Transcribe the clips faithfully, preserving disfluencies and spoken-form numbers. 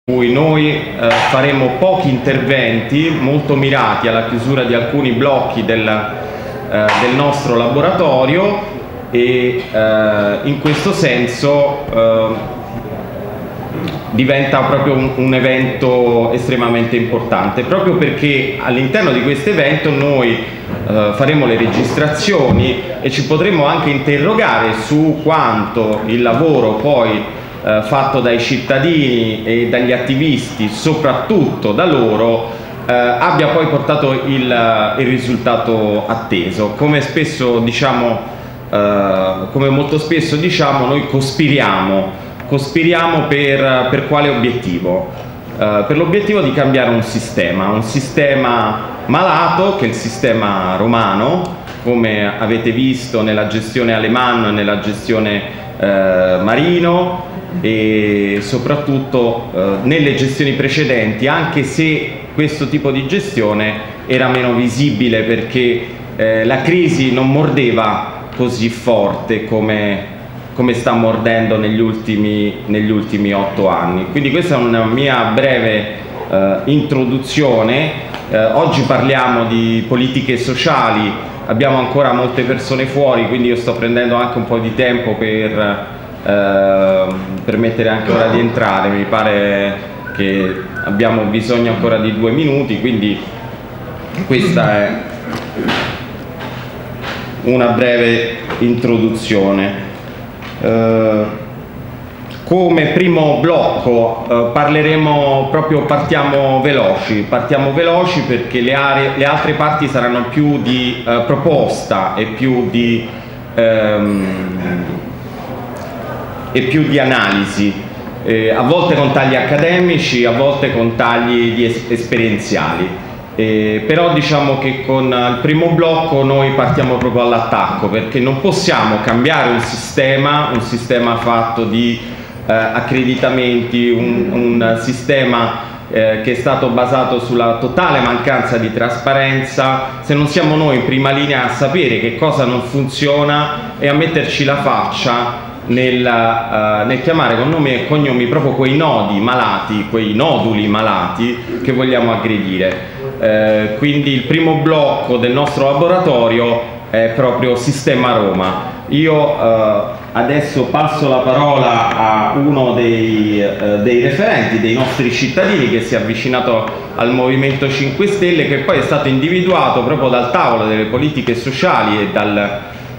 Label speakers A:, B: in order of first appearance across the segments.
A: cui noi eh, faremo pochi interventi molto mirati alla chiusura di alcuni blocchi del, eh, del nostro laboratorio e eh, in questo senso eh, diventa proprio un, un evento estremamente importante, proprio perché all'interno di questo evento noi eh, faremo le registrazioni e ci potremo anche interrogare su quanto il lavoro poi Eh, fatto dai cittadini e dagli attivisti, soprattutto da loro, eh, abbia poi portato il, il risultato atteso. Come spesso diciamo, eh, come molto spesso diciamo, noi cospiriamo, cospiriamo per, per quale obiettivo? Eh, per l'obiettivo di cambiare un sistema, un sistema malato che è il sistema romano, come avete visto nella gestione Alemanno, nella gestione eh, Marino, e soprattutto eh, nelle gestioni precedenti, anche se questo tipo di gestione era meno visibile perché eh, la crisi non mordeva così forte come, come sta mordendo negli ultimi, negli ultimi otto anni. Quindi questa è una mia breve eh, introduzione. Eh, oggi parliamo di politiche sociali, abbiamo ancora molte persone fuori, quindi io sto prendendo anche un po' di tempo per Eh, permettere anche ora di entrare. Mi pare che abbiamo bisogno ancora di due minuti, quindi questa è una breve introduzione. Eh, come primo blocco eh, parleremo proprio, partiamo veloci, partiamo veloci perché le, aree, le altre parti saranno più di eh, proposta e più di ehm, e più di analisi, eh, a volte con tagli accademici, a volte con tagli di es esperienziali. Eh, però diciamo che con il primo blocco noi partiamo proprio all'attacco, perché non possiamo cambiare un sistema, un sistema fatto di eh, accreditamenti, un, un sistema eh, che è stato basato sulla totale mancanza di trasparenza, se non siamo noi in prima linea a sapere che cosa non funziona e a metterci la faccia Nel, uh, nel chiamare con nomi e cognomi proprio quei nodi malati, quei noduli malati che vogliamo aggredire. Eh, quindi il primo blocco del nostro laboratorio è proprio Sistema Roma. Io uh, adesso passo la parola a uno dei, uh, dei referenti, dei nostri cittadini che si è avvicinato al Movimento cinque Stelle, che poi è stato individuato proprio dal tavolo delle politiche sociali e dal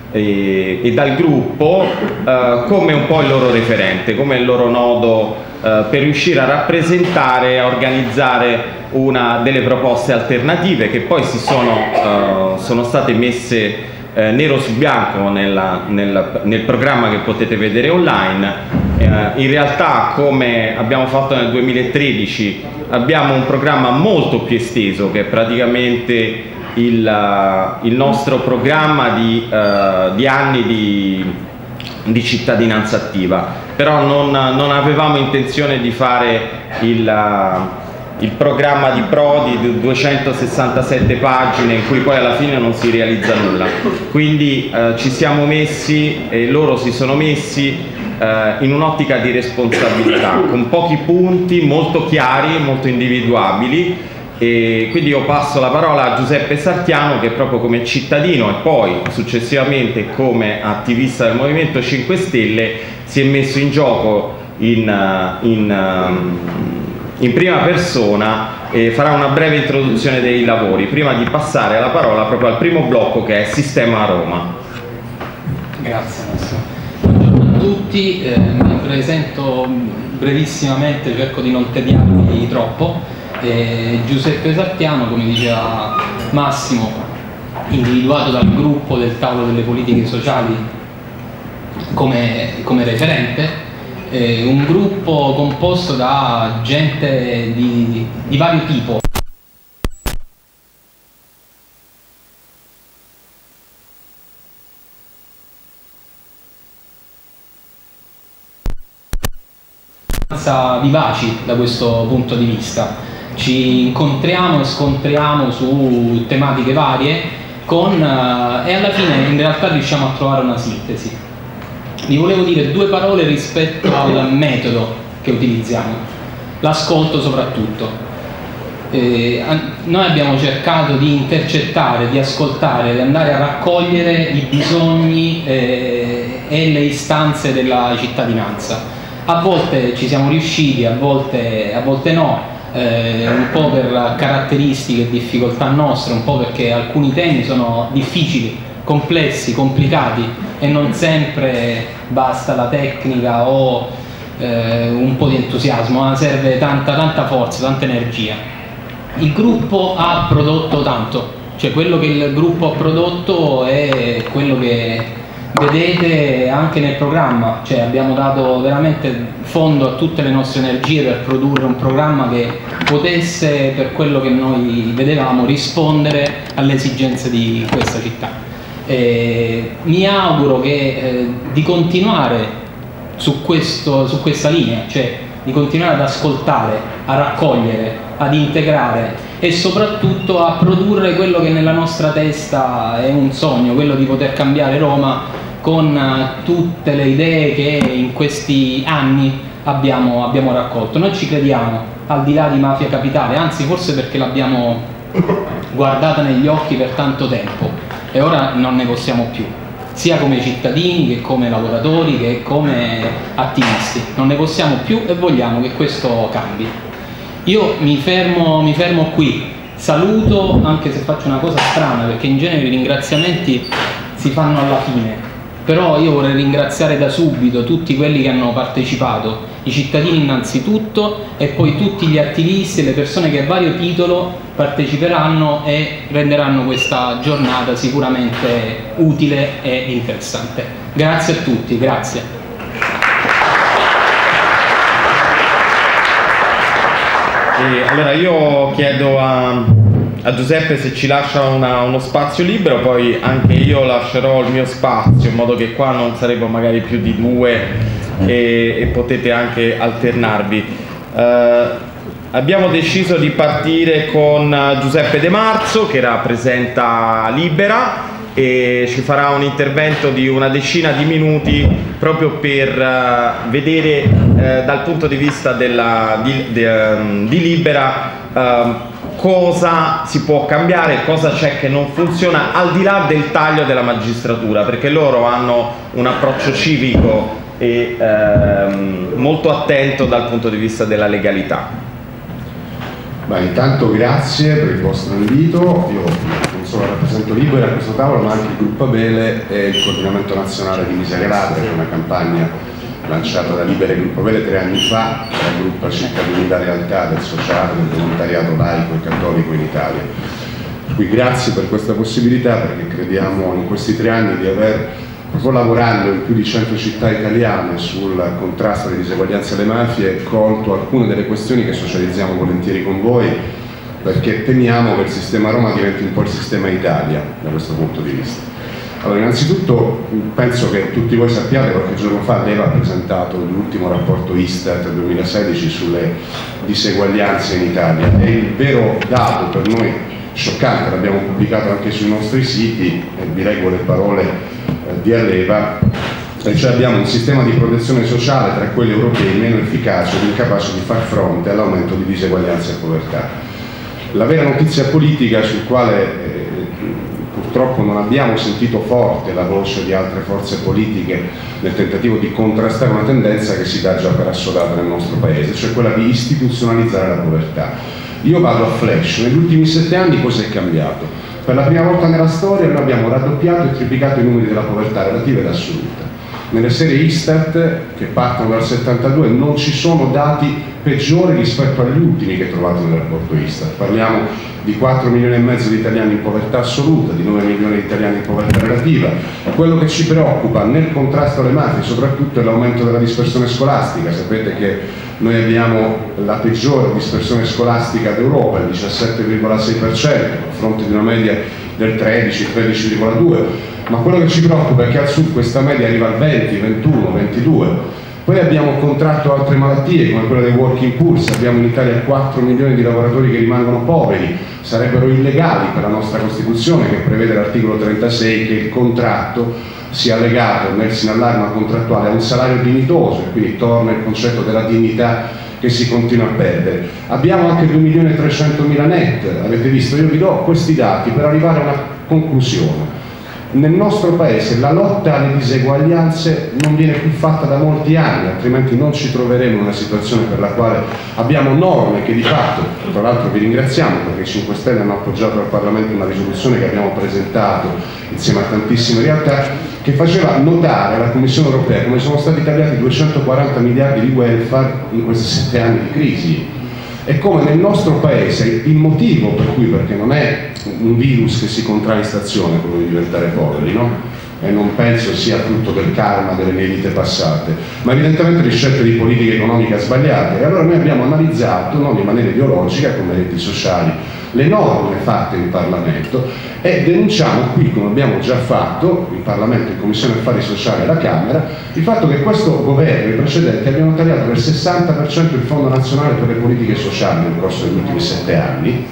A: E, e dal gruppo eh, come un po' il loro referente, come il loro nodo eh, per riuscire a rappresentare, a organizzare una delle proposte alternative che poi si sono, eh, sono state messe eh, nero su bianco nella, nel, nel programma che potete vedere online. Eh, in realtà, come abbiamo fatto nel duemilatredici, abbiamo un programma molto più esteso che è praticamente Il, uh, il nostro programma di, uh, di anni di, di cittadinanza attiva, però non, non avevamo intenzione di fare il, uh, il programma di Prodi di duecentosessantasette pagine in cui poi alla fine non si realizza nulla, quindi uh, ci siamo messi e loro si sono messi uh, in un'ottica di responsabilità, con pochi punti molto chiari, molto individuabili. E quindi io passo la parola a Giuseppe Sartiano, che proprio come cittadino e poi successivamente come attivista del Movimento cinque Stelle si è messo in gioco in, in, in prima persona e farà una breve introduzione dei lavori prima di passare la parola proprio al primo blocco, che è Sistema Roma.
B: Grazie Massimo. Buongiorno a tutti, eh, mi presento brevissimamente, cerco di non tediarvi troppo. Eh, Giuseppe Sartiano, come diceva Massimo, individuato dal gruppo del tavolo delle politiche sociali come, come referente, eh, un gruppo composto da gente di, di vario tipo. Vivaci da questo punto di vista. Ci incontriamo e scontriamo su tematiche varie con, eh, e alla fine in realtà riusciamo a trovare una sintesi. Vi volevo dire due parole rispetto al metodo che utilizziamo. l'ascolto soprattutto. Eh, noi abbiamo cercato di intercettare, di ascoltare, di andare a raccogliere i bisogni eh, e le istanze della cittadinanza. A volte ci siamo riusciti, a volte, a volte no, eh, un po' per caratteristiche e difficoltà nostre, un po' perché alcuni temi sono difficili, complessi, complicati e non sempre basta la tecnica o eh, un po' di entusiasmo, ma serve tanta, tanta forza, tanta energia. Il gruppo ha prodotto tanto, cioè quello che il gruppo ha prodotto è quello che vedete anche nel programma, cioè abbiamo dato veramente fondo a tutte le nostre energie per produrre un programma che potesse, per quello che noi vedevamo, rispondere alle esigenze di questa città. E mi auguro che, eh, di continuare su, questo, su questa linea, cioè di continuare ad ascoltare, a raccogliere, ad integrare e soprattutto a produrre quello che nella nostra testa è un sogno, quello di poter cambiare Roma con tutte le idee che in questi anni abbiamo, abbiamo raccolto. Noi ci crediamo, al di là di Mafia Capitale, anzi forse perché l'abbiamo guardata negli occhi per tanto tempo e ora non ne possiamo più, sia come cittadini che come lavoratori che come attivisti. Non ne possiamo più e vogliamo che questo cambi. Io mi fermo, mi fermo qui, saluto, anche se faccio una cosa strana perché in genere i ringraziamenti si fanno alla fine, però io vorrei ringraziare da subito tutti quelli che hanno partecipato, i cittadini innanzitutto e poi tutti gli attivisti e le persone che a vario titolo parteciperanno e renderanno questa giornata sicuramente utile e interessante. Grazie a tutti, grazie.
A: E allora io chiedo a, a Giuseppe se ci lascia una, uno spazio libero, poi anche io lascerò il mio spazio in modo che qua non saremo magari più di due e, e potete anche alternarvi. Uh, abbiamo deciso di partire con Giuseppe De Marzo che rappresenta Libera e ci farà un intervento di una decina di minuti proprio per uh, vedere uh, dal punto di vista della, di, de, um, di Libera uh, cosa si può cambiare, cosa c'è che non funziona al di là del taglio della magistratura, perché loro hanno un approccio civico e uh, molto attento dal punto di vista della legalità.
C: Beh, intanto grazie per il vostro invito. Io non solo rappresento Libera a questo tavolo, ma anche il Gruppo Abele e il Coordinamento Nazionale di Miseria Ladra, che è una campagna lanciata da Libera e Gruppo Abele tre anni fa, che raggruppa cittadinità, realtà del sociale, del volontariato laico e cattolico in Italia. Per cui grazie per questa possibilità, perché crediamo in questi tre anni di aver, proprio lavorando in più di cento città italiane sul contrasto alle diseguaglianze e alle mafie, colto alcune delle questioni che socializziamo volentieri con voi, perché temiamo che il sistema Roma diventi un po' il sistema Italia da questo punto di vista. Allora, innanzitutto penso che tutti voi sappiate, qualche giorno fa l'E V A ha presentato l'ultimo rapporto Istat duemilasedici sulle diseguaglianze in Italia e il vero dato per noi scioccante, l'abbiamo pubblicato anche sui nostri siti e vi leggo le parole eh, di L'E V A, e cioè abbiamo un sistema di protezione sociale tra quelli europei meno efficace ed incapace di far fronte all'aumento di diseguaglianza e povertà. La vera notizia politica sul quale eh, purtroppo non abbiamo sentito forte la voce di altre forze politiche nel tentativo di contrastare una tendenza che si dà già per assodata nel nostro paese, cioè quella di istituzionalizzare la povertà. Io vado a flash, negli ultimi sette anni cosa è cambiato? Per la prima volta nella storia noi abbiamo raddoppiato e triplicato i numeri della povertà relativa ed assoluta. Nelle serie Istat, che partono dal settantadue, non ci sono dati peggiori rispetto agli ultimi che trovate nel rapporto Istat. Parliamo di quattro milioni e mezzo di italiani in povertà assoluta, di nove milioni di italiani in povertà relativa. Quello che ci preoccupa nel contrasto alle mafie soprattutto è l'aumento della dispersione scolastica. Sapete che noi abbiamo la peggiore dispersione scolastica d'Europa, il diciassette virgola sei per cento, a fronte di una media del tredici tredici virgola due per cento, ma quello che ci preoccupa è che al sud questa media arriva al venti, ventuno, ventidue per cento. Poi abbiamo contratto altre malattie come quella dei working poor, abbiamo in Italia quattro milioni di lavoratori che rimangono poveri, sarebbero illegali per la nostra Costituzione che prevede l'articolo trentasei che il contratto sia legato, messi in allarma contrattuale, a un salario dignitoso, e quindi torna il concetto della dignità che si continua a perdere. Abbiamo anche due milioni e trecentomila net, avete visto, io vi do questi dati per arrivare a una conclusione. Nel nostro paese la lotta alle diseguaglianze non viene più fatta da molti anni, altrimenti non ci troveremo in una situazione per la quale abbiamo norme che di fatto, tra l'altro vi ringraziamo perché i cinque Stelle hanno appoggiato al Parlamento una risoluzione che abbiamo presentato insieme a tantissime realtà, che faceva notare alla Commissione Europea come sono stati tagliati duecentoquaranta miliardi di welfare in questi sette anni di crisi. E come nel nostro paese il motivo per cui, perché non è un virus che si contrae in stazione quello di diventare poveri, no? E non penso sia frutto del karma delle mie vite passate, ma evidentemente di scelte di politica economica sbagliate. E allora noi abbiamo analizzato, non in maniera ideologica come reti sociali, le norme fatte in Parlamento e denunciamo qui, come abbiamo già fatto in Parlamento, in Commissione Affari Sociali e alla Camera, il fatto che questo governo e i precedenti abbiano tagliato del sessanta per cento il Fondo Nazionale per le Politiche Sociali nel corso degli ultimi sette anni,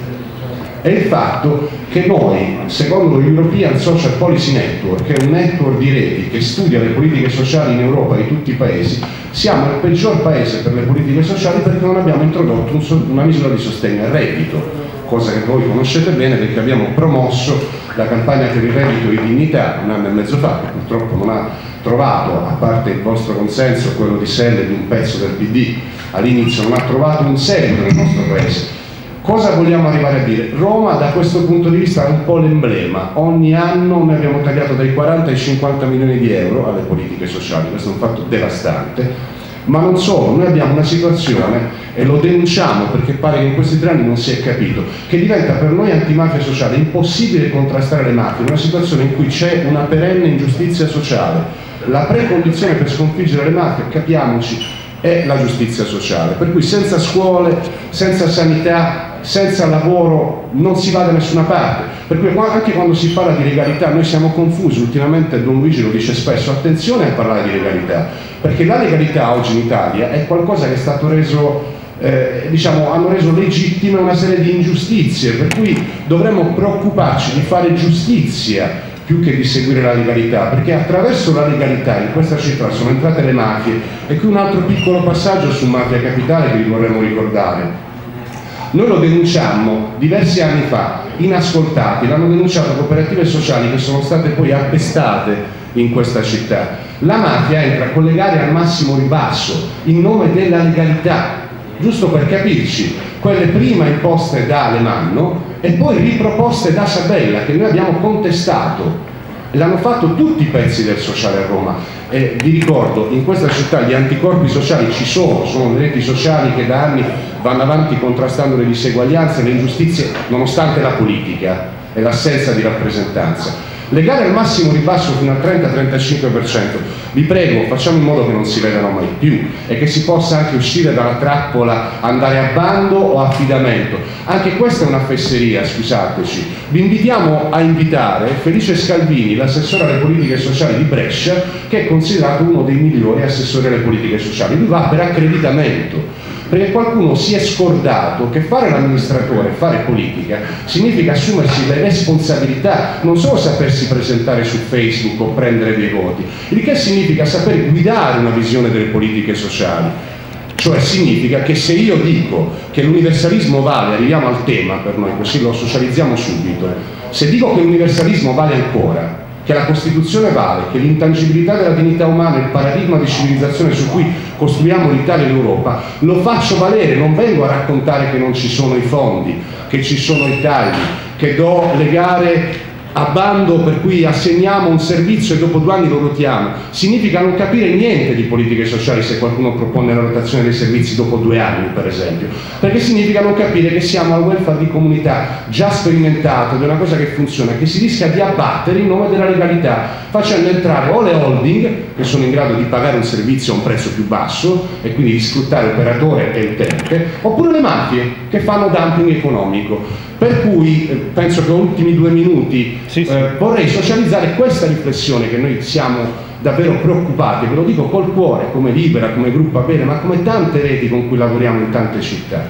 C: e il fatto che noi, secondo lo European Social Policy Network, che è un network di reti che studia le politiche sociali in Europa di tutti i paesi, siamo il peggior paese per le politiche sociali perché non abbiamo introdotto un so- una misura di sostegno al reddito, cosa che voi conoscete bene perché abbiamo promosso la campagna per il reddito di dignità un anno e mezzo fa, che purtroppo non ha trovato, a parte il vostro consenso, quello di Selle, di un pezzo del P D, all'inizio non ha trovato un seguito nel nostro paese. Cosa vogliamo arrivare a dire? Roma da questo punto di vista è un po' l'emblema. Ogni anno noi abbiamo tagliato dai quaranta ai cinquanta milioni di euro alle politiche sociali, questo è un fatto devastante, ma non solo, noi abbiamo una situazione, e lo denunciamo perché pare che in questi tre anni non si è capito, che diventa per noi antimafia sociale impossibile contrastare le mafie, in una situazione in cui c'è una perenne ingiustizia sociale. La precondizione per sconfiggere le mafie, capiamoci, è la giustizia sociale, per cui senza scuole, senza sanità, senza lavoro non si va da nessuna parte, per cui anche quando si parla di legalità noi siamo confusi. Ultimamente Don Luigi lo dice spesso, attenzione a parlare di legalità, perché la legalità oggi in Italia è qualcosa che è stato reso eh, diciamo, hanno reso legittime una serie di ingiustizie, per cui dovremmo preoccuparci di fare giustizia più che di seguire la legalità, perché attraverso la legalità in questa città sono entrate le mafie. E qui un altro piccolo passaggio su Mafia Capitale che vi vorremmo ricordare. Noi lo denunciammo diversi anni fa, inascoltati, l'hanno denunciato cooperative sociali che sono state poi appestate in questa città. La mafia entra con le gare al massimo ribasso in nome della legalità, giusto per capirci, quelle prima imposte da Alemanno e poi riproposte da Sabella, che noi abbiamo contestato. L'hanno fatto tutti i pezzi del sociale a Roma. E vi ricordo, in questa città gli anticorpi sociali ci sono, sono le reti sociali che da anni vanno avanti contrastando le diseguaglianze, le ingiustizie, nonostante la politica e l'assenza di rappresentanza. Legare al massimo ribasso fino al trenta trentacinque per cento, vi prego, facciamo in modo che non si vedano mai più e che si possa anche uscire dalla trappola, andare a bando o affidamento. Anche questa è una fesseria, scusateci. Vi invitiamo a invitare Felice Scalvini, l'assessore alle politiche sociali di Brescia, che è considerato uno dei migliori assessori alle politiche sociali. Lui va per accreditamento, perché qualcuno si è scordato che fare l'amministratore, fare politica, significa assumersi le responsabilità, non solo sapersi presentare su Facebook o prendere dei voti, il che significa saper guidare una visione delle politiche sociali. Cioè significa che se io dico che l'universalismo vale, arriviamo al tema per noi, così lo socializziamo subito, se dico che l'universalismo vale ancora, che la Costituzione vale, che l'intangibilità della dignità umana è il paradigma di civilizzazione su cui costruiamo l'Italia e l'Europa, lo faccio valere, non vengo a raccontare che non ci sono i fondi, che ci sono i tagli, che do le gare a bando per cui assegniamo un servizio e dopo due anni lo rotiamo. Significa non capire niente di politiche sociali se qualcuno propone la rotazione dei servizi dopo due anni, per esempio, perché significa non capire che siamo al welfare di comunità già sperimentato, di una cosa che funziona, che si rischia di abbattere in nome della legalità, facendo entrare o le holding, che sono in grado di pagare un servizio a un prezzo più basso e quindi di sfruttare operatore e utente, oppure le mafie che fanno dumping economico. Per cui eh, penso che ultimi due minuti sì, sì. Eh, vorrei socializzare questa riflessione, che noi siamo davvero preoccupati, ve lo dico col cuore, come Libera, come Gruppo Abele, ma come tante reti con cui lavoriamo in tante città.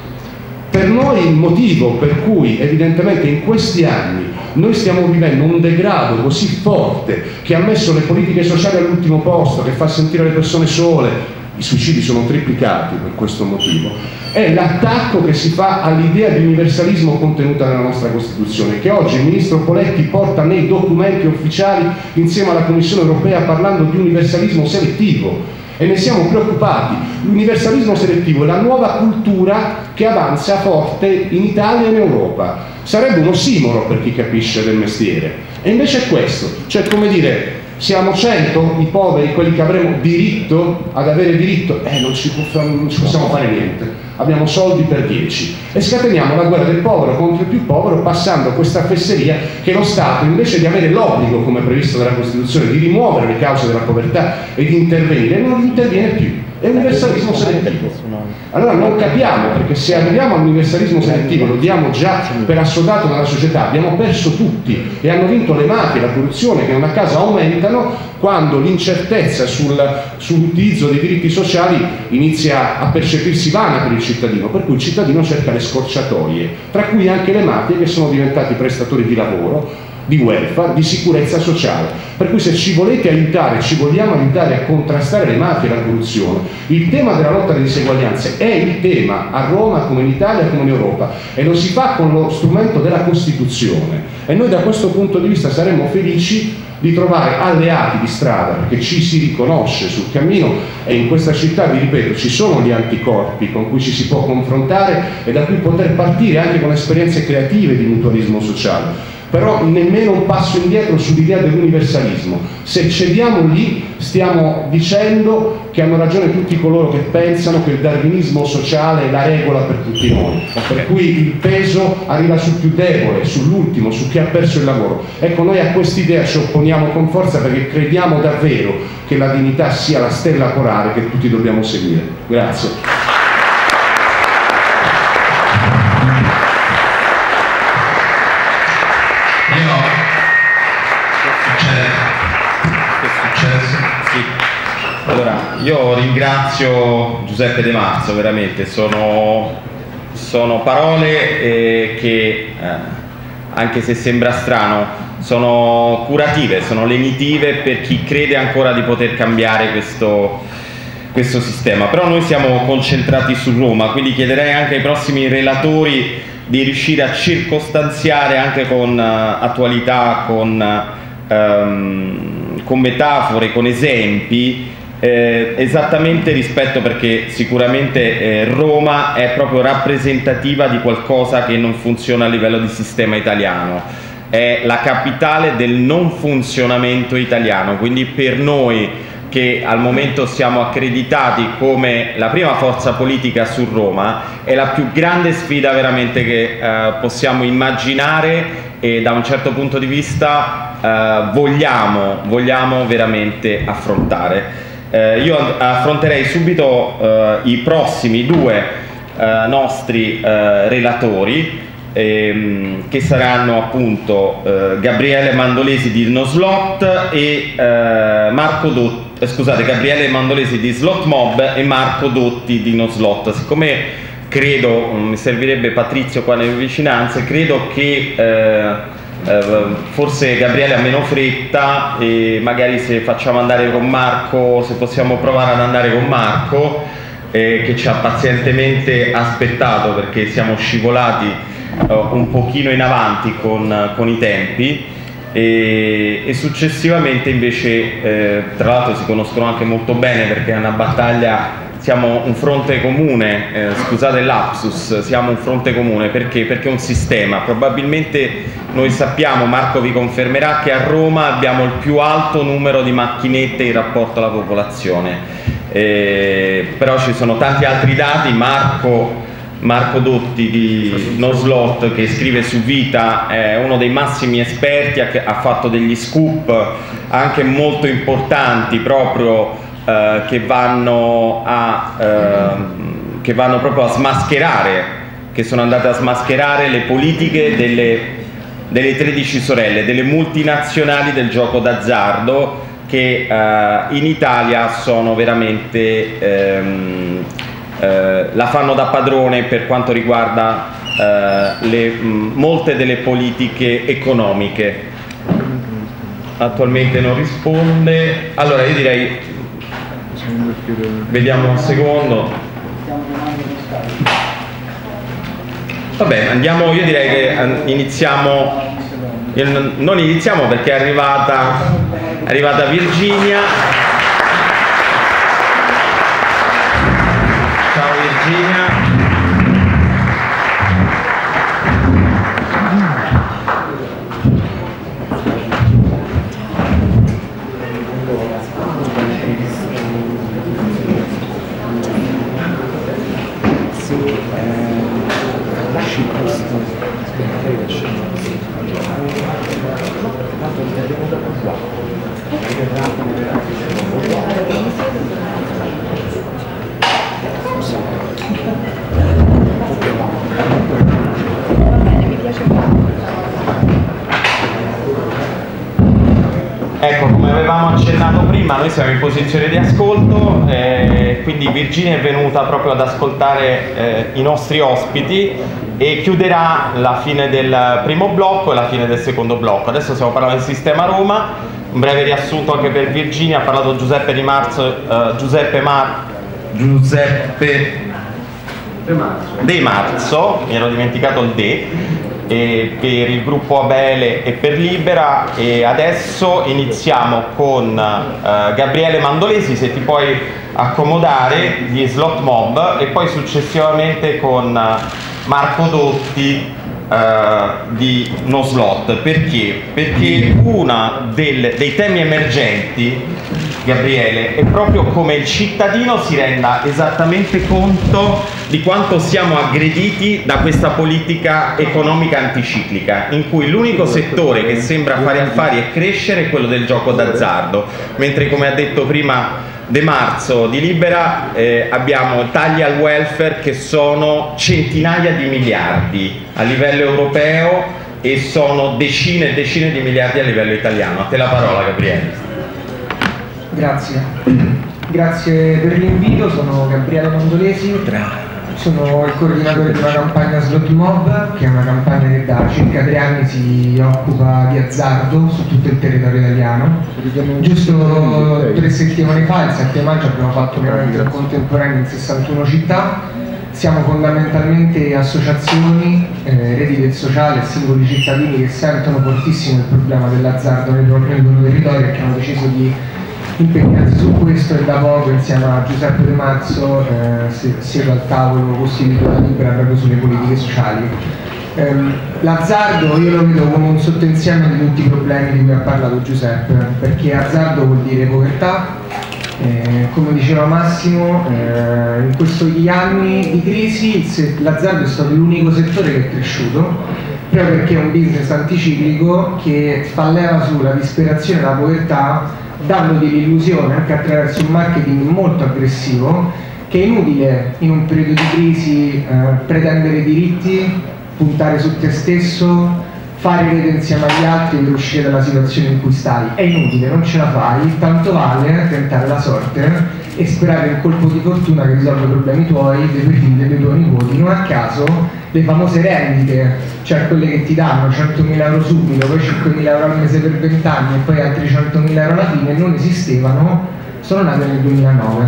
C: Per noi il motivo per cui evidentemente in questi anni noi stiamo vivendo un degrado così forte che ha messo le politiche sociali all'ultimo posto, che fa sentire le persone sole, i suicidi sono triplicati per questo motivo, è l'attacco che si fa all'idea di universalismo contenuta nella nostra Costituzione, che oggi il ministro Poletti porta nei documenti ufficiali insieme alla Commissione europea parlando di universalismo selettivo. E ne siamo preoccupati. L'universalismo selettivo è la nuova cultura che avanza forte in Italia e in Europa. Sarebbe un ossimoro per chi capisce del mestiere. E invece è questo, cioè come dire, siamo cento i poveri, quelli che avremo diritto ad avere diritto, eh non ci, può, non ci possiamo fare niente, abbiamo soldi per dieci, e scateniamo la guerra del povero contro il più povero, passando questa fesseria che lo Stato, invece di avere l'obbligo, come previsto dalla Costituzione, di rimuovere le cause della povertà e di intervenire, non interviene più. È universalismo selettivo. Allora non capiamo, perché se arriviamo all'universalismo selettivo, lo diamo già per assodato nella società, abbiamo perso tutti e hanno vinto le mafie, la corruzione, che non a caso aumentano quando l'incertezza sul, sull'utilizzo dei diritti sociali inizia a percepirsi vana per il cittadino, per cui il cittadino cerca le scorciatoie, tra cui anche le mafie che sono diventati prestatori di lavoro, di welfare, di sicurezza sociale. Per cui se ci volete aiutare, ci vogliamo aiutare a contrastare le mafie e la corruzione, il tema della lotta alle diseguaglianze è il tema a Roma come in Italia come in Europa, e lo si fa con lo strumento della Costituzione, e noi da questo punto di vista saremmo felici di trovare alleati di strada, perché ci si riconosce sul cammino, e in questa città, vi ripeto, ci sono gli anticorpi con cui ci si può confrontare e da cui poter partire anche con esperienze creative di mutualismo sociale. Però nemmeno un passo indietro sull'idea dell'universalismo. Se cediamo lì stiamo dicendo che hanno ragione tutti coloro che pensano che il darwinismo sociale è la regola per tutti noi, per cui il peso arriva sul più debole, sull'ultimo, su chi ha perso il lavoro. Ecco, noi a quest'idea ci opponiamo con forza, perché crediamo davvero che la dignità sia la stella polare che tutti dobbiamo seguire. Grazie.
A: Allora, io ringrazio Giuseppe De Marzo, veramente, sono, sono parole eh, che, eh, anche se sembra strano, sono curative, sono lenitive per chi crede ancora di poter cambiare questo, questo sistema. Però noi siamo concentrati su Roma, quindi chiederei anche ai prossimi relatori di riuscire a circostanziare anche con uh, attualità, con, um, con metafore, con esempi, Eh, esattamente rispetto, perché sicuramente eh, Roma è proprio rappresentativa di qualcosa che non funziona a livello di sistema italiano, è la capitale del non funzionamento italiano, quindi per noi che al momento siamo accreditati come la prima forza politica su Roma è la più grande sfida veramente che eh, possiamo immaginare, e da un certo punto di vista eh, vogliamo, vogliamo veramente affrontare. Eh, io affronterei subito eh, i prossimi due eh, nostri eh, relatori, ehm, che saranno appunto eh, Gabriele Mandolesi di Noslot e eh, Marco Dotti, eh, scusate, Gabriele Mandolesi di Slot Mob e Marco Dotti di Noslot. Siccome credo, mi servirebbe Patrizio qua nelle vicinanze, credo che eh, Uh, forse Gabriele ha meno fretta, e magari se facciamo andare con Marco, se possiamo provare ad andare con Marco, eh, che ci ha pazientemente aspettato perché siamo scivolati uh, un pochino in avanti con, con i tempi, e, e successivamente invece eh, tra l'altro si conoscono anche molto bene perché è una battaglia. Siamo un fronte comune, eh, scusate il lapsus, siamo un fronte comune perché? Perché è un sistema. Probabilmente noi sappiamo, Marco vi confermerà, che a Roma abbiamo il più alto numero di macchinette in rapporto alla popolazione, eh, però ci sono tanti altri dati. Marco, Marco Dotti di Noslot, che scrive su Vita, è uno dei massimi esperti, ha, ha fatto degli scoop anche molto importanti proprio Uh, che vanno a uh, che vanno proprio a smascherare, che sono andate a smascherare le politiche delle, delle tredici sorelle, delle multinazionali del gioco d'azzardo, che uh, in Italia sono veramente um, uh, la fanno da padrone per quanto riguarda uh, le, m, molte delle politiche economiche. Attualmente non risponde. Allora io direi Vediamo un secondo. Vabbè, andiamo, io direi che iniziamo, non iniziamo perché è arrivata, è arrivata Virginia. Ciao Virginia. Ecco, come avevamo accennato prima, noi siamo in posizione di ascolto, eh, quindi Virginia è venuta proprio ad ascoltare eh, i nostri ospiti e chiuderà la fine del primo blocco e la fine del secondo blocco. Adesso stiamo parlando del sistema Roma, un breve riassunto anche per Virginia. Ha parlato Giuseppe Di Marzo, eh, Giuseppe Mar Giuseppe De Marzo. De Marzo, mi ero dimenticato il De. E per il gruppo Abele e per Libera, e adesso iniziamo con uh, Gabriele Mandolesi, se ti puoi accomodare, di Slot Mob, e poi successivamente con uh, Marco Dotti uh, di No Slot. Perché? Perché uno dei temi emergenti, Gabriele, è proprio come il cittadino si renda esattamente conto di quanto siamo aggrediti da questa politica economica anticiclica, in cui l'unico settore che sembra fare affari e crescere è quello del gioco d'azzardo, mentre, come ha detto prima De Marzo di Libera, eh, abbiamo tagli al welfare che sono centinaia di miliardi a livello europeo e sono decine e decine di miliardi a livello italiano. A te la parola, Gabriele.
D: Grazie, grazie per l'invito. Sono Gabriele Mandolesi, sono il coordinatore di una campagna Slot Mob, che è una campagna che da circa tre anni si occupa di azzardo su tutto il territorio italiano. Giusto tre settimane fa, il sette maggio, abbiamo fatto un evento contemporaneo in sessantuno città. Siamo fondamentalmente associazioni, eh, reti del sociale e singoli cittadini che sentono fortissimo il problema dell'azzardo nel loro territorio e che hanno deciso di impegnarsi su questo, e da poco insieme a Giuseppe De Marzo eh, siedo al tavolo costituito da Libera proprio sulle politiche sociali. Ehm, L'azzardo io lo vedo come un sottoinsieme di tutti i problemi di cui ha parlato Giuseppe, perché azzardo vuol dire povertà, eh, come diceva Massimo, eh, in questi anni di crisi l'azzardo è stato l'unico settore che è cresciuto, proprio perché è un business anticiclico che fa leva sulla disperazione e la povertà, dandoti l'illusione, anche attraverso un marketing molto aggressivo, che è inutile in un periodo di crisi eh, pretendere diritti, puntare su te stesso, fare rete insieme agli altri per uscire dalla situazione in cui stai. È inutile, non ce la fai, tanto vale tentare la sorte e sperare un colpo di fortuna che risolva i problemi tuoi, dei tuoi figli e dei tuoi nipoti. Non a caso le famose rendite, cioè quelle che ti danno centomila euro subito, poi cinquemila euro al mese per venti anni e poi altri centomila euro alla fine, non esistevano, sono nate nel duemilanove,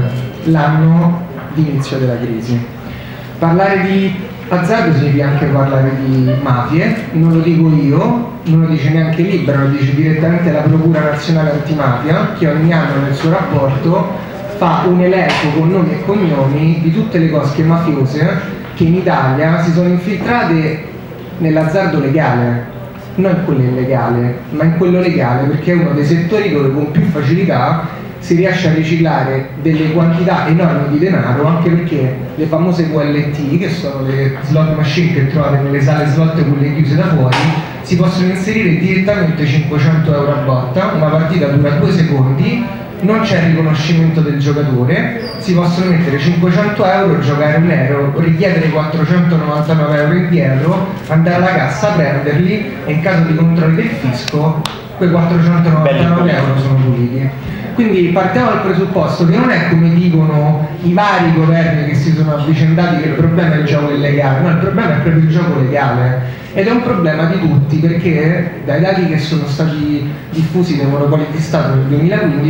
D: l'anno di inizio della crisi. Parlare di azzardo significa anche parlare di mafie, non lo dico io, non lo dice neanche Libera, lo dice direttamente la Procura Nazionale Antimafia, che ogni anno nel suo rapporto fa un elenco con nomi e cognomi di tutte le cosche mafiose che in Italia si sono infiltrate nell'azzardo legale, non in quello illegale, ma in quello legale, perché è uno dei settori dove con più facilità si riesce a riciclare delle quantità enormi di denaro, anche perché le famose V L T, che sono le slot machine che trovate nelle sale slot, quelle chiuse da fuori, si possono inserire direttamente cinquecento euro a botta, una partita dura due secondi, non c'è il riconoscimento del giocatore, si possono mettere cinquecento euro, giocare un euro, richiedere quattrocentonovantanove euro indietro, andare alla cassa, prenderli e in caso di controlli del fisco quei quattrocentonovantanove euro sono puliti. Quindi partiamo dal presupposto che non è come dicono i vari governi che si sono avvicendati che il problema è il gioco illegale, no, il problema è proprio il gioco legale, ed è un problema di tutti, perché dai dati che sono stati diffusi dai Monopoli di Stato nel duemilaquindici in Italia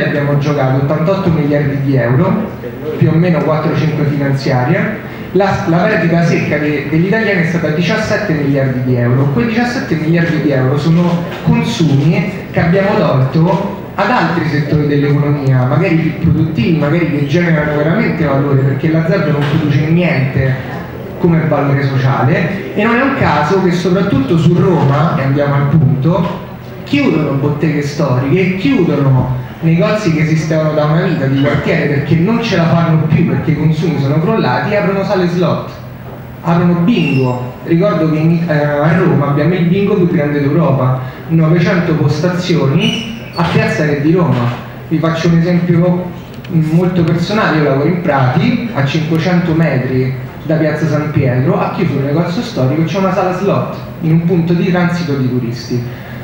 D: totale abbiamo giocato ottantotto miliardi di euro, più o meno quattro cinque finanziarie. La, la perdita secca de, degli italiani è stata diciassette miliardi di euro. Quei diciassette miliardi di euro sono consumi che abbiamo tolto ad altri settori dell'economia, magari più produttivi, magari che generano veramente valore, perché l'azzardo non produce niente come valore sociale. E non è un caso che soprattutto su Roma, e andiamo al punto, chiudono botteghe storiche, chiudono negozi che esistevano da una vita di quartiere perché non ce la fanno più, perché i consumi sono crollati, aprono sale slot, aprono bingo. Ricordo che in, eh, a Roma abbiamo il bingo più grande d'Europa, novecento postazioni a Piazza Re di Roma. Vi faccio un esempio molto personale: io lavoro in Prati, a cinquecento metri da Piazza San Pietro, ha chiuso un negozio storico e c'è una sala slot in un punto di transito di turisti.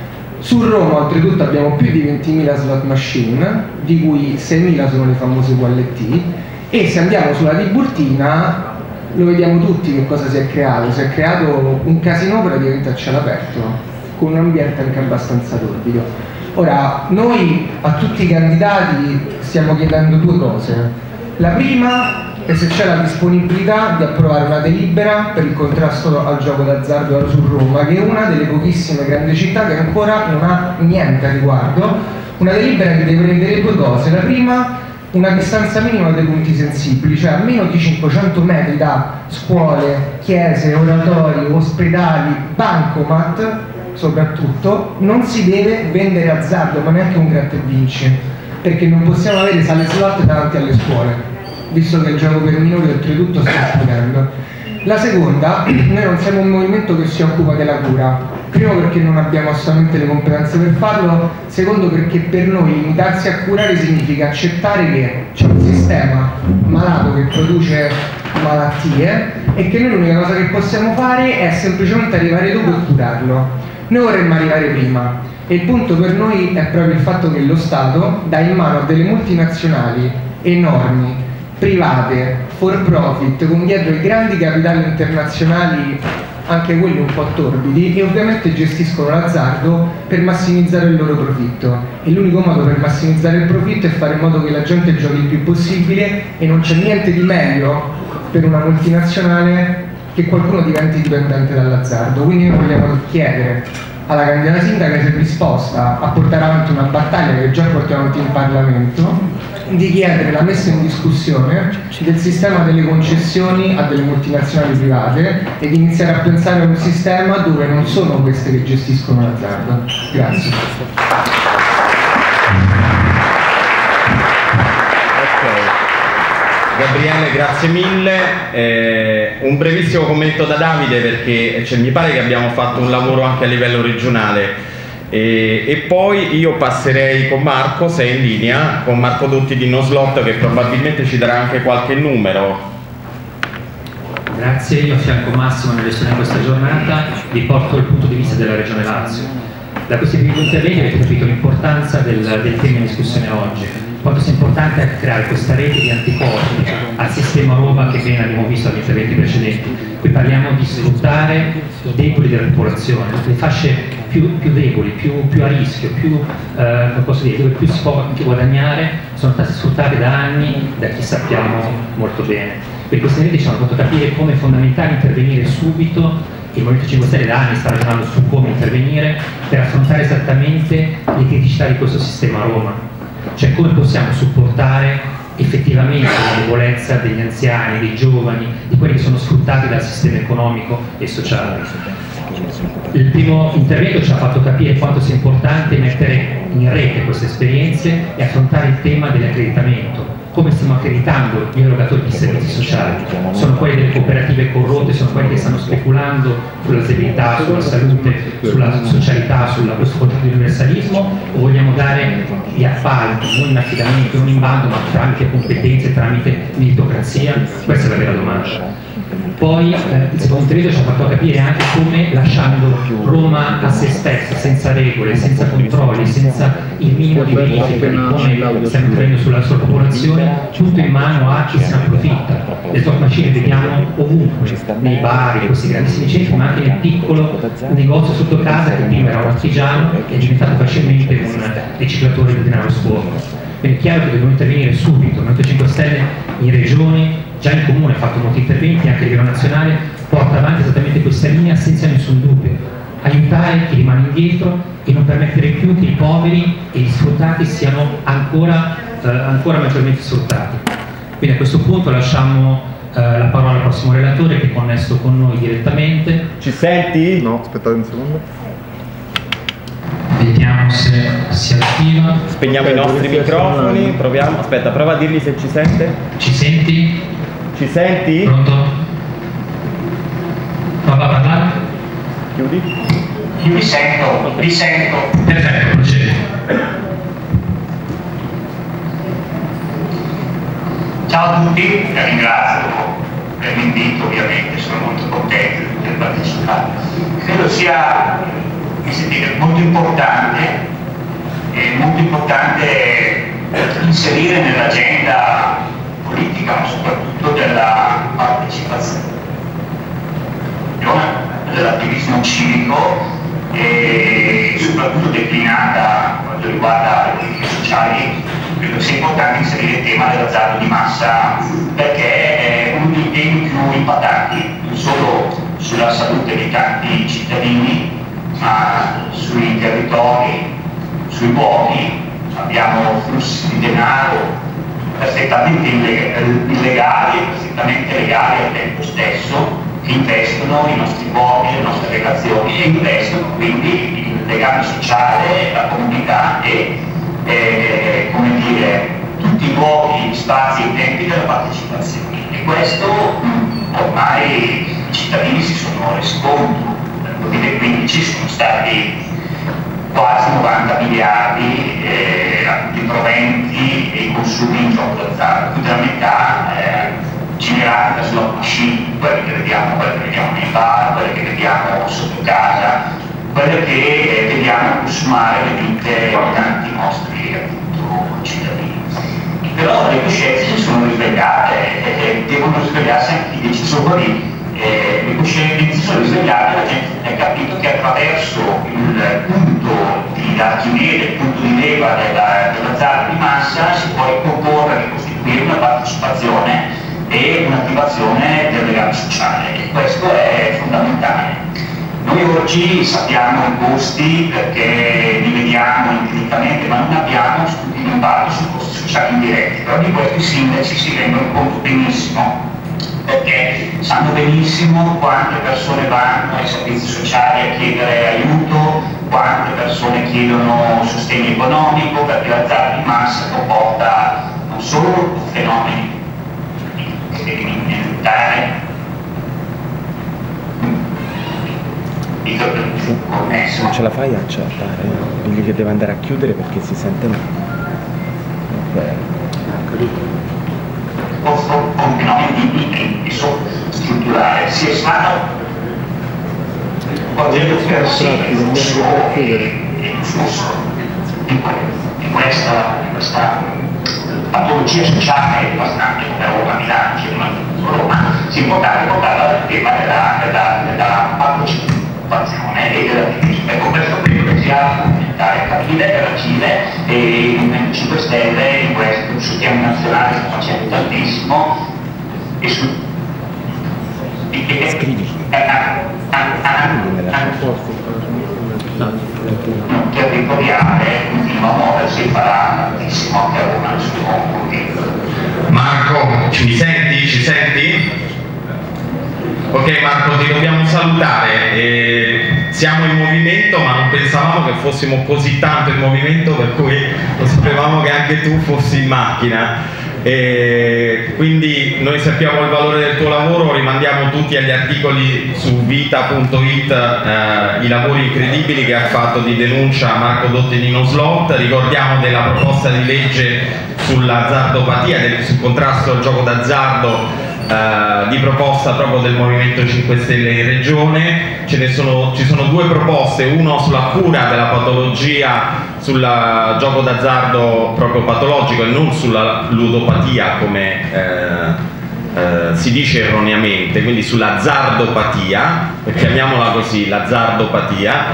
D: Su Roma oltretutto abbiamo più di ventimila slot machine, di cui seimila sono le famose Q L T, e se andiamo sulla Tiburtina lo vediamo tutti che cosa si è creato. Si è creato un casino praticamente a cielo aperto, con un ambiente anche abbastanza torbido. Ora, noi a tutti i candidati stiamo chiedendo due cose. La prima è se c'è la disponibilità di approvare una delibera per il contrasto al gioco d'azzardo su Roma, che è una delle pochissime grandi città che ancora non ha niente a riguardo. Una delibera che deve prendere due cose. La prima, una distanza minima dei punti sensibili, cioè a meno di cinquecento metri da scuole, chiese, oratori, ospedali, bancomat soprattutto, non si deve vendere azzardo, ma neanche un gratta e vinci, perché non possiamo avere sale slot davanti alle scuole, visto che il gioco per minori oltretutto sta esplodendo. La seconda, noi non siamo un movimento che si occupa della cura, primo perché non abbiamo assolutamente le competenze per farlo, secondo perché per noi limitarsi a curare significa accettare che c'è un sistema malato che produce malattie e che noi l'unica cosa che possiamo fare è semplicemente arrivare dopo e curarlo. Noi vorremmo arrivare prima, e il punto per noi è proprio il fatto che lo Stato dà in mano a delle multinazionali enormi, private, for profit, con dietro i grandi capitali internazionali, anche quelli un po' torbidi, che ovviamente gestiscono l'azzardo per massimizzare il loro profitto. E l'unico modo per massimizzare il profitto è fare in modo che la gente giochi il più possibile, e non c'è niente di meglio per una multinazionale che qualcuno diventi dipendente dall'azzardo. Quindi noi vogliamo chiedere alla candidata sindaca se è disposta a portare avanti una battaglia che già portiamo avanti in Parlamento, di chiedere la messa in discussione del sistema delle concessioni a delle multinazionali private e di iniziare a pensare a un sistema dove non sono queste che gestiscono l'azzardo. Grazie.
A: Gabriele, grazie mille. Eh, un brevissimo commento da Davide, perché cioè, mi pare che abbiamo fatto un lavoro anche a livello regionale, e, e poi io passerei con Marco, se è in linea, con Marco Dotti di No Slot, che probabilmente ci darà anche qualche numero.
E: Grazie, io affianco Massimo nelle lezioni di questa giornata, vi porto il punto di vista della Regione Lazio. Da questi primi interventi avete capito l'importanza del, del tema in discussione oggi, quanto sia importante creare questa rete di anticorpi al sistema Roma che bene abbiamo visto agli interventi precedenti. Qui parliamo di sfruttare i deboli della popolazione, le fasce più, più deboli, più, più a rischio, più, eh, posso dire, dove più si può anche guadagnare, sono state sfruttate da anni da chi sappiamo molto bene. Per queste reti ci hanno fatto capire come è fondamentale intervenire subito. Il Movimento cinque Stelle da anni sta ragionando su come intervenire per affrontare esattamente le criticità di questo sistema Roma, cioè come possiamo supportare effettivamente la debolezza degli anziani, dei giovani, di quelli che sono sfruttati dal sistema economico e sociale. Il primo intervento ci ha fatto capire quanto sia importante mettere in rete queste esperienze e affrontare il tema dell'accreditamento. Come stiamo accreditando gli erogatori di servizi sociali? Sono quelli delle cooperative corrotte, sono quelli che stanno speculando sulla stabilità, sulla salute, sulla socialità, sulla questo concetto di universalismo, o vogliamo dare gli appalti, non in affidamento, non in bando, ma tramite competenze, tramite meritocrazia? Questa è la vera domanda. Poi eh, il secondo intervento ci ha fatto capire anche come, lasciando Roma a se stessa, senza regole, senza controlli, senza il minimo di verifica di come stiamo intervenendo sulla sua popolazione, tutto in mano a chi se ne approfitta. Le slot machine vediamo ovunque, nei bar, in questi grandissimi centri, ma anche nel piccolo negozio sotto casa che prima era un artigiano e è diventato facilmente un riciclatore di denaro sporco. Quindi è chiaro che dobbiamo intervenire subito. Il Movimento cinque Stelle in regioni, già in comune ha fatto molti interventi, anche a livello nazionale, porta avanti esattamente questa linea senza nessun dubbio. Aiutare chi rimane indietro e non permettere più che i poveri e gli sfruttati siano ancora, eh, ancora maggiormente sfruttati. Quindi a questo punto lasciamo eh, la parola al prossimo relatore che è connesso con noi direttamente.
A: Ci senti?
F: No, aspettate un secondo.
E: Vediamo se si attiva.
A: Spegniamo
F: Ok,
A: i nostri
F: dovresti
A: microfoni,
F: essere-
A: proviamo. Aspetta, prova a dirgli se ci sente.
E: Ci senti?
A: Ci senti?
E: Pronto? Prova a parlare?
A: Chiudi.
G: Io vi sento, vi sento.
E: Perfetto, procedi.
G: Ciao a tutti, vi ringrazio per l'invito, ovviamente, sono molto contento di poter partecipare. Credo sia, mi sentite, molto importante, è molto importante inserire nell'agenda politica, ma soprattutto della partecipazione, dell'attivismo civico e soprattutto declinata quanto riguarda le politiche sociali. Credo sia importante inserire il tema dell'azzardo di massa perché è uno dei temi più impattanti non solo sulla salute di tanti cittadini ma sui territori, sui luoghi. Abbiamo flussi di denaro perfettamente illegali e perfettamente legali al tempo stesso che investono i nostri luoghi, le nostre relazioni e investono quindi il legame sociale, la comunità e eh, come dire, tutti i luoghi, gli spazi e i tempi della partecipazione. E questo ormai i cittadini si sono resi conto. Nel duemilaquindici sono stati quasi novanta miliardi eh, i proventi e i consumi in gioco d'azzardo, più della metà eh, generati da slot machine, quelle che vediamo, quelle che vediamo nei bar, quelle che vediamo sotto casa, quelle che eh, vediamo consumare le vite di tanti nostri appunto, cittadini. Però le coscienze si sono risvegliate e eh, devono risvegliarsi anche i decisori. Eh, le coscienze si sono risvegliate, la gente ha capito che attraverso il punto di archimede, il punto di leva della, dell'azzardo di massa si può proporre e ricostituire una partecipazione e un'attivazione del legame sociale e questo è fondamentale. Noi oggi sappiamo i costi perché li vediamo empiricamente, ma non abbiamo studi di impatto sui costi sociali indiretti, però di questi sindaci si rendono conto benissimo perché sanno benissimo quante persone vanno ai servizi sociali a chiedere aiuto, quante persone chiedono sostegno economico, perché l'azzardo di massa comporta non solo fenomeni che devono diventare connesso.
A: Non ce la fai a chattare? Digli che deve andare a chiudere perché si sente male.
G: Con fenomeni di inizio strutturale si è stato oggetto il flusso di questa, questa patologia sociale bastante per Roma, Milano, Roma, si è portata al tema della, della, della partecipazione e dell'attivismo. Ecco, questo credo che sia fondamentale capire, agire e il Movimento cinque Stelle in questo sul piano nazionale sta facendo tantissimo e su
A: Scrivi.
G: territoriale continua a muoversi e farà tantissimo anche a Roma nel suo movimento.
A: Marco, ci senti? Ci senti? Ok Marco, ti dobbiamo salutare. Eh, siamo in movimento ma non pensavamo che fossimo così tanto in movimento, per cui lo sapevamo che anche tu fossi in macchina. E quindi noi sappiamo il valore del tuo lavoro, rimandiamo tutti agli articoli su vita punto it, eh, i lavori incredibili che ha fatto di denuncia Marco Dottenino Slot. Ricordiamo della proposta di legge sull'azzardopatia, del, sul contrasto al gioco d'azzardo, Uh, di proposta proprio del Movimento cinque Stelle in Regione. Ce ne sono, ci sono due proposte, uno sulla cura della patologia, sul gioco d'azzardo proprio patologico e non sulla ludopatia come eh, eh, si dice erroneamente, quindi sull'azzardopatia, chiamiamola così, l'azzardopatia.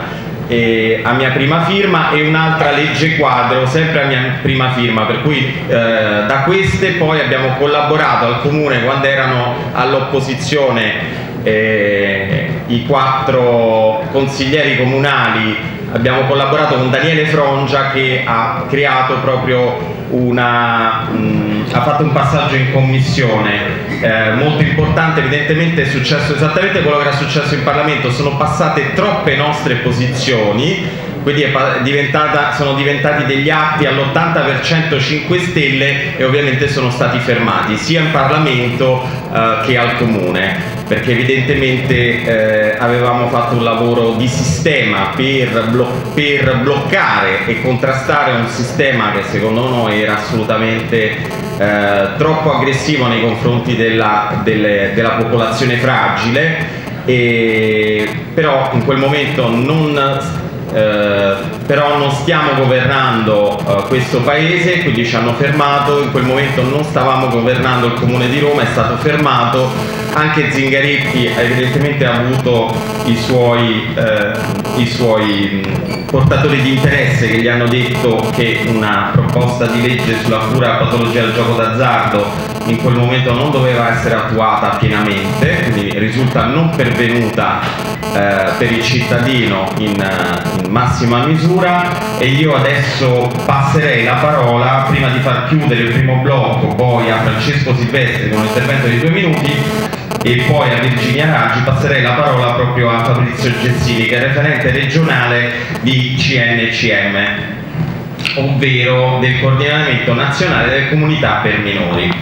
A: e a mia prima firma, e un'altra legge quadro sempre a mia prima firma, per cui eh, da queste poi abbiamo collaborato al Comune quando erano all'opposizione eh, i quattro consiglieri comunali. Abbiamo collaborato con Daniele Frongia che ha creato proprio una mh, ha fatto un passaggio in commissione eh, molto importante. Evidentemente è successo esattamente quello che era successo in Parlamento, sono passate troppe nostre posizioni, quindi è diventata, sono diventati degli atti all'ottanta per cento cinque Stelle, e ovviamente sono stati fermati sia in Parlamento eh, che al Comune, perché evidentemente eh, avevamo fatto un lavoro di sistema per, blo per bloccare e contrastare un sistema che secondo noi era assolutamente eh, troppo aggressivo nei confronti della, delle, della popolazione fragile, e però in quel momento non Eh, però non stiamo governando eh, questo paese, quindi ci hanno fermato. In quel momento non stavamo governando il Comune di Roma, è stato fermato. Anche Zingaretti evidentemente ha avuto i suoi, eh, i suoi mh, portatori di interesse che gli hanno detto che una proposta di legge sulla cura patologia del gioco d'azzardo in quel momento non doveva essere attuata pienamente, quindi risulta non pervenuta eh, per il cittadino in, in massima misura. E io adesso passerei la parola, prima di far chiudere il primo blocco, poi a Francesco Silvestri con un intervento di due minuti e poi a Virginia Raggi, passerei la parola proprio a Fabrizio Gessini, che è referente regionale di C N C M, ovvero del Coordinamento Nazionale delle Comunità per Minori.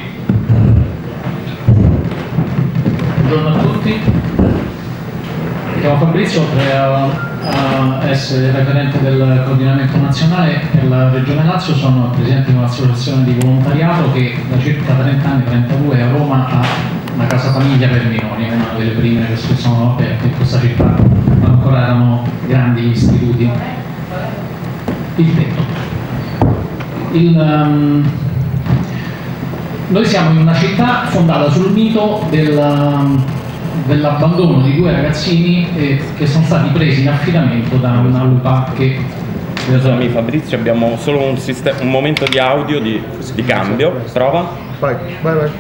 F: Buongiorno a tutti, mi chiamo Fabrizio, oltre a, a essere referente del coordinamento nazionale per la Regione Lazio sono presidente di un'associazione di volontariato che da circa trenta anni, trentadue, a Roma ha una casa famiglia per minori, una delle prime che si sono aperte in questa città, ma ancora erano grandi istituti. Il tetto. Il, um, Noi siamo in una città fondata sul mito dell'abbandono di due ragazzini eh, che sono stati presi in affidamento da una lupa che...
A: Scusami Fabrizio, abbiamo solo un, un momento di audio di, di cambio, prova.
H: Vai, vai, vai.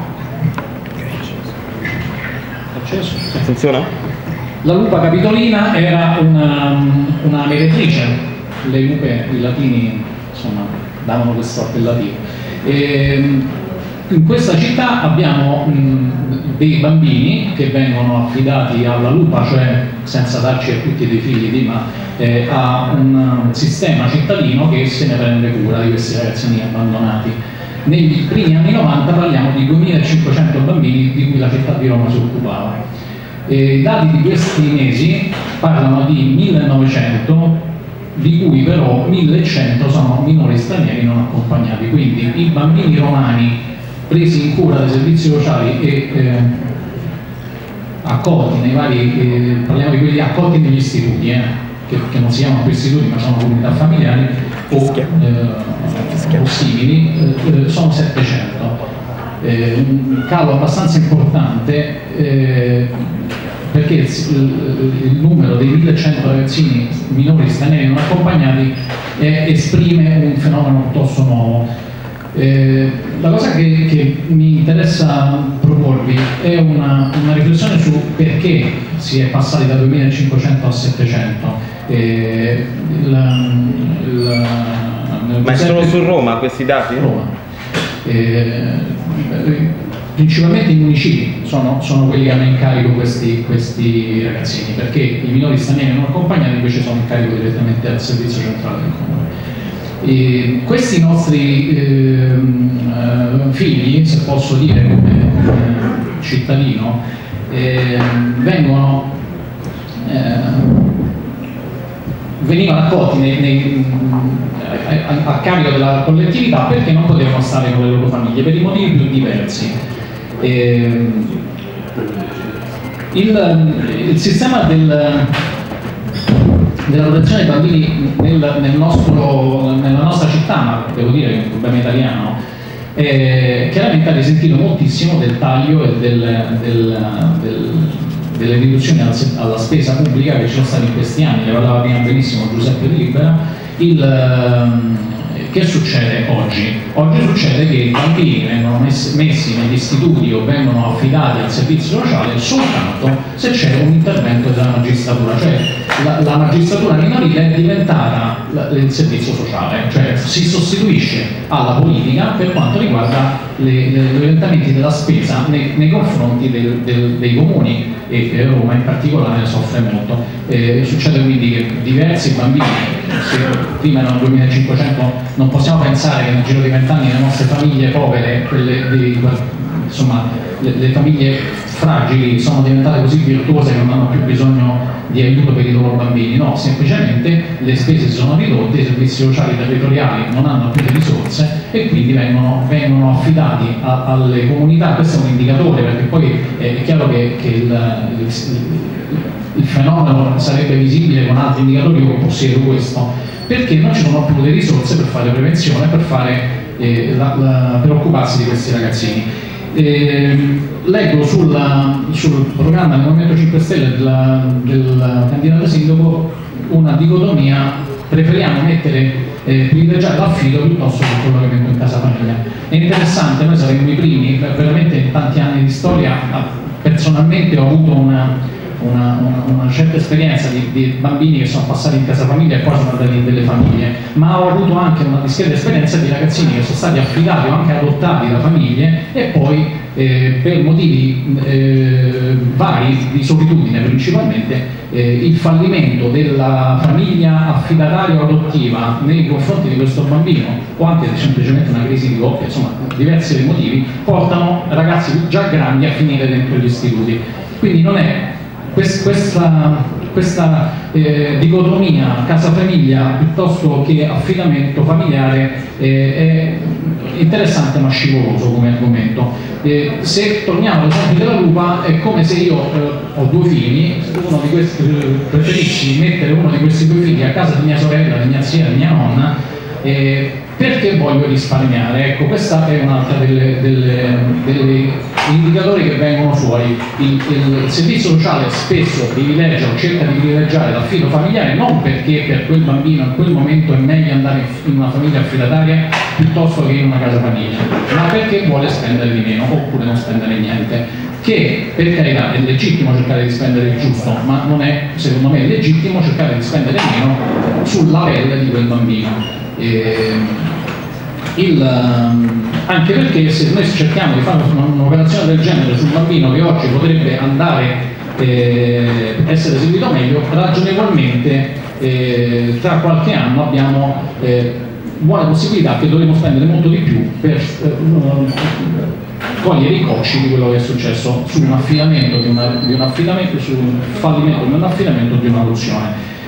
F: Acceso?
A: Funziona?
F: La lupa capitolina era una, una meretrice, le lupe, i latini, insomma, davano questo appellativo. E, in questa città abbiamo mh, dei bambini che vengono affidati alla lupa, cioè senza darci a tutti dei figli di ma eh, a un sistema cittadino che se ne prende cura di questi ragazzini abbandonati. Negli primi anni novanta parliamo di duemilacinquecento bambini di cui la città di Roma si occupava. E i dati di questi mesi parlano di millenovecento, di cui però millecento sono minori stranieri non accompagnati, quindi i bambini romani presi in cura dai servizi sociali e eh, accolti nei vari, eh, parliamo di quelli accolti negli istituti, eh, che, che non si chiamano più istituti ma sono comunità familiari o, eh, o simili, eh, sono settecento. Eh, un calo abbastanza importante eh, perché il, il, il numero dei millecento ragazzini minori stranieri non accompagnati eh, esprime un fenomeno piuttosto nuovo. Eh, la cosa che, che mi interessa proporvi è una, una riflessione su perché si è passati da duemilacinquecento a settecento. Eh, la, la,
A: Ma è solo su Roma questi dati?
F: Roma. Eh, principalmente i municipi sono, sono quelli che hanno in carico questi, questi ragazzini, perché i minori stranieri non accompagnati invece sono in carico direttamente al servizio centrale del comune. E questi nostri eh, figli, se posso dire come, come cittadino, eh, vengono eh, venivano accolti nei, nei, a, a carico della collettività perché non potevano stare con le loro famiglie per i motivi più diversi. Eh, il, il sistema del della protezione dei bambini nel, nel nostro, nella nostra città, ma devo dire che è un problema italiano, eh, chiaramente ha risentito moltissimo del taglio e del, del, del, delle riduzioni alla, alla spesa pubblica che ci sono state in questi anni, ne parlava prima benissimo Giuseppe Di Libera. Il, ehm, che succede oggi? Oggi succede che i bambini vengono messi, messi negli istituti o vengono affidati al servizio sociale soltanto se c'è un intervento della magistratura, cioè la, la magistratura minorile è diventata la, il servizio sociale, cioè si sostituisce alla politica per quanto riguarda le, le, gli orientamenti della spesa nei, nei confronti del, del, dei comuni, e Roma in particolare soffre molto. Eh, succede quindi che diversi bambini, se prima erano duemilacinquecento, non possiamo pensare che nel giro di vent'anni le nostre famiglie povere, quelle di, insomma, le, le famiglie fragili, sono diventate così virtuose che non hanno più bisogno di aiuto per i loro bambini. No, semplicemente le spese si sono ridotte, i servizi sociali territoriali non hanno più le risorse e quindi vengono, vengono affidati a, alle comunità. Questo è un indicatore, perché poi è chiaro che, che il, il, il fenomeno sarebbe visibile con altri indicatori. Io possiedo questo perché non ci sono più le risorse per fare prevenzione, per, fare, eh, la, la, per occuparsi di questi ragazzini. Eh, leggo sulla, sul programma del Movimento cinque Stelle della, del candidato sindaco una dicotomia: preferiamo mettere, eh, privilegiare l'affido piuttosto che quello che vengo in casa famiglia. È interessante, noi saremmo i primi, veramente in tanti anni di storia, personalmente ho avuto una Una, una, una certa esperienza di, di bambini che sono passati in casa famiglia e poi sono andati in delle famiglie, ma ho avuto anche una discreta esperienza di ragazzini che sono stati affidati o anche adottati da famiglie e poi eh, per motivi eh, vari, di solitudine principalmente, eh, il fallimento della famiglia affidataria o adottiva nei confronti di questo bambino, o anche semplicemente una crisi di coppia, insomma diversi motivi, portano ragazzi già grandi a finire dentro gli istituti. Quindi non è questa, questa eh, dicotomia casa-famiglia piuttosto che affidamento familiare eh, è interessante ma scivoloso come argomento. Eh, se torniamo all'esempio della lupa, è come se io eh, ho due figli, uno di questi, eh, preferisci mettere uno di questi due figli a casa di mia sorella, di mia zia, di mia nonna, eh, perché voglio risparmiare. Ecco, questa è un'altra delle, delle, delle indicatori che vengono fuori. Il, il servizio sociale spesso privilegia o cerca di privilegiare l'affido familiare non perché per quel bambino in quel momento è meglio andare in una famiglia affidataria piuttosto che in una casa famiglia, ma perché vuole spendere di meno oppure non spendere niente, che per carità è legittimo cercare di spendere il giusto, ma non è, secondo me, legittimo cercare di spendere meno sulla pelle di quel bambino. Eh, il, anche perché se noi cerchiamo di fare un'operazione del genere su un bambino che oggi potrebbe andare eh, essere seguito meglio, ragionevolmente eh, tra qualche anno abbiamo eh, buone possibilità che dovremo spendere molto di più per eh, cogliere i cocci di quello che è successo su un affidamento di, una, di un affidamento, su un fallimento di un affidamento o di un'adozione.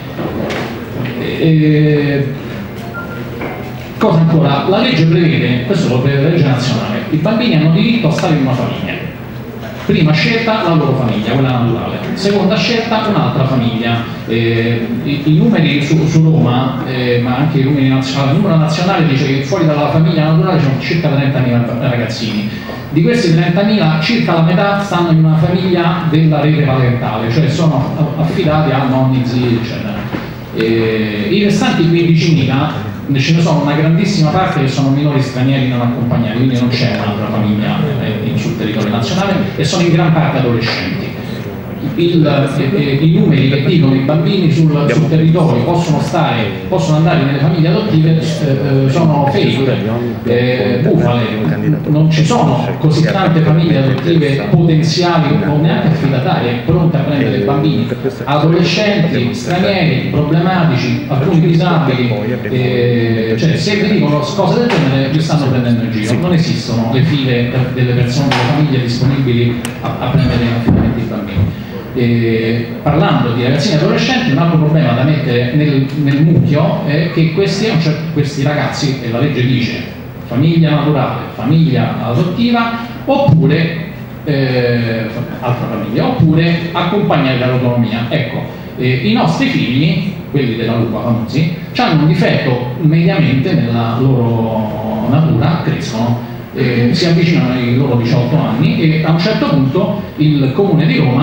F: E, cosa ancora? La legge prevede, questo lo prevede la legge nazionale, i bambini hanno diritto a stare in una famiglia. Prima scelta la loro famiglia, quella naturale, seconda scelta un'altra famiglia. Eh, i, i numeri su, su Roma, eh, ma anche i numeri nazionali, il numero nazionale dice che fuori dalla famiglia naturale ci sono circa trentamila ragazzini. Di questi trentamila circa la metà stanno in una famiglia della rete parentale, cioè sono affidati a nonni, zii, eccetera. Eh, I restanti quindicimila, ce ne sono una grandissima parte che sono minori stranieri non accompagnati, quindi non c'è un'altra famiglia eh, sul territorio nazionale, e sono in gran parte adolescenti. Il, eh, I numeri che dicono i bambini sul, sul territorio possono, stare, possono andare nelle famiglie adottive eh, sono fake, eh, bufale. Non ci sono così tante famiglie adottive potenziali o neanche affidatarie pronte a prendere bambini adolescenti, stranieri, problematici, alcuni disabili. Eh, cioè, se vi dicono cose del genere vi stanno prendendo in giro. Non esistono le file delle persone, delle famiglie disponibili a, a prendere affidamenti di bambini. Eh, parlando di ragazzini e adolescenti, un altro problema da mettere nel, nel mucchio è che questi, cioè, questi ragazzi, e la legge dice famiglia naturale, famiglia adottiva, oppure eh, altra famiglia, oppure accompagnati dall'autonomia. Ecco, eh, i nostri figli, quelli della lupa famosi, hanno un difetto mediamente nella loro natura, crescono, eh, si avvicinano ai loro diciotto anni e a un certo punto il Comune di Roma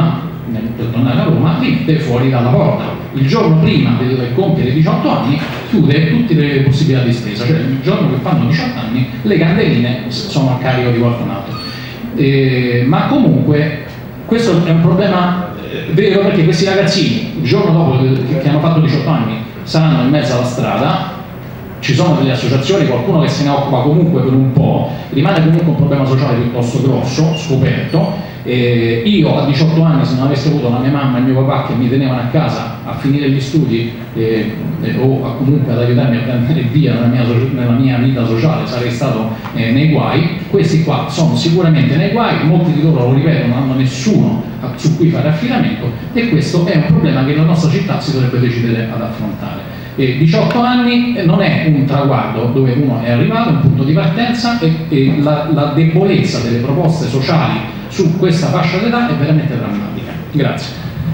F: per tornare a Roma, li mette fuori dalla porta. Il giorno prima del compiere diciotto anni chiude tutte le possibilità di spesa, cioè il giorno che fanno diciotto anni le candeline sono a carico di Fortunato. Eh, ma comunque questo è un problema eh, vero, perché questi ragazzini il giorno dopo che, che hanno fatto diciotto anni saranno in mezzo alla strada. Ci sono delle associazioni, qualcuno che se ne occupa comunque per un po', rimane comunque un problema sociale piuttosto grosso, scoperto. Eh, io a diciotto anni, se non avessi avuto la mia mamma e il mio papà che mi tenevano a casa a finire gli studi eh, eh, o a comunque ad aiutarmi a prendere via nella mia, nella mia vita sociale, sarei stato eh, nei guai. Questi qua sono sicuramente nei guai, molti di loro, lo ripeto, non hanno nessuno su cui fare affidamento, e questo è un problema che la nostra città si dovrebbe decidere ad affrontare. E diciotto anni non è un traguardo dove uno è arrivato, un punto di partenza, e, e la, la debolezza delle proposte sociali su questa fascia d'età è veramente drammatica. Grazie.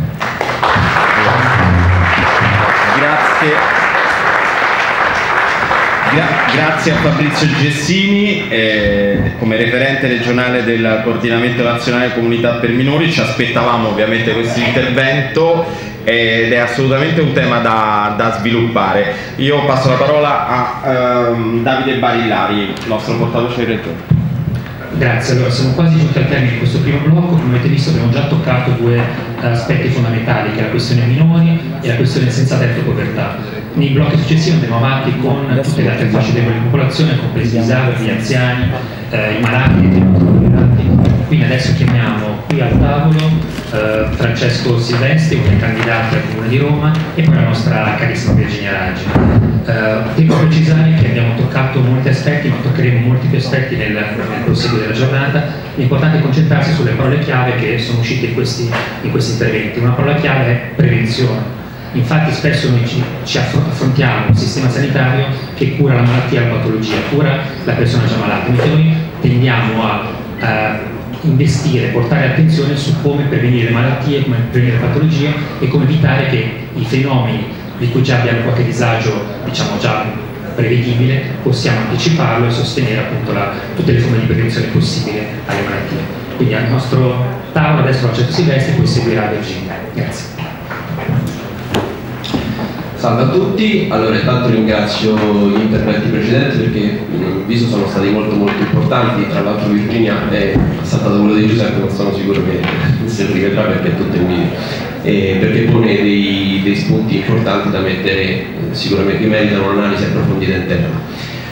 A: Grazie. Gra grazie a Fabrizio Gessini, eh, come referente regionale del Coordinamento Nazionale Comunità per Minori. Ci aspettavamo ovviamente questo intervento ed è assolutamente un tema da, da sviluppare. Io passo la parola a um, Davide Barillari, nostro portavoce di regione.
E: Grazie, allora siamo quasi giunti al termine di questo primo blocco. Come avete visto abbiamo già toccato due uh, aspetti fondamentali, che è la questione minori e la questione senza tetto e povertà. Nei blocchi successivi andremo avanti con tutte le altre fasce deboli di popolazione, compresi i disabili, gli anziani, eh, i malati, i intolleranti. Quindi adesso chiamiamo qui al tavolo eh, Francesco Silvestri, uno dei candidati al Comune di Roma, e poi la nostra carissima Virginia Raggi. Eh, devo precisare che abbiamo toccato molti aspetti, ma toccheremo molti più aspetti nel, nel proseguo della giornata. È importante concentrarsi sulle parole chiave che sono uscite in questi, in questi interventi. Una parola chiave è prevenzione. Infatti spesso noi ci, ci affrontiamo un sistema sanitario che cura la malattia e la patologia, cura la persona già malata, mentre noi tendiamo a, a investire, portare attenzione su come prevenire malattie, come prevenire patologie e come evitare che i fenomeni di cui già abbiamo qualche disagio, diciamo già prevedibile, possiamo anticiparlo e sostenere appunto la, tutte le forme di prevenzione possibili alle malattie. Quindi al nostro tavolo adesso Francesco Silvestri, poi seguirà Virginia. Grazie.
H: Salve a tutti, allora intanto ringrazio gli interventi precedenti perché in viso sono stati molto molto importanti. Tra l'altro Virginia è saltato quello di Giuseppe, non sono sicuro che se lo rivedrà perché è tutto in video, eh, perché pone dei, dei spunti importanti da mettere, eh, sicuramente che meritano un'analisi approfondita interna.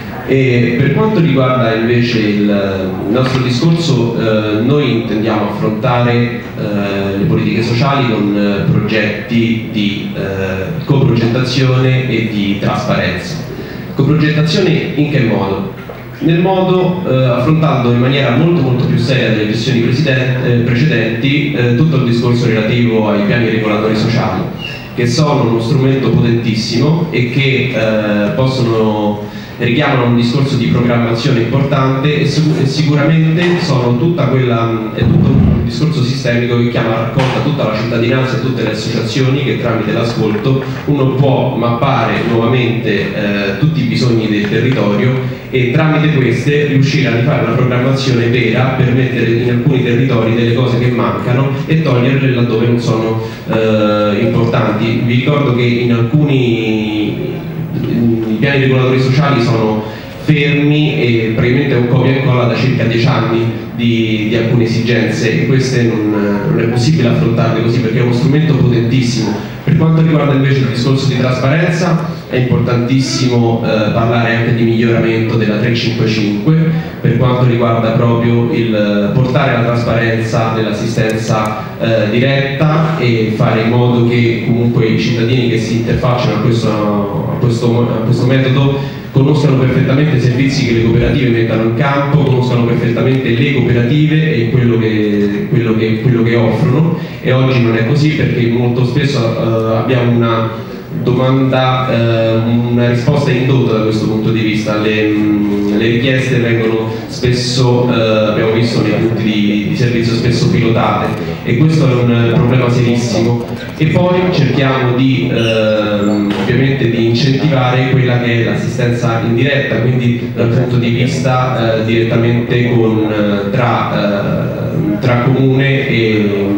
H: E per quanto riguarda invece il, il nostro discorso, eh, noi intendiamo affrontare eh, le politiche sociali con eh, progetti di eh, coprogettazione e di trasparenza. Coprogettazione in che modo? Nel modo eh, affrontando in maniera molto molto più seria delle gestioni eh, precedenti eh, tutto il discorso relativo ai piani regolatori sociali, che sono uno strumento potentissimo e che eh, possono richiamano un discorso di programmazione importante e, e sicuramente sono tutta quella, è tutto un discorso sistemico che chiama a raccolta tutta la cittadinanza e tutte le associazioni, che tramite l'ascolto uno può mappare nuovamente eh, tutti i bisogni del territorio e tramite queste riuscire a fare una programmazione vera per mettere in alcuni territori delle cose che mancano e toglierle laddove non sono eh, importanti. Vi ricordo che in alcuni i piani regolatori sociali sono fermi e praticamente è un copia e incolla da circa dieci anni di, di alcune esigenze, e queste non, non è possibile affrontarle così perché è uno strumento potentissimo. Per quanto riguarda invece il discorso di trasparenza, è importantissimo eh, parlare anche di miglioramento della trecentocinquantacinque per quanto riguarda proprio il portare la trasparenza dell'assistenza eh, diretta e fare in modo che comunque i cittadini che si interfacciano a questo, a questo, a questo metodo conoscano perfettamente i servizi che le cooperative mettono in campo, conoscano perfettamente le cooperative e quello che, quello che, quello che offrono, e oggi non è così perché molto spesso eh, abbiamo una domanda, eh, una risposta indotta da questo punto di vista. Le, mh, le richieste vengono spesso, eh, abbiamo visto nei punti di, di servizio, spesso pilotate, e questo è un problema serissimo. E poi cerchiamo di eh, ovviamente di incentivare quella che è l'assistenza indiretta, quindi dal punto di vista eh, direttamente con, tra, eh, tra comune e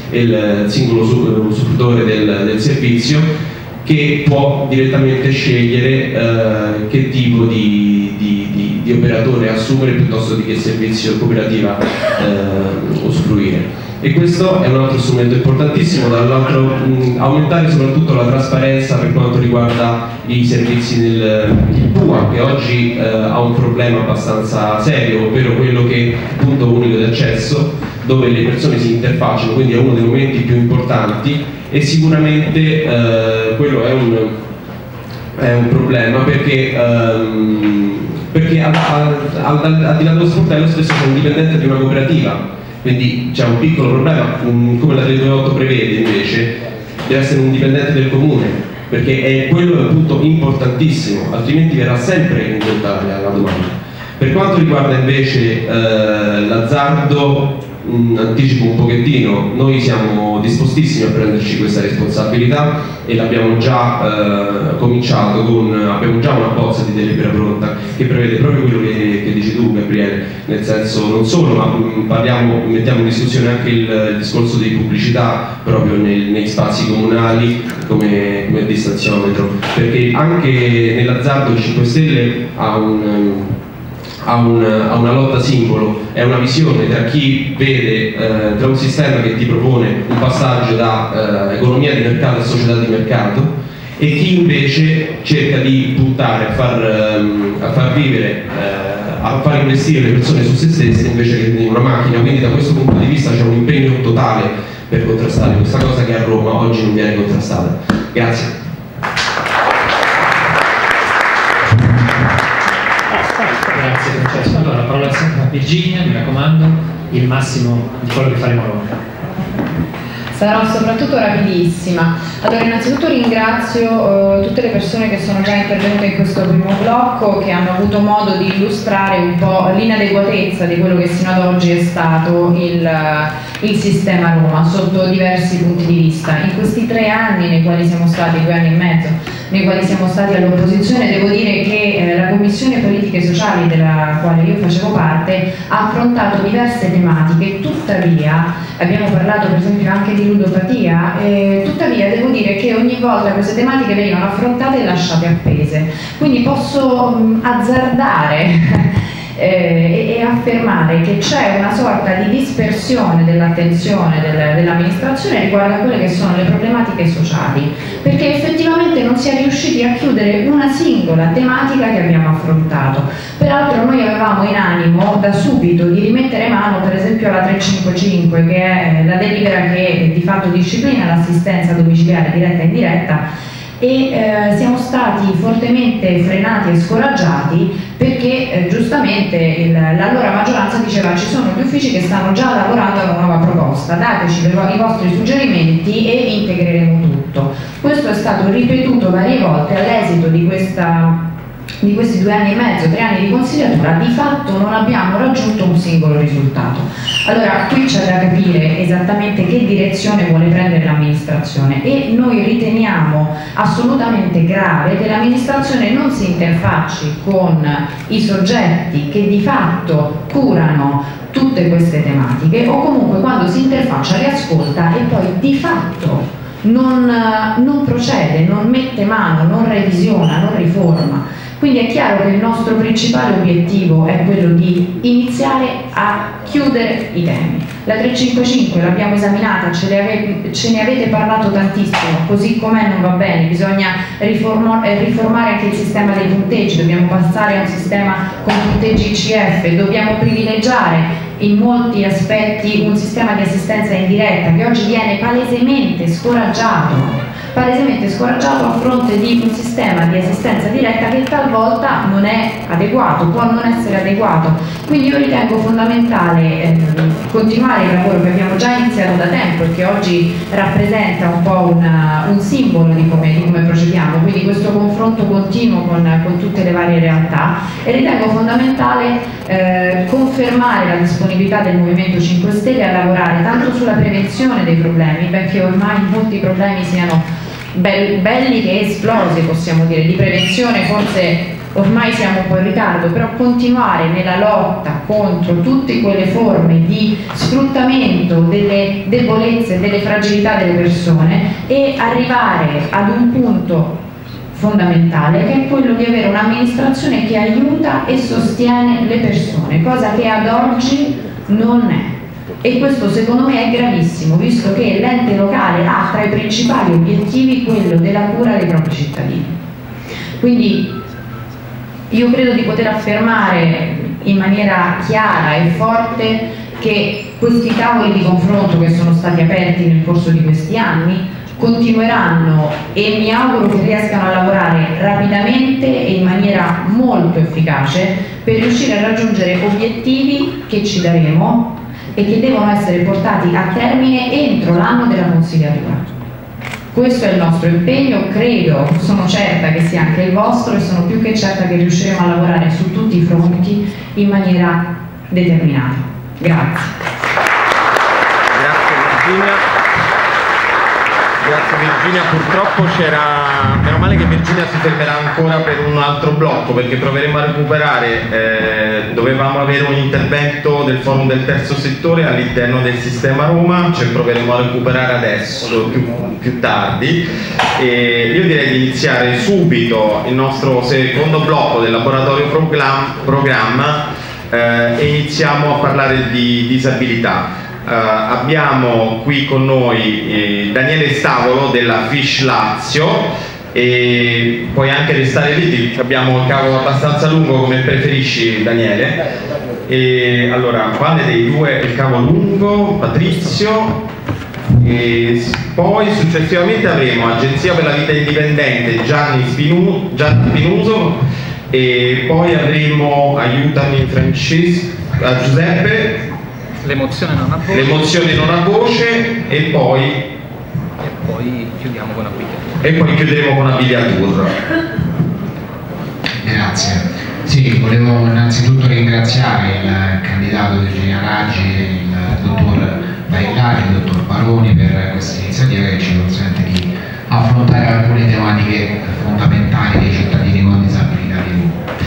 H: il singolo usufruttore del, del servizio, che può direttamente scegliere eh, che tipo di, di, di, di operatore assumere piuttosto di che servizio cooperativa eh, usufruire. E questo è un altro strumento importantissimo. Dall'altro, mh, aumentare soprattutto la trasparenza per quanto riguarda i servizi del P U A, che oggi eh, ha un problema abbastanza serio, ovvero quello che il punto unico di accesso, dove le persone si interfacciano, quindi è uno dei momenti più importanti, e sicuramente eh, quello è un, è un problema perché, ehm, perché al, al, al, al di là dello sportello spesso sono dipendente di una cooperativa. Quindi c'è un piccolo problema, come la trecentodiciotto prevede invece, deve essere un dipendente del comune, perché è quello è un punto importantissimo, altrimenti verrà sempre indotta la domanda. Per quanto riguarda invece eh, l'azzardo, anticipo un pochettino, noi siamo dispostissimi a prenderci questa responsabilità e l'abbiamo già eh, cominciato con, abbiamo già una bozza di delibera pronta che prevede proprio quello che, che dici tu, Gabriele, nel senso non solo, ma mh, parliamo, mettiamo in discussione anche il, il discorso di pubblicità proprio nei, nei spazi comunali come, come distanziometro, perché anche nell'azzardo il cinque Stelle ha un Ha, un, ha una lotta simbolo, è una visione tra chi vede eh, tra un sistema che ti propone un passaggio da eh, economia di mercato a società di mercato e chi invece cerca di puntare a far, ehm, a far vivere, eh, a far investire le persone su se stesse invece che in una macchina. Quindi da questo punto di vista c'è un impegno totale per contrastare questa cosa che a Roma oggi non viene contrastata. Grazie.
E: Grazie Francesco. Allora la parola sempre a Virginia, mi raccomando, il massimo di quello che faremo ora.
I: Sarò soprattutto rapidissima. Allora, innanzitutto ringrazio uh, tutte le persone che sono già intervenute in questo primo blocco, che hanno avuto modo di illustrare un po' l'inadeguatezza di quello che sino ad oggi è stato il, uh, il sistema Roma sotto diversi punti di vista. In questi tre anni nei quali siamo stati, due anni e mezzo, nei quali siamo stati all'opposizione, devo dire che eh, la Commissione Politiche Sociali, della quale io facevo parte, ha affrontato diverse tematiche. Tuttavia, abbiamo parlato per esempio anche di ludopatia, eh, tuttavia devo dire che ogni volta queste tematiche venivano affrontate e lasciate appese. Quindi posso mh, azzardare Eh, e affermare che c'è una sorta di dispersione dell'attenzione del, dell'amministrazione riguardo a quelle che sono le problematiche sociali, perché effettivamente non si è riusciti a chiudere una singola tematica che abbiamo affrontato. Peraltro noi avevamo in animo da subito di rimettere mano per esempio alla trecentocinquantacinque, che è la delibera che di fatto disciplina l'assistenza domiciliare diretta e indiretta, e eh, siamo stati fortemente frenati e scoraggiati perché eh, giustamente il, l'allora maggioranza diceva: ci sono gli uffici che stanno già lavorando a una nuova proposta, dateci i vostri suggerimenti e integreremo tutto. Questo è stato ripetuto varie volte. All'esito di questa di questi due anni e mezzo, tre anni di consigliatura, di fatto non abbiamo raggiunto un singolo risultato. Allora qui c'è da capire esattamente che direzione vuole prendere l'amministrazione, e noi riteniamo assolutamente grave che l'amministrazione non si interfacci con i soggetti che di fatto curano tutte queste tematiche, o comunque quando si interfaccia le ascolta e poi di fatto non, non procede, non mette mano, non revisiona, non riforma. Quindi è chiaro che il nostro principale obiettivo è quello di iniziare a chiudere i temi. La trecentocinquantacinque l'abbiamo esaminata, ce, ave, ce ne avete parlato tantissimo, così com'è non va bene, bisogna riforma, eh, riformare anche il sistema dei punteggi, dobbiamo passare a un sistema con punteggi I C F, dobbiamo privilegiare in molti aspetti un sistema di assistenza indiretta che oggi viene palesemente scoraggiato palesemente scoraggiato a fronte di un sistema di assistenza diretta che talvolta non è adeguato, può non essere adeguato. Quindi io ritengo fondamentale eh, continuare il lavoro che abbiamo già iniziato da tempo e che oggi rappresenta un po' una, un simbolo di come, di come procediamo, quindi questo confronto continuo con, con tutte le varie realtà, e ritengo fondamentale eh, confermare la disponibilità del Movimento cinque Stelle a lavorare tanto sulla prevenzione dei problemi, benché ormai molti problemi siano belli che esplosi, possiamo dire. Di prevenzione forse ormai siamo un po' in ritardo, però continuare nella lotta contro tutte quelle forme di sfruttamento delle debolezze, delle fragilità delle persone e arrivare ad un punto fondamentale che è quello di avere un'amministrazione che aiuta e sostiene le persone, cosa che ad oggi non è. E questo secondo me è gravissimo, visto che l'ente locale ha tra i principali obiettivi quello della cura dei propri cittadini. Quindi io credo di poter affermare in maniera chiara e forte che questi tavoli di confronto che sono stati aperti nel corso di questi anni continueranno e mi auguro che riescano a lavorare rapidamente e in maniera molto efficace per riuscire a raggiungere obiettivi che ci daremo e che devono essere portati a termine entro l'anno della consigliatura. Questo è il nostro impegno, credo, sono certa che sia anche il vostro e sono più che certa che riusciremo a lavorare su tutti i fronti in maniera determinata. Grazie.
A: Grazie Virginia. Grazie Virginia, purtroppo c'era, meno male che Virginia si fermerà ancora per un altro blocco perché proveremo a recuperare, eh, dovevamo avere un intervento del forum del terzo settore all'interno del sistema Roma, ce lo proveremo a recuperare adesso, più, più tardi. E io direi di iniziare subito il nostro secondo blocco del laboratorio programma eh, e iniziamo a parlare di disabilità. Uh, abbiamo qui con noi eh, Daniele Stavolo della Fish Lazio e puoi anche restare lì, abbiamo il cavo abbastanza lungo come preferisci Daniele. E allora quale dei due è il cavo lungo? Patrizio. E poi successivamente avremo Agenzia per la Vita Indipendente Gianni, Spinu, Gianni Spinuso e poi avremo, aiutami Francesco, uh, Giuseppe,
B: l'emozione non ha voce,
A: l'emozione non ha voce e poi
B: e poi chiudiamo con Abilia
A: e poi chiuderemo con Abilia Tour.
J: Grazie. Sì, volevo innanzitutto ringraziare il candidato Virginia Raggi, il dottor Baillari, il dottor Baroni per questa iniziativa che ci consente di affrontare alcune tematiche fondamentali dei cittadini con disabilità di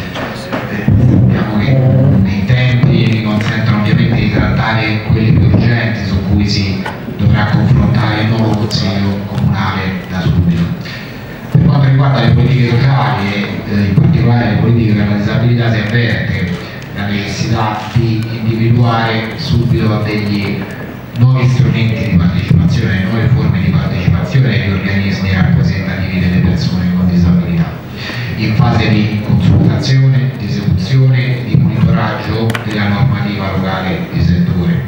J: Roma. Sappiamo che nei tempi consentono ovviamente di trattare quelli più urgenti su cui si dovrà confrontare il nuovo Consiglio Comunale da subito. Per quanto riguarda le politiche sociali e eh, in particolare le politiche per la disabilità si avverte la necessità di individuare subito degli nuovi strumenti di partecipazione, nuove forme di partecipazione agli organismi rappresentativi delle persone con disabilità, in fase di consultazione, di esecuzione, di monitoraggio della normativa locale di settore.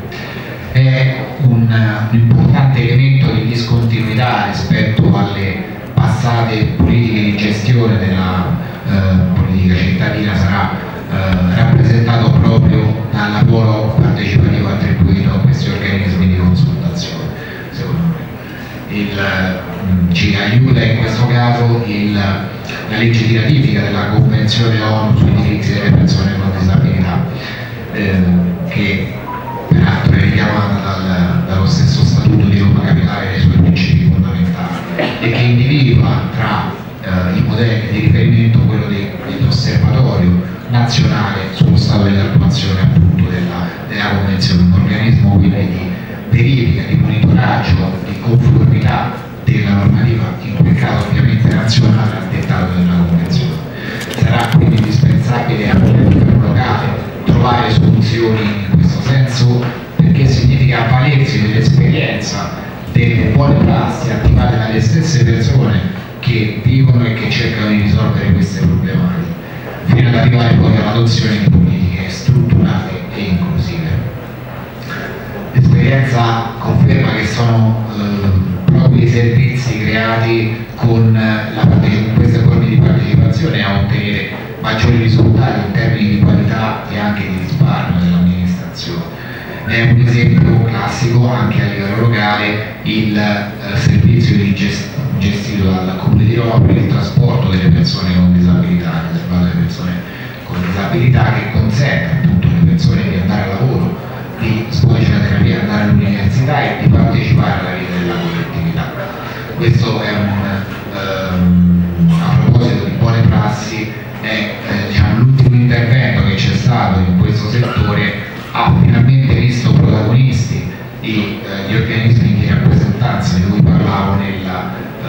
J: È un, un importante elemento di discontinuità rispetto alle passate politiche di gestione della eh, politica cittadina, sarà eh, rappresentato proprio dal lavoro partecipativo attribuito a questi organismi di consultazione, secondo me. Il, mh, ci aiuta in questo caso il, la legge di ratifica della Convenzione ONU sui diritti delle persone con disabilità, eh, che peraltro è richiamata dal, dallo stesso Statuto di Roma Capitale nei suoi principi fondamentali e che individua tra eh, i modelli di riferimento quello de, dell'osservatorio nazionale sullo stato dell'attuazione appunto della, della Convenzione, un organismo quindi di verifica, di monitoraggio, di conformità della normativa, in quel caso ovviamente nazionale, al dettato della Convenzione. Sarà quindi indispensabile anche a livello locale trovare soluzioni in questo senso, perché significa avvalersi dell'esperienza delle buone prassi attivate dalle stesse persone che vivono e che cercano di risolvere queste problematiche, fino ad arrivare poi all'adozione di politiche strutturate e inclusive. L'esperienza conferma che sono eh, proprio i servizi creati con la, queste forme di partecipazione a ottenere maggiori risultati in termini di qualità e anche di risparmio dell'amministrazione. È un esempio classico anche a livello locale il eh, servizio di gest gestito dal Comune di Roma per il trasporto delle persone con disabilità, riservato alle persone con disabilità, che consente appunto alle persone di andare al lavoro, di svolgere la terapia, andare all'università e di partecipare alla vita della collettività. Questo è un, um, a proposito di buone prassi, è eh, diciamo, l'ultimo intervento che c'è stato in questo settore ha finalmente visto protagonisti i, eh, gli organismi di rappresentanza di cui parlavo nella,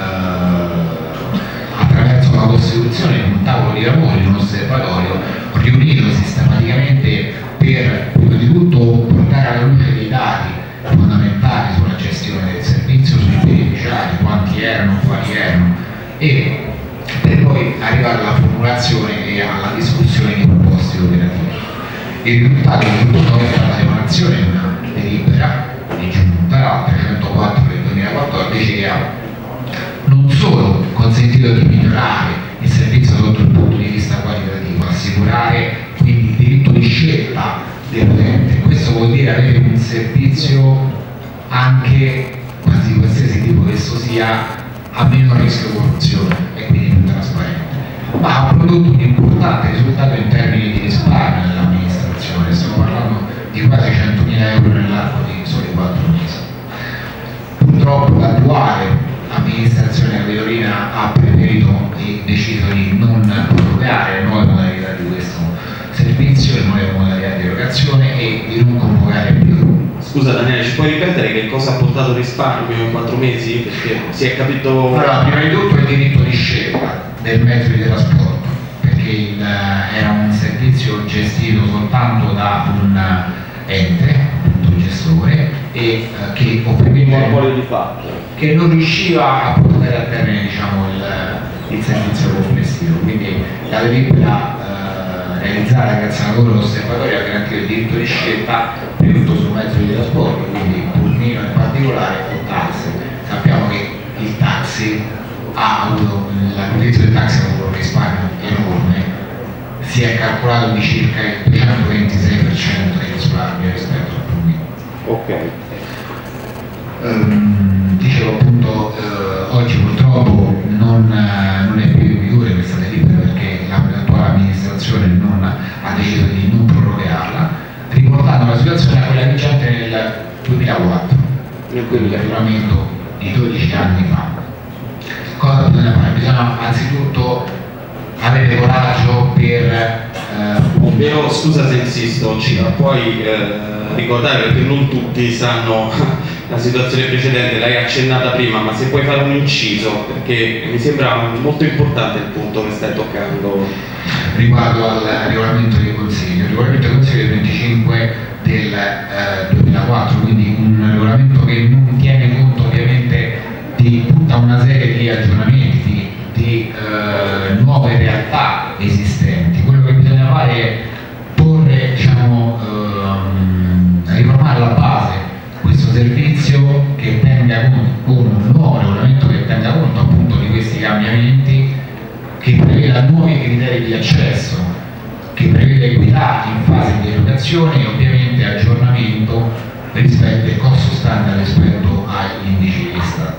J: eh, attraverso la costituzione di un tavolo di lavoro, di un osservatorio riunito sistematicamente per prima di tutto portare alla luce dei dati fondamentali sulla gestione del servizio, sui beneficiari, quanti erano, quali erano, e per poi arrivare alla formulazione e alla discussione di proposte operative. Il risultato di tutto è stata l'emanazione di una delibera di giunta, la trecentoquattro del duemilaquattordici, che ha non solo consentito di migliorare il servizio sotto il punto di vista qualitativo, assicurare quindi il diritto di scelta dell'utente. Questo vuol dire avere un servizio anche, quasi qualsiasi tipo che esso sia, a meno rischio di corruzione e quindi più trasparente, ma ha prodotto un importante risultato in termini di risparmio dell'amministrazione. Stiamo parlando di quasi centomila euro nell'arco di soli quattro mesi. Purtroppo l'attuale amministrazione capitolina ha preferito e deciso di non prorogare le nuove modalità di questo servizio, le nuove modalità di erogazione e di non convocare più.
A: Scusa Daniele, ci puoi ripetere che cosa ha portato risparmio in quattro mesi? Perché si è capito...
J: Allora, prima di tutto il diritto di scelta del mezzo di trasporto, perché il, era un servizio gestito soltanto da un ente, appunto il gestore, e eh, che
A: monopolio di fatto,
J: che non riusciva a portare a termine, diciamo, il, il servizio complessivo. Quindi la delibera eh, realizzata grazie al lavoro dell'osservatorio ha garantito il diritto di scelta prima di tutto sul mezzo di trasporto, quindi pulmino in particolare o taxi. Sappiamo che il taxi ha avuto, l'utilizzo del taxi ha avuto un risparmio enorme, si è calcolato di circa il duecentoventisei per cento di risparmio rispetto al pulmino.
A: Ok.
J: Um, dicevo appunto, eh, oggi purtroppo non, eh, non è più in vigore questa delibera perché l'attuale amministrazione non, ha deciso di non prorogarla, riportando la situazione a quella vigente nel duemilaquattro, quindi il regolamento di dodici anni fa. Cosa bisogna fare? Bisogna anzitutto avere coraggio per... Eh,
A: Ovvero, scusa se insisto, ci puoi eh, ricordare, perché non tutti sanno la situazione precedente, l'hai accennata prima, ma se puoi fare un inciso, perché mi sembra molto importante il punto che stai toccando.
J: Riguardo al regolamento del Consiglio, il regolamento del Consiglio del venticinque del eh, duemilaquattro, quindi un regolamento che non tiene conto ovviamente di tutta una serie di aggiornamenti, di, di eh, nuove realtà esistenti. Quello che bisogna fare è porre, diciamo, ehm, riformare la base questo servizio che tenga conto, con un nuovo regolamento che tenga conto appunto di questi cambiamenti, che preveda nuovi criteri di accesso, che prevede equità in fase di erogazione e ovviamente aggiornamento rispetto al costo standard rispetto agli indici di Istat.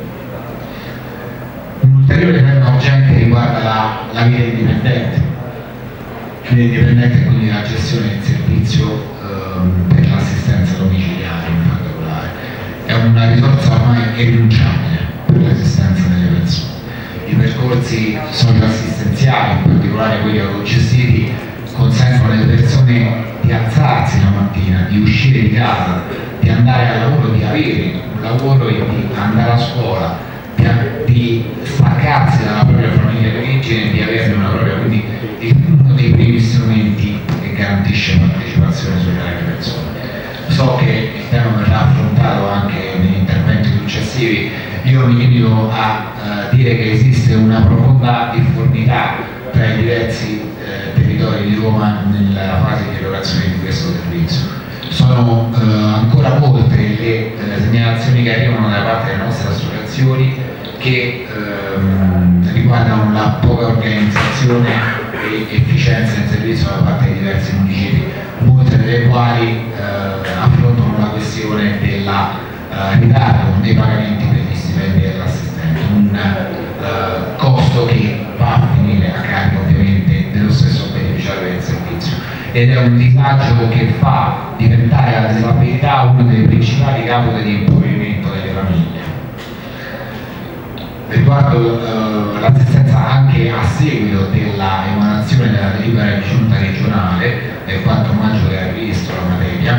J: Un ulteriore tema urgente riguarda la, la vita indipendente, vita indipendente e quindi la gestione del servizio ehm, per l'assistenza domiciliare in particolare. È una risorsa ormai irrinunciabile per l'esistenza delle persone. I percorsi socioassistenziali, in particolare quelli autogestiti, consentono alle persone di alzarsi la mattina, di uscire di casa, di andare al lavoro, di avere un lavoro e di andare a scuola, di, di staccarsi dalla propria famiglia d'origine e di averne una propria, quindi uno dei primi strumenti che garantisce partecipazione sociale alle persone. So che il tema verrà affrontato anche negli interventi successivi. Io mi limito a uh, dire che esiste una profonda difformità tra i diversi eh, territori di Roma nella fase di erogazione di questo servizio. Sono uh, ancora molte le eh, segnalazioni che arrivano da parte delle nostre associazioni che ehm, riguardano la poca organizzazione e efficienza del servizio da parte di diversi municipi, molte delle quali eh, affrontano la questione del eh, ritardo nei pagamenti per gli stipendi dell'assistente, un eh, costo che va a finire a carico ovviamente dello stesso beneficiario del servizio, ed è un disagio che fa diventare la disabilità uno dei principali capoti di impoverimento delle famiglie. Riguardo l'assistenza anche a seguito della emanazione della delibera di giunta regionale, per quanto maggio che ha rivisto la materia,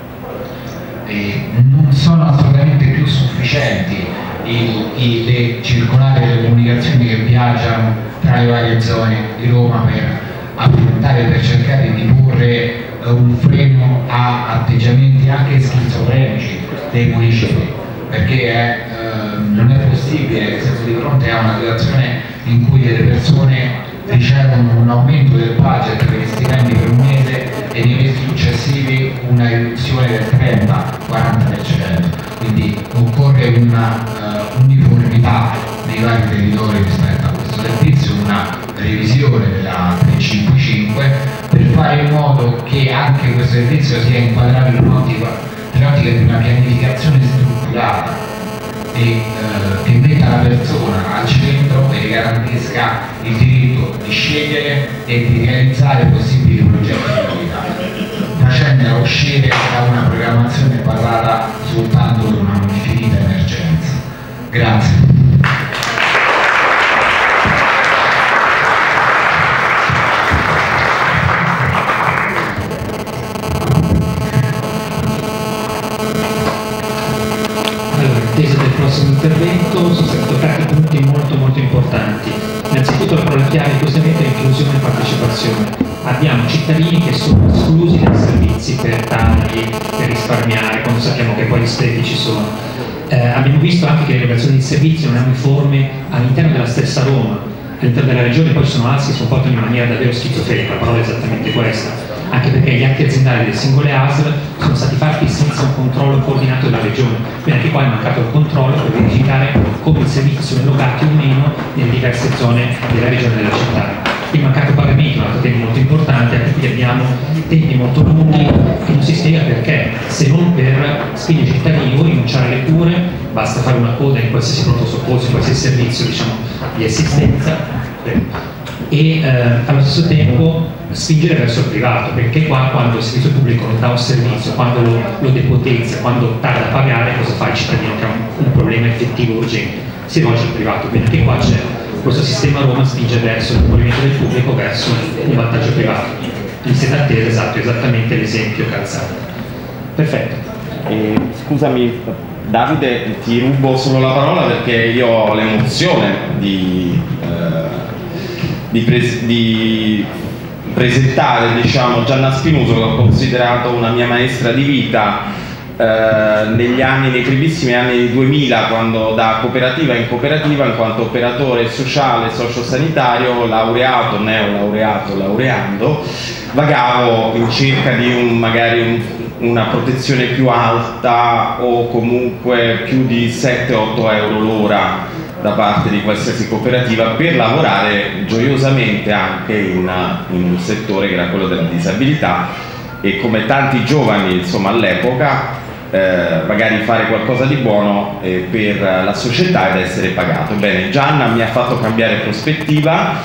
J: e non sono assolutamente più sufficienti il, il, le circolari e le comunicazioni che viaggiano tra le varie zone di Roma per affrontare, per cercare di porre un freno a atteggiamenti anche schizofrenici dei municipi, perché è, eh, non è possibile che siamo di fronte a una situazione in cui delle persone ricevono un aumento del budget per gli stipendi per un mese e nei mesi successivi una riduzione del trenta quaranta per cento, quindi occorre una uh, uniformità nei vari territori rispetto a questo servizio, una revisione della trecentocinquantacinque per fare in modo che anche questo servizio sia inquadrato in un'ottica di una pianificazione strutturata e eh, che metta la persona al centro e che garantisca il diritto di scegliere e di realizzare possibili progetti di vita, facendola uscire da una programmazione basata soltanto su una infinita emergenza. Grazie.
E: Intervento sono stati toccati punti molto molto importanti. Innanzitutto la parola chiave di questo evento è inclusione e partecipazione. Abbiamo cittadini che sono esclusi dai servizi per tagli, per risparmiare, quando sappiamo che poi gli sprechi ci sono. Eh, abbiamo visto anche che l'erogazione di servizi non è uniforme all'interno della stessa Roma. All'interno della regione poi sono altri che si comportano in maniera davvero schizofrenica, la parola è esattamente questa. Anche perché gli atti aziendali delle singole A S L sono stati fatti senza un controllo coordinato della regione, quindi anche qua è mancato il controllo per verificare come i servizi sono erogati o meno nelle diverse zone della regione e della città. Il mancato pagamento è un altro tema molto importante, anche qui abbiamo tempi molto lunghi che non si spiega perché, se non per spingere i cittadini o rinunciare alle cure, basta fare una coda in qualsiasi pronto soccorso, in qualsiasi servizio diciamo, di assistenza, e eh, allo stesso tempo spingere verso il privato, perché qua quando il servizio pubblico non dà un servizio, quando lo, lo depotenzia, quando tarda a pagare, cosa fa il cittadino che ha un, un problema effettivo urgente? Si rivolge al privato, quindi anche qua c'è questo sistema Roma spinge verso il movimento del pubblico, verso un vantaggio privato. In sede attesa, esatto, esattamente l'esempio calzato. Perfetto.
A: Eh, scusami Davide, ti rubo solo la parola perché io ho l'emozione di, eh, di, pres di presentare diciamo, Gianna Spinuso, che ho considerato una mia maestra di vita eh, negli anni, nei primissimi anni duemila, quando da cooperativa in cooperativa, in quanto operatore sociale, sociosanitario, laureato, neolaureato, laureando, vagavo in cerca di un, magari un, una protezione più alta o comunque più di sette otto euro l'ora da parte di qualsiasi cooperativa per lavorare gioiosamente anche in, in un settore che era quello della disabilità e come tanti giovani insomma all'epoca eh, magari fare qualcosa di buono eh, per la società ed essere pagato. Bene, Gianna mi ha fatto cambiare prospettiva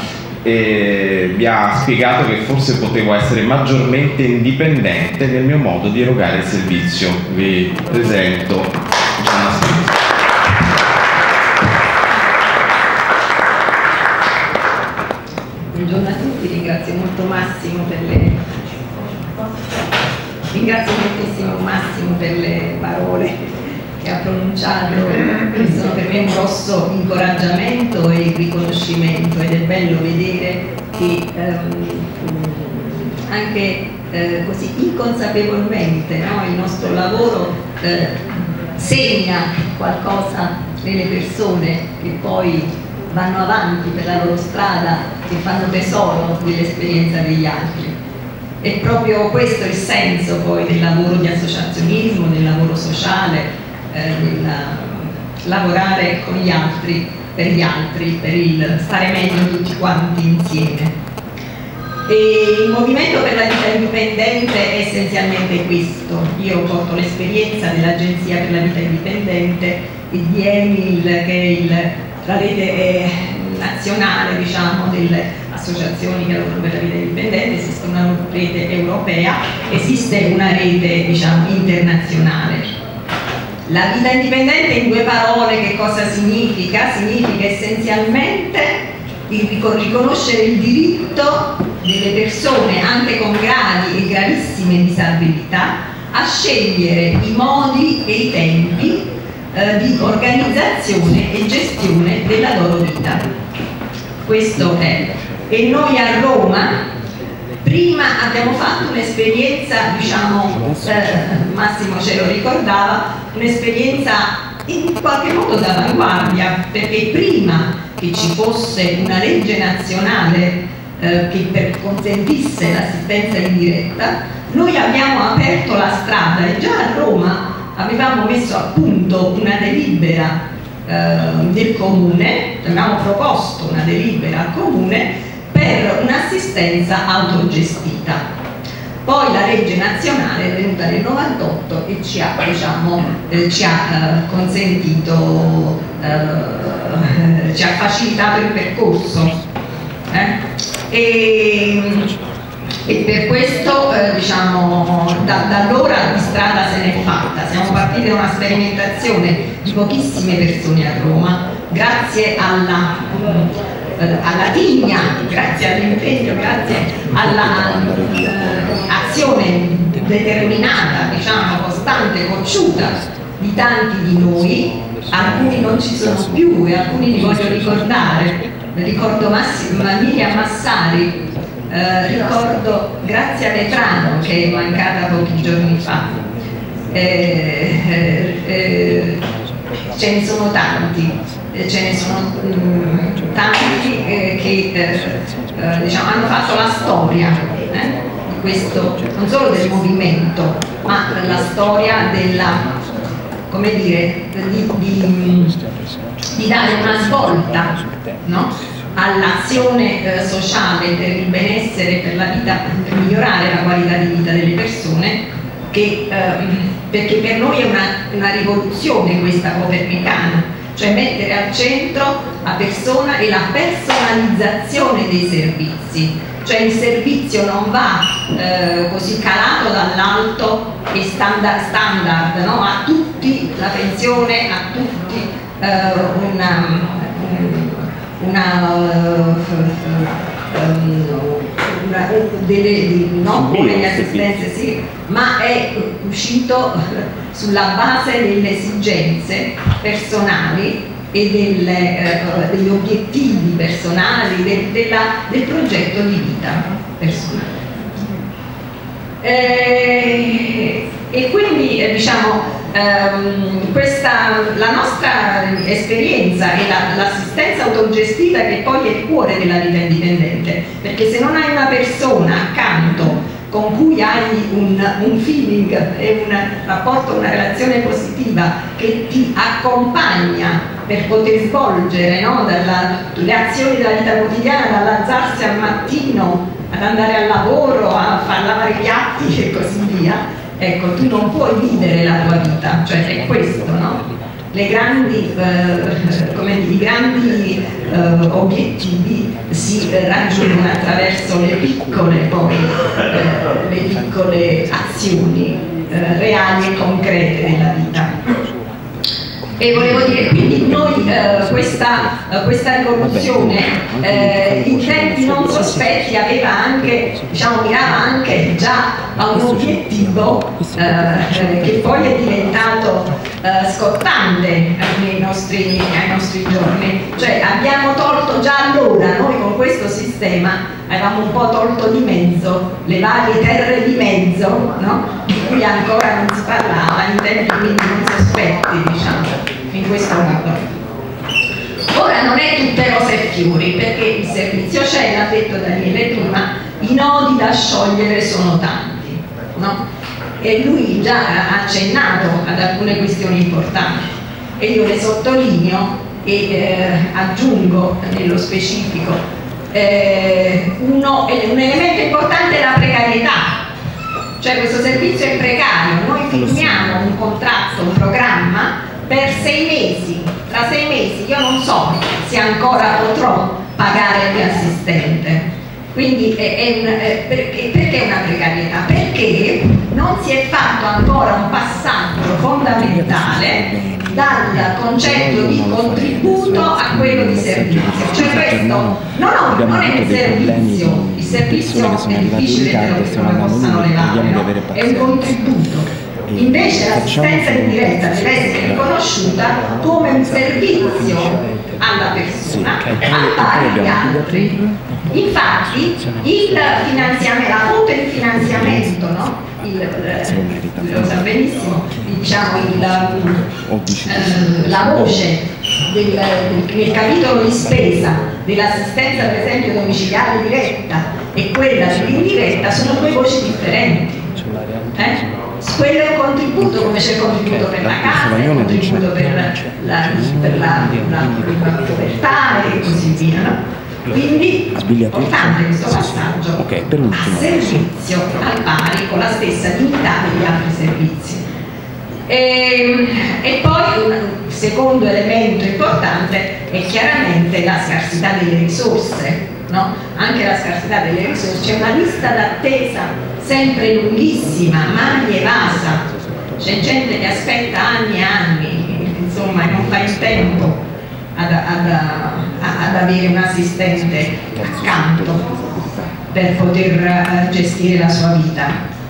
A: e mi ha spiegato che forse potevo essere maggiormente indipendente nel mio modo di erogare il servizio. Vi presento Gianna Spinuso.
K: Buongiorno a tutti, ringrazio molto Massimo per le ringrazio moltissimo Massimo per le parole che ha pronunciato, che sono per me un grosso incoraggiamento e riconoscimento, ed è bello vedere che ehm, anche eh, così inconsapevolmente no, il nostro lavoro eh, segna qualcosa nelle persone che poi vanno avanti per la loro strada e fanno tesoro dell'esperienza degli altri. È proprio questo il senso poi del lavoro di associazionismo, del lavoro sociale, eh, del lavorare con gli altri, per gli altri, per il stare meglio tutti quanti insieme. E il movimento per la vita indipendente è essenzialmente questo. Io porto l'esperienza dell'Agenzia per la vita indipendente e di ENIL, che è il la rete eh, nazionale diciamo, delle associazioni che lavorano per la vita indipendente. Esiste una rete europea, esiste una rete diciamo, internazionale. La vita indipendente in due parole che cosa significa? Significa essenzialmente il riconoscere il diritto delle persone anche con gravi e gravissime disabilità a scegliere i modi e i tempi eh, di organizzazione e gestione della loro vita. Questo è. E noi a Roma prima abbiamo fatto un'esperienza, diciamo, eh, Massimo ce lo ricordava, un'esperienza in qualche modo d'avanguardia, perché prima che ci fosse una legge nazionale eh, che per consentisse l'assistenza in diretta, noi abbiamo aperto la strada e già a Roma avevamo messo a punto una delibera eh, del comune, abbiamo proposto una delibera al comune per un'assistenza autogestita. Poi la legge nazionale è venuta nel novantotto e ci ha, diciamo, eh, ci ha eh, consentito, eh, ci ha facilitato il percorso. Eh? E, e per questo eh, diciamo, da, da allora di strada se n'è fatta. Siamo partiti da una sperimentazione di pochissime persone a Roma, grazie alla, eh, alla tigna, grazie all'impegno, grazie all'azione eh, determinata, diciamo, costante, cocciuta di tanti di noi. Alcuni non ci sono più e alcuni li voglio ricordare. Ricordo Massimo, Miriam Massari, eh, ricordo Grazia Vetrano che è mancata pochi giorni fa, eh, eh, eh, ce ne sono tanti, eh, ce ne sono mh, tanti eh, che eh, eh, diciamo, hanno fatto la storia eh, di questo, non solo del movimento, ma la storia della, come dire, di, di, di dare una svolta, no? all'azione eh, sociale per il benessere, per la vita, per migliorare la qualità di vita delle persone, che, eh, perché per noi è una, una rivoluzione questa copernicana, cioè mettere al centro la persona e la personalizzazione dei servizi, cioè il servizio non va eh, così calato dall'alto e standard, standard no? a tutti la pensione, a tutti eh, una, una, um, una delle, no, come le assistenze sì, ma è uscito sulla base delle esigenze personali e delle, eh, degli obiettivi personali del, della, del progetto di vita personale. Eh, e quindi eh, diciamo ehm, questa, la nostra esperienza e la, l'assistenza autogestita, che poi è il cuore della vita indipendente, perché se non hai una persona accanto con cui hai un, un feeling e un rapporto, una relazione positiva che ti accompagna per poter svolgere no, dalla, le azioni della vita quotidiana, dall'alzarsi al mattino, ad andare al lavoro, a far lavare i piatti e così via, ecco, tu non puoi vivere la tua vita, cioè è questo, no? Le grandi, eh, come dire, i grandi eh, obiettivi si eh, raggiungono attraverso le piccole, poi, eh, le piccole azioni eh, reali e concrete della vita. E volevo dire, quindi noi eh, questa, eh, questa rivoluzione eh, in tempi non sospetti aveva anche, diciamo, mirava anche già a un obiettivo eh, che poi è diventato eh, scottante nei nostri, ai nostri giorni. Cioè abbiamo tolto già allora, noi con questo sistema avevamo un po' tolto di mezzo le varie terre di mezzo, no? Di cui ancora non si parlava in tempi quindi non sospetti, diciamo, in questo modo. Ora non è tutte rose e fiori, perché il servizio c'è, l'ha detto Daniele prima, i nodi da sciogliere sono tanti, no? E lui già ha accennato ad alcune questioni importanti e io le sottolineo e eh, aggiungo nello specifico. Eh, uno, un elemento importante è la precarietà, cioè questo servizio è precario, noi firmiamo un contratto, un programma per sei mesi, tra sei mesi io non so se ancora potrò pagare il mio assistente Quindi è, è una, è, perché, perché una precarietà? Perché non si è fatto ancora un passaggio fondamentale dal concetto di contributo a quello di servizio. Cioè questo no, no, non è un servizio, il servizio è difficile che lo possano levare, no? È un contributo. Invece l'assistenza indiretta deve essere riconosciuta come un servizio alla persona a pari di altri. Infatti il finanziamento, la fonte del finanziamento, no? il, lo sa benissimo, diciamo il, eh, la voce del, del, nel capitolo di spesa dell'assistenza per esempio domiciliare diretta e quella dell'indiretta sono due voci differenti. Eh? Quello è un contributo, come c'è il contributo per la casa, il contributo per la, per la, la, la povertà e così via, no? Quindi è importante questo passaggio
L: okay, per
K: a servizio al pari con la stessa dignità degli altri servizi. E, e poi un secondo elemento importante è chiaramente la scarsità delle risorse, no? Anche la scarsità delle risorse, c'è una lista d'attesa sempre lunghissima, mai evasa, c'è gente che aspetta anni e anni, insomma non fa il tempo ad, ad, ad avere un assistente accanto per poter gestire la sua vita.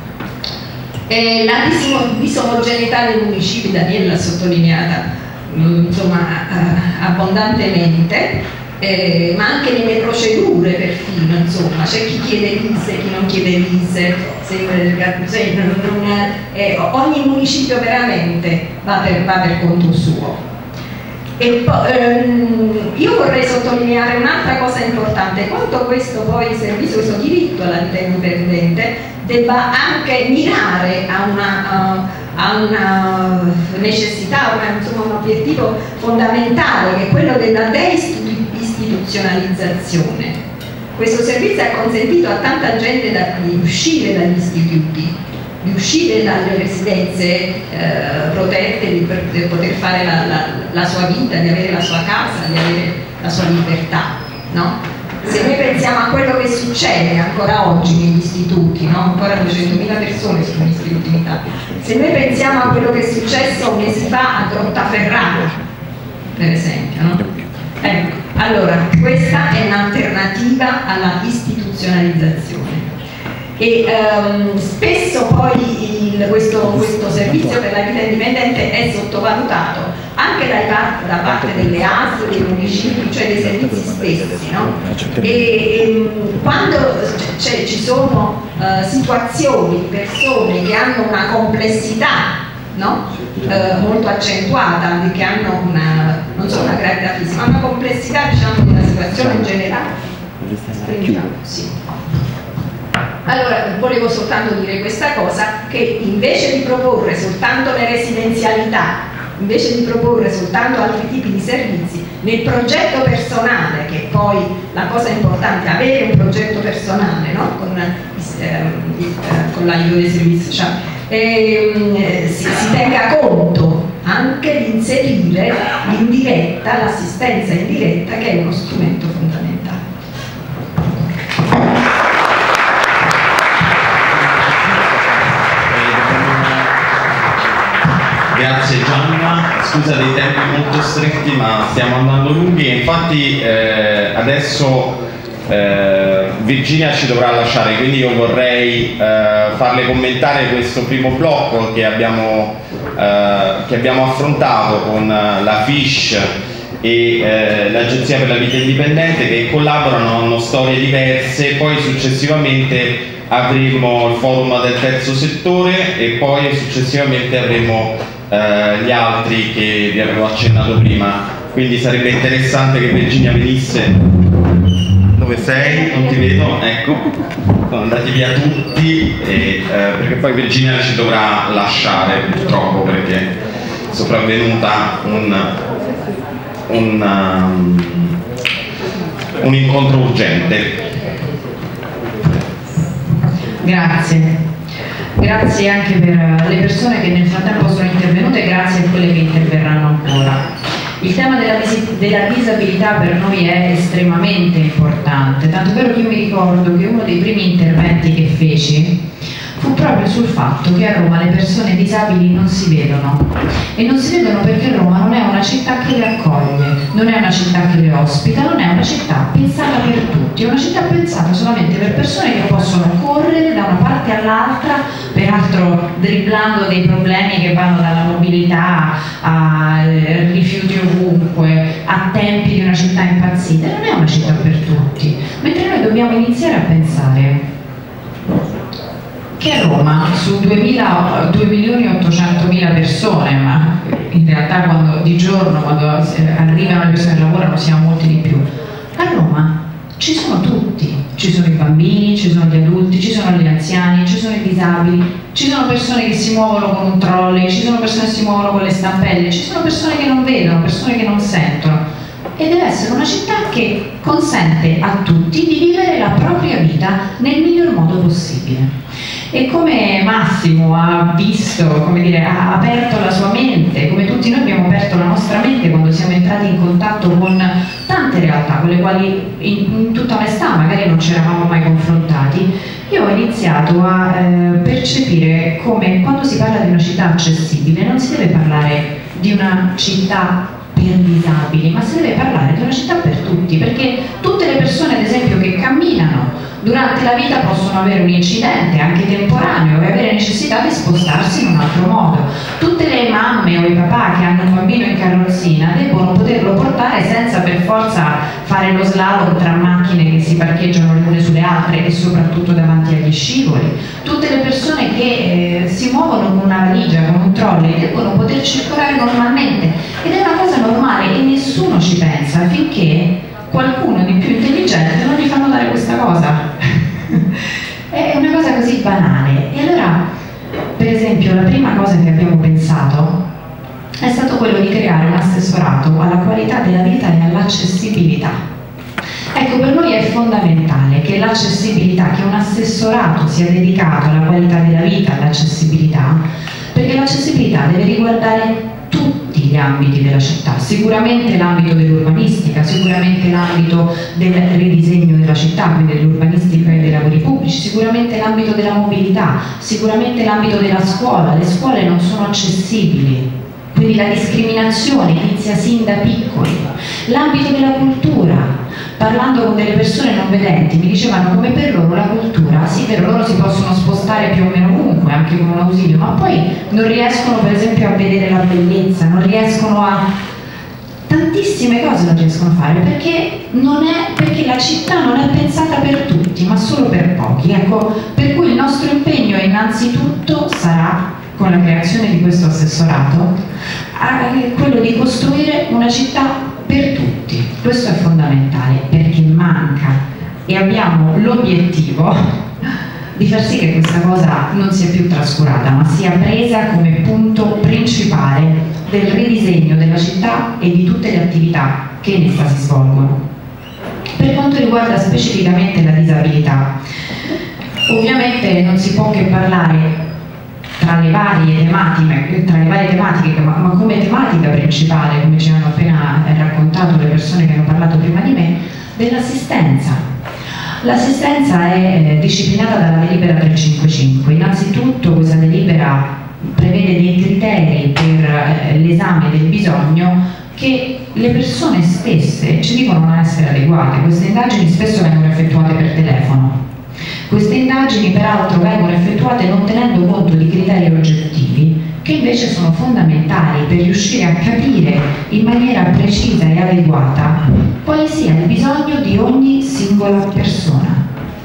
K: E la disomogeneità dei municipi, Daniela l'ha sottolineata insomma abbondantemente, Eh, ma anche nelle procedure perfino, insomma, c'è chi chiede l'I S E, chi non chiede l'I S E, se, se, non, non, eh, ogni municipio veramente va per, va per conto suo. E poi, ehm, io vorrei sottolineare un'altra cosa importante, quanto questo poi servizio, questo diritto alla vita indipendente debba anche mirare a una, uh, a una necessità, una, insomma, un obiettivo fondamentale che è quello della deistituzionalizzazione. Questo servizio ha consentito a tanta gente da, di uscire dagli istituti, di uscire dalle residenze eh, protette, di, per, di poter fare la, la, la sua vita, di avere la sua casa, di avere la sua libertà, no? Se noi pensiamo a quello che succede ancora oggi negli istituti, no? Ancora duecentomila persone sono negli istituti in Italia, se noi pensiamo a quello che è successo un mese fa a Grottaferrara, per esempio, no? Ecco, allora questa è un'alternativa alla istituzionalizzazione. E um, spesso poi il, questo, questo servizio per la vita indipendente è sottovalutato anche dai part, da parte delle A S L, dei municipi, cioè dei servizi stessi, no? E, e quando ci sono uh, situazioni di persone che hanno una complessità, no? uh, molto accentuata, che hanno una, non solo una gravità fisica, ma una complessità, diciamo, della situazione in generale. Sì. Allora, volevo soltanto dire questa cosa, che invece di proporre soltanto le residenzialità, invece di proporre soltanto altri tipi di servizi, nel progetto personale, che poi la cosa importante è avere un progetto personale, no? Con, eh, con l'aiuto dei servizi sociali, eh, si, si tenga conto anche di inserire l'indiretta, l'assistenza indiretta, che è uno strumento fondamentale.
A: Grazie Gianna, scusa dei tempi molto stretti ma stiamo andando lunghi e infatti eh, adesso eh, Virginia ci dovrà lasciare, quindi io vorrei eh, farle commentare questo primo blocco che abbiamo, eh, che abbiamo affrontato con la Fish e eh, l'Agenzia per la Vita Indipendente, che collaborano, hanno storie diverse, poi successivamente avremo il forum del terzo settore e poi successivamente avremo Uh, gli altri che vi avevo accennato prima, quindi sarebbe interessante che Virginia venisse. Dove sei? Non ti vedo, ecco, sono andati via tutti e, uh, perché poi Virginia ci dovrà lasciare purtroppo perché è sopravvenuta un, un, um, un incontro urgente.
I: Grazie. Grazie anche per le persone che nel frattempo sono intervenute e grazie a quelle che interverranno ancora. Il tema della, della disabilità per noi è estremamente importante, tanto è vero che io mi ricordo che uno dei primi interventi che feci fu proprio sul fatto che a Roma le persone disabili non si vedono, e non si vedono perché Roma non è una città che le accoglie, non è una città che le ospita, non è una città pensata per tutti, è una città pensata solamente per persone che possono correre da una parte all'altra, peraltro dribblando dei problemi che vanno dalla mobilità a rifiuti ovunque, a tempi di una città impazzita. Non è una città per tutti, mentre noi dobbiamo iniziare a pensare che a Roma su due milioni e ottocentomila persone, ma in realtà quando, di giorno, quando arrivano le persone che lavorano siamo molti di più, a Roma ci sono tutti, ci sono i bambini, ci sono gli adulti, ci sono gli anziani, ci sono i disabili, ci sono persone che si muovono con un trolley, ci sono persone che si muovono con le stampelle, ci sono persone che non vedono, persone che non sentono, e deve essere una città che consente a tutti di vivere la propria vita nel miglior modo possibile. E come Massimo ha visto, come dire, ha aperto la sua mente, come tutti noi abbiamo aperto la nostra mente quando siamo entrati in contatto con tante realtà con le quali in, in tutta onestà magari non ci eravamo mai confrontati, io ho iniziato a eh, percepire come quando si parla di una città accessibile non si deve parlare di una città per disabili, ma si deve parlare di una città per tutti, perché tutte le persone ad esempio che camminano durante la vita possono avere un incidente anche temporaneo e avere necessità di spostarsi in un altro modo. Tutte le mamme o i papà che hanno un bambino in carrozzina debbono poterlo portare senza per forza fare lo slalom tra macchine che si parcheggiano le une sulle altre e soprattutto davanti agli scivoli. Tutte le persone che eh, si muovono con una valigia, con un trolley, debbono poter circolare normalmente, ed è una cosa normale e nessuno ci pensa finché qualcuno di più intelligente non gli fa notare questa cosa. È una cosa così banale. E allora, per esempio, la prima cosa che abbiamo pensato è stato quello di creare un assessorato alla qualità della vita e all'accessibilità. Ecco, per noi è fondamentale che l'accessibilità, che un assessorato sia dedicato alla qualità della vita e all'accessibilità, perché l'accessibilità deve riguardare tutti gli ambiti della città, sicuramente l'ambito dell'urbanistica, sicuramente l'ambito del ridisegno della città, quindi dell'urbanistica e dei lavori pubblici, sicuramente l'ambito della mobilità, sicuramente l'ambito della scuola. Le scuole non sono accessibili, quindi la discriminazione inizia sin da piccoli. L'ambito della cultura, parlando con delle persone non vedenti, mi dicevano come per loro la cultura, sì, per loro si possono spostare più o meno ovunque, anche con un ausilio, ma poi non riescono per esempio a vedere la bellezza, non riescono a... tantissime cose non riescono a fare, perché, non è, perché la città non è pensata per tutti, ma solo per pochi. Ecco, per cui il nostro impegno innanzitutto sarà, con la creazione di questo assessorato, quello di costruire una città per tutti. Questo è fondamentale, perché manca, e abbiamo l'obiettivo di far sì che questa cosa non sia più trascurata, ma sia presa come punto principale del ridisegno della città e di tutte le attività che in essa si svolgono. Per quanto riguarda specificamente la disabilità, ovviamente non si può che parlare tra le varie tematiche, tra le varie tematiche ma, ma come tematica principale, come ci hanno appena raccontato le persone che hanno parlato prima di me, dell'assistenza. L'assistenza è eh, disciplinata dalla delibera trecentocinquantacinque. Innanzitutto questa delibera prevede dei criteri per eh, l'esame del bisogno che le persone stesse ci dicono non essere adeguate. Queste indagini spesso vengono effettuate per telefono. Queste indagini peraltro vengono effettuate non tenendo conto di criteri oggettivi che invece sono fondamentali per riuscire a capire in maniera precisa e adeguata quale sia il bisogno di ogni singola persona.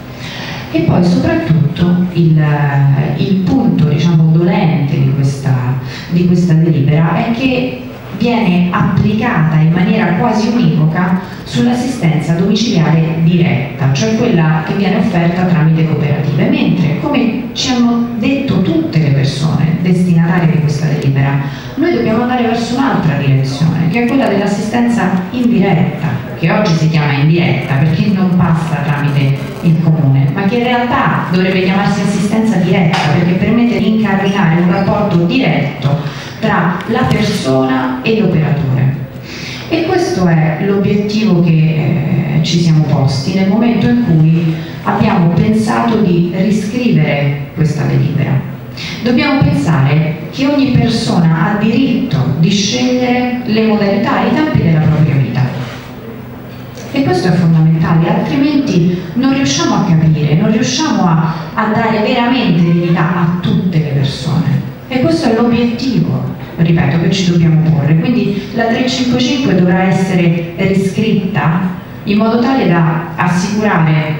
I: E poi soprattutto il, il punto, diciamo, dolente di questa, di questa delibera è che viene applicata in maniera quasi univoca sull'assistenza domiciliare diretta, cioè quella che viene offerta tramite cooperative, mentre, come ci hanno detto tutte le persone destinatarie di questa delibera, noi dobbiamo andare verso un'altra direzione, che è quella dell'assistenza indiretta, che oggi si chiama indiretta perché non passa tramite il comune, ma che in realtà dovrebbe chiamarsi assistenza diretta perché permette di incardinare un rapporto diretto tra la persona e l'operatore.
L: E questo è l'obiettivo che eh, ci siamo posti nel momento in cui abbiamo pensato di riscrivere questa delibera. Dobbiamo pensare che ogni persona ha diritto di scegliere le modalità e i tempi della propria vita. E questo è fondamentale, altrimenti non riusciamo a capire, non riusciamo a, a dare veramente dignità a tutte le persone. E questo è l'obiettivo, ripeto, che ci dobbiamo porre. Quindi la trecentocinquantacinque dovrà essere riscritta in modo tale da assicurare,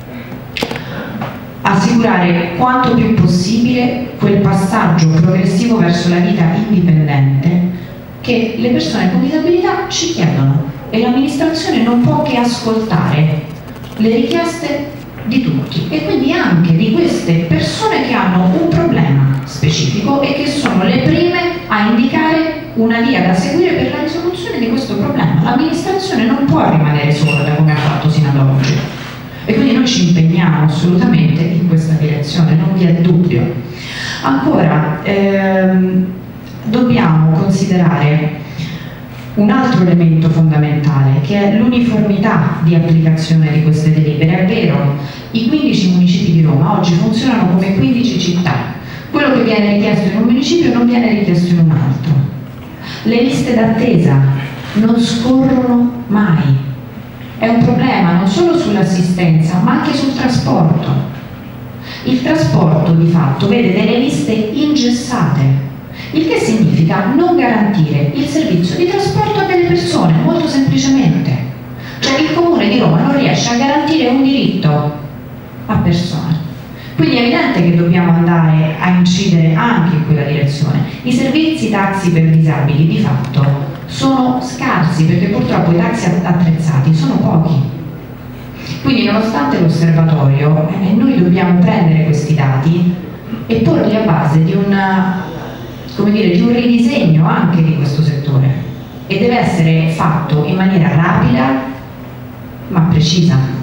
L: assicurare quanto più possibile quel passaggio progressivo verso la vita indipendente che le persone con disabilità ci chiedono, e l'amministrazione non può che ascoltare le richieste di tutti, e quindi anche di queste persone che hanno un problema specifico e che sono le prime a indicare una via da seguire per la risoluzione di questo problema. L'amministrazione non può rimanere sola come ha fatto sino ad oggi, e quindi noi ci impegniamo assolutamente in questa direzione, non vi è dubbio. Ancora, ehm, dobbiamo considerare un altro elemento fondamentale, che è l'uniformità di applicazione di queste delibere. È vero, i quindici municipi di Roma oggi funzionano come quindici città. Quello che viene richiesto in un municipio non viene richiesto in un altro. Le liste d'attesa non scorrono mai. È un problema non solo sull'assistenza, ma anche sul trasporto. Il trasporto di fatto vede delle liste ingessate, il che significa non garantire il servizio di trasporto a delle persone, molto semplicemente. Cioè il Comune di Roma non riesce a garantire un diritto a persone. Quindi è evidente che dobbiamo andare a incidere anche in quella direzione. I servizi taxi per disabili di fatto sono scarsi, perché purtroppo i taxi attrezzati sono pochi. Quindi nonostante l'osservatorio, eh, noi dobbiamo prendere questi dati e porli a base di una, come dire, di un ridisegno anche di questo settore, e deve essere fatto in maniera rapida ma precisa.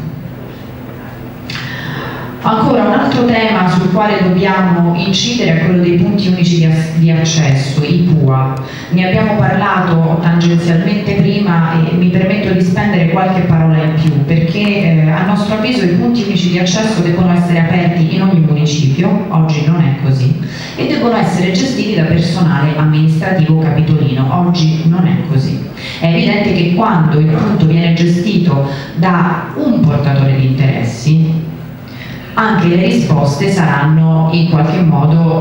L: Ancora un altro tema sul quale dobbiamo incidere è quello dei punti unici di, di accesso, i P U A. Ne abbiamo parlato tangenzialmente prima e mi permetto di spendere qualche parola in più, perché eh, a nostro avviso i punti unici di accesso devono essere aperti in ogni municipio, oggi non è così, e devono essere gestiti da personale amministrativo capitolino, oggi non è così. È evidente che quando il punto viene gestito da un portatore di interessi, anche le risposte saranno in qualche modo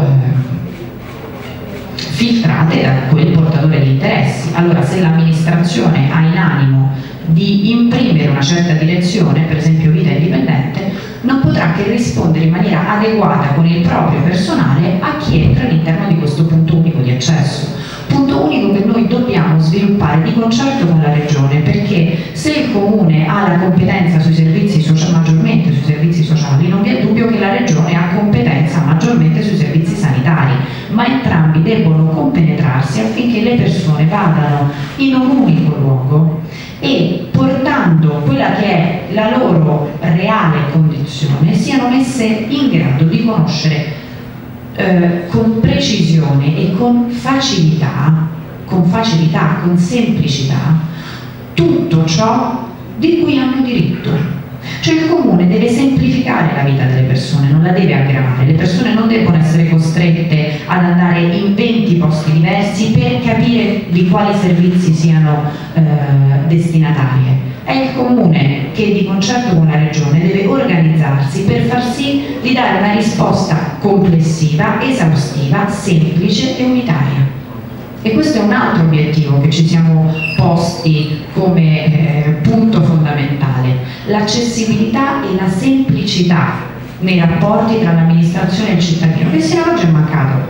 L: eh, filtrate da quel portatore di interessi. Allora, se l'amministrazione ha in animo di imprimere una certa direzione, per esempio vita indipendente, non potrà che rispondere in maniera adeguata con il proprio personale a chi entra all'interno di questo punto unico di accesso. Punto unico che noi dobbiamo sviluppare di concerto con la Regione, perché se il Comune ha la competenza sui servizi sociali, maggiormente sui servizi sociali, non vi è dubbio che la Regione ha competenza maggiormente sui servizi sanitari, ma entrambi debbono compenetrarsi affinché le persone vadano in un unico luogo e, portando quella che è la loro reale condizione, siano messe in grado di conoscere Eh, con precisione e con facilità, con facilità, con semplicità, tutto ciò di cui hanno diritto. Cioè il Comune deve semplificare la vita delle persone, non la deve aggravare. Le persone non devono essere costrette ad andare in venti posti diversi per capire di quali servizi siano eh, destinatarie. È il Comune che di concerto con la Regione deve organizzarsi per far sì di dare una risposta complessiva, esaustiva, semplice e unitaria. E questo è un altro obiettivo che ci siamo posti come eh, punto fondamentale: l'accessibilità e la semplicità nei rapporti tra l'amministrazione e il cittadino, che sino ad oggi è mancato.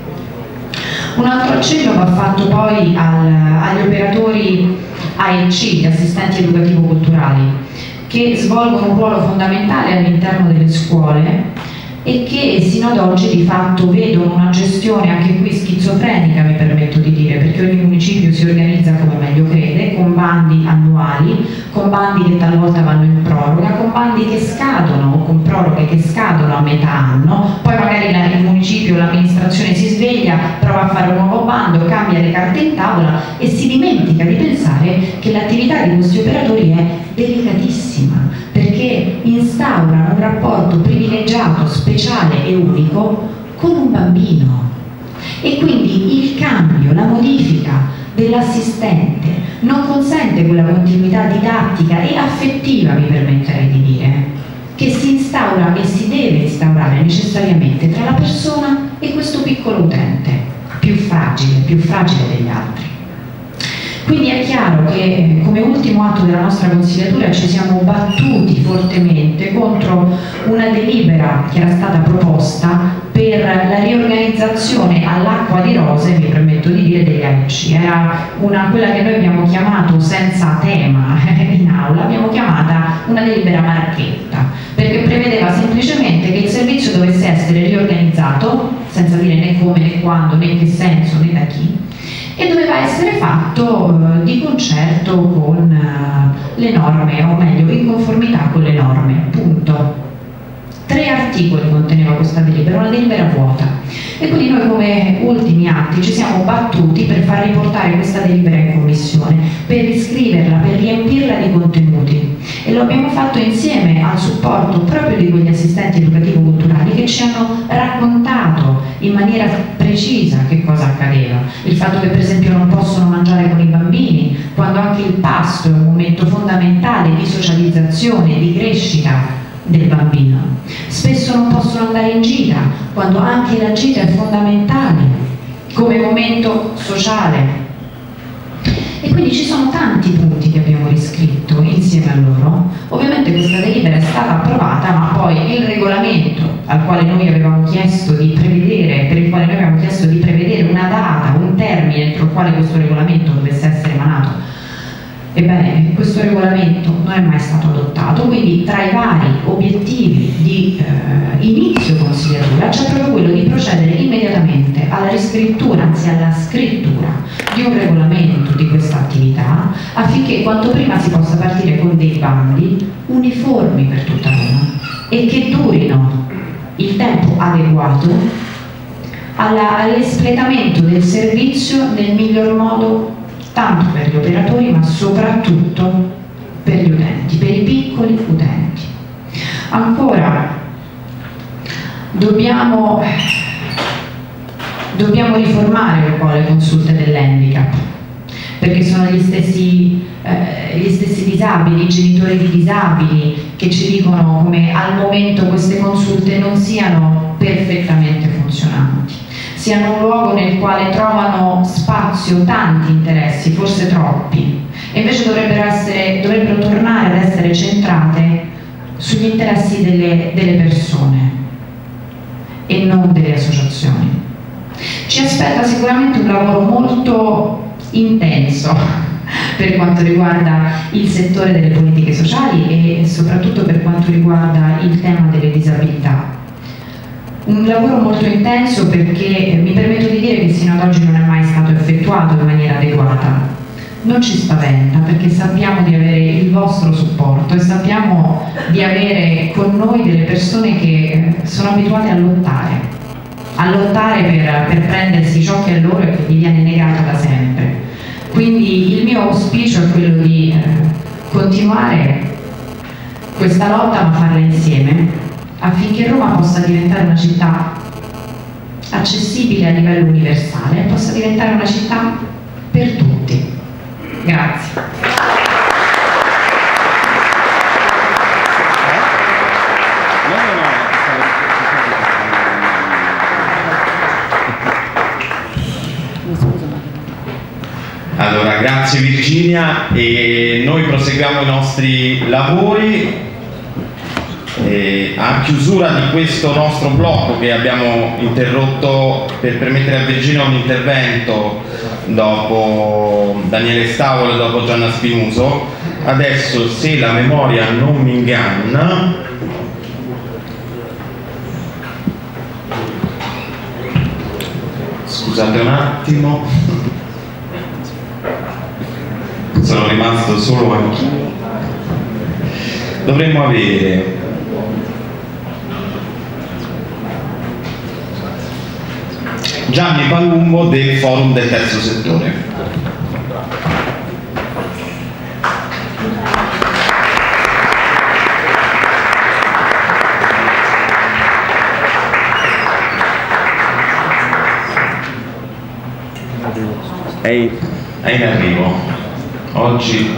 L: Un altro accenno va fatto poi al, agli operatori A E C, gli assistenti educativo-culturali, che svolgono un ruolo fondamentale all'interno delle scuole e che sino ad oggi di fatto vedono una gestione anche qui schizofrenica, mi permetto di dire, perché ogni municipio si organizza come meglio crede, con bandi annuali, con bandi che talvolta vanno in proroga, con bandi bandi che scadono o con proroghe che scadono a metà anno, poi magari la, il municipio, l'amministrazione si sveglia, prova a fare un nuovo bando, cambia le carte in tavola e si dimentica di pensare che l'attività di questi operatori è delicatissima, perché instaura un rapporto privilegiato, speciale e unico con un bambino. E quindi il cambio, la modifica dell'assistente non consente quella continuità didattica e affettiva, mi permetterei di dire, che si instaura e si deve instaurare necessariamente tra la persona e questo piccolo utente, più fragile, più fragile degli altri. Quindi è chiaro che come ultimo atto della nostra consigliatura ci siamo battuti fortemente contro una delibera che era stata proposta per la riorganizzazione all'acqua di rose, mi permetto di dire, degli A E C. Era una, quella che noi abbiamo chiamato senza tema in aula, abbiamo chiamata una delibera marchetta, perché prevedeva semplicemente che il servizio dovesse essere riorganizzato, senza dire né come né quando né che senso né da chi, e doveva essere fatto eh, di concerto con eh, le norme, o meglio in conformità con le norme, punto. Tre articoli conteneva questa delibera, una delibera vuota, e quindi noi come ultimi atti ci siamo battuti per far riportare questa delibera in commissione, per riscriverla, per riempirla di contenuti, e lo abbiamo fatto insieme al supporto proprio di quegli assistenti educativo-culturali che ci hanno raccontato in maniera precisa che cosa accadeva, il fatto che per esempio non possono mangiare con i bambini, quando anche il pasto è un momento fondamentale di socializzazione, di crescita del bambino. Spesso non possono andare in gita, quando anche la gita è fondamentale come momento sociale. E quindi ci sono tanti punti che abbiamo riscritto insieme a loro. Ovviamente questa delibera è stata approvata, ma poi il regolamento al quale noi avevamo chiesto di prevedere, per il quale noi avevamo chiesto di prevedere una data, un termine entro il quale questo regolamento dovesse essere emanato, ebbene, questo regolamento non è mai stato adottato, quindi tra i vari obiettivi di eh, inizio consigliatura c'è proprio quello di procedere immediatamente alla riscrittura, anzi alla scrittura di un regolamento di questa attività, affinché quanto prima si possa partire con dei bandi uniformi per tutta Roma e che durino il tempo adeguato all'espletamento del servizio nel miglior modo, tanto per gli operatori ma soprattutto per gli utenti, per i piccoli utenti. Ancora, dobbiamo, dobbiamo riformare un po' le consulte dell'handicap, perché sono gli stessi, eh, gli stessi disabili, i genitori di disabili che ci dicono come al momento queste consulte non siano perfettamente funzionanti, siano un luogo nel quale trovano spazio tanti interessi, forse troppi, e invece dovrebbero, essere, dovrebbero tornare ad essere centrate sugli interessi delle, delle persone e non delle associazioni. Ci aspetta sicuramente un lavoro molto intenso per quanto riguarda il settore delle politiche sociali e soprattutto per quanto riguarda il tema delle disabilità. Un lavoro molto intenso perché mi permetto di dire che sino ad oggi non è mai stato effettuato in maniera adeguata. Non ci spaventa perché sappiamo di avere il vostro supporto e sappiamo di avere con noi delle persone che sono abituate a lottare, a lottare per, per prendersi ciò che è loro e che gli viene negato da sempre. Quindi il mio auspicio è quello di eh, continuare questa lotta ma farla insieme, affinché Roma possa diventare una città accessibile a livello universale e possa diventare una città per tutti. Grazie.
A: Allora, grazie Virginia, e noi proseguiamo i nostri lavori. E a chiusura di questo nostro blocco che abbiamo interrotto per permettere a Virginia un intervento dopo Daniele Stavola e dopo Gianna Spinuso, adesso, se la memoria non mi inganna, scusate un attimo, sono rimasto solo anch'io. dovremmo avere Gianni Palumbo del Forum del Terzo Settore. È, è in arrivo oggi.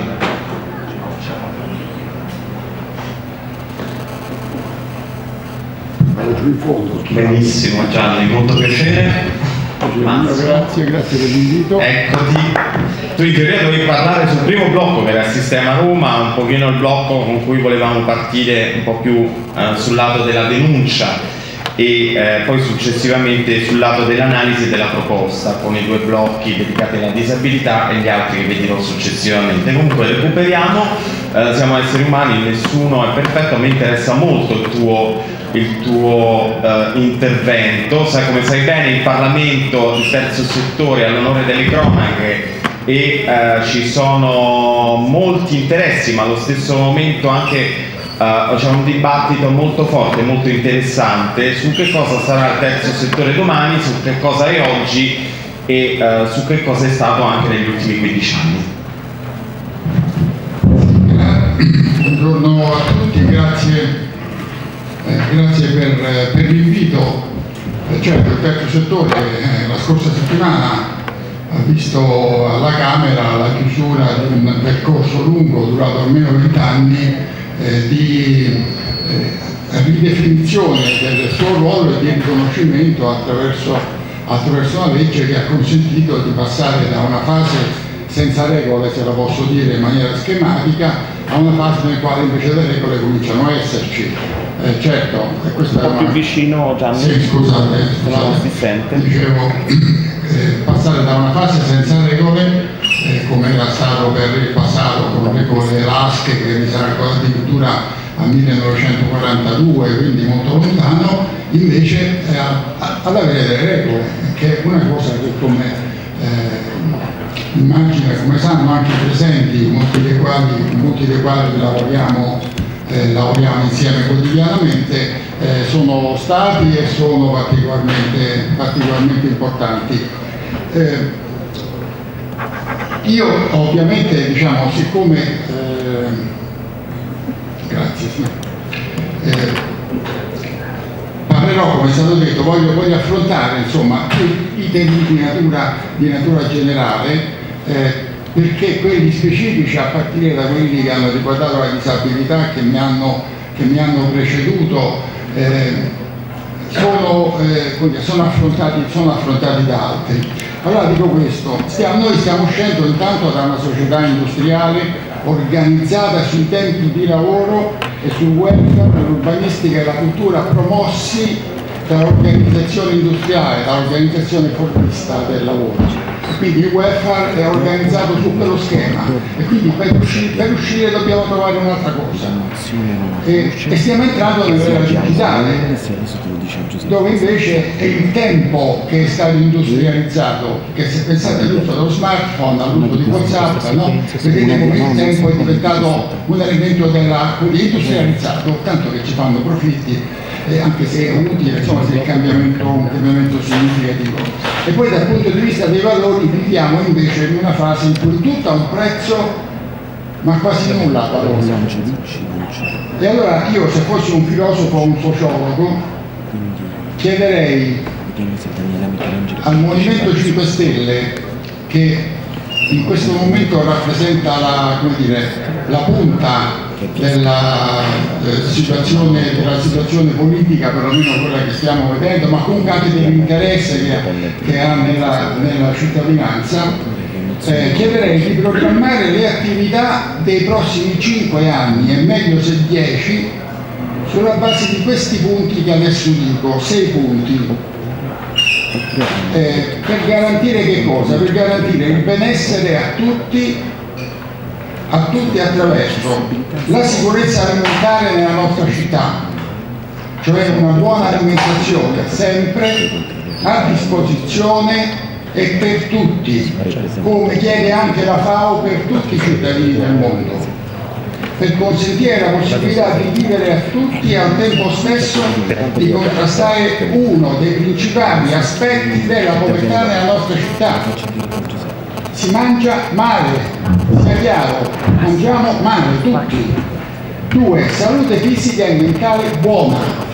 A: Benissimo Gianni, molto piacere.
M: Grazie, grazie per l'invito.
A: Eccoti. Tu in teoria dovevi parlare sul primo blocco che era il sistema Roma, un pochino il blocco con cui volevamo partire un po' più eh, sul lato della denuncia e eh, poi successivamente sul lato dell'analisi e della proposta, con i due blocchi dedicati alla disabilità e gli altri che vedrò successivamente. Comunque recuperiamo, eh, siamo esseri umani, nessuno è perfetto, a me interessa molto il tuo, il tuo eh, intervento. Sai, come sai bene, il Parlamento, il terzo settore, all'onore delle cronache e eh, ci sono molti interessi, ma allo stesso momento anche Uh, c'è un dibattito molto forte, molto interessante su che cosa sarà il terzo settore domani, su che cosa è oggi e uh, su che cosa è stato anche negli ultimi quindici anni.
M: Buongiorno a tutti, grazie, eh, grazie per, per l'invito. Eh, certo, il terzo settore eh, la scorsa settimana ha visto alla Camera la chiusura di un percorso lungo, durato almeno vent'anni, Eh, di eh, ridefinizione del suo ruolo e di riconoscimento attraverso, attraverso una legge che ha consentito di passare da una fase senza regole, se la posso dire in maniera schematica, a una fase nel quale invece le regole cominciano a esserci. Eh, certo, e questo
A: un po'
M: è
A: più
M: una...
A: vicino Gianni,
M: sì, scusate, scusate.
A: Non si sente.
M: Dicevo, eh, passare da una fase senza regole, eh, come era stato per il passato con le regole Lasche, che risale addirittura al millenovecentoquarantadue, quindi molto lontano, invece eh, ad avere delle regole, che è una cosa che come eh, immagino, come sanno anche i presenti, molti dei quali, molti dei quali lavoriamo, eh, lavoriamo insieme quotidianamente, eh, sono stati e sono particolarmente, particolarmente importanti. Eh, io ovviamente, diciamo, siccome eh, grazie, sì, eh, parlerò, come è stato detto, voglio, voglio affrontare insomma i, i temi di natura, di natura generale, eh, perché quelli specifici, a partire da quelli che hanno riguardato la disabilità, che mi hanno, che mi hanno preceduto, eh, sono, eh, sono, affrontati, sono affrontati da altri. Allora dico questo, stiamo, noi stiamo uscendo intanto da una società industriale organizzata sui tempi di lavoro e sul welfare, l'urbanistica e la cultura promossi dall'organizzazione industriale, dall'organizzazione fornista del lavoro. Quindi il welfare è organizzato su quello schema e quindi per uscire, per uscire dobbiamo trovare un'altra cosa. E, e stiamo entrando nell'era digitale, dove invece è il tempo che è stato industrializzato, che se pensate all'uso dello smartphone, all'uso di WhatsApp, no? Vedete come il tempo è diventato un elemento della, industrializzato, tanto che ci fanno profitti, eh, anche se è utile, insomma, se il cambiamento, un cambiamento significativo. E poi dal punto di vista dei valori viviamo invece in una fase in cui tutto ha un prezzo ma quasi nulla ha valore. E allora io, se fossi un filosofo o un sociologo, chiederei al Movimento cinque Stelle, che in questo momento rappresenta la, come dire, la punta della, eh, situazione, della situazione politica, perlomeno quella che stiamo vedendo, ma comunque anche dell'interesse che, che ha nella, nella cittadinanza, eh, chiederei di programmare le attività dei prossimi cinque anni, e meglio se dieci, sulla base di questi punti che adesso dico, sei punti. Eh, per garantire che cosa? Per garantire il benessere a tutti, a tutti attraverso la sicurezza alimentare nella nostra città, cioè una buona alimentazione sempre a disposizione e per tutti, come chiede anche la FAO, per tutti i cittadini del mondo. per consentire la possibilità di vivere a tutti e al tempo stesso di contrastare uno dei principali aspetti della povertà nella nostra città. Si mangia male, sia chiaro, mangiamo male tutti. Due, salute fisica e mentale buona.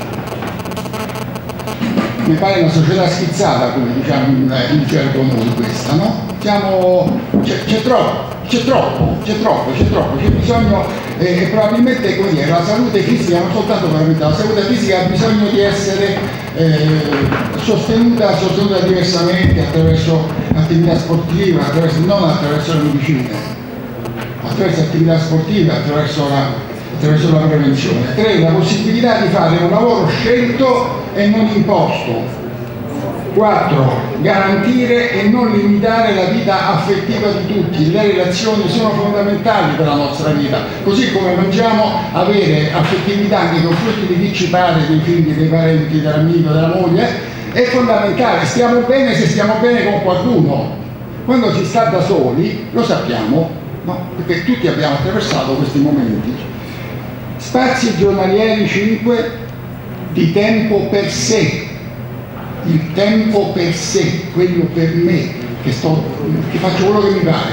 M: Mi pare una società schizzata, come diciamo in gergo noi questa, no? Siamo, c'è troppo. C'è troppo, c'è troppo, c'è troppo, c'è bisogno, e eh, probabilmente come dire, la salute fisica, non soltanto veramente, la salute fisica ha bisogno di essere eh, sostenuta, sostenuta diversamente attraverso attività sportive, attraverso, non attraverso le medicine, attraverso attività sportive, attraverso la, attraverso la prevenzione. Tre, la possibilità di fare un lavoro scelto e non imposto. Quattro, garantire e non limitare la vita affettiva di tutti. Le relazioni sono fondamentali per la nostra vita, così come mangiamo, avere affettività nei confronti di chi ci pare, dei figli, dei parenti, dell'amico, della moglie, è fondamentale. Stiamo bene se stiamo bene con qualcuno. Quando si sta da soli, lo sappiamo, no? Perché tutti abbiamo attraversato questi momenti. Spazi giornalieri cinque di tempo per sé. Il tempo per sé, quello per me, che, sto, che faccio quello che mi pare.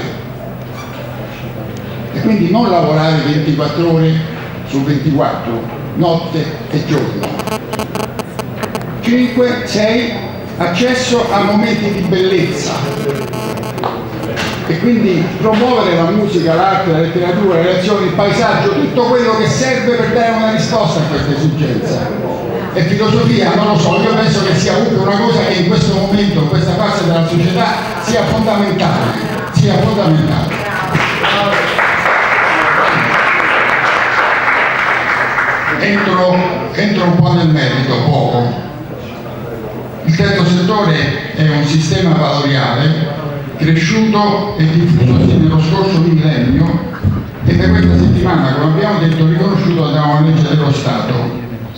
M: E quindi non lavorare ventiquattro ore su ventiquattro, notte e giorno. cinque, sei, accesso a momenti di bellezza. E quindi promuovere la musica, l'arte, la letteratura, le relazioni, il paesaggio, tutto quello che serve per dare una risposta a questa esigenza. E filosofia, non lo so, io penso che sia comunque una cosa che in questo momento, in questa fase della società, sia fondamentale, sia fondamentale. Entro, entro un po' nel merito, poco. Il terzo settore è un sistema valoriale cresciuto e diffusosi nello scorso millennio e per questa settimana, come abbiamo detto, riconosciuto da una legge dello Stato.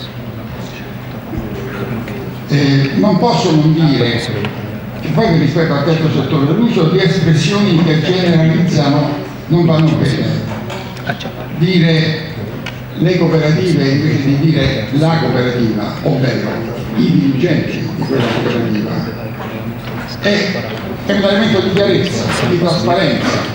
M: Eh, non posso non dire che poi rispetto al terzo settore l'uso di espressioni che generalizzano non vanno bene. Dire le cooperative invece di dire la cooperativa, ovvero i dirigenti di quella cooperativa, è, è un elemento di chiarezza, di trasparenza.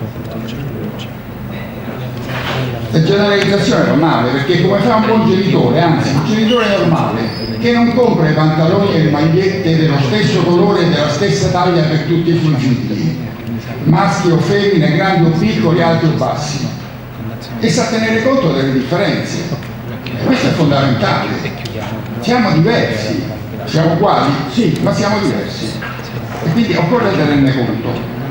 M: La generalizzazione è normale, perché come fa un buon genitore, anzi un genitore normale, che non compra i pantaloni e le magliette dello stesso colore e della stessa taglia per tutti i suoi figli, maschi o femmine, grandi o piccoli, alti o bassi, e sa tenere conto delle differenze. E questo è fondamentale. Siamo diversi, siamo uguali? Sì, ma siamo diversi. E quindi occorre tenerne conto.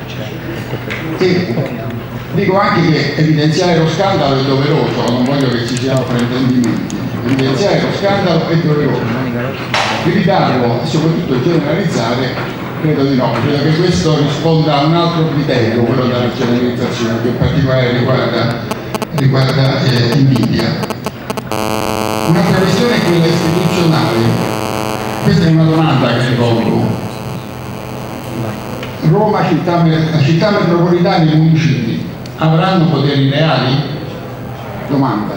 M: E dico anche che evidenziare lo scandalo è doveroso, non voglio che ci siano fraintendimenti. Evidenziare lo scandalo è doveroso. Gridarlo e soprattutto generalizzare, credo di no. Credo che questo risponda a un altro criterio, quello della generalizzazione, che in particolare riguarda, riguarda eh, Nvidia. Un'altra questione è quella istituzionale. Questa è una domanda che rivolgo. Roma, città, la città metropolitana e i municipi avranno poteri reali? Domanda.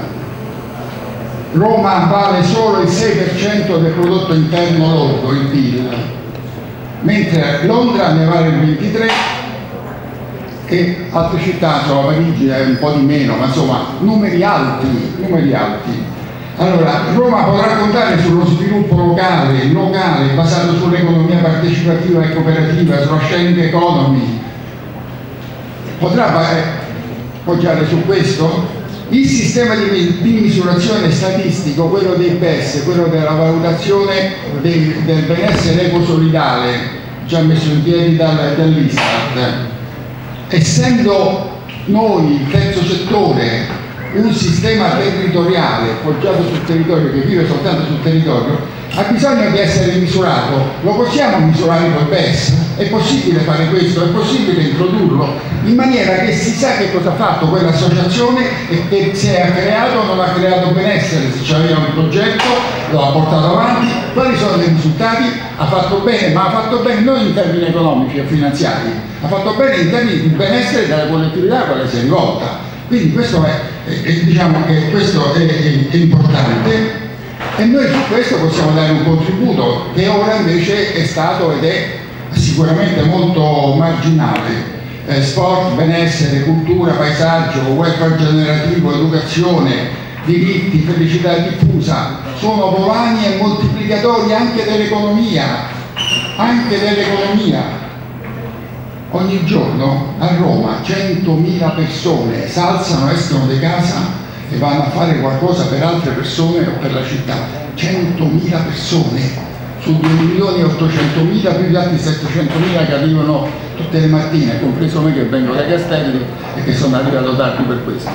M: Roma vale solo il sei per cento del prodotto interno lordo, il P I L, mentre Londra ne vale il ventitré per cento e altre città, insomma Parigi è un po' di meno, ma insomma numeri alti, numeri alti. Allora, Roma potrà contare sullo sviluppo locale, locale, basato sull'economia partecipativa e cooperativa, sulla sharing economy. Potrà poggiare su questo? Il sistema di, di misurazione statistico, quello dei P E S, quello della valutazione dei, del benessere ecosolidale, già messo in piedi dal, dall'Istat, essendo noi il terzo settore un sistema territoriale poggiato sul territorio, che vive soltanto sul territorio, ha bisogno di essere misurato. Lo possiamo misurare col P E S? È possibile fare questo? È possibile introdurlo in maniera che si sa che cosa ha fatto quell'associazione e che se ha creato o non ha creato benessere, se c'aveva un progetto, lo ha portato avanti, quali sono i risultati? Ha fatto bene, ma ha fatto bene non in termini economici e finanziari, ha fatto bene in termini di benessere della collettività a quale si è rivolta. Quindi questo è, è, è, diciamo che questo è, è, è importante, e noi su questo possiamo dare un contributo che ora invece è stato ed è sicuramente molto marginale. Eh, sport, benessere, cultura, paesaggio, welfare generativo, educazione, diritti, felicità diffusa, sono volani e moltiplicatori anche dell'economia, anche dell'economia. Ogni giorno a Roma centomila persone s'alzano, escono di casa e vanno a fare qualcosa per altre persone o per la città. centomila persone su due milioni e ottocentomila più gli altri settecentomila che arrivano tutte le mattine, compreso me che vengo dai Castelli e che sono arrivato tardi per questo.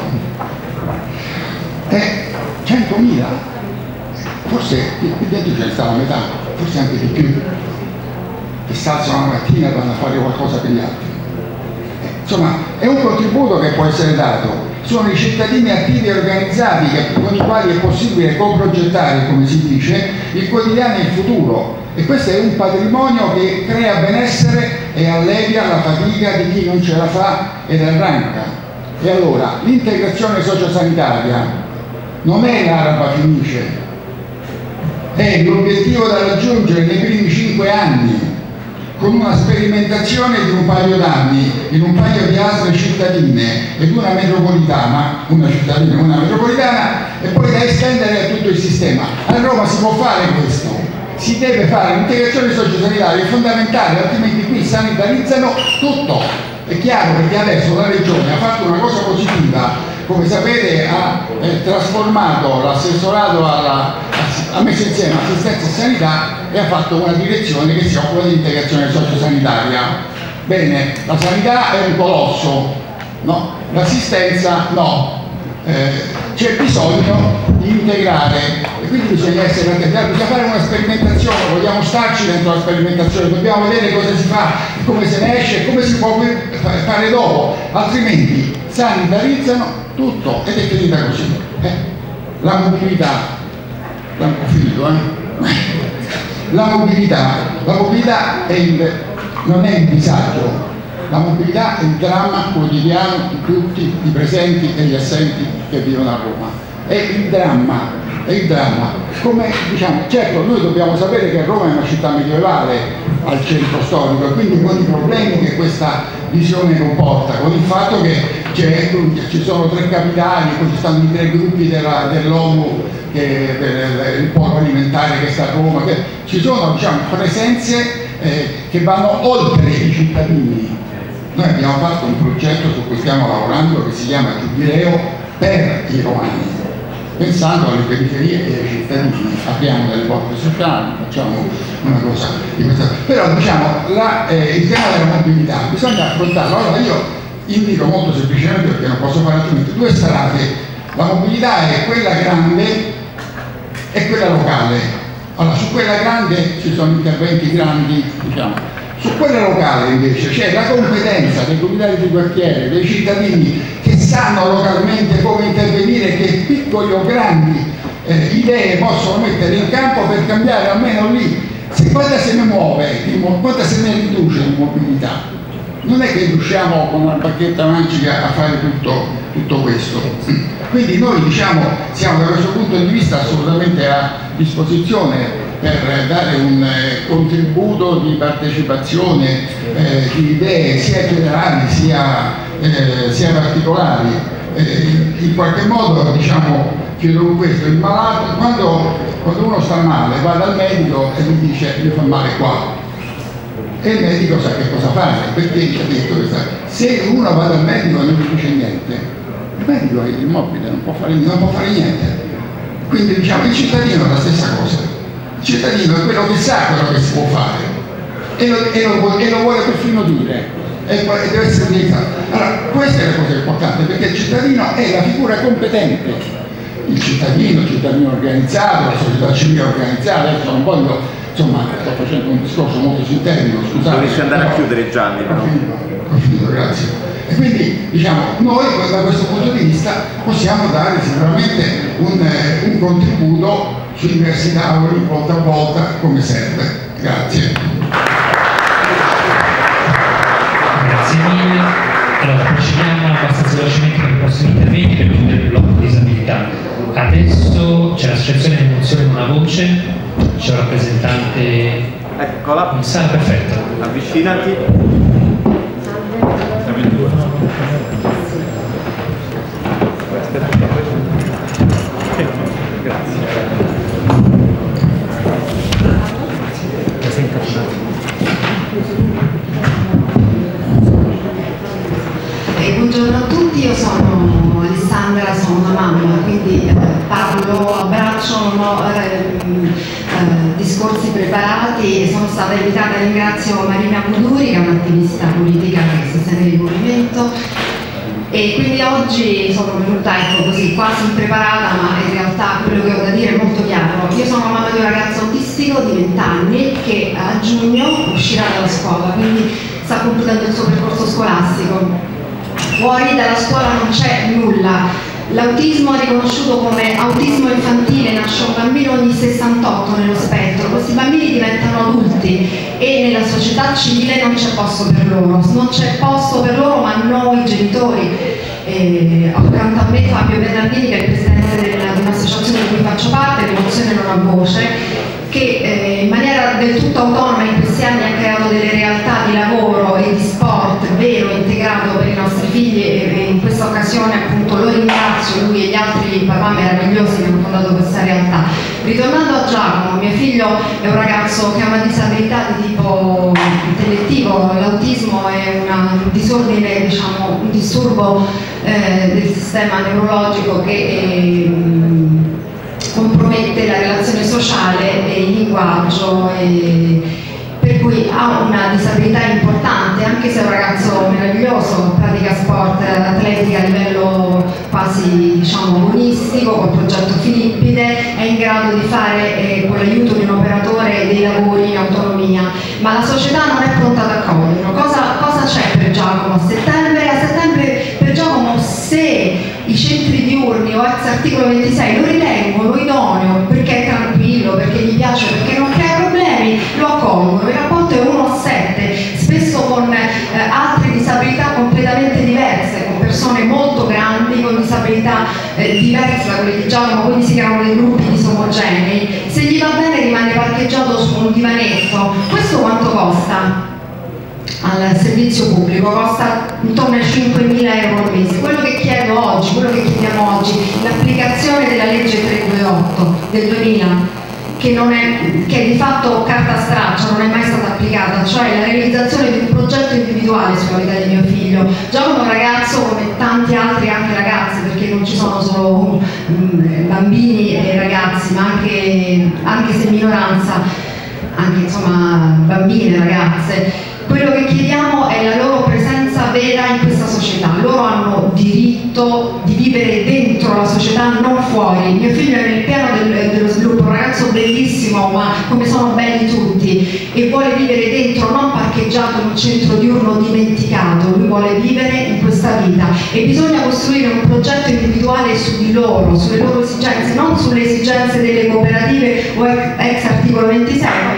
M: E centomila, forse qui dentro ce ne sta la metà, forse anche di più, che s'alzano la mattina e vanno a fare qualcosa per gli altri. Insomma, è un contributo che può essere dato. Sono i cittadini attivi e organizzati che, con i quali è possibile coprogettare, come si dice, il quotidiano e il futuro. E questo è un patrimonio che crea benessere e allevia la fatica di chi non ce la fa ed arranca. E allora, l'integrazione sociosanitaria non è l'araba finice, è l'obiettivo da raggiungere nei primi cinque anni, con una sperimentazione di un paio d'anni in un paio di altre cittadine ed una metropolitana, una cittadina e una metropolitana, e poi da estendere a tutto il sistema. A Roma si può fare questo, si deve fare. L'integrazione sociosanitaria è fondamentale, altrimenti qui sanitarizzano tutto. È chiaro, perché adesso la Regione ha fatto una cosa positiva, come sapete ha eh, trasformato l'assessorato alla, ha messo insieme assistenza e sanità e ha fatto una direzione che si occupa di integrazione sociosanitaria. Bene, la sanità è un colosso, no? L'assistenza no. Eh, c'è bisogno di integrare e quindi bisogna essere attenti, bisogna fare una sperimentazione, vogliamo starci dentro la sperimentazione, dobbiamo vedere cosa si fa, come se ne esce, come si può fare dopo, altrimenti sanitarizzano tutto ed è finita così. Eh? La mobilità, la, ho finito, eh? La mobilità, la mobilità è il, non è il disagio, la mobilità è il dramma quotidiano di tutti i presenti e gli assenti che vivono a Roma. È il dramma, è il dramma. Come diciamo, certo noi dobbiamo sapere che Roma è una città medievale al centro storico, e quindi con i problemi che questa visione comporta, con il fatto che ci sono tre capitali, poi ci stanno i tre gruppi dell'ONU, il polo alimentare che sta a Roma, che ci sono diciamo, presenze eh, che vanno oltre i cittadini. Noi abbiamo fatto un progetto su cui stiamo lavorando che si chiama Giubileo per i romani, pensando alle periferie e ai cittadini. Abbiamo delle porte sociali, facciamo una cosa di questa. Però diciamo, la, eh, il tema della mobilità bisogna affrontarlo. Allora io indico molto semplicemente, perché non posso fare altrimenti, due strade. La mobilità è quella grande e quella locale. Allora, su quella grande ci sono interventi grandi, diciamo. Su quella locale invece c'è la competenza dei comitati di quartiere, dei cittadini che sanno localmente come intervenire, che piccoli o grandi eh, idee possono mettere in campo per cambiare almeno lì. Se quanta se ne muove, quanta se ne riduce di mobilità. Non è che riusciamo con una bacchetta magica a fare tutto, tutto questo. Quindi noi diciamo siamo da questo punto di vista assolutamente a disposizione per dare un eh, contributo di partecipazione, eh, di idee sia generali sia, eh, sia particolari. Eh, in qualche modo diciamo, chiudo con questo, il malato, quando, quando uno sta male va dal medico e gli dice mi fa male qua, e il medico sa che cosa fare, perché gli ha detto questa. Se uno va dal medico e non gli dice niente, il medico è immobile, non può fare, non può fare niente. Quindi diciamo il cittadino è la stessa cosa. Il cittadino è quello che sa quello che si può fare e lo, e lo, e lo vuole perfino dire e, e deve essere utilizzato. Allora, questa è la cosa importante, perché il cittadino è la figura competente. Il cittadino, il cittadino organizzato, la società civile organizzata, adesso non voglio, insomma, sto facendo un discorso molto sintetico, scusate.
A: Dovresti andare a chiudere, Gianni.
M: Ho finito, ho finito, grazie. E quindi diciamo, noi da questo punto di vista possiamo dare sicuramente un, eh, un contributo su diversi tavoli, volta a volta, come serve. Grazie.
E: Grazie mille. Allora, procediamo abbastanza velocemente per i prossimi interventi per chiudere il blocco disabilità. Adesso c'è l'associazione Emozione in una voce, c'è un rappresentante.
N: Eccola.
E: In sala, perfetto.
N: Avvicinati. Siamo in due. Grazie.
O: Eh, buongiorno a tutti, io sono Alessandra, sono una mamma, quindi eh, parlo, abbraccio, non ho eh, eh, discorsi preparati e sono stata invitata, ringrazio Marina Buduri che è un'attivista politica che sostiene il movimento e quindi oggi sono venuta ecco, così quasi impreparata, ma in realtà quello che ho da dire è molto chiaro. Io sono mamma di un ragazzo autistico di venti anni che a giugno uscirà dalla scuola, quindi sta completando il suo percorso scolastico. Fuori dalla scuola non c'è nulla. L'autismo è riconosciuto come autismo infantile, nasce un bambino ogni sessantotto nello spettro, questi bambini diventano adulti e nella società civile non c'è posto per loro, non c'è posto per loro ma noi genitori, eh, accanto a me Fabio Bernardini che è il presidente di un'associazione di cui faccio parte, l'Emozione non ha voce, che eh, in maniera del tutto autonoma in questi anni ha creato delle realtà di lavoro e di sport vero, integrato per i nostri figli e in questa occasione appunto lo ringrazio, lui e gli altri papà meravigliosi che hanno fondato questa realtà. Ritornando a Giacomo, mio figlio è un ragazzo che ha una disabilità di tipo intellettivo, l'autismo è una, un disordine, diciamo, un disturbo eh, del sistema neurologico che eh, compromette la relazione sociale e il linguaggio, e per cui ha una disabilità importante, anche se è un ragazzo meraviglioso, pratica sport, atletica a livello quasi diciamo agonistico, col progetto Filippide, è in grado di fare eh, con l'aiuto di un operatore dei lavori in autonomia, ma la società non è pronta ad accoglierlo. Cosa, cosa c'è per Giacomo a settembre? A settembre per Giacomo, se i centri diurni o ex articolo ventisei lo ritengono idoneo perché è tranquillo, perché gli piace, perché non crea problemi, lo accolgono. Il rapporto è uno a sette, spesso con eh, altre disabilità completamente diverse, con persone molto grandi, con disabilità eh, diverse da quelle di Giacomo, quindi si creano dei gruppi disomogenei. Se gli va bene rimane parcheggiato su un divanetto. Questo quanto costa? Al servizio pubblico costa intorno ai cinquemila euro al mese. Quello che chiedo oggi, quello che chiediamo oggi, l'applicazione della legge trecentoventotto del duemila, che, non è, che è di fatto carta straccia, non è mai stata applicata, cioè la realizzazione di un progetto individuale sulla vita di mio figlio. Giacomo è un ragazzo come tanti altri anche ragazzi, perché non ci sono solo um, bambini e ragazzi, ma anche, anche se minoranza, anche insomma bambine, ragazze. Quello che chiediamo è la loro presenza vera in questa società. Loro hanno diritto di vivere dentro la società, non fuori. Mio figlio è nel piano del, dello sviluppo, un ragazzo bellissimo, ma come sono belli tutti, e vuole vivere dentro, non parcheggiato in un centro diurno dimenticato. Lui vuole vivere in questa vita e bisogna costruire un progetto individuale su di loro, sulle loro esigenze, non sulle esigenze delle cooperative o ex, ex articolo ventisei.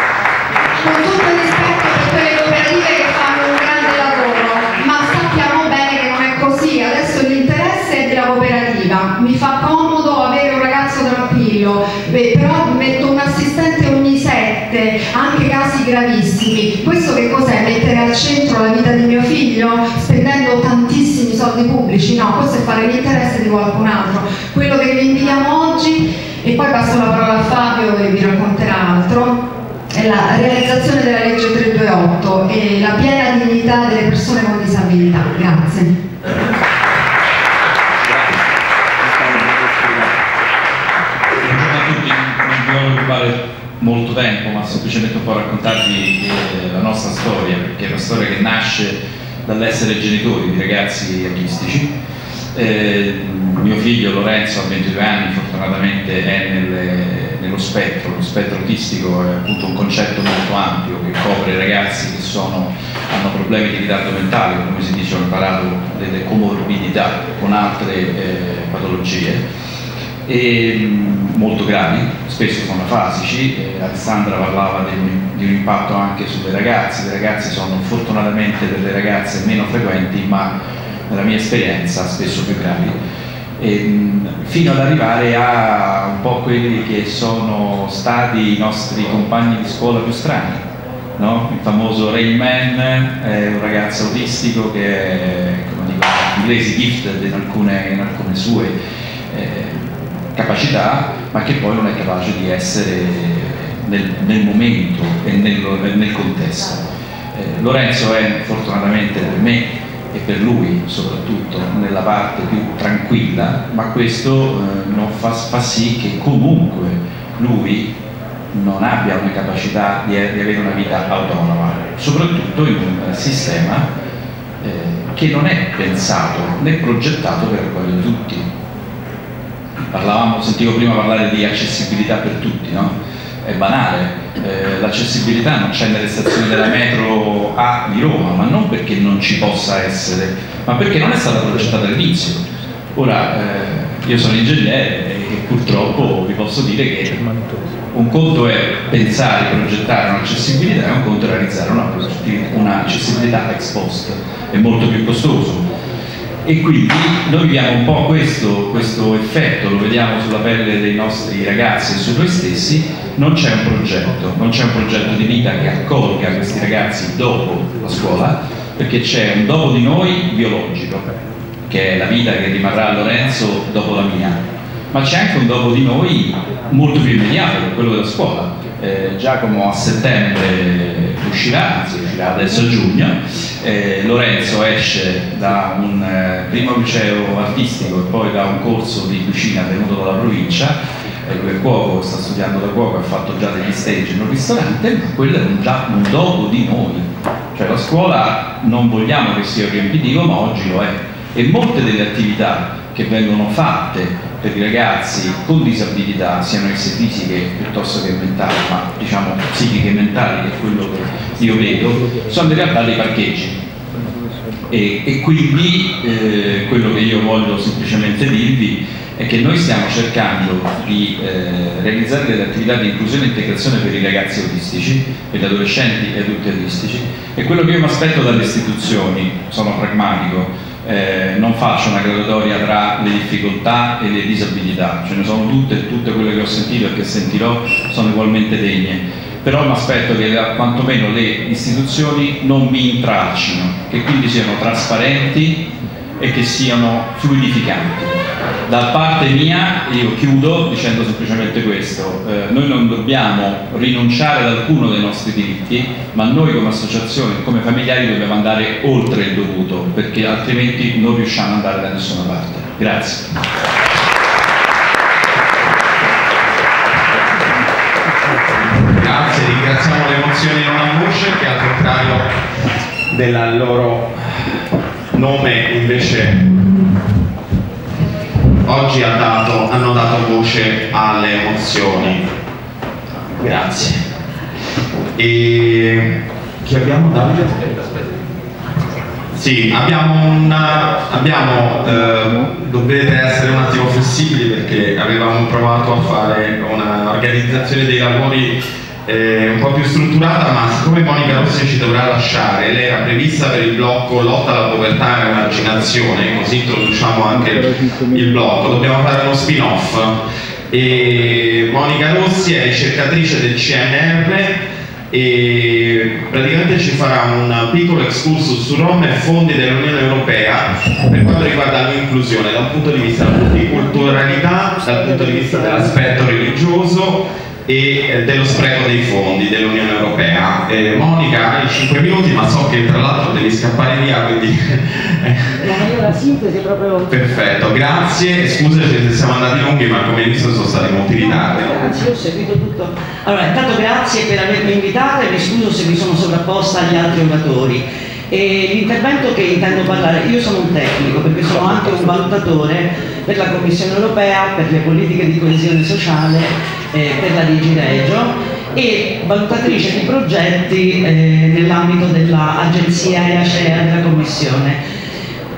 O: Con tutto il rispetto per quelle cooperative che fanno un grande lavoro, ma sappiamo bene che non è così. Adesso l'interesse è della cooperativa. Mi fa comodo avere un ragazzo tranquillo, beh, però metto un assistente ogni sette, anche casi gravissimi. Questo che cos'è? Mettere al centro la vita di mio figlio spendendo tantissimi soldi pubblici? No, questo è fare l'interesse di qualcun altro. Quello che vi invitiamo oggi, e poi passo la parola a Fabio che vi racconterà altro, è la realizzazione della legge trecentoventotto e la piena dignità delle persone con disabilità. Grazie.
P: Buongiorno a tutti, non voglio occupare molto tempo, ma semplicemente un po' raccontarvi eh, la nostra storia, perché è una storia che nasce dall'essere genitori di ragazzi autistici. Eh, mio figlio Lorenzo ha ventidue anni, fortunatamente è nelle, nello spettro. Lo spettro autistico è appunto un concetto molto ampio che copre ragazzi che sono, hanno problemi di ritardo mentale, come si dice, hanno imparato delle comorbidità con altre eh, patologie. e mh, molto gravi, spesso sono afasici. eh, Alessandra parlava di un, di un impatto anche sulle ragazze. Le ragazze sono fortunatamente delle ragazze meno frequenti, ma nella mia esperienza spesso più gravi, e, mh, fino ad arrivare a un po' quelli che sono stati i nostri compagni di scuola più strani, no? Il famoso Rain Man è un ragazzo autistico che è, come dicono gli inglesi, gifted in alcune, in alcune sue eh, capacità, ma che poi non è capace di essere nel, nel momento e nel, nel contesto. Eh, Lorenzo è fortunatamente per me e per lui soprattutto nella parte più tranquilla, ma questo eh, non fa, fa sì che comunque lui non abbia una capacità di, di avere una vita autonoma, soprattutto in un sistema eh, che non è pensato né progettato per accogliere tutti. Parlavamo, sentivo prima parlare di accessibilità per tutti, no? È banale, eh, l'accessibilità non c'è nelle stazioni della metro A di Roma, ma non perché non ci possa essere, ma perché non è stata progettata all'inizio. Ora, eh, io sono ingegnere e purtroppo vi posso dire che un conto è pensare e progettare un'accessibilità e un conto è realizzare un'accessibilità ex post, è molto più costoso. E quindi noi viviamo un po' questo, questo effetto, lo vediamo sulla pelle dei nostri ragazzi e su noi stessi. Non c'è un progetto, non c'è un progetto di vita che accolga questi ragazzi dopo la scuola, perché c'è un dopo di noi biologico, che è la vita che rimarrà a Lorenzo dopo la mia, ma c'è anche un dopo di noi molto più immediato, che è quello della scuola. Eh, Giacomo a settembre uscirà, anzi uscirà adesso a giugno, eh, Lorenzo esce da un eh, primo liceo artistico e poi da un corso di cucina tenuto dalla provincia, eh, lui è cuoco, sta studiando da cuoco, ha fatto già degli stage in un ristorante, ma quello è un, già un dopo di noi, cioè la scuola non vogliamo che sia riempitivo, ma oggi lo è, e molte delle attività che vengono fatte per i ragazzi con disabilità, siano esse fisiche piuttosto che mentali, ma diciamo psichiche e mentali, che è quello che io vedo, sono in realtà dei parcheggi. E, e quindi eh, quello che io voglio semplicemente dirvi è che noi stiamo cercando di eh, realizzare delle attività di inclusione e integrazione per i ragazzi autistici, per gli adolescenti e adulti autistici, e quello che io mi aspetto dalle istituzioni, sono pragmatico, Eh, non faccio una graduatoria tra le difficoltà e le disabilità, ce ne sono tutte, tutte quelle che ho sentito e che sentirò sono ugualmente degne, però mi aspetto che quantomeno le istituzioni non mi intralcino, che quindi siano trasparenti e che siano fluidificanti. Da parte mia, io chiudo dicendo semplicemente questo, eh, noi non dobbiamo rinunciare ad alcuno dei nostri diritti, ma noi come associazione e come familiari dobbiamo andare oltre il dovuto, perché altrimenti non riusciamo ad andare da nessuna parte. Grazie.
A: Grazie, ringraziamo le emozioni non a voce che al contrario del loro nome invece oggi ha dato, hanno dato voce alle emozioni. Grazie. E chi abbiamo, Davide? Sì, abbiamo una, abbiamo, eh, dovete essere un attimo flessibili perché avevamo provato a fare un'organizzazione dei lavori eh, un po' più strutturata, ma siccome Monica Rossi ci dovrà lasciare, lei era prevista per il blocco lotta alla povertà e l'emarginazione, così introduciamo anche il blocco, dobbiamo fare uno spin-off. E Monica Rossi è ricercatrice del C N R e praticamente ci farà un piccolo excursus su Roma e fondi dell'Unione Europea per quanto riguarda l'inclusione dal punto di vista della multiculturalità, dal punto di vista dell'aspetto religioso e dello spreco dei fondi dell'Unione Europea. Eh, Monica, hai cinque minuti, ma so che tra l'altro devi scappare via, quindi
Q: io la sintesi proprio.
A: Perfetto, grazie, scusa se siamo andati lunghi, ma come hai visto sono stati molti ritardi.
Q: Grazie, ho seguito tutto. Allora, intanto grazie per avermi invitato e mi scuso se mi sono sovrapposta agli altri oratori. E l'intervento che intendo parlare, io sono un tecnico perché sono anche un valutatore per la Commissione Europea, per le politiche di coesione sociale, eh, per la Digiregio e valutatrice di progetti eh, nell'ambito dell'agenzia E A C E A della Commissione.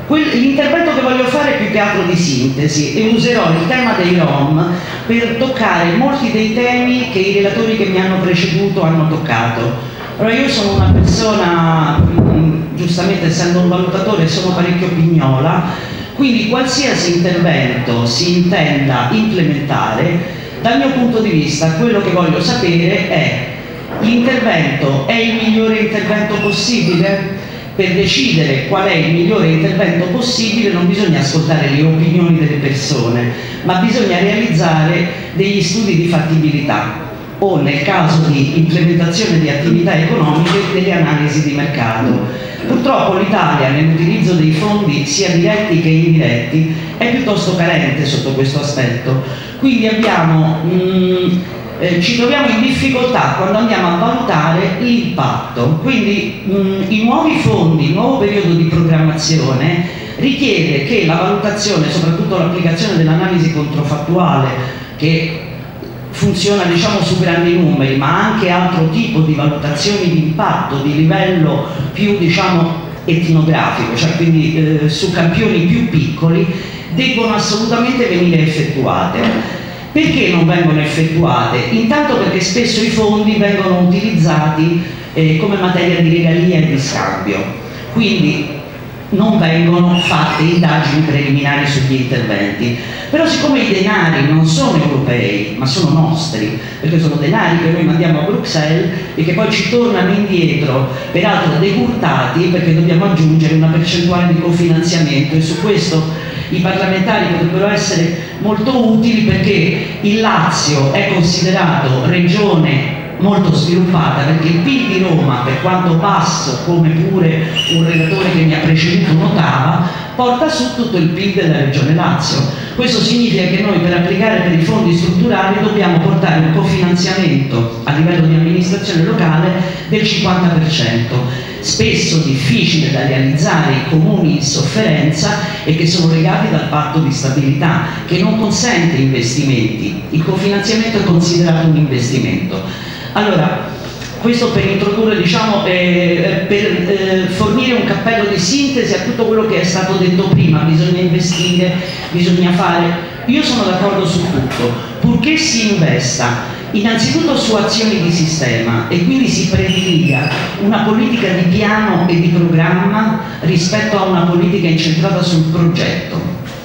Q: L'intervento che voglio fare è più che altro di sintesi e userò il tema dei Rom per toccare molti dei temi che i relatori che mi hanno preceduto hanno toccato. Allora, io sono una persona, giustamente essendo un valutatore, sono parecchio pignola, quindi qualsiasi intervento si intenda implementare, dal mio punto di vista quello che voglio sapere è: l'intervento è il migliore intervento possibile? Per decidere qual è il migliore intervento possibile non bisogna ascoltare le opinioni delle persone, ma bisogna realizzare degli studi di fattibilità o, nel caso di implementazione di attività economiche, delle analisi di mercato. Purtroppo l'Italia nell'utilizzo dei fondi sia diretti che indiretti è piuttosto carente sotto questo aspetto, quindi abbiamo, mh, eh, ci troviamo in difficoltà quando andiamo a valutare l'impatto. Quindi mh, i nuovi fondi, il nuovo periodo di programmazione richiede che la valutazione, soprattutto l'applicazione dell'analisi controfattuale, che funziona diciamo su grandi numeri, ma anche altro tipo di valutazioni di impatto di livello più diciamo etnografico, cioè quindi eh, su campioni più piccoli, debbono assolutamente venire effettuate. Perché non vengono effettuate? Intanto perché spesso i fondi vengono utilizzati eh, come materia di regalia e di scambio, quindi non vengono fatte indagini preliminari sugli interventi. Però siccome i denari non sono europei ma sono nostri, perché sono denari che noi mandiamo a Bruxelles e che poi ci tornano indietro, peraltro decurtati, perché dobbiamo aggiungere una percentuale di cofinanziamento, e su questo i parlamentari potrebbero essere molto utili, perché il Lazio è considerato regione molto sviluppata, perché il P I L di Roma, per quanto basso, come pure un relatore che mi ha preceduto notava, porta su tutto il P I L della regione Lazio. Questo significa che noi, per applicare per i fondi strutturali, dobbiamo portare un cofinanziamento a livello di amministrazione locale del cinquanta per cento, spesso difficile da realizzare in comuni in sofferenza e che sono legati dal patto di stabilità, che non consente investimenti. Il cofinanziamento è considerato un investimento. Allora, questo per introdurre, diciamo, eh, per eh, fornire un cappello di sintesi a tutto quello che è stato detto prima. Bisogna investire, bisogna fare. Io sono d'accordo su tutto, purché si investa innanzitutto su azioni di sistema e quindi si prediliga una politica di piano e di programma rispetto a una politica incentrata sul progetto.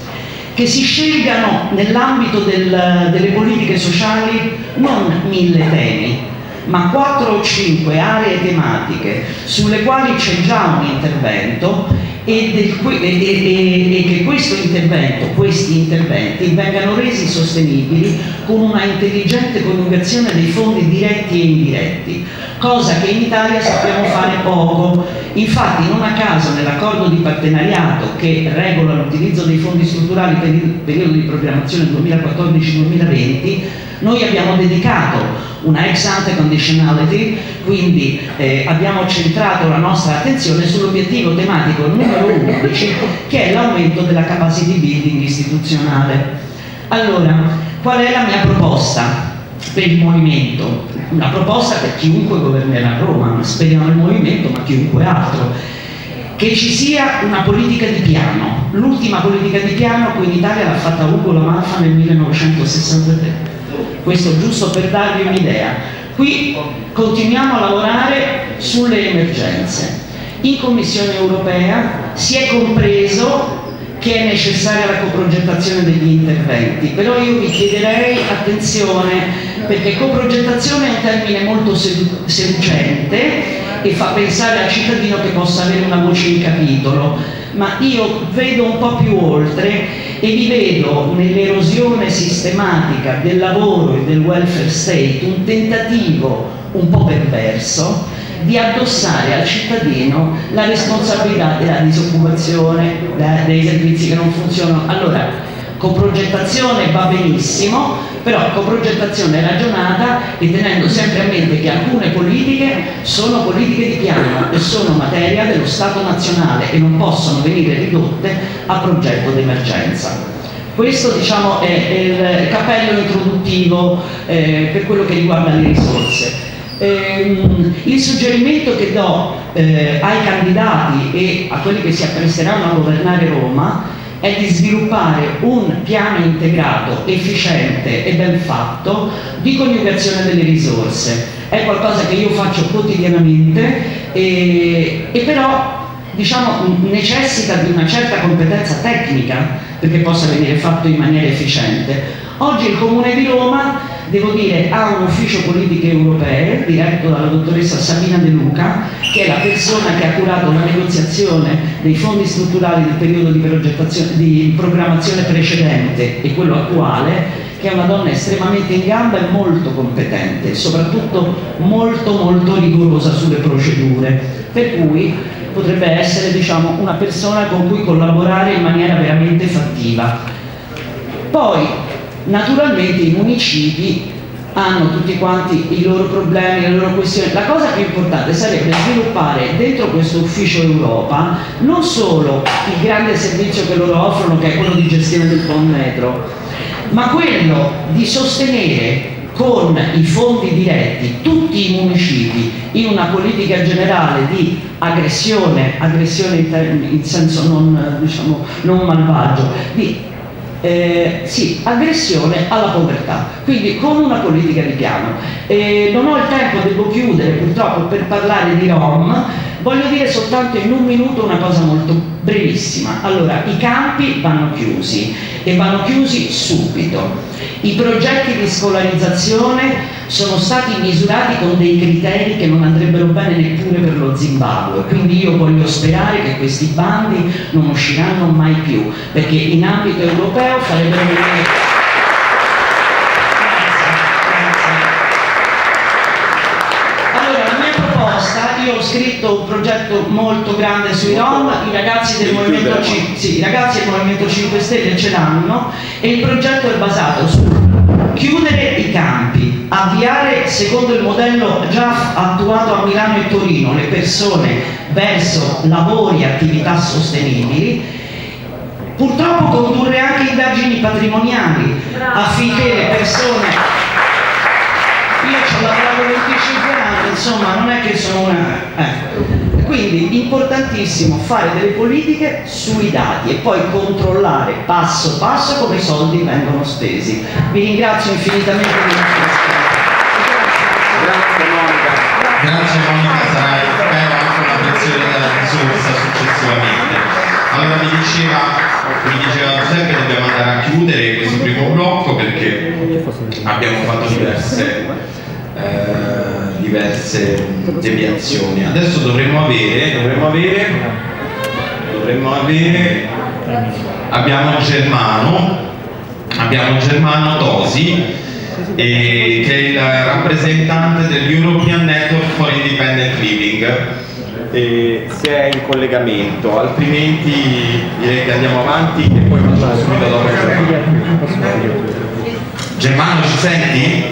Q: Che si scelgano nell'ambito del, delle politiche sociali non mille temi, ma quattro o cinque aree tematiche sulle quali c'è già un intervento e, del, e, e, e che questo intervento, questi interventi vengano resi sostenibili con una intelligente coniugazione dei fondi diretti e indiretti, cosa che in Italia sappiamo fare poco. Infatti non a caso nell'accordo di partenariato che regola l'utilizzo dei fondi strutturali per il periodo di programmazione duemilaquattordici duemilaventi noi abbiamo dedicato una ex ante conditionality, quindi eh, abbiamo centrato la nostra attenzione sull'obiettivo tematico numero undici, che è l'aumento della capacity building istituzionale. Allora, qual è la mia proposta per il movimento? Una proposta per chiunque governerà Roma, speriamo il movimento, ma chiunque altro, che ci sia una politica di piano. L'ultima politica di piano qui in Italia l'ha fatta Ugo La Malfa nel millenovecentosessantatré. Questo giusto per darvi un'idea. Qui continuiamo a lavorare sulle emergenze. In Commissione europea si è compreso che è necessaria la coprogettazione degli interventi, però io vi chiederei attenzione, perché coprogettazione è un termine molto seducente e fa pensare al cittadino che possa avere una voce in capitolo, ma io vedo un po' più oltre e vi vedo nell'erosione sistematica del lavoro e del welfare state un tentativo un po' perverso di addossare al cittadino la responsabilità della disoccupazione, dei servizi che non funzionano. Allora, coprogettazione va benissimo, però coprogettazione ragionata e tenendo sempre a mente che alcune politiche sono politiche di piano e sono materia dello Stato nazionale e non possono venire ridotte a progetto d'emergenza. Questo, diciamo, è il cappello introduttivo eh, per quello che riguarda le risorse. Ehm, il suggerimento che do eh, ai candidati e a quelli che si appresteranno a governare Roma è di sviluppare un piano integrato, efficiente e ben fatto di coniugazione delle risorse. È qualcosa che io faccio quotidianamente e, e però diciamo, necessita di una certa competenza tecnica perché possa venire fatto in maniera efficiente. Oggi il Comune di Roma, devo dire, ha un ufficio politiche europee diretto dalla dottoressa Sabina De Luca, che è la persona che ha curato la negoziazione dei fondi strutturali del periodo di, progettazione, di programmazione precedente e quello attuale, che è una donna estremamente in gamba e molto competente, soprattutto molto molto rigorosa sulle procedure, per cui potrebbe essere, diciamo, una persona con cui collaborare in maniera veramente fattiva. Poi naturalmente i municipi hanno tutti quanti i loro problemi, le loro questioni. La cosa più importante sarebbe sviluppare dentro questo ufficio Europa non solo il grande servizio che loro offrono, che è quello di gestione del Pont Metro, ma quello di sostenere con i fondi diretti tutti i municipi in una politica generale di aggressione, aggressione in, in senso non, diciamo, non malvagio, di Eh, sì, aggressione alla povertà, quindi con una politica di piano. Eh, non ho il tempo, devo chiudere purtroppo per parlare di Rom, voglio dire soltanto in un minuto una cosa molto brevissima. Allora, i campi vanno chiusi e vanno chiusi subito. I progetti di scolarizzazione sono stati misurati con dei criteri che non andrebbero bene neppure per lo Zimbabwe, quindi io voglio sperare che questi bandi non usciranno mai più, perché in ambito europeo farebbero venire... Io ho scritto un progetto molto grande sui Rom, i ragazzi del Movimento, C- sì, i ragazzi del Movimento cinque Stelle ce l'hanno e il progetto è basato su chiudere i campi, avviare secondo il modello già attuato a Milano e Torino le persone verso lavori e attività sostenibili, purtroppo condurre anche indagini patrimoniali affinché le persone... Io ci ho lavorato venticinque anni, insomma non è che sono una... Eh. Quindi importantissimo fare delle politiche sui dati e poi controllare passo passo come i soldi vengono spesi. Vi ringrazio infinitamente per l'attenzione.
A: Grazie Monica. Grazie Monica, sarai spero anche una preziosa risorsa successivamente. Allora mi diceva, mi diceva Giuseppe, dobbiamo andare a chiudere questo primo blocco perché abbiamo fatto diverse, eh, diverse deviazioni. Adesso dovremmo avere, dovremmo avere, dovremmo avere, abbiamo Germano, abbiamo Germano Tosi, e, che è il rappresentante dell'European Network for Independent Living. E se è in collegamento, altrimenti direi che andiamo avanti e poi facciamo subito dopo Germano. Germano, ci senti?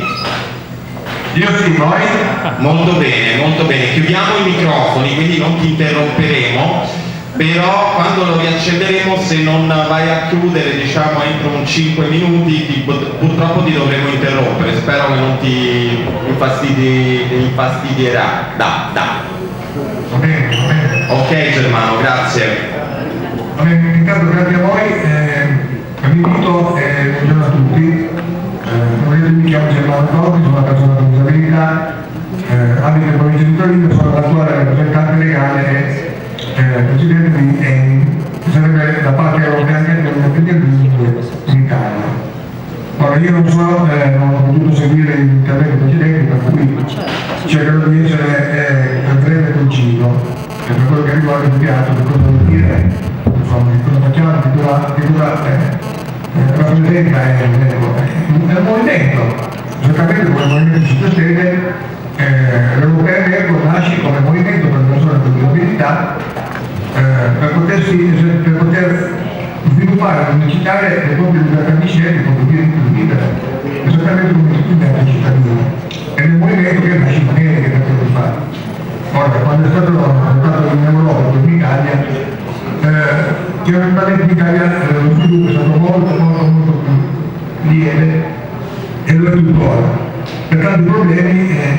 A: Io sì, voi? Molto bene, molto bene. Chiudiamo i microfoni, quindi non ti interromperemo, però quando lo riaccenderemo, se non vai a chiudere, diciamo entro un cinque minuti, ti, purtroppo ti dovremo interrompere. Spero che non ti infastidi, infastidierà. Da, da.
R: Va bene, va bene.
A: Ok Germano, grazie.
R: Va bene, intanto grazie a voi, eh, invito e eh, buongiorno a tutti. Eh, io mi chiamo Germano Tosi, sono una persona con disabilità, eh, abito in provincia di Torino, sono l'attuale rappresentante legale e eh, presidente di E N, che sarebbe la parte europea in Italia. Ora io non so, eh, non ho potuto seguire gli interventi precedenti, per cui cercherò di essere eh, breve e conciso, e per quello che riguarda il teatro, per cosa vuol dire, insomma, che cosa facciamo, che cosa, che cosa eh, eh, rappresenta è, è, è un movimento, esattamente come il Movimento cinque Stelle, eh, l'Europea Verbo nasce come movimento per le persone con disabilità, eh, per, potersi, per poter sviluppare e esercitare le proprie libertà di scelta, il proprio diritto di vivere, esattamente come tutti gli altri cittadini. Ed è un movimento che nasce in America che potete fare. Ora, quando è stato portato in Europa, in Italia, eh, teoricamente in Italia eh, lo sviluppo è stato molto, molto, molto più lieve e lo è tuttora. Per tanti problemi eh,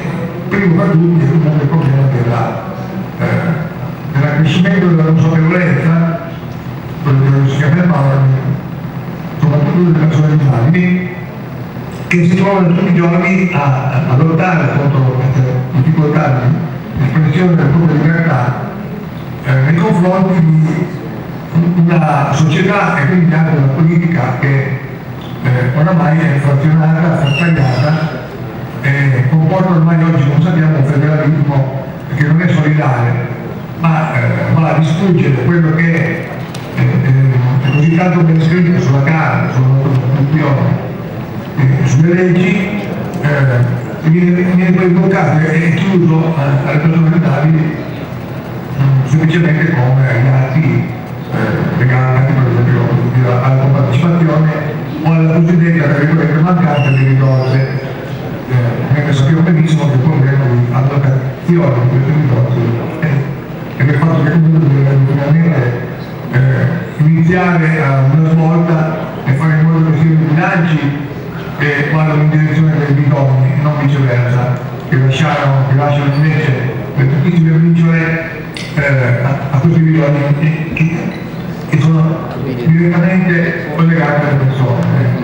R: primo fra tutti è il problema della, eh, dell'accrescimento della consapevolezza, quello che si chiama soprattutto delle persone disabili, che si trovano tutti i giorni a, a lottare contro queste difficoltà di espressione della propria libertà eh, nei confronti di una società e quindi anche una politica che eh, oramai è frazionata, frastagliata e comporta ormai oggi, non sappiamo, un federalismo che non è solidale, ma eh, va a distruggere quello che è, eh, eh, è così tanto ben scritto sulla carta, sulla nostra Costituzione, eh, sulle leggi, eh, viene, viene poi bloccato e chiuso eh, alle persone disabili semplicemente come agli atti eh, legati per esempio alla compartecipazione o alla cosiddetta tra virgolette mancanza di risorse, eh, mentre sappiamo benissimo che il problema di allocazione di queste risorse è per il fatto che comunque bisogna eh, iniziare a una svolta e fare in modo che siano i bilanci che vadano in direzione dei bisogni e non viceversa, che lasciano, che lasciano invece le pochissime briciole Eh, a, a questi bisogni che, che, che sono direttamente collegati alle persone.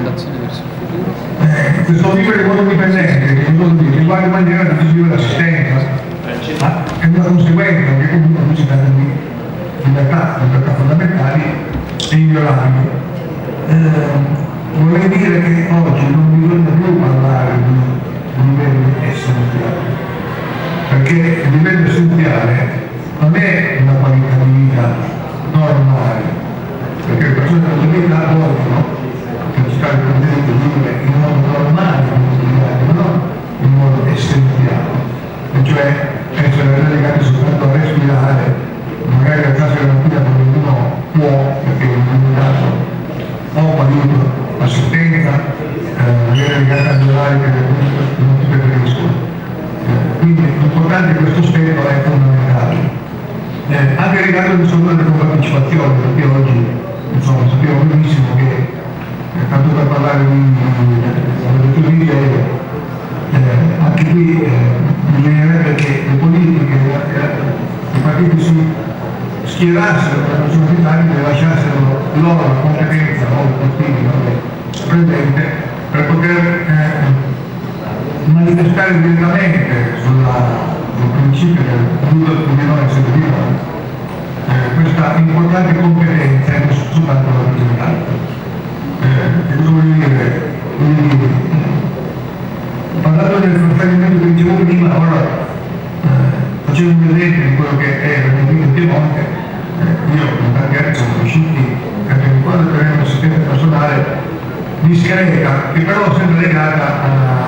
R: Eh, questo vivere in modo dipendente, che riguarda in maniera decisiva l'assistenza, ma è una conseguenza che comunque si tratta di libertà, libertà fondamentali e inviolabili. Eh, vorrei dire che oggi non bisogna più parlare di livelli essenziali, perché il livello essenziale non è una qualità di vita normale, perché le persone con disabilità vogliono esercitare il potere di vivere in modo normale, ma non in modo essenziale, e cioè essere relegati soltanto a respirare, magari alzarsi la mattina quando uno può, perché in un caso o aiuto, assistenza, eh, magari legata agli orari che non ti preferiscono. Eh, quindi l'importante è questo aspetto è fondamentale. Eh, anche riguardo al discorso della compartecipazione, perché oggi insomma, sappiamo benissimo che eh, tanto per parlare di video eh, anche qui eh, bisognerebbe che le politiche eh, i partiti si schierassero per la persona disabile e lasciassero loro la competenza o il partito presente per poter eh, manifestare direttamente sulla il principio del tutto di non essere vivo, eh, questa importante competenza è soltanto la rappresentante. Eh, cosa voglio dire? Quindi, parlando del trasferimento che dicevo prima, ora eh, facevo un esempio di quello che è la mia vita in Piemonte, eh, io con tanti anni sono riusciti a quando per un'assistenza personale discreta, che però è sempre legata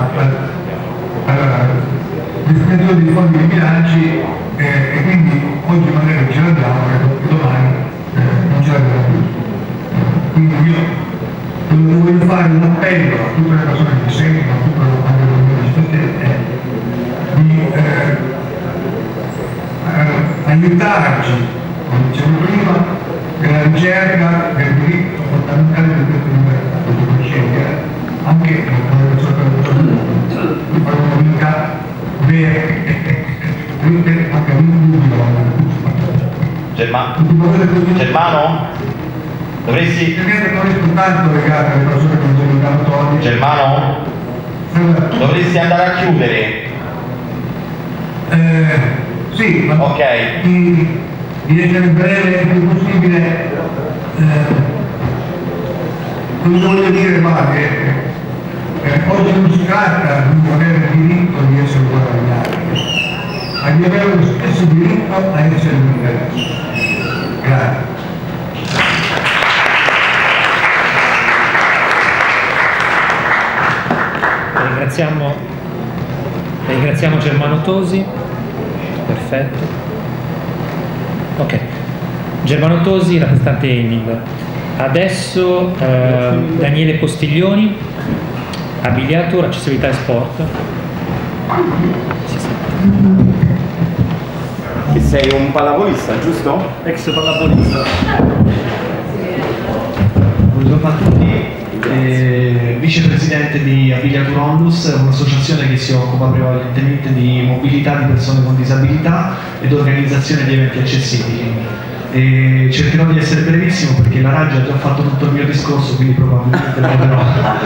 R: alla distribuzione di fondi e bilanci eh, e quindi oggi magari ce l'abbiamo e domani eh, non ce l'abbiamo più. Eh, quindi io voglio fare un appello a tutte le persone che seguono, a tutte le persone che di eh, aiutarci, come dicevo prima, nella ricerca del diritto fondamentale di queste libertà, per scegliere anche le persone che di fare una vita
A: Germano? Germano? Dovresti... Germano? Dovresti andare a chiudere.
R: Eh, sì, ma
A: ok.
R: Di, di essere breve il più possibile. Eh, cosa voglio dire, ma che eh, oggi non si tratta di avere il diritto di essere guadagnati, ma di avere lo stesso diritto a essere liberi. Grazie.
E: Ringraziamo, ringraziamo Germano Tosi, perfetto. Ok, Germano Tosi, rappresentante Enil. Adesso eh, Daniele Postiglioni, abiliatur, accessibilità e sport.
A: Che sei un pallavolista, giusto?
N: Ex pallavolista.
A: Buongiorno a tutti.
S: eh, vicepresidente di Abiliatur Onlus, un'associazione che si occupa prevalentemente di mobilità di persone con disabilità ed organizzazione di eventi accessibili. E cercherò di essere brevissimo perché la Raggi ha già fatto tutto il mio discorso, quindi probabilmente proverò.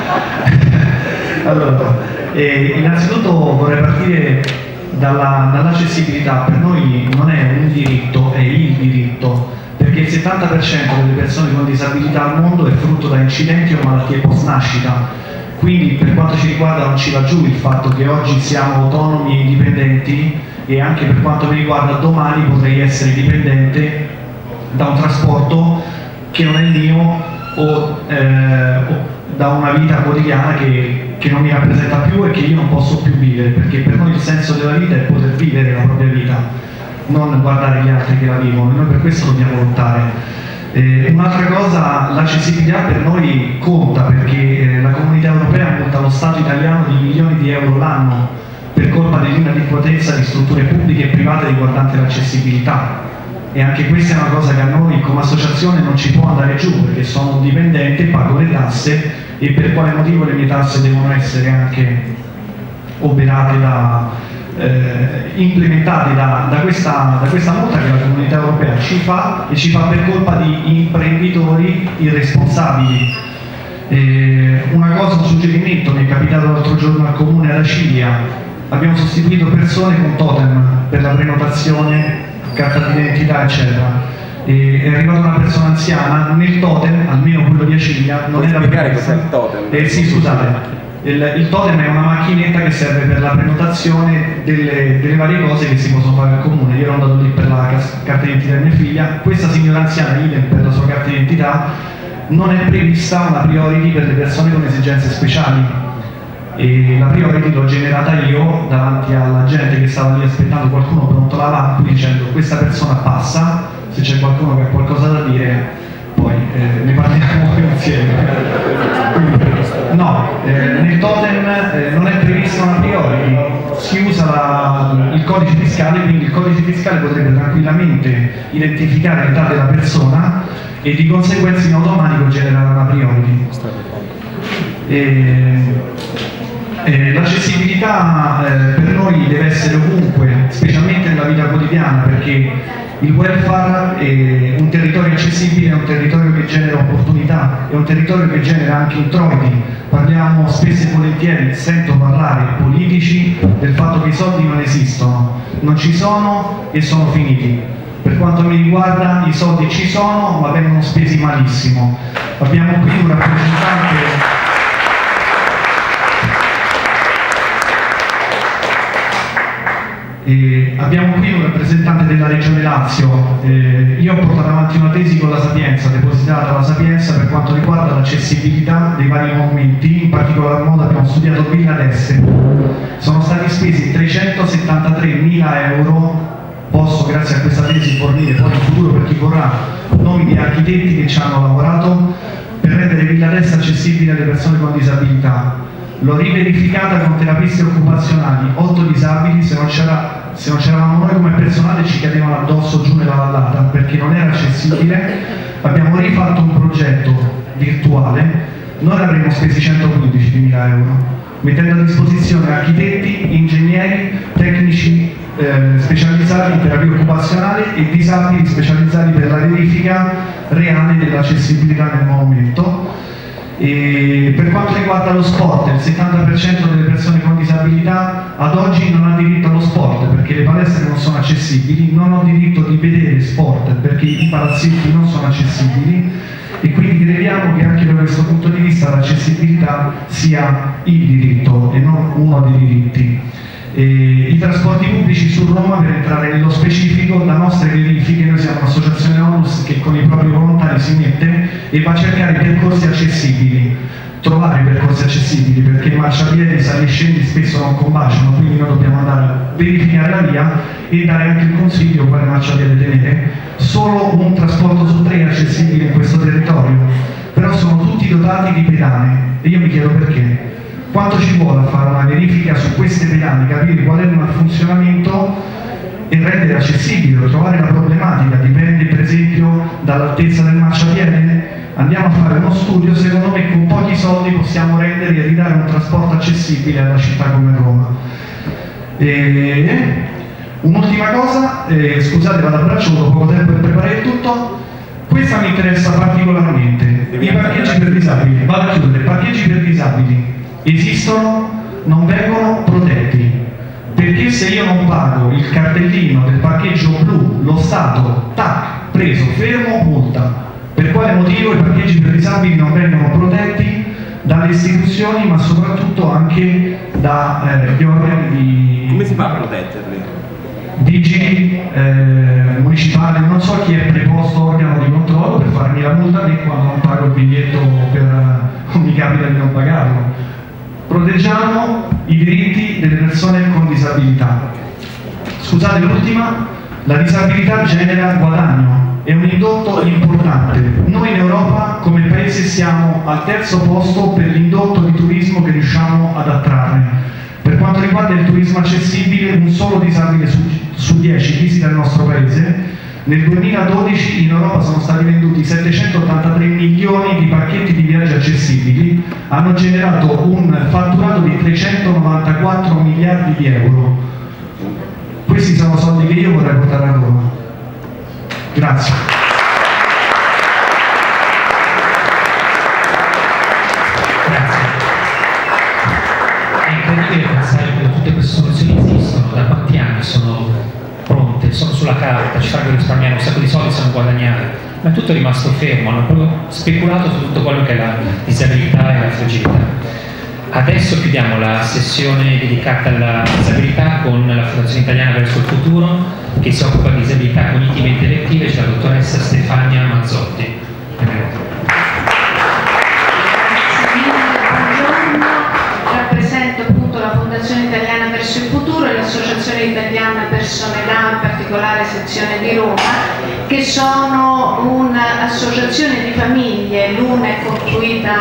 S: Allora, eh, innanzitutto vorrei partire dalla, dall'accessibilità. Per noi non è un diritto, è il diritto, perché il settanta per cento delle persone con disabilità al mondo è frutto da incidenti o malattie post nascita. Quindi per quanto ci riguarda non ci va giù il fatto che oggi siamo autonomi e indipendenti, e anche per quanto mi riguarda domani potrei essere dipendente da un trasporto che non è il mio o, eh, o da una vita quotidiana che, che non mi rappresenta più e che io non posso più vivere, perché per noi il senso della vita è poter vivere la propria vita, non guardare gli altri che la vivono, e noi per questo dobbiamo lottare. Eh, un'altra cosa, l'accessibilità per noi conta, perché eh, la Comunità Europea multa lo Stato italiano di milioni di euro l'anno per colpa dell'inadeguatezza di strutture pubbliche e private riguardanti l'accessibilità. E anche questa è una cosa che a noi come associazione non ci può andare giù, perché sono un dipendente, pago le tasse, e per quale motivo le mie tasse devono essere anche oberate da, eh, implementate da, da, questa, da questa multa che la Comunità Europea ci fa, e ci fa per colpa di imprenditori irresponsabili. Eh, una cosa, un suggerimento, mi è capitato l'altro giorno al comune ad Acilia, abbiamo sostituito persone con totem per la prenotazione, carta d'identità eccetera, e è arrivata una persona anziana, nel totem, almeno quello di Acilia, non era
N: spiegare cos'è il totem?
S: Eh, sì, scusate, il, il totem è una macchinetta che serve per la prenotazione delle, delle varie cose che si possono fare al comune. Io ero andato lì per la carta d'identità di mia figlia, questa signora anziana, idem per la sua carta d'identità, non è prevista una priority per le persone con esigenze speciali. E la priority l'ho generata io davanti alla gente che stava lì aspettando qualcuno pronto alla lampi, dicendo questa persona passa, se c'è qualcuno che ha qualcosa da dire poi eh, ne parliamo insieme. Quindi, no, eh, nel totem eh, non è prevista una priority, si usa la, il codice fiscale, quindi il codice fiscale potrebbe tranquillamente identificare l'età della persona e di conseguenza in automatico generare una priority. E, Eh, l'accessibilità eh, per noi deve essere ovunque, specialmente nella vita quotidiana, perché il welfare è un territorio accessibile, è un territorio che genera opportunità, è un territorio che genera anche introiti. Parliamo spesso e volentieri, sento parlare politici del fatto che i soldi non esistono, non ci sono e sono finiti. Per quanto mi riguarda i soldi ci sono, ma vengono spesi malissimo. Abbiamo qui un rappresentante Eh, abbiamo qui un rappresentante della Regione Lazio. Eh, io ho portato avanti una tesi con la Sapienza, depositata alla Sapienza, per quanto riguarda l'accessibilità dei vari monumenti. In particolar modo abbiamo studiato Villa d'Este. Sono stati spesi trecentosettantatremila euro. Posso, grazie a questa tesi, fornire poi in futuro, per chi vorrà, nomi di architetti che ci hanno lavorato per rendere Villa d'Este accessibile alle persone con disabilità. L'ho riverificata con terapisti occupazionali, otto disabili, se non c'eravamo noi come personale ci cadevano addosso giù nella vallata perché non era accessibile. Abbiamo rifatto un progetto virtuale, noi avremmo spesi centoquindicimila euro, mettendo a disposizione architetti, ingegneri, tecnici eh, specializzati in terapia occupazionale e disabili specializzati per la verifica reale dell'accessibilità nel monumento. E per quanto riguarda lo sport, il settanta per cento delle persone con disabilità ad oggi non ha diritto allo sport perché le palestre non sono accessibili, non ho diritto di vedere sport perché i palazzetti non sono accessibili, e quindi crediamo che anche da questo punto di vista l'accessibilità sia il diritto e non uno dei diritti. E i trasporti pubblici su Roma, per entrare nello specifico, da nostre verifiche, noi siamo un'associazione Onlus che con i propri volontari si mette e va a cercare percorsi accessibili, trovare percorsi accessibili, perché i marciapiedi sali e scendi spesso non combaciano, quindi noi dobbiamo andare a verificare la via e dare anche il consiglio quale marciapiede tenere. Solo un trasporto su tre è accessibile in questo territorio, però sono tutti dotati di pedane e io mi chiedo perché. Quanto ci vuole a fare una verifica su queste pedane, capire qual è il malfunzionamento e rendere accessibile, trovare la problematica? Dipende per esempio dall'altezza del marciapiede, andiamo a fare uno studio, secondo me con pochi soldi possiamo rendere e ridare un trasporto accessibile alla città come Roma. E... un'ultima cosa, eh, scusate vado a braccio, ho poco tempo per preparare il tutto, questa mi interessa particolarmente, i parcheggi per disabili, vado a chiudere, parcheggi per disabili esistono, non vengono protetti, perché se io non pago il cartellino del parcheggio blu, lo Stato, tac, preso, fermo, multa. Per quale motivo i parcheggi per disabili non vengono protetti dalle istituzioni, ma soprattutto anche dagli eh, organi di...
N: Come si fa a proteggerli?
S: Vigili eh, municipali, non so chi è preposto organo di controllo per farmi la multa né quando non pago il biglietto per uh, mi capita di non pagarlo. Proteggiamo i diritti delle persone con disabilità. Scusate l'ultima, la disabilità genera guadagno, è un indotto importante. Noi in Europa come paese siamo al terzo posto per l'indotto di turismo che riusciamo ad attrarre. Per quanto riguarda il turismo accessibile, un solo disabile su, su dieci visita il nostro paese. Nel duemiladodici in Europa sono stati venduti settecentottantatré milioni di pacchetti di viaggi accessibili, hanno generato un fatturato di trecentonovantaquattro miliardi di euro. Questi sono soldi che io vorrei portare a Roma. Grazie.
E: Pensare che tutte queste soluzioni esistono, da quanti anni sono pronte, sono sulla carta, ci farebbero risparmiare un sacco di soldi, sanno guadagnare, ma è tutto rimasto fermo, hanno proprio speculato su tutto quello che è la disabilità e la fragilità. Adesso chiudiamo la sessione dedicata alla disabilità con la Fondazione Italiana Verso il Futuro, che si occupa di disabilità cognitive e intellettive, c'è la dottoressa Stefania Mazzotti.
T: La Fondazione Italiana Verso il Futuro e l'Associazione Italiana Persone Down, in particolare sezione di Roma, che sono un'associazione di famiglie, l'una è costruita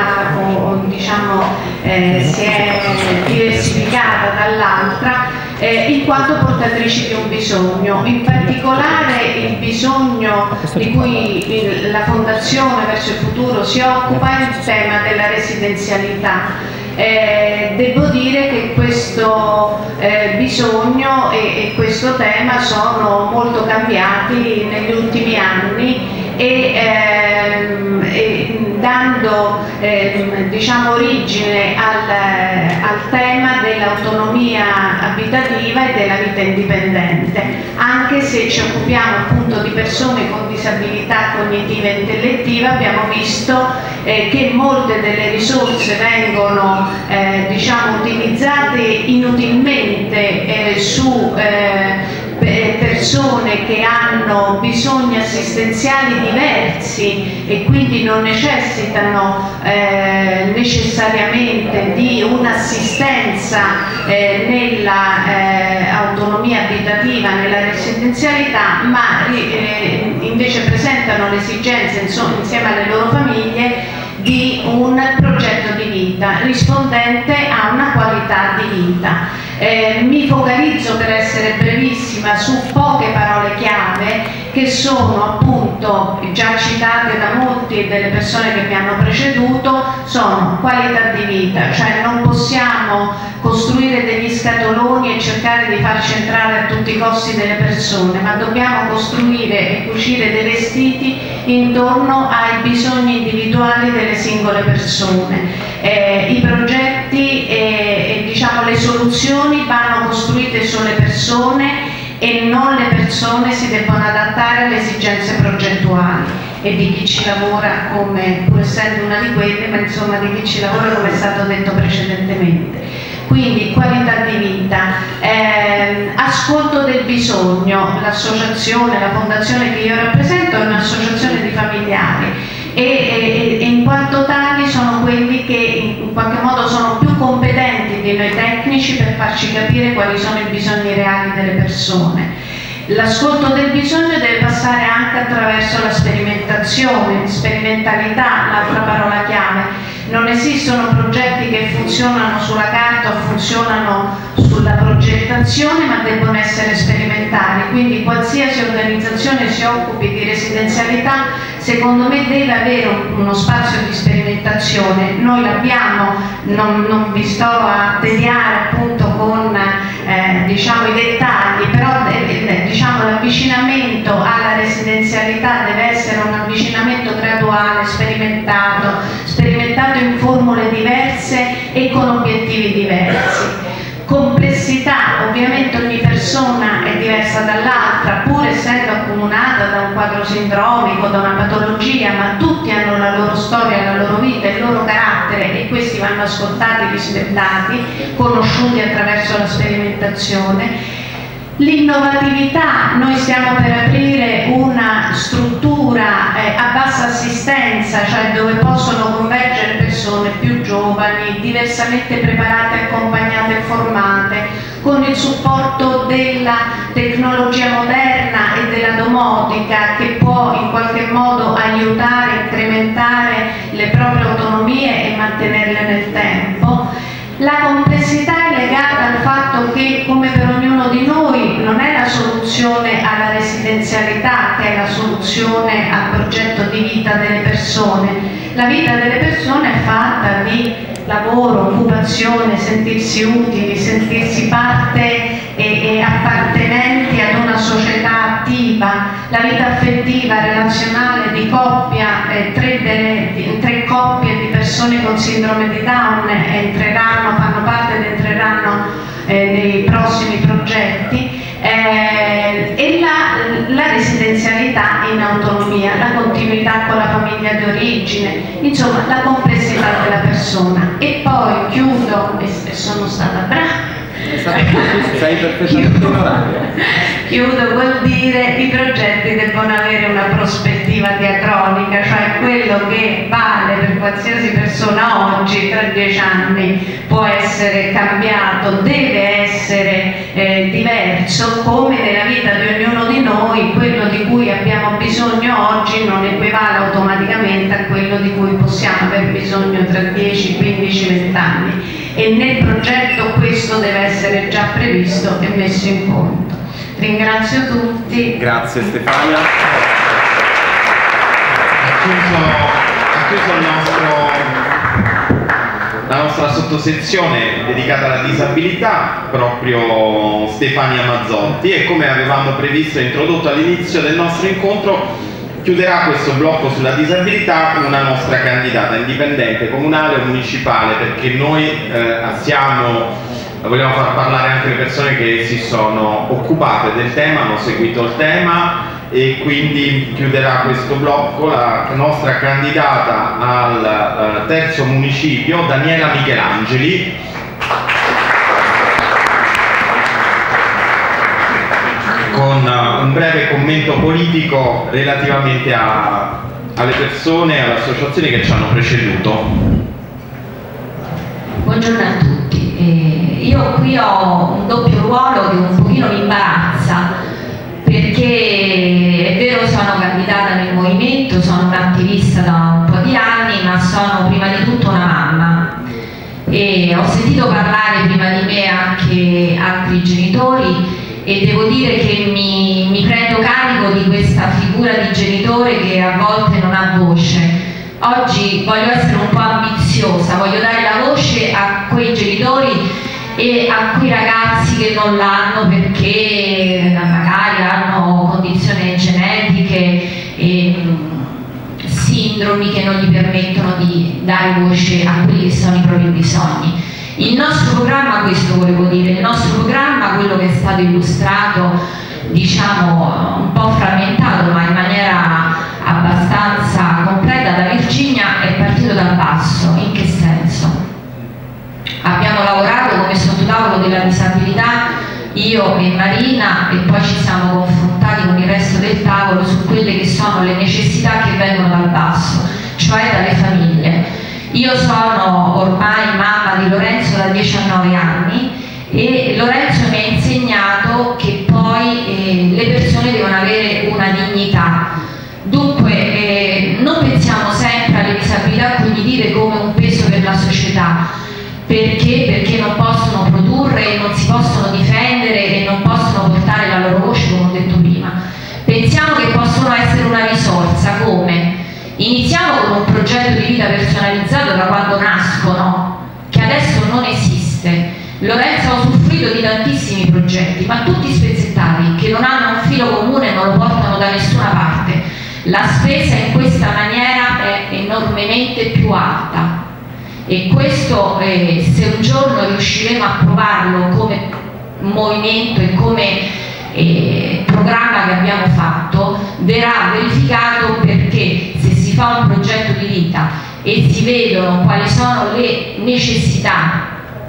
T: o diciamo eh, si è diversificata dall'altra eh, in quanto portatrici di un bisogno, in particolare il bisogno di cui la Fondazione Verso il Futuro si occupa è il tema della residenzialità. Eh, devo dire che questo eh, bisogno e, e questo tema sono molto cambiati negli ultimi anni e, ehm, e dando ehm, diciamo origine al, al tema dell'autonomia abitativa e della vita indipendente, anche se ci occupiamo appunto di persone con disabilità cognitiva e intellettiva. Abbiamo visto eh, che molte delle risorse vengono eh, diciamo utilizzate inutilmente eh, su eh, persone che hanno bisogni assistenziali diversi e quindi non necessitano eh, necessariamente di un'assistenza eh, nella eh, autonomia abitativa, nella residenzialità, ma eh, invece presentano l'esigenza insieme alle loro famiglie di un progetto di vita rispondente a una qualità di vita. Eh, mi focalizzo, per essere brevissima, su poche parole chiave che sono appunto già citate da molti delle persone che mi hanno preceduto. Sono qualità di vita, cioè non possiamo costruire degli scatoloni e cercare di farci entrare a tutti i costi delle persone, ma dobbiamo costruire e cucire dei vestiti intorno ai bisogni individuali delle singole persone. Eh, i progetti e, e diciamo le soluzioni vanno costruite sulle persone e non le persone si debbono adattare alle esigenze progettuali e di chi ci lavora, come pur essendo una di quelle, ma insomma di chi ci lavora, come è stato detto precedentemente. Quindi qualità di vita, eh, ascolto del bisogno. L'associazione, la fondazione che io rappresento è un'associazione di familiari e, e, e in quanto tali sono quelli che in qualche modo sono più competenti di noi tecnici per farci capire quali sono i bisogni reali delle persone. L'ascolto del bisogno deve passare anche attraverso la sperimentazione, sperimentalità, l'altra parola chiave. Non esistono progetti che funzionano sulla carta o funzionano sulla progettazione, ma debbono essere sperimentali, quindi qualsiasi organizzazione si occupi di residenzialità secondo me deve avere uno spazio di sperimentazione. Noi l'abbiamo, non, non vi sto a tediare appunto con eh, diciamo, i dettagli, però eh, diciamo, l'avvicinamento alla residenzialità deve essere un avvicinamento graduale, sperimentato, sperimentato in formule diverse e con obiettivi diversi. Complessità, ovviamente ogni persona è diversa dall'altra, pur essendo accomunata da un quadro sindromico, da una patologia, ma tutti hanno la loro storia, la loro vita, il loro carattere, e questi vanno ascoltati, rispettati, conosciuti attraverso la sperimentazione. L'innovatività, noi stiamo per aprire una struttura eh, a bassa assistenza, cioè dove possono convergere persone più giovani, diversamente preparate, accompagnate e formate, con il supporto della tecnologia moderna e della domotica che può in qualche modo aiutare, incrementare le proprie autonomie e mantenerle nel tempo. La complessità è legata al fatto che, come per ognuno di noi, non è la soluzione alla residenzialità che è la soluzione al progetto di vita delle persone. La vita delle persone è fatta di lavoro, occupazione, sentirsi utili, sentirsi parte e, e appartenenti ad una società attiva. La vita affettiva, relazionale, di coppia, eh, tre, delle, tre coppie di persone con sindrome di Down entreranno, fanno parte ed entreranno eh, nei prossimi progetti. Eh, e la, la residenzialità in autonomia, la continuità con la famiglia di origine, insomma la complessità della persona. E poi chiudo, e sono stata brava,
A: sei perfettamente in orario.
T: Chiudo col dire che i progetti devono avere una prospettiva diacronica, cioè quello che vale per qualsiasi persona oggi, tra dieci anni può essere cambiato, deve essere eh, diverso, come nella vita di ognuno di noi quello di cui abbiamo bisogno oggi non equivale automaticamente a quello di cui possiamo aver bisogno tra dieci, quindici, venti anni. E nel progetto questo deve essere già previsto e messo in conto. Ringrazio tutti.
A: Grazie Stefania. Ha chiuso, ha chiuso il nostro, la nostra sottosezione dedicata alla disabilità proprio Stefania Mazzotti, e come avevamo previsto e introdotto all'inizio del nostro incontro, chiuderà questo blocco sulla disabilità una nostra candidata indipendente, comunale o municipale, perché noi eh, siamo, vogliamo far parlare anche le persone che si sono occupate del tema, hanno seguito il tema, e quindi chiuderà questo blocco la nostra candidata al eh, terzo municipio, Daniela Michelangeli. Con un breve commento politico relativamente a, alle persone e alle associazioni che ci hanno preceduto.
L: Buongiorno a tutti. Eh, io qui ho un doppio ruolo che un pochino mi imbarazza, perché è vero, sono candidata nel movimento, sono un'attivista da un po' di anni, ma sono prima di tutto una mamma. E ho sentito parlare prima di me anche altri genitori, e devo dire che mi, mi prendo carico di questa figura di genitore che a volte non ha voce. Oggi voglio essere un po' ambiziosa, voglio dare la voce a quei genitori e a quei ragazzi che non l'hanno perché magari hanno condizioni genetiche e sindromi che non gli permettono di dare voce a quelli che sono i propri bisogni. Il nostro programma, questo volevo dire, il nostro programma, quello che è stato illustrato, diciamo un po' frammentato ma in maniera abbastanza completa da Virginia, è partito dal basso. In che senso? Abbiamo lavorato come sottotavolo della disabilità, io e Marina, e poi ci siamo confrontati con il resto del tavolo su quelle che sono le necessità che vengono dal basso, cioè dalle famiglie. Io sono ormai mamma di Lorenzo da diciannove anni e Lorenzo mi ha insegnato che poi eh, le persone devono avere una dignità. Dunque eh, non pensiamo sempre alle disabilità cognitive come un peso Perché? Perché non possono produrre, non si possono difendere e non possono portare la loro voce, come ho detto prima. Pensiamo che possono essere una risorsa, come? Iniziamo con un progetto di vita personalizzato da quando nascono, che adesso non esiste. Lorenzo ha usufruito di tantissimi progetti, ma tutti spezzettati, che non hanno un filo comune e non lo portano da nessuna parte. La spesa in questa maniera è enormemente più alta. E questo, eh, se un giorno riusciremo a provarlo come movimento e come eh, programma che abbiamo fatto, verrà verificato, perché se si fa un progetto di vita e si vedono quali sono le necessità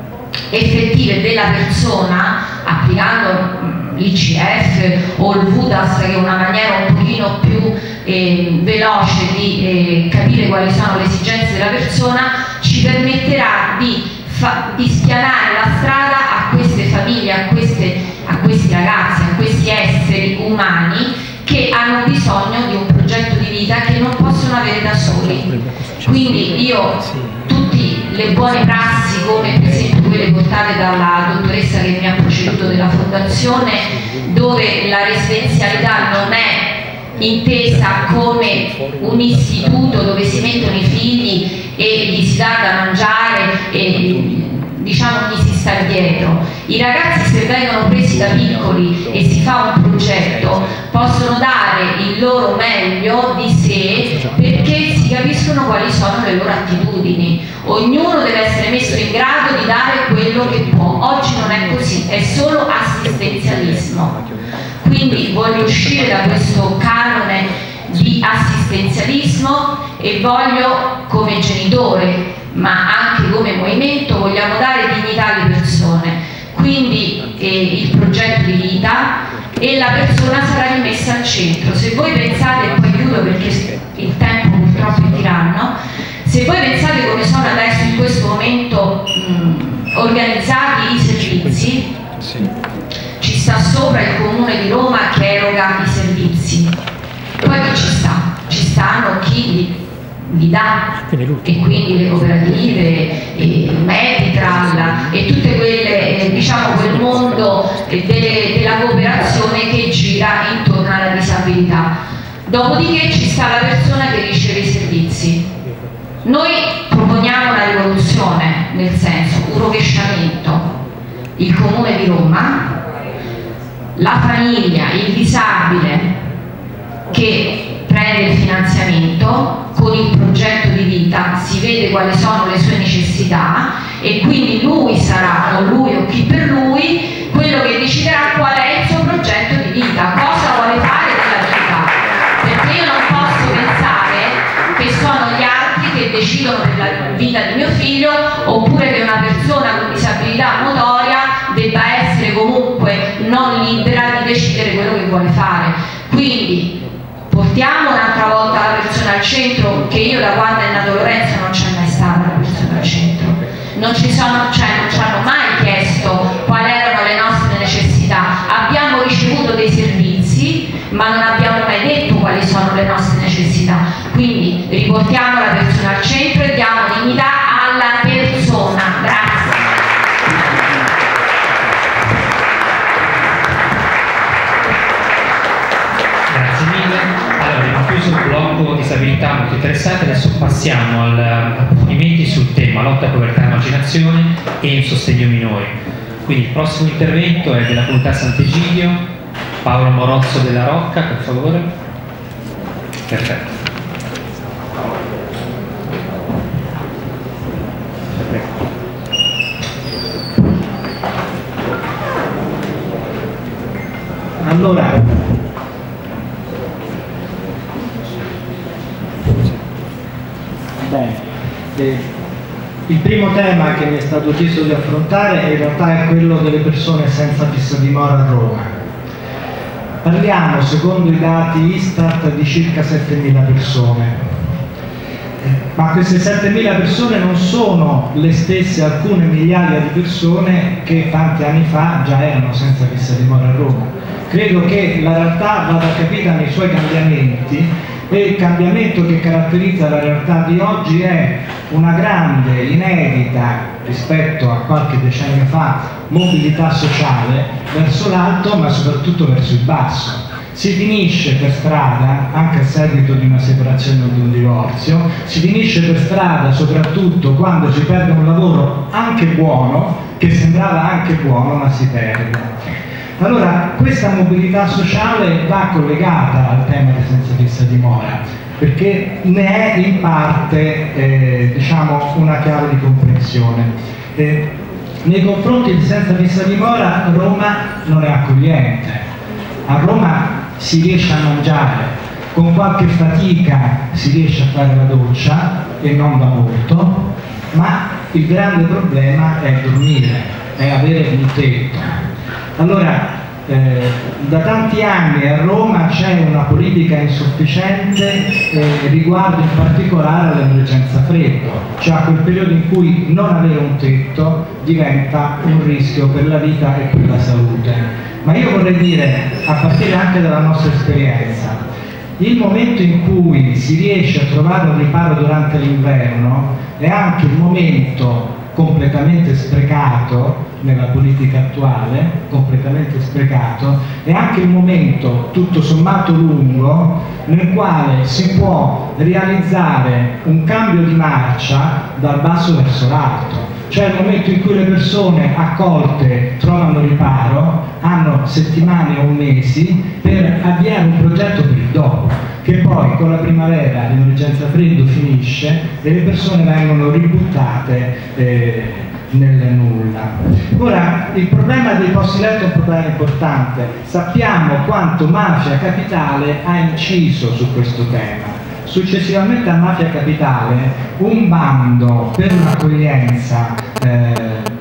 L: effettive della persona, applicando l'I C F o il V U D A S, che è una maniera un pochino più eh, veloce di eh, capire quali sono le esigenze della persona, ci permetterà di, di spianare la strada a queste famiglie, a, queste, a questi ragazzi, a questi esseri umani che hanno bisogno di un progetto di vita che non possono avere da soli. Quindi io tutte le buone prassi, come per esempio quelle portate dalla dottoressa che mi ha preceduto della fondazione, dove la residenzialità non è intesa come un istituto dove si mettono i figli e gli si dà da mangiare e diciamo gli si sta dietro. I ragazzi, se vengono presi da piccoli e si fa un progetto, possono dare il loro meglio di sé, perché si capiscono quali sono le loro attitudini. Ognuno deve essere messo in grado di dare quello che può. Oggi non è così, è solo assistenzialismo. Quindi voglio uscire da questo canone di assistenzialismo e voglio, come genitore ma anche come movimento, vogliamo dare dignità alle persone. Quindi eh, il progetto di vita e la persona sarà rimessa al centro. Se voi pensate, e poi chiudo perché il tempo purtroppo è tiranno, se voi pensate come sono adesso in questo momento mh, organizzati i servizi, sì. Ci sta sopra il Comune di Roma che eroga i servizi, poi chi ci sta? Ci stanno chi li, li dà, e quindi le cooperative, e Meditral e tutte quelle, diciamo quel mondo delle, della cooperazione che gira intorno alla disabilità. Dopodiché ci sta la persona che riceve i servizi. Noi proponiamo una rivoluzione, nel senso un rovesciamento. Il Comune di Roma, la famiglia, il disabile che prende il finanziamento, con il progetto di vita si vede quali sono le sue necessità e quindi lui sarà, o lui o chi per lui, quello che deciderà qual è il suo progetto di vita, cosa vuole fare della vita, perché io non posso pensare che sono gli altri che decidono della vita di mio figlio, oppure che una persona con disabilità motoria debba essere comunque non libera di decidere quello che vuole fare. Quindi portiamo un'altra volta la persona al centro, che io da quando è nato Lorenzo non c'è mai stata la persona al centro, non ci sono, cioè non ci hanno mai chiesto quali erano le nostre necessità. Abbiamo ricevuto dei servizi ma non abbiamo mai detto quali sono le nostre necessità. Quindi riportiamo la persona al centro e diamo dignità alla persona. Grazie.
E: Grazie mille. Allora, abbiamo chiuso il blocco disabilità molto interessante, adesso passiamo agli approfondimenti sul tema lotta a povertà e marginazione e il sostegno ai minori. Quindi il prossimo intervento è della comunità Sant'Egidio, Paolo Morozzo della Rocca, per favore. Perfetto.
U: Allora, bene, eh, il primo tema che mi è stato chiesto di affrontare in realtà è quello delle persone senza fissa dimora a Roma. Parliamo, secondo i dati Istat, di circa settemila persone. Ma queste settemila persone non sono le stesse alcune migliaia di persone che tanti anni fa già erano senza fissa dimora a Roma. Credo che la realtà vada capita nei suoi cambiamenti e il cambiamento che caratterizza la realtà di oggi è una grande, inedita rispetto a qualche decennio fa, mobilità sociale verso l'alto ma soprattutto verso il basso. Si finisce per strada, anche a seguito di una separazione o di un divorzio, si finisce per strada soprattutto quando si perde un lavoro anche buono, che sembrava anche buono ma si perde. Allora, questa mobilità sociale va collegata al tema del senza fissa dimora, perché ne è in parte eh, diciamo, una chiave di comprensione. Eh, nei confronti di senza fissa dimora Roma non è accogliente. A Roma si riesce a mangiare, con qualche fatica si riesce a fare la doccia e non da molto, ma il grande problema è dormire, è avere un tetto. Allora, eh, da tanti anni a Roma c'è una politica insufficiente eh, riguardo in particolare all'emergenza freddo, cioè quel periodo in cui non avere un tetto diventa un rischio per la vita e per la salute. Ma io vorrei dire, a partire anche dalla nostra esperienza, il momento in cui si riesce a trovare un riparo durante l'inverno è anche il momento completamente sprecato nella politica attuale, completamente sprecato, è anche il momento tutto sommato lungo nel quale si può realizzare un cambio di marcia dal basso verso l'alto. Cioè il momento in cui le persone accolte trovano riparo, hanno settimane o mesi per avviare un progetto per il dopo, che poi con la primavera l'emergenza freddo finisce e le persone vengono ributtate eh, nel nulla. Ora, il problema dei posti letto è un problema importante. Sappiamo quanto Mafia Capitale ha inciso su questo tema. Successivamente a Mafia Capitale un bando per un'accoglienza eh,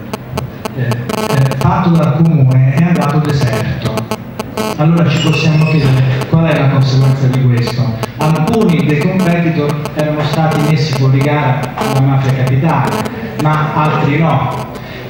U: eh, eh, fatto dal comune è andato deserto. Allora ci possiamo chiedere qual è la conseguenza di questo. Alcuni dei competitor erano stati messi fuori gara da Mafia Capitale, ma altri no.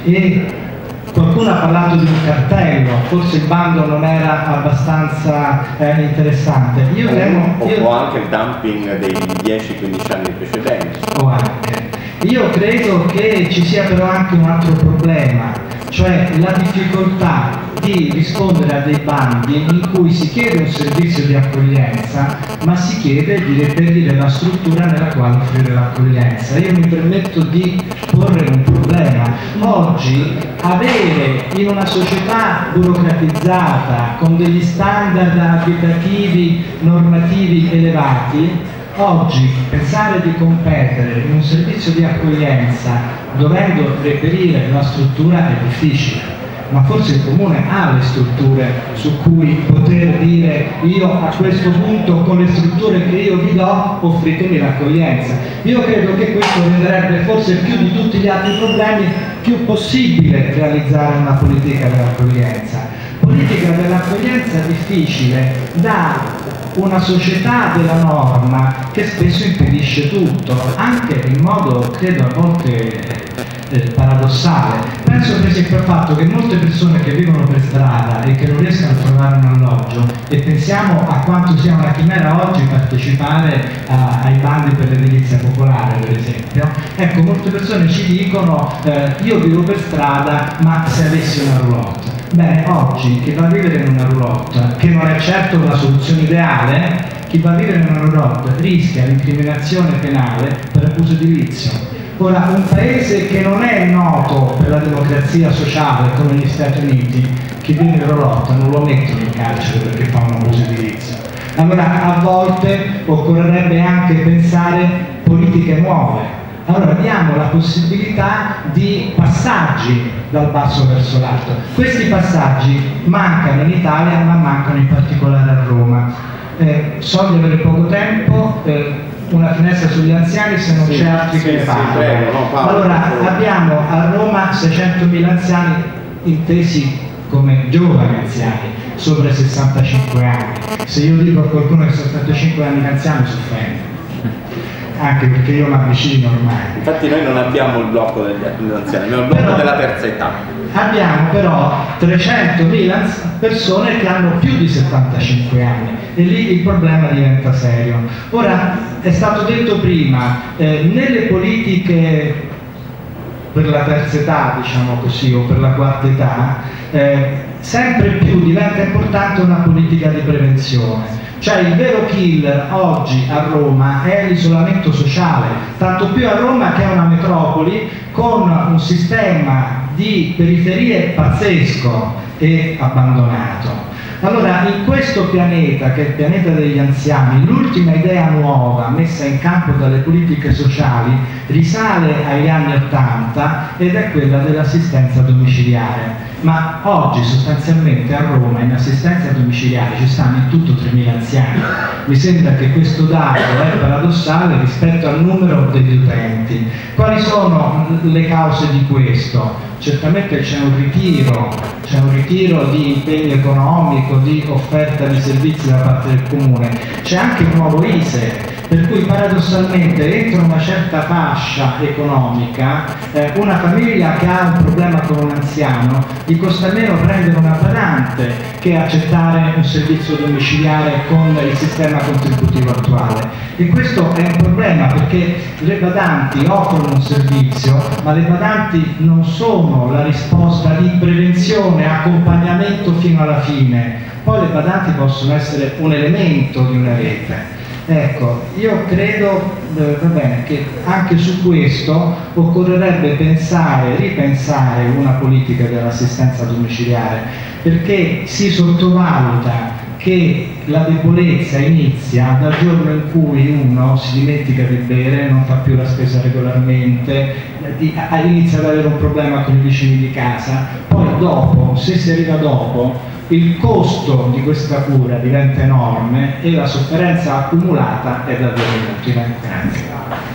U: E qualcuno ha parlato di un cartello, forse il bando non era abbastanza eh, interessante. Io
A: o,
U: temo,
A: o,
U: io...
A: o anche il dumping dei dieci quindici anni precedenti.
U: O anche. Io credo che ci sia però anche un altro problema, cioè la difficoltà di rispondere a dei bandi in cui si chiede un servizio di accoglienza, ma si chiede di reperire la struttura nella quale offrire l'accoglienza. Io mi permetto di porre un problema. Oggi avere in una società burocratizzata, con degli standard abitativi, normativi elevati, oggi pensare di competere in un servizio di accoglienza dovendo reperire la struttura è difficile. Ma forse il Comune ha le strutture su cui poter dire io a questo punto con le strutture che io vi do offritemi l'accoglienza. Io credo che questo renderebbe forse più di tutti gli altri problemi più possibile realizzare una politica dell'accoglienza. Politica dell'accoglienza difficile da una società della norma che spesso impedisce tutto, anche in modo credo a volte eh, paradossale. Penso per esempio al fatto che molte persone che vivono per strada e che non riescono a trovare un alloggio, e pensiamo a quanto sia una chimera oggi partecipare a, ai bandi per l'edilizia popolare per esempio, ecco, molte persone ci dicono eh, io vivo per strada ma se avessi una roulotte. Bene, oggi chi va a vivere in una roulotte, che non è certo la soluzione ideale, chi va a vivere in una roulotte rischia l'incriminazione penale per abuso edilizio. Ora, un paese che non è noto per la democrazia sociale come gli Stati Uniti, chi vive in roulotte non lo mettono in carcere perché fa un abuso edilizio. Allora, a volte occorrerebbe anche pensare politiche nuove. Allora diamo la possibilità di passaggi dal basso verso l'alto. Questi passaggi mancano in Italia, ma mancano in particolare a Roma. Eh, so di avere poco tempo, eh, una finestra sugli anziani se non sì, c'è altri sì, che ne sì, parlano. No, allora abbiamo a Roma seicentomila anziani intesi come giovani anziani, sopra i sessantacinque anni. Se io dico a qualcuno che ha sessantacinque anni di anziano si offende. anche perché io mi avvicino ormai.
A: Infatti noi non abbiamo il blocco degli anziani, abbiamo il blocco però, della terza età.
U: Abbiamo però trecentomila persone che hanno più di settantacinque anni e lì il problema diventa serio. Ora, è stato detto prima, eh, nelle politiche per la terza età, diciamo così, o per la quarta età, eh, sempre più diventa importante una politica di prevenzione. Cioè il vero killer oggi a Roma è l'isolamento sociale, tanto più a Roma che è una metropoli con un sistema di periferie pazzesco e abbandonato. Allora, in questo pianeta, che è il pianeta degli anziani, l'ultima idea nuova messa in campo dalle politiche sociali risale agli anni Ottanta ed è quella dell'assistenza domiciliare. Ma oggi sostanzialmente a Roma in assistenza domiciliare ci stanno in tutto tremila anziani. Mi sembra che questo dato è paradossale rispetto al numero degli utenti. Quali sono le cause di questo? Certamente c'è un ritiro, c'è un ritiro di impegno economico, di offerta di servizi da parte del comune, c'è anche un nuovo I S E E, per cui paradossalmente entro una certa fascia economica eh, una famiglia che ha un problema con un anziano gli costa meno prendere una badante che accettare un servizio domiciliare con il sistema contributivo attuale. E questo è un problema perché le badanti offrono un servizio, ma le badanti non sono la risposta di prevenzione, accompagnamento fino alla fine. Poi le badanti possono essere un elemento di una rete. Ecco, io credo eh, va bene, che anche su questo occorrerebbe pensare, ripensare una politica dell'assistenza domiciliare, perché si sottovaluta che la debolezza inizia dal giorno in cui uno si dimentica di bere, non fa più la spesa regolarmente, inizia ad avere un problema con i vicini di casa, poi dopo, se si arriva dopo, il costo di questa cura diventa enorme e la sofferenza accumulata è davvero inutile. Grazie.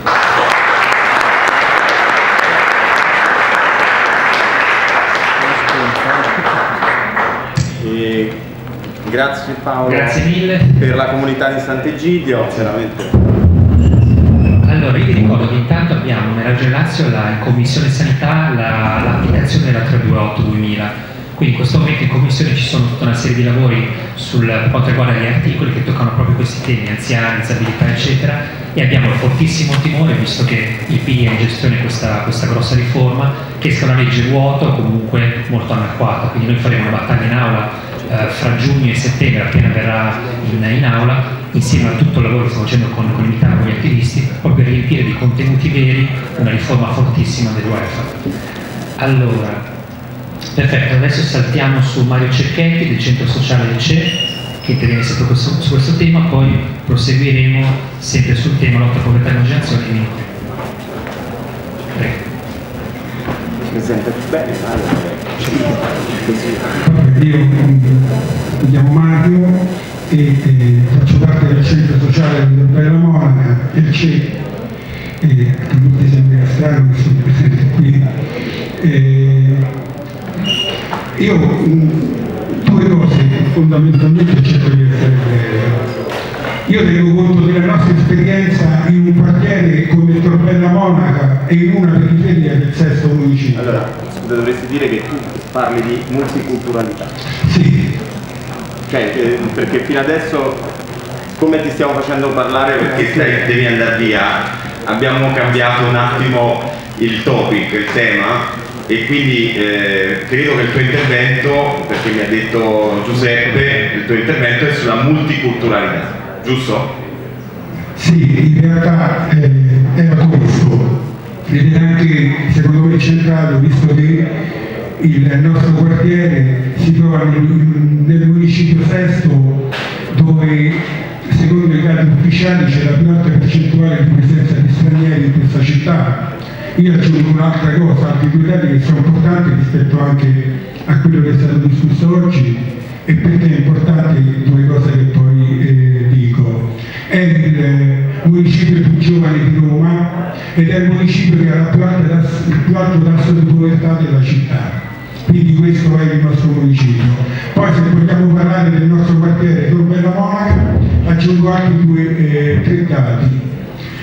A: E grazie Paolo,
E: grazie mille
A: per la comunità di Sant'Egidio, veramente.
E: Allora, io vi ricordo che intanto abbiamo nella Regione Lazio la in Commissione Sanità l'applicazione la, della trecentoventotto duemila. Quindi in questo momento in Commissione ci sono tutta una serie di lavori sul, per quanto riguarda gli articoli che toccano proprio questi temi, anziani, disabilità eccetera, e abbiamo il fortissimo timore, visto che il P D è in gestione questa, questa grossa riforma, che sia una legge vuota o comunque molto anacquata. Quindi noi faremo una battaglia in aula eh, fra giugno e settembre, appena verrà in, in aula, insieme a tutto il lavoro che stiamo facendo con, con l'Italia, con gli attivisti, proprio per riempire di contenuti veri una riforma fortissima del welfare. Allora, perfetto, adesso saltiamo su Mario Cecchetti del Centro Sociale del C E, che interviene sempre questo, su questo tema, poi proseguiremo sempre sul tema lotta povertà e emarginazione. Prego.
A: Presenta bene,
R: io mi chiamo Mario e, e faccio parte del Centro Sociale di Bella Monaca, del C E, e a tutti sembra strano che sono presente qui. E, io mh, due cose fondamentalmente cerco di essere breve. Io tengo conto della nostra esperienza in un quartiere come il Torbella Monaca e in una periferia del sesto municipio.
A: Allora, dovresti dire che tu parli di multiculturalità.
R: Sì.
A: Cioè, eh, perché fino adesso, come ti stiamo facendo parlare, perché stai, devi andare via, abbiamo cambiato un attimo il topic, il tema, e quindi eh, credo che il tuo intervento, perché mi ha detto Giuseppe, il tuo intervento è sulla multiculturalità, giusto?
R: Sì, in realtà eh, era questo, ed è anche secondo me centrale, visto che il nostro quartiere si trova nel, nel municipio sesto, dove secondo i dati ufficiali c'è la più alta percentuale di presenza di stranieri in questa città. Io aggiungo un'altra cosa, altri due dati che sono importanti rispetto anche a quello che è stato discusso oggi, e perché è importante due cose che poi eh, dico. È il eh, municipio più giovane di Roma ed è il municipio che ha il più alto tasso, il più alto tasso di povertà della città. Quindi questo è il nostro municipio. Poi se vogliamo parlare del nostro quartiere Torbella Monaca, aggiungo altri due eh, tre dati.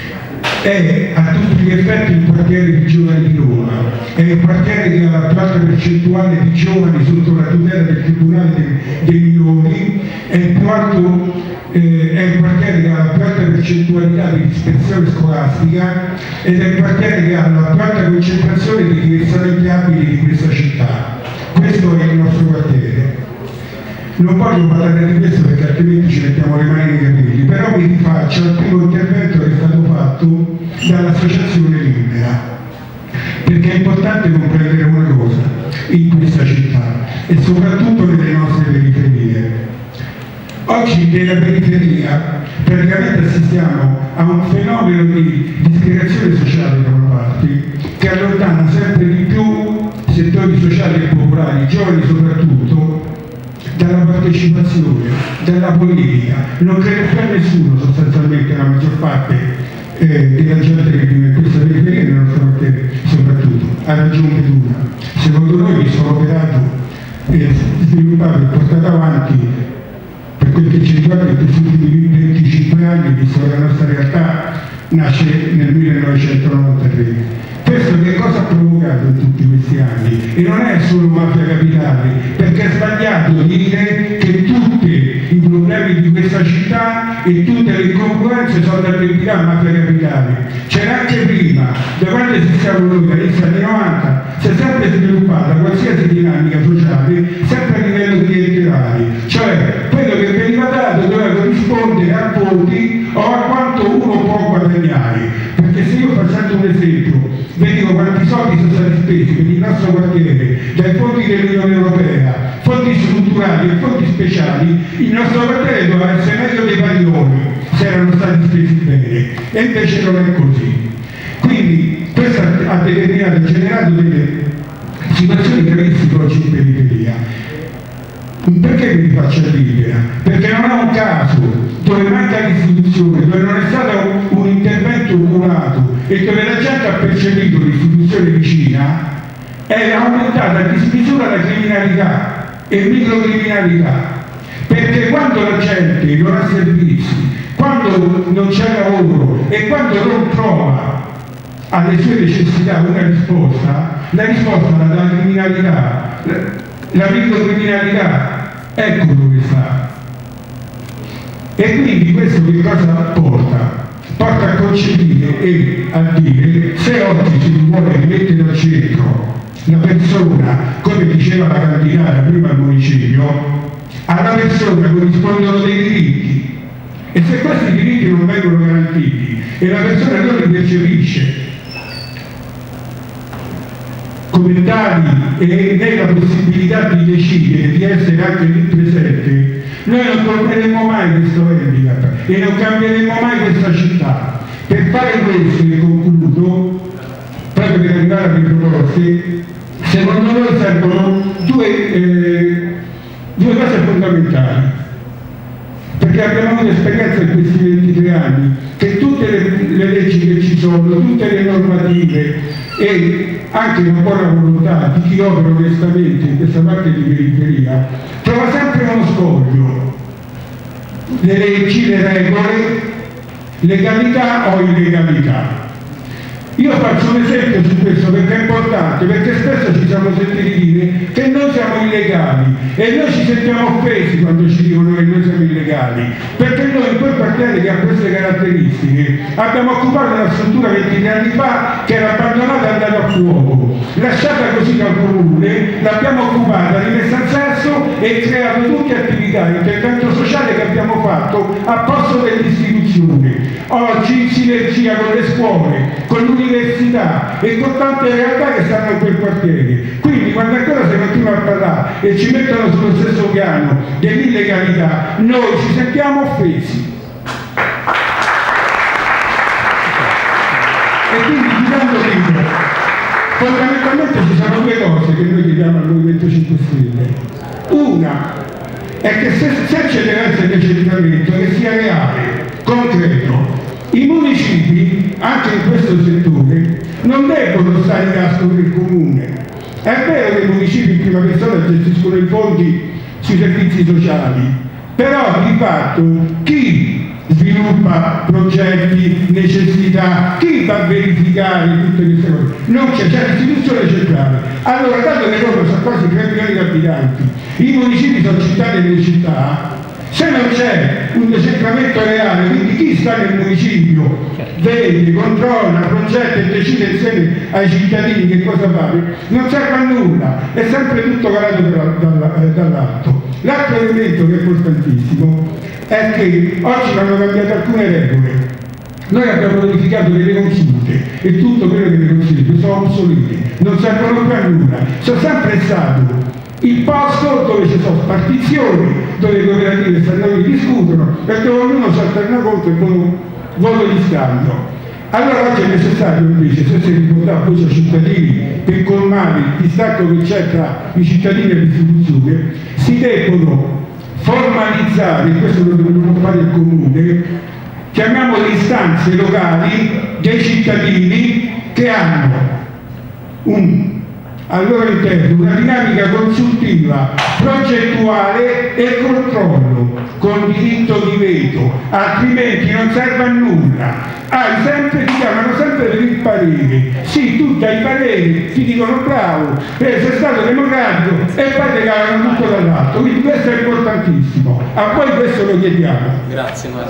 R: è a tutti gli effetti il quartiere più giovane di Roma, è il quartiere che ha la più alta percentuale di giovani sotto la tutela del Tribunale dei, dei minori, è il più alto, eh, è il quartiere che ha la più alta percentualità di dispersione scolastica ed è il quartiere che ha la più alta concentrazione di diversamente abili di questa città. Questo è il nostro quartiere. Non voglio parlare di questo perché altrimenti ci mettiamo le mani nei capelli, però mi rifaccio al primo intervento che è stato fatto dall'Associazione Libera, perché è importante comprendere una cosa in questa città e soprattutto nelle nostre periferie. Oggi nella periferia praticamente assistiamo a un fenomeno di disgregazione sociale da una parte che allontana sempre di più settori sociali e popolari, giovani soprattutto, dalla partecipazione, dalla politica. Non credo più a nessuno sostanzialmente, la maggior parte eh, della gente che vive in questa periferia, nel nostro quartiere soprattutto, ha ragione Luna. Secondo noi il suo operato è sviluppato e portato avanti per quel che ci riguarda in questi ultimi venticinque anni, visto che la nostra realtà nasce nel millenovecentonovantatré. Questo che cosa ha provocato in tutti questi anni? E non è solo mafia capitale, perché è sbagliato dire che tutti i problemi di questa città e tutte le incongruenze sono da addebitare a mafia capitale. C'era anche prima, da quando esistiamo noi, dall'inizio anni novanta, si è sempre sviluppata qualsiasi dinamica sociale, sempre a livello clientelare, cioè quello che veniva dato doveva corrispondere a voti o a quanto uno può guadagnare. Perché se io faccio un esempio, vediamo quanti soldi sono stati spesi per il nostro quartiere dai fondi dell'Unione Europea, fondi strutturali e fondi speciali, il nostro quartiere doveva essere meglio dei parioli se erano stati spesi bene, e invece non è così. Quindi questo ha determinato e generato delle situazioni gravissime oggi in periferia. Perché mi faccio ridere? Perché non è un caso dove manca l'istituzione, dove non è stato un intervento curato e dove la gente ha percepito l'istituzione vicina, è aumentata a dismisura la criminalità e microcriminalità. Perché quando la gente non ha servizi, quando non c'è lavoro e quando non trova alle sue necessità una risposta, la risposta la dà la criminalità, la microcriminalità, ecco dove sta. E quindi questo che cosa porta? Porta a concepire e a dire: se oggi si vuole rimettere al centro la persona, come diceva la candidata prima al municipio, alla persona corrispondono dei diritti, e se questi diritti non vengono garantiti e la persona non li percepisce come tali e nella possibilità di decidere, di essere anche lì presente, noi non colmeremo mai questo handicap e non cambieremo mai questa città. Per fare questo, e concludo, proprio per arrivare alle proposte, secondo noi servono due, eh, due cose fondamentali, perché abbiamo avuto esperienza in questi ventitré anni che tutte le, le leggi che ci sono, tutte le normative e anche una buona volontà di chi opera onestamente in questa parte di periferia trova sempre uno scoglio: le leggi, le regole, legalità o illegalità. Io faccio un esempio su questo perché è importante, perché spesso ci siamo sentiti dire che noi siamo illegali e noi ci sentiamo offesi quando ci dicono che noi siamo illegali, perché noi in quel quartiere che ha queste caratteristiche abbiamo occupato una struttura ventitré anni fa che era abbandonata e andata a fuoco, lasciata così dal comune, l'abbiamo occupata, rimessa in sesso e creato tutte attività di intervento sociale che abbiamo fatto a posto delle istituzioni. Oggi in sinergia con le scuole, con l'università e con tante realtà che stanno in quel quartiere. Quindi quando ancora si continua a parlare e ci mettono sullo stesso piano dell'illegalità, noi ci sentiamo offesi. E quindi chiudendo libro, fondamentalmente ci sono due cose che noi chiediamo al Movimento cinque Stelle. Una è che se, se c'è deve essere decentramento, che sia reale, concreto. I municipi, anche in questo settore, non devono stare in casco del comune. È vero che i municipi in prima persona gestiscono i fondi sui servizi sociali, però di fatto chi
M: sviluppa progetti, necessità, chi va a verificare tutte queste cose? Non c'è, c'è l'istituzione centrale. Allora, dato che Roma sono quasi tre milioni di abitanti, i municipi sono città delle città, se non c'è un decentramento reale, quindi chi sta nel municipio vede, controlla, progetta e decide insieme ai cittadini che cosa fare, non serve a nulla, è sempre tutto calato dall'alto. L'altro elemento che è importantissimo è che oggi vanno cambiate alcune regole. Noi abbiamo verificato che le consulte e tutto quello che le consulte sono obsoleti, non servono più a nulla, sono sempre stato il posto dove ci sono spartizioni, dove le cooperative statali discutono e dove ognuno si alterna contro il voto, voto di scambio. Allora oggi è necessario invece, se si riporta a voce ai cittadini per colmare il distacco che c'è tra i cittadini e l'istituzione, si debbono formalizzare, questo lo dovrebbe fare il comune, chiamiamo le istanze locali dei cittadini che hanno un al loro interno una dinamica consultiva, progettuale e controllo con diritto di veto, altrimenti non serve a nulla. Hai sempre, ti chiamano sempre per il parere, sì, tu dai pareri, ti dicono bravo, eh, sei stato democratico e poi ti cavano tutto dall'alto, quindi questo è importantissimo, a voi questo lo chiediamo.
B: Grazie Mario.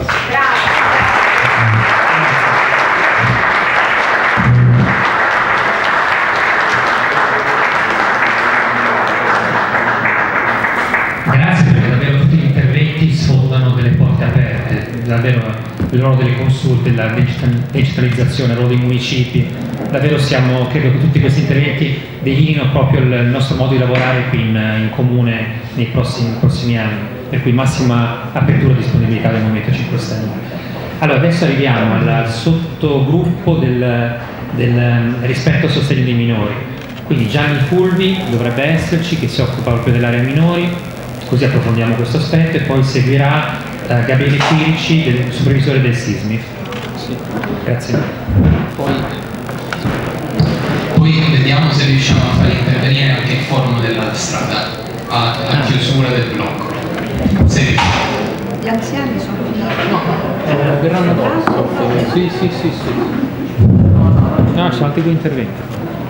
E: Grazie, perché davvero tutti gli interventi sfondano delle porte aperte, davvero il ruolo delle consulte, la digitalizzazione, il ruolo dei municipi, davvero siamo, credo che tutti questi interventi delineino proprio il nostro modo di lavorare qui in, in comune nei prossimi, nei prossimi anni, per cui massima apertura e disponibilità del Movimento cinque Stelle. Allora, adesso arriviamo al sottogruppo del, del rispetto e sostegno dei minori, quindi Gianni Fulvi dovrebbe esserci, che si occupa proprio dell'area minori, così approfondiamo questo aspetto, e poi seguirà uh, Gabriele Chirici, del supervisore del SISMI.
B: Sì.
E: Grazie.
B: Poi, poi vediamo se riusciamo a far intervenire anche il forum della strada a, a chiusura del blocco. Se riusciamo.
K: Gli anziani sono
B: no, eh, verranno dopo. Sì, sì, sì, sì.
E: No, ci sono altri due interventi.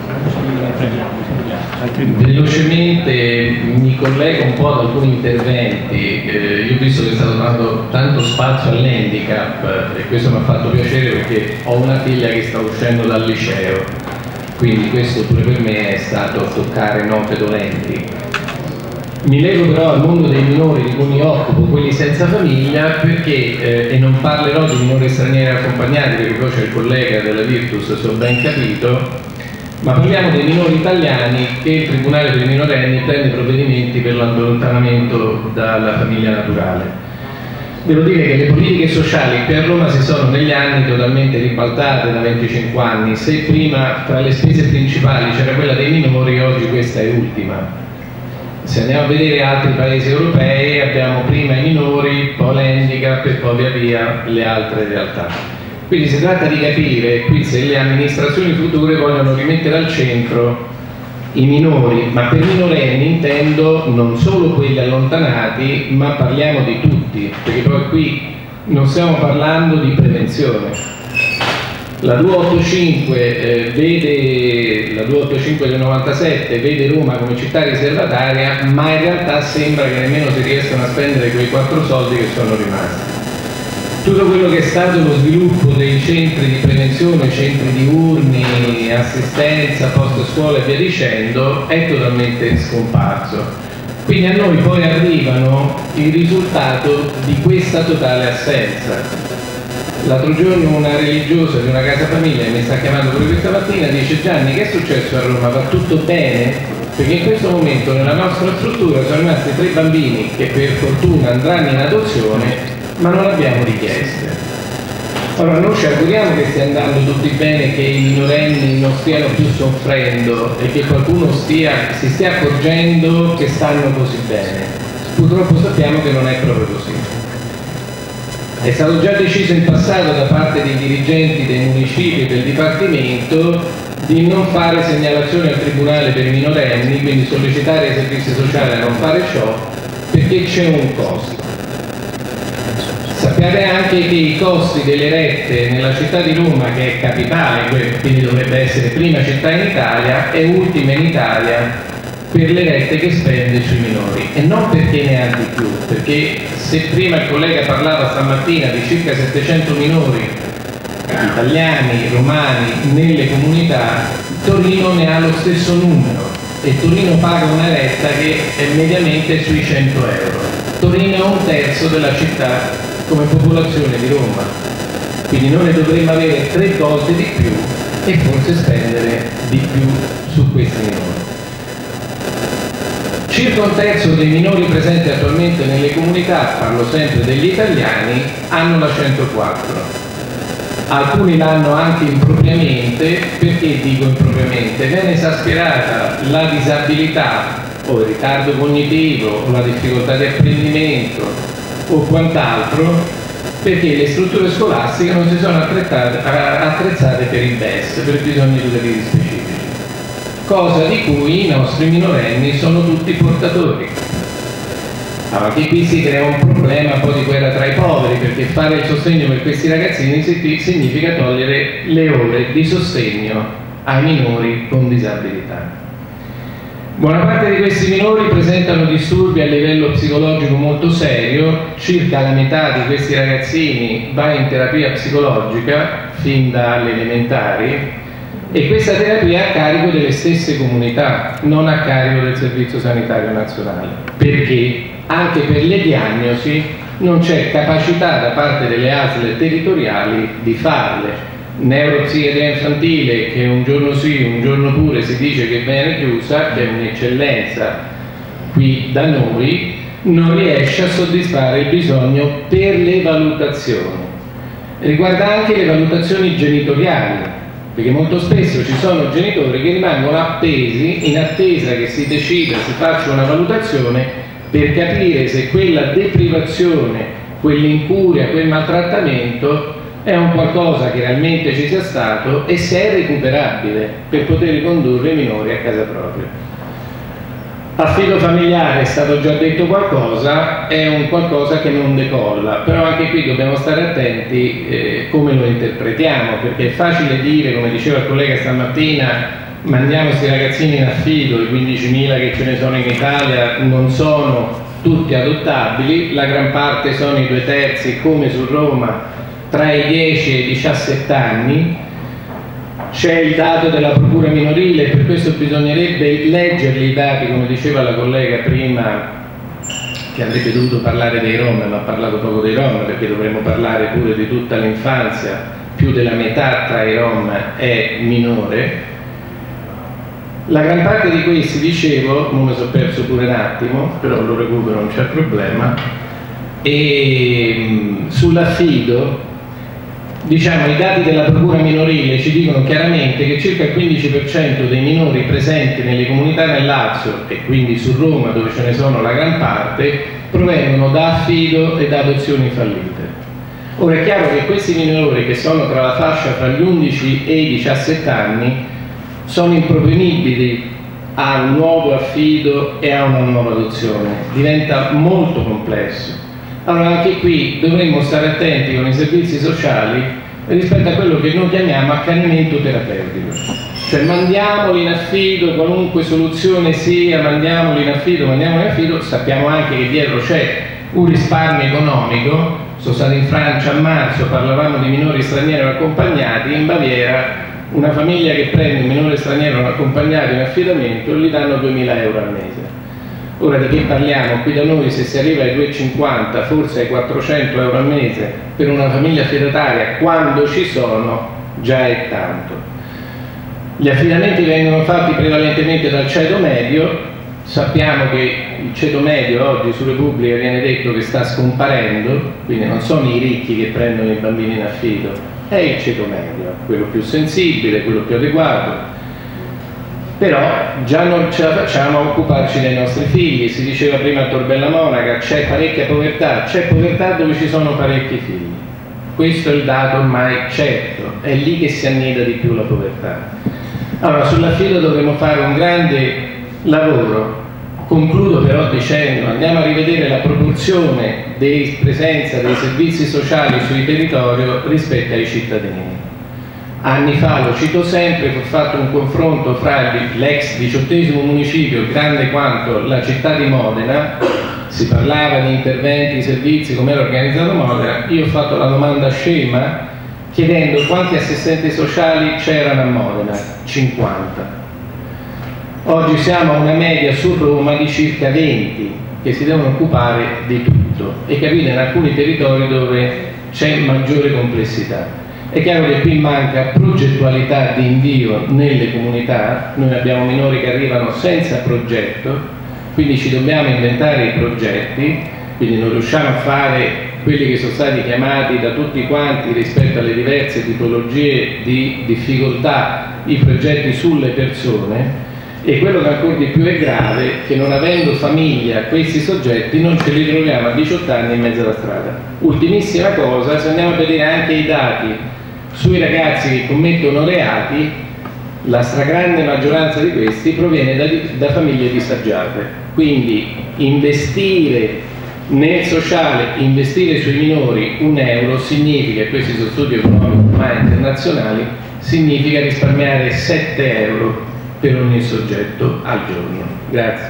C: Velocemente mi collego un po' ad alcuni interventi. Eh, io ho visto che è stato dato tanto spazio all'handicap e questo mi ha fatto piacere perché ho una figlia che sta uscendo dal liceo, quindi questo pure per me è stato toccare note dolenti. Mi lego però al mondo dei minori di cui mi occupo, quelli senza famiglia, perché, eh, e non parlerò di minori stranieri accompagnati perché poi c'è il collega della Virtus, se ho ben capito, ma parliamo dei minori italiani che il Tribunale per i minorenni prende provvedimenti per l'allontanamento dalla famiglia naturale. Devo dire che le politiche sociali qui a Roma si sono negli anni totalmente ribaltate da venticinque anni. Se prima tra le spese principali c'era quella dei minori, oggi questa è ultima. Se andiamo a vedere altri paesi europei abbiamo prima i minori, poi l'handicap e poi via via le altre realtà. Quindi si tratta di capire qui se le amministrazioni future vogliono rimettere al centro i minori, ma per minorenni intendo non solo quelli allontanati, ma parliamo di tutti, perché poi qui non stiamo parlando di prevenzione. La duecentoottantacinque eh, vede la duecentoottantacinque del novantasette vede Roma come città riservataria, ma in realtà sembra che nemmeno si riescano a spendere quei quattro soldi che sono rimasti. Tutto quello che è stato lo sviluppo dei centri di prevenzione, centri diurni, assistenza, post scuola e via dicendo è totalmente scomparso. Quindi a noi poi arrivano il risultato di questa totale assenza. L'altro giorno una religiosa di una casa famiglia mi sta chiamando proprio questa mattina e dice: Gianni, che è successo a Roma? Va tutto bene? Perché in questo momento nella nostra struttura sono rimasti tre bambini che per fortuna andranno in adozione, ma non abbiamo richieste. Allora noi ci auguriamo che stia andando tutti bene, che i minorenni non stiano più soffrendo e che qualcuno stia, si stia accorgendo che stanno così bene. Purtroppo sappiamo che non è proprio così. È stato già deciso in passato da parte dei dirigenti dei municipi e del Dipartimento di non fare segnalazioni al Tribunale per i minorenni, quindi sollecitare i servizi sociali a non fare ciò, perché c'è un costo. Sappiate anche che i costi delle rette nella città di Roma, che è capitale, quindi dovrebbe essere prima città in Italia, è ultima in Italia per le rette che spende sui minori, e non perché ne ha di più, perché se prima il collega parlava stamattina di circa settecento minori italiani, romani nelle comunità, Torino ne ha lo stesso numero e Torino paga una retta che è mediamente sui cento euro. Torino è un terzo della città come popolazione di Roma, quindi noi ne dovremmo avere tre volte di più e forse spendere di più su questi minori. Circa un terzo dei minori presenti attualmente nelle comunità, parlo sempre degli italiani, hanno la centoquattro. Alcuni l'hanno anche impropriamente. Perché dico impropriamente? Viene esasperata la disabilità o il ritardo cognitivo o la difficoltà di apprendimento o quant'altro perché le strutture scolastiche non si sono attrezzate per il B E S, per i bisogni educativi specifici, cosa di cui i nostri minorenni sono tutti portatori. Allora, anche qui si crea un problema un po' di guerra tra i poveri, perché fare il sostegno per questi ragazzini significa togliere le ore di sostegno ai minori con disabilità. Buona parte di questi minori presentano disturbi a livello psicologico molto serio, circa la metà di questi ragazzini va in terapia psicologica fin dalle elementari, e questa terapia è a carico delle stesse comunità, non a carico del Servizio Sanitario Nazionale, perché anche per le diagnosi non c'è capacità da parte delle A S L territoriali di farle. Neuropsichiatria infantile, che un giorno sì, un giorno pure si dice che viene chiusa, che è un'eccellenza qui da noi, non riesce a soddisfare il bisogno per le valutazioni. Riguarda anche le valutazioni genitoriali, perché molto spesso ci sono genitori che rimangono appesi in attesa che si decida, si faccia una valutazione per capire se quella deprivazione, quell'incuria, quel maltrattamento è un qualcosa che realmente ci sia stato e se è recuperabile per poter ricondurre i minori a casa propria. Affido familiare, è stato già detto qualcosa, è un qualcosa che non decolla, però anche qui dobbiamo stare attenti eh, come lo interpretiamo, perché è facile dire, come diceva il collega stamattina, mandiamo questi ragazzini in affido, i quindicimila che ce ne sono in Italia non sono tutti adottabili, la gran parte sono i due terzi, come su Roma, tra i dieci e i diciassette anni. C'è il dato della procura minorile, per questo bisognerebbe leggerli i dati, come diceva la collega prima, che avrebbe dovuto parlare dei Rom, ma ha parlato poco dei Rom, perché dovremmo parlare pure di tutta l'infanzia, più della metà tra i Rom è minore. La gran parte di questi, dicevo, non mi sono perso pure un attimo, però lo recupero, non c'è problema, e sull'affido, diciamo, i dati della procura minorile ci dicono chiaramente che circa il quindici per cento dei minori presenti nelle comunità nel Lazio, e quindi su Roma dove ce ne sono la gran parte, provengono da affido e da adozioni fallite. Ora è chiaro che questi minori, che sono tra la fascia fra gli undici e i diciassette anni, sono improponibili a un nuovo affido e a una nuova adozione, diventa molto complesso. Allora anche qui dovremmo stare attenti con i servizi sociali rispetto a quello che noi chiamiamo accanimento terapeutico, cioè mandiamoli in affido, qualunque soluzione sia, mandiamoli in affido, mandiamoli in affido, sappiamo anche che dietro c'è un risparmio economico. Sono stato in Francia a marzo, parlavamo di minori stranieri non accompagnati, in Baviera una famiglia che prende un minore straniero non accompagnato in affidamento gli danno duemila euro al mese. Ora di che parliamo? Qui da noi se si arriva ai duecentocinquanta, forse ai quattrocento euro al mese per una famiglia affidataria, quando ci sono, già è tanto. Gli affidamenti vengono fatti prevalentemente dal ceto medio, sappiamo che il ceto medio oggi su Repubblica viene detto che sta scomparendo, quindi non sono i ricchi che prendono i bambini in affido, è il ceto medio, quello più sensibile, quello più adeguato. Però già non ce la facciamo a occuparci dei nostri figli. Si diceva prima a Tor Bella Monaca, c'è parecchia povertà, c'è povertà dove ci sono parecchi figli. Questo è il dato ormai certo, è lì che si annida di più la povertà. Allora sull'affido dovremo fare un grande lavoro Concludo però dicendo, andiamo a rivedere la proporzione di presenza dei servizi sociali sui territori rispetto ai cittadini. Anni fa, lo cito sempre, fu fatto un confronto fra l'ex diciottesimo municipio, grande quanto la città di Modena, si parlava di interventi, servizi, come era organizzato Modena. Io ho fatto la domanda scema chiedendo quanti assistenti sociali c'erano a Modena, cinquanta. Oggi siamo a una media su Roma di circa venti che si devono occupare di tutto, e capite in alcuni territori dove c'è maggiore complessità. È chiaro che qui manca progettualità di invio nelle comunità, noi abbiamo minori che arrivano senza progetto, quindi ci dobbiamo inventare i progetti, quindi non riusciamo a fare quelli che sono stati chiamati da tutti quanti rispetto alle diverse tipologie di difficoltà, i progetti sulle persone. E quello che ancora di più è grave è che, non avendo famiglia questi soggetti, non ce li troviamo a diciotto anni in mezzo alla strada. Ultimissima cosa, se andiamo a vedere anche i dati sui ragazzi che commettono reati, la stragrande maggioranza di questi proviene da, da famiglie disagiate. Quindi investire nel sociale, investire sui minori un euro significa, e questi sono studi economici ormai internazionali, significa risparmiare sette euro per ogni soggetto al giorno. Grazie.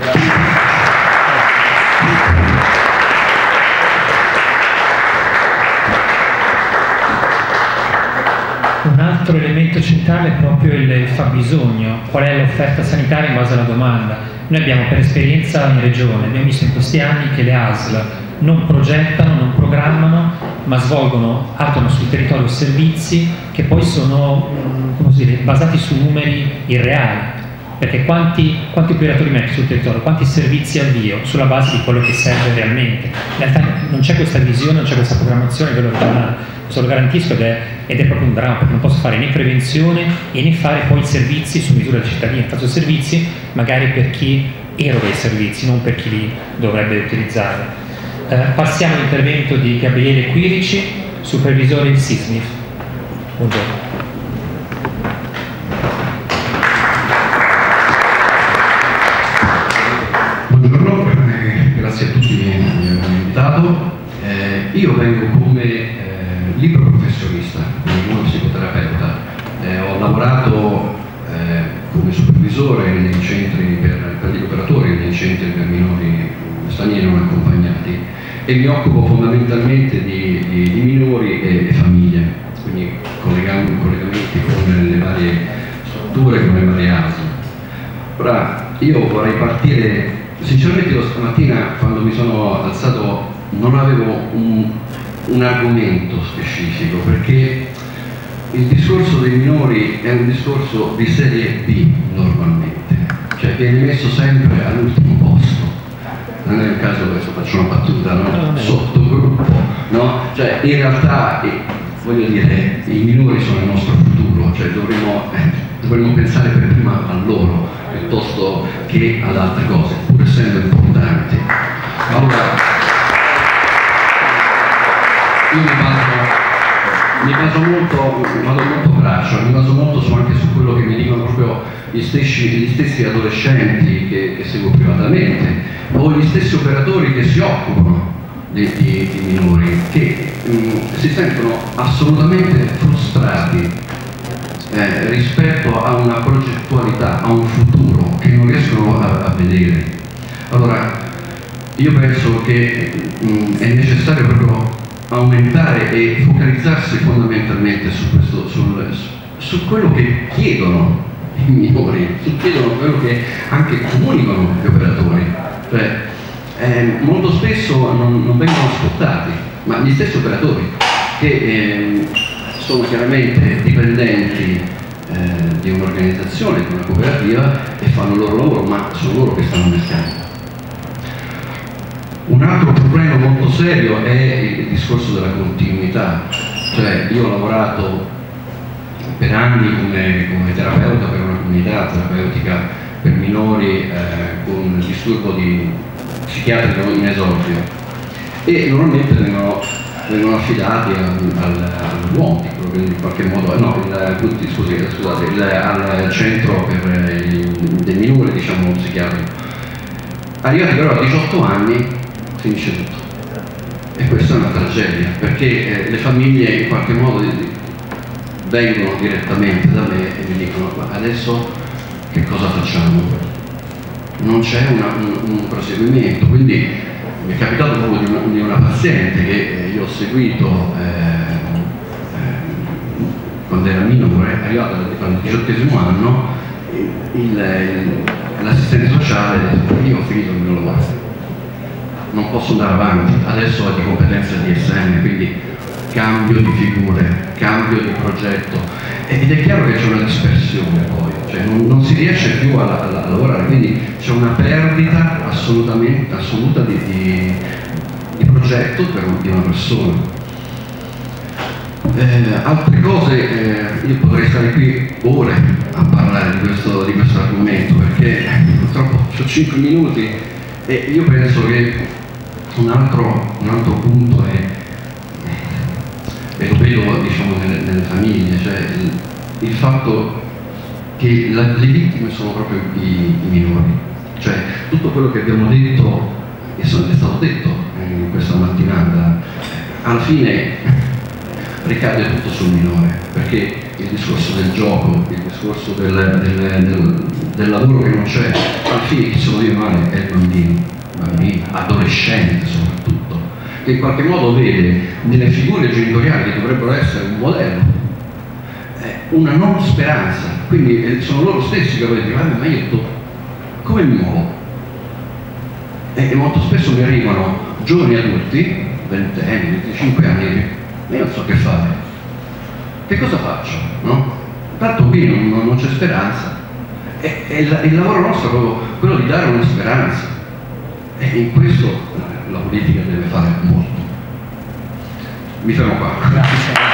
E: Un altro elemento centrale è proprio il fabbisogno, qual è l'offerta sanitaria in base alla domanda. Noi abbiamo per esperienza in regione, abbiamo visto in questi anni che le A S L non progettano, non programmano, ma svolgono, attuano sul territorio servizi che poi sono, come si dice, basati su numeri irreali. Perché quanti, quanti operatori metti sul territorio, quanti servizi avvio sulla base di quello che serve realmente. In realtà non c'è questa visione, non c'è questa programmazione a livello regionale, questo lo garantisco, ed è, ed è proprio un dramma, perché non posso fare né prevenzione e né fare poi servizi su misura dei cittadini. Faccio servizi magari per chi eroga i servizi, non per chi li dovrebbe utilizzare. Eh, passiamo all'intervento di Gabriele Quirici, supervisore del SISMIF. Buongiorno.
D: Buongiorno, eh, grazie a tutti che mi hanno invitato. Eh, io vengo come eh, libero professionista, come psicoterapeuta. Eh, ho lavorato eh, come supervisore nei centri per, per gli operatori, nei centri per minori stranieri non accompagnati, e mi occupo fondamentalmente di, di, di minori e, e famiglie, quindi collegamenti con le varie strutture, con le varie A S L. Ora, io vorrei partire, sinceramente io stamattina quando mi sono alzato non avevo un, un argomento specifico, perché il discorso dei minori è un discorso di serie B normalmente, cioè viene messo sempre all'ultimo posto. Non è il caso, adesso faccio una battuta, no? Sottogruppo, no? Cioè in realtà, eh, voglio dire, i minori sono il nostro futuro, cioè dovremmo, eh, dovremmo pensare per prima a loro piuttosto che ad altre cose, pur essendo importanti. Allora, io mi baso, mi baso molto, vado molto braccio, mi baso molto su, anche su quello che mi dicono proprio gli stessi, gli stessi adolescenti che, che seguo privatamente, o gli stessi operatori che si occupano di, di, di minori, che mh, si sentono assolutamente frustrati eh, rispetto a una progettualità, a un futuro che non riescono a, a vedere. Allora, io penso che mh, è necessario proprio aumentare e focalizzarsi fondamentalmente su, questo, sul, su quello che chiedono i minori, su chiedono quello che anche comunicano gli operatori. Cioè, eh, molto spesso non, non vengono ascoltati, ma gli stessi operatori che eh, sono chiaramente dipendenti eh, di un'organizzazione, di una cooperativa, e fanno il loro lavoro, ma sono loro che stanno nel campo. Un altro problema molto serio è il discorso della continuità, cioè io ho lavorato per anni come, come terapeuta per una comunità terapeutica per minori eh, con disturbo di psichiatrico in esordio, e normalmente vengono, vengono affidati all'uomo, in qualche modo, no, il, scusi, scusate, il, al centro per il, dei minori, diciamo, psichiatrico. arrivati però a diciotto anni finisce tutto. E questa è una tragedia, perché eh, le famiglie in qualche modo vengono direttamente da me e mi dicono: adesso che cosa facciamo? Non c'è una, un, un proseguimento. Quindi mi è capitato proprio di una, di una paziente che eh, io ho seguito eh, eh, quando era minore, è arrivata al diciottesimo anno, l'assistente sociale ha detto: io ho finito il mio lavoro, non posso andare avanti, adesso ho di competenza di D S M, quindi cambio di figure, cambio di progetto, ed è chiaro che c'è una dispersione poi, cioè non, non si riesce più a, a, a lavorare, quindi c'è una perdita assolutamente assoluta di, di, di progetto per un, di una persona. Eh, altre cose, eh, io potrei stare qui ore a parlare di questo, di questo argomento, perché purtroppo ho cinque minuti e io penso che un altro, un altro punto è, e lo vedo diciamo nelle, nelle famiglie, cioè il, il fatto che la, le vittime sono proprio i, i minori, cioè tutto quello che abbiamo detto e è stato detto in questa mattinata alla fine ricade tutto sul minore, perché il discorso del gioco, il discorso del, del, del, del lavoro che non c'è, alla fine chi se lo vive male è il bambino, bambino, adolescente soprattutto, che in qualche modo vede nelle figure genitoriali che dovrebbero essere un modello eh, una non speranza, quindi eh, sono loro stessi che vogliono dire: ma io to, come mi muovo? E, e molto spesso mi arrivano giovani adulti, ventenni, venticinque anni, io non so che fare, che cosa faccio? No? Tanto qui non, non c'è speranza, e, e il, il lavoro nostro è proprio quello di dare una speranza, e in questo la politica deve fare molto. Mi fermo qua. Grazie.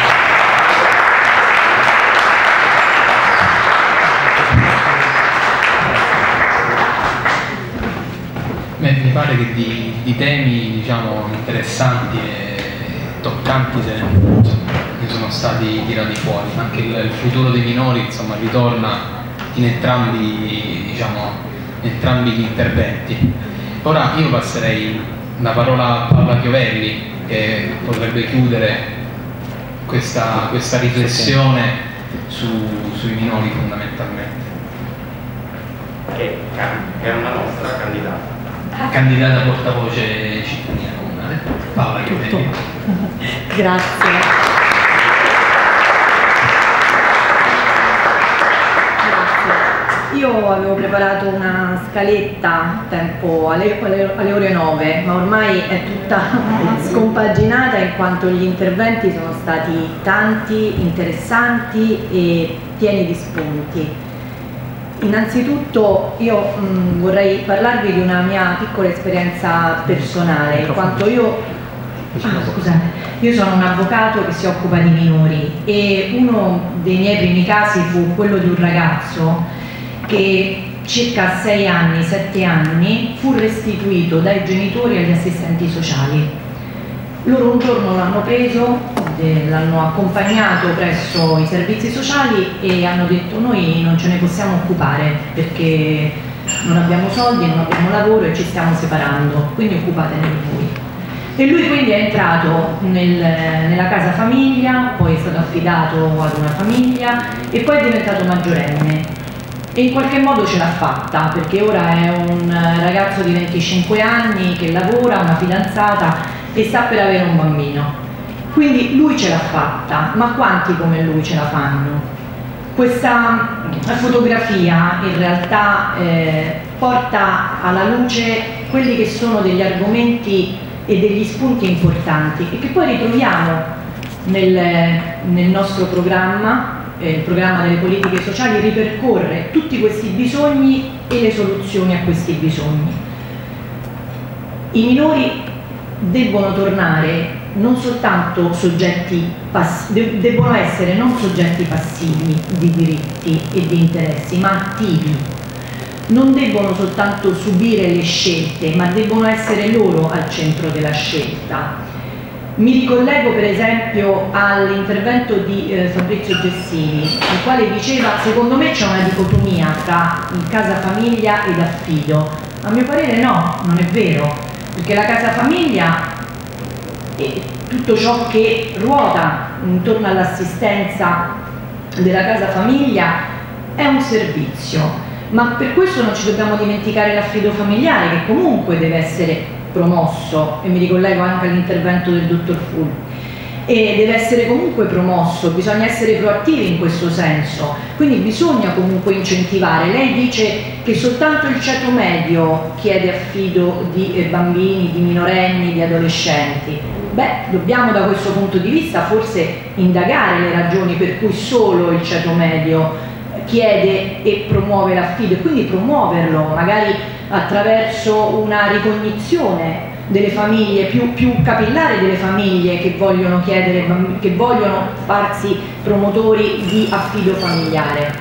B: Beh, mi pare che di, di temi diciamo interessanti e toccanti se ne sono stati tirati fuori, anche il, il futuro dei minori insomma ritorna in entrambi, diciamo, in entrambi gli interventi. Ora io passerei la parola a Paola Chiovelli, che potrebbe chiudere questa, questa riflessione su, sui minori fondamentalmente.
A: Che è una nostra candidata.
B: Candidata portavoce cittadina comunale, Paola Chiovelli.
O: Grazie. Io avevo preparato una scaletta tempo alle, alle, alle ore nove, ma ormai è tutta scompaginata in quanto gli interventi sono stati tanti, interessanti e pieni di spunti. Innanzitutto io mh, vorrei parlarvi di una mia piccola esperienza personale, in quanto io, ah, scusate, io sono un avvocato che si occupa di minori e uno dei miei primi casi fu quello di un ragazzo che circa sei anni, sette anni fu restituito dai genitori agli assistenti sociali. Loro un giorno l'hanno preso, l'hanno accompagnato presso i servizi sociali e hanno detto: noi non ce ne possiamo occupare perché non abbiamo soldi, non abbiamo lavoro e ci stiamo separando, quindi occupatene voi. E lui quindi è entrato nel, nella casa famiglia, poi è stato affidato ad una famiglia e poi è diventato maggiorenne. E in qualche modo ce l'ha fatta, perché ora è un ragazzo di venticinque anni che lavora, una fidanzata e sta per avere un bambino. Quindi lui ce l'ha fatta, ma quanti come lui ce la fanno? Questa fotografia in realtà eh, porta alla luce quelli che sono degli argomenti e degli spunti importanti e che poi ritroviamo nel, nel nostro programma. Il programma delle politiche sociali ripercorre tutti questi bisogni e le soluzioni a questi bisogni. I minori debbono tornare non soltanto soggetti passivi, debbono essere non soggetti passivi di diritti e di interessi, ma attivi. Non debbono soltanto subire le scelte, ma debbono essere loro al centro della scelta. Mi ricollego per esempio all'intervento di eh, Fabrizio Gessini, il quale diceva: secondo me c'è una dicotomia tra casa famiglia ed affido.
L: A mio parere no, non è vero, perché la casa famiglia e tutto ciò che ruota intorno all'assistenza della casa famiglia è un servizio, ma per questo non ci dobbiamo dimenticare l'affido familiare, che comunque deve essere promosso, e mi ricollego anche all'intervento del dottor Fulvi, e deve essere comunque promosso, bisogna essere proattivi in questo senso, quindi bisogna comunque incentivare. Lei dice che soltanto il ceto medio chiede affido di eh, bambini, di minorenni, di adolescenti. Beh, dobbiamo da questo punto di vista forse indagare le ragioni per cui solo il ceto medio chiede e promuove l'affido, e quindi promuoverlo magari attraverso una ricognizione delle famiglie, più, più capillare delle famiglie che vogliono chiedere, che vogliono farsi promotori di affido familiare.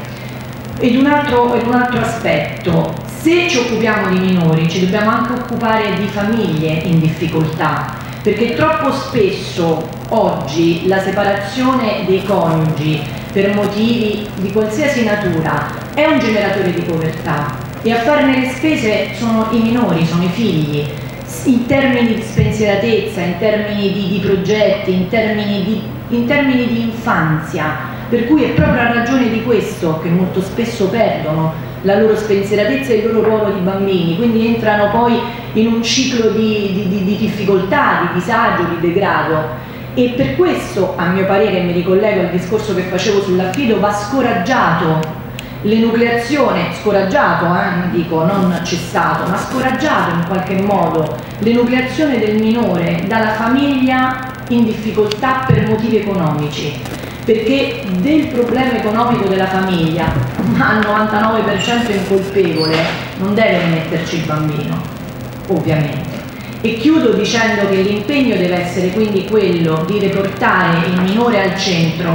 L: Ed un altro, ed un altro aspetto, se ci occupiamo di minori ci dobbiamo anche occupare di famiglie in difficoltà, perché troppo spesso oggi la separazione dei coniugi per motivi di qualsiasi natura è un generatore di povertà, e a farne le spese sono i minori, sono i figli, in termini di spensieratezza, in termini di, di progetti, in termini di, in termini di infanzia, per cui è proprio a ragione di questo che molto spesso perdono la loro spensieratezza e il loro ruolo di bambini, quindi entrano poi in un ciclo di, di, di difficoltà, di disagio, di degrado. E per questo, a mio parere, mi ricollego al discorso che facevo sull'affido, va scoraggiato l'enucleazione, scoraggiato, eh, dico, non cessato, ma scoraggiato in qualche modo l'enucleazione del minore dalla famiglia in difficoltà per motivi economici, perché del problema economico della famiglia, ma al novantanove per cento incolpevole, non deve metterci il bambino, ovviamente. E chiudo dicendo che l'impegno deve essere quindi quello di riportare il minore al centro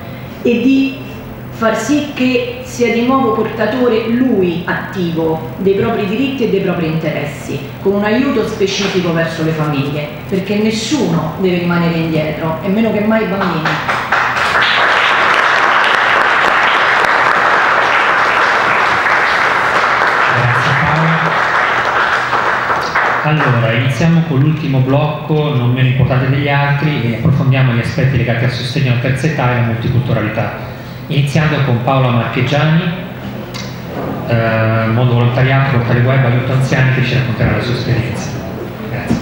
L: e di far sì che sia di nuovo portatore lui attivo dei propri diritti e dei propri interessi, con un aiuto specifico verso le famiglie, perché nessuno deve rimanere indietro, e meno che mai i bambini.
E: Allora, iniziamo con l'ultimo blocco, non meno importante degli altri, e approfondiamo gli aspetti legati al sostegno alla terza età e alla multiculturalità. Iniziando con Paola Marchegiani, eh, mondo volontariato, portale web, aiuto anziani, che ci racconterà la sua esperienza. Grazie.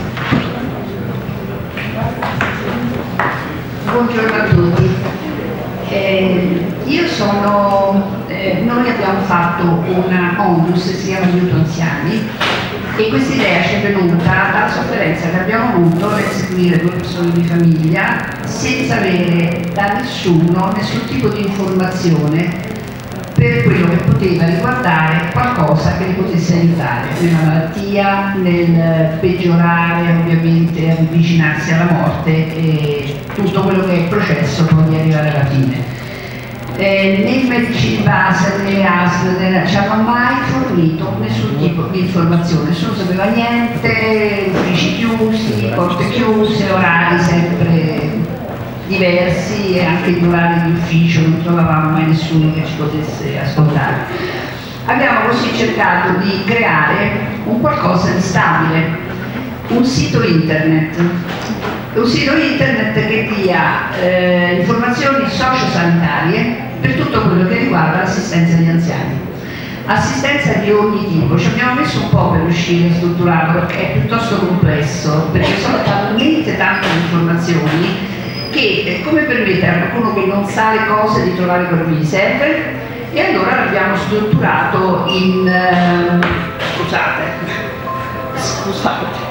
G: Buongiorno a tutti. Eh, io sono, eh, noi abbiamo fatto una onlus, si chiama Aiuto Anziani, e questa idea ci è venuta dalla sofferenza che abbiamo avuto nel seguire due persone di famiglia senza avere da nessuno nessun tipo di informazione per quello che poteva riguardare qualcosa che li potesse aiutare nella malattia, nel peggiorare, ovviamente avvicinarsi alla morte e tutto quello che è il processo poi di arrivare alla fine. Eh, né il Medicine Base né A S L né, ci hanno mai fornito nessun tipo di informazione, nessuno sapeva niente, uffici chiusi, porte chiuse, orari sempre diversi, e anche gli orari di ufficio non trovavamo mai nessuno che ci potesse ascoltare. Abbiamo così cercato di creare un qualcosa di stabile, un sito internet, un sito internet che dia eh, informazioni sociosanitarie per tutto quello che riguarda l'assistenza agli anziani, assistenza di ogni tipo. Ci abbiamo messo un po' per riuscire a strutturarlo, perché è piuttosto complesso, perché sono talmente tante informazioni che eh, come permette a qualcuno che non sa le cose di trovare quello che gli serve. E allora l'abbiamo strutturato in eh, scusate scusate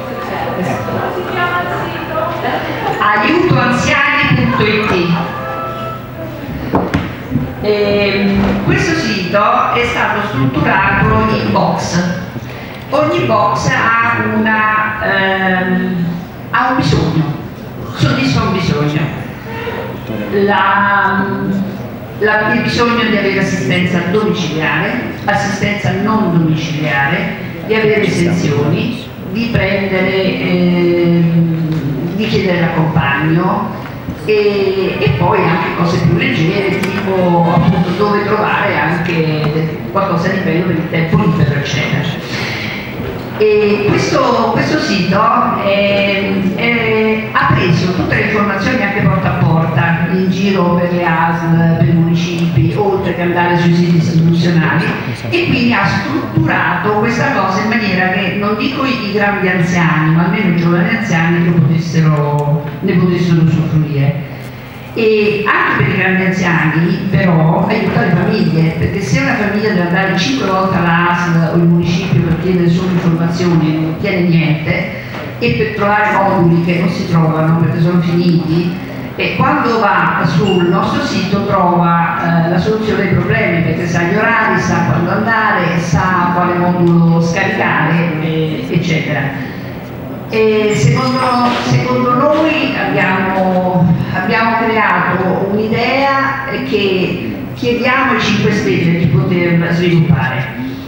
G: aiuto anziani punto it. E questo sito è stato strutturato in box. Ogni box ha, una, ehm, ha un bisogno, soddisfa un bisogno. La, la, il bisogno di avere assistenza domiciliare, assistenza non domiciliare, di avere esenzioni, di prendere, eh, di chiedere l'accompagno, e, e poi anche cose più leggere, tipo appunto dove trovare anche qualcosa di bello per il tempo libero, eccetera. E questo, questo sito è, è, ha preso tutte le informazioni anche porta a porta in giro per le A S L, per i municipi, oltre che andare sui siti istituzionali, e quindi ha strutturato questa cosa in maniera che non dico i grandi anziani, ma almeno i giovani anziani che potessero, ne potessero usufruire. E anche per i grandi anziani però aiuta le famiglie, perché se una famiglia deve andare cinque volte all'A S L o il municipio per chiedere solo informazioni e non ottiene niente, e per trovare moduli che non si trovano perché sono finiti, e quando va sul nostro sito trova eh, la soluzione ai problemi, perché sa gli orari, sa quando andare, sa quale modulo scaricare, eh, eccetera. E secondo, secondo noi abbiamo, abbiamo creato un'idea che chiediamo ai cinque Stelle di poter sviluppare,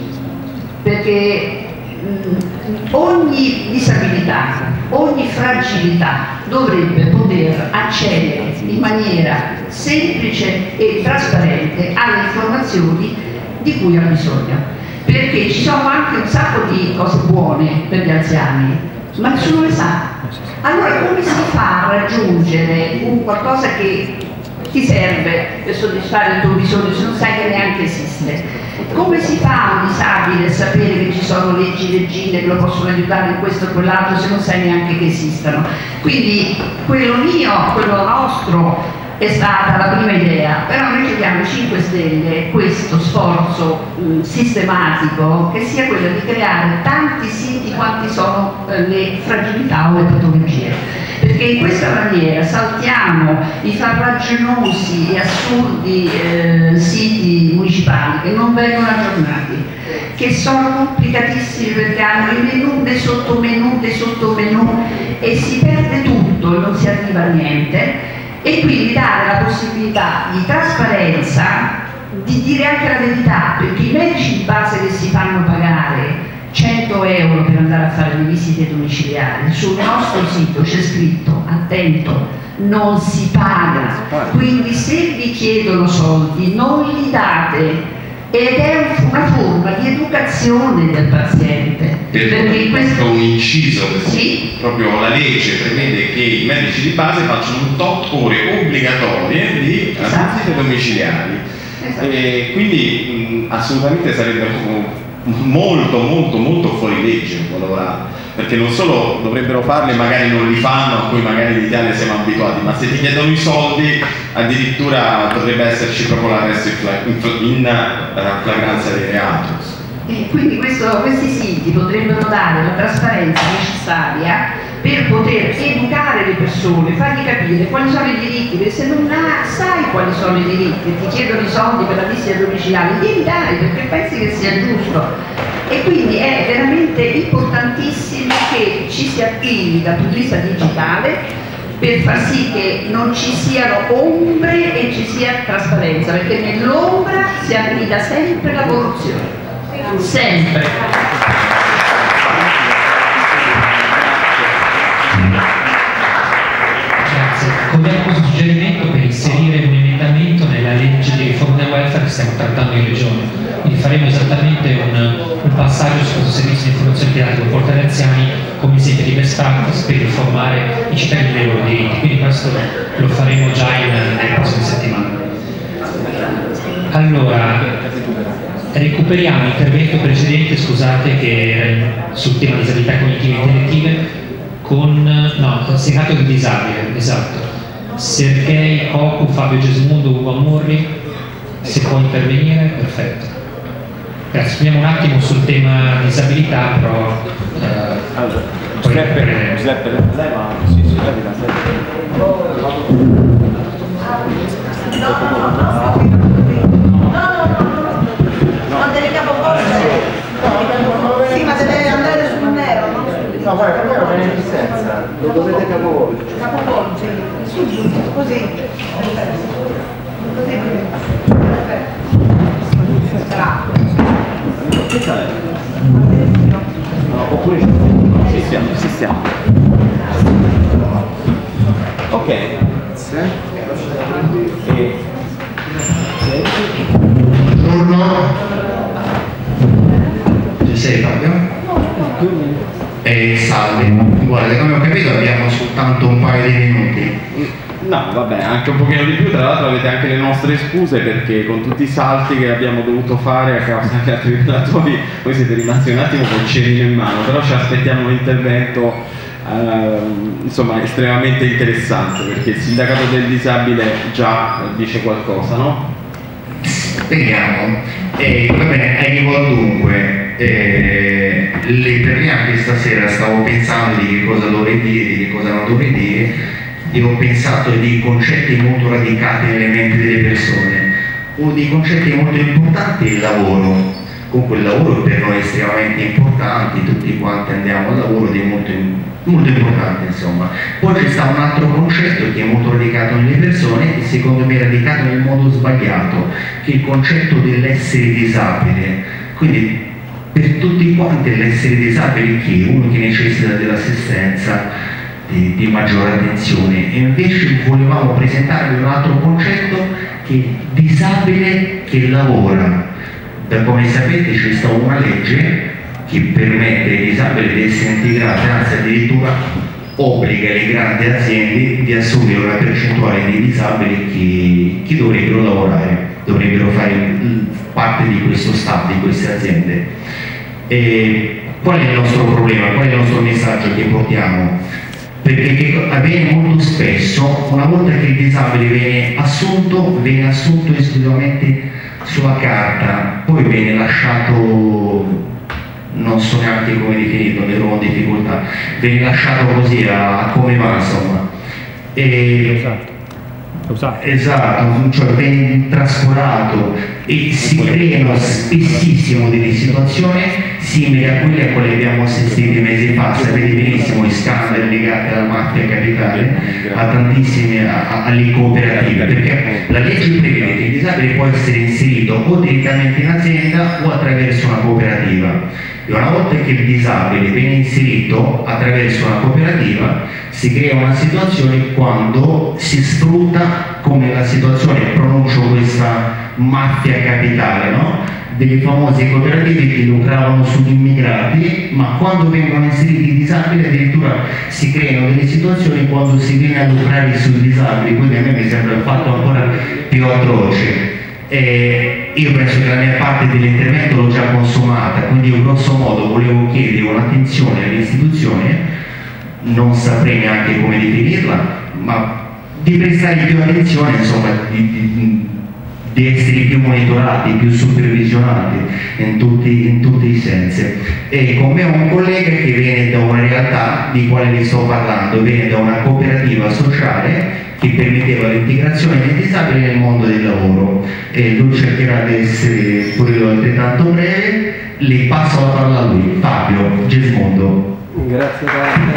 G: perché mh, ogni disabilità, ogni fragilità dovrebbe poter accedere in maniera semplice e trasparente alle informazioni di cui ha bisogno, perché ci sono anche un sacco di cose buone per gli anziani, ma nessuno le sa. Allora come si fa a raggiungere un qualcosa che ti serve per soddisfare il tuo bisogno se non sai che neanche esiste? Come si fa un disabile a sapere che ci sono leggi, leggine che lo possono aiutare in questo o quell'altro se non sai neanche che esistano? Quindi quello mio, quello nostro è stata la prima idea, però noi chiediamo ai cinque Stelle questo sforzo mh, sistematico, che sia quello di creare tanti siti quanti sono eh, le fragilità o le patologie, perché in questa maniera saltiamo i farraginosi e assurdi eh, siti municipali che non vengono aggiornati, che sono complicatissimi perché hanno i menu, dei sottomenu, dei sottomenu, e si perde tutto e non si arriva a niente. E quindi dare la possibilità di trasparenza, di dire anche la verità, perché i medici di base che si fanno pagare cento euro per andare a fare le visite domiciliari, sul nostro sito c'è scritto, attento, non si paga, quindi se vi chiedono soldi non li date, ed è una forma di educazione del paziente.
A: Perché questo è un inciso,
G: sì?
A: Proprio la legge prevede che i medici di base facciano un tot ore obbligatorie di
G: esatto.
A: visite domiciliari, esatto. E quindi mh, assolutamente sarebbe molto molto molto fuori legge lavorare, perché non solo dovrebbero farli, magari non li fanno, a cui magari in Italia siamo abituati, ma se ti chiedono i soldi addirittura potrebbe esserci proprio l'arresto in, in uh, flagranza dei reati.
G: E quindi questo, questi siti potrebbero dare la trasparenza necessaria per poter educare le persone, fargli capire quali sono i diritti, perché se non sai quali sono i diritti e ti chiedono i soldi per la visita domiciliare, devi dare perché pensi che sia giusto. E quindi è veramente importantissimo che ci si attivi dal punto di vista digitale per far sì che non ci siano ombre e ci sia trasparenza, perché nell'ombra si annida sempre la corruzione. Sempre.
E: Grazie. Cogliamo questo suggerimento per inserire un emendamento nella legge di riforma del welfare che stiamo trattando in regione. Quindi faremo esattamente un, un passaggio su questo servizio di informazione che date con portare anziani come esempio di best practice per informare i cittadini dei loro diritti. Quindi questo lo faremo già in, nelle prossime settimane. Allora, recuperiamo l'intervento precedente, scusate, che era sul tema disabilità cognitive e intellettive, con, no, con Senato del disabile, esatto. Sergei, Cocu, Fabio Gesmundo, Ugo Amorri, se può intervenire, perfetto. Grazie, torniamo un attimo sul tema disabilità, però... Eh, allora, Giuseppe, Giuseppe, lei ma... Sì, sì, lei la
F: Non deve capovolgere. Sì, ma deve andare sul nero, no? No, guarda, il nero viene in licenza, lo dovete capovolgere. Capovolgere, subito, così. Così.
A: Che c'è? No, oppure ci siamo, ci siamo. Ok. Sì. E...
R: Buongiorno. Ci sei Fabio?
J: Eh, salve, guarda, come ho capito abbiamo soltanto un paio di minuti.
A: No, vabbè, anche un pochino di più, tra l'altro avete anche le nostre scuse perché con tutti i salti che abbiamo dovuto fare a causa degli altri relatori voi siete rimasti un attimo con il cerino in mano, però ci aspettiamo un intervento eh, insomma estremamente interessante perché il sindacato del disabile già dice qualcosa, no?
J: Speriamo. Eh, va bene, arrivo al dunque. Eh, le, per me anche stasera stavo pensando di che cosa dovrei dire, di che cosa non dovrei dire. Io ho pensato di concetti molto radicati nelle menti delle persone. Uno dei concetti molto importanti è il lavoro. Comunque il lavoro per noi è estremamente importante, tutti quanti andiamo al lavoro ed è molto, molto importante, insomma. Poi c'è sta un altro concetto che è molto radicato nelle persone e secondo me è radicato nel modo sbagliato, che è il concetto dell'essere disabile. Quindi per tutti quanti l'essere disabile chi è? Uno che necessita dell'assistenza, Di, di maggiore attenzione, e invece volevamo presentarvi un altro concetto che è disabile che lavora. Da come sapete c'è stata una legge che permette ai disabili di essere integrati, anzi addirittura obbliga le grandi aziende di assumere una percentuale di disabili che, che dovrebbero lavorare, dovrebbero fare parte di questo staff, di queste aziende. E qual è il nostro problema? Qual è il nostro messaggio che portiamo? Perché che avviene molto spesso, una volta che il disabile viene assunto, viene assunto esclusivamente sulla carta, poi viene lasciato, non so neanche come definirlo, ne trovo difficoltà, viene lasciato così a, a come va, insomma. E, esatto. Esatto, cioè viene trascurato e si creano spessissimo delle situazioni simili a quelle a quelle che abbiamo assistito mesi fa. Sapete benissimo i scandali legati alla mafia capitale, a tantissime a, a, alle cooperative, perché la legge prevede che il disabile può essere inserito o direttamente in azienda o attraverso una cooperativa. E una volta che il disabile viene inserito attraverso una cooperativa si crea una situazione quando si sfrutta, come la situazione, pronuncio questa mafia capitale, no? Delle famose cooperative che lucravano sugli immigrati, ma quando vengono inseriti i disabili addirittura si creano delle situazioni quando si viene a lucrare sui disabili, quindi a me mi sembra il fatto ancora più atroce. Eh, io penso che la mia parte dell'intervento l'ho già consumata, quindi io grosso modo volevo chiedere un'attenzione all'istituzione, non saprei neanche come definirla, ma di prestare più attenzione, insomma, di, di, di essere più monitorati, più supervisionati in tutti, in tutti i sensi. E con me ho un collega che viene da una realtà di quale vi sto parlando, viene da una cooperativa sociale che permetteva l'integrazione dei disabili nel mondo del lavoro, e lui cercherà di essere pure lui altrettanto breve. Le passo la parola a lui, Fabio Gesmondo.
H: Grazie tante.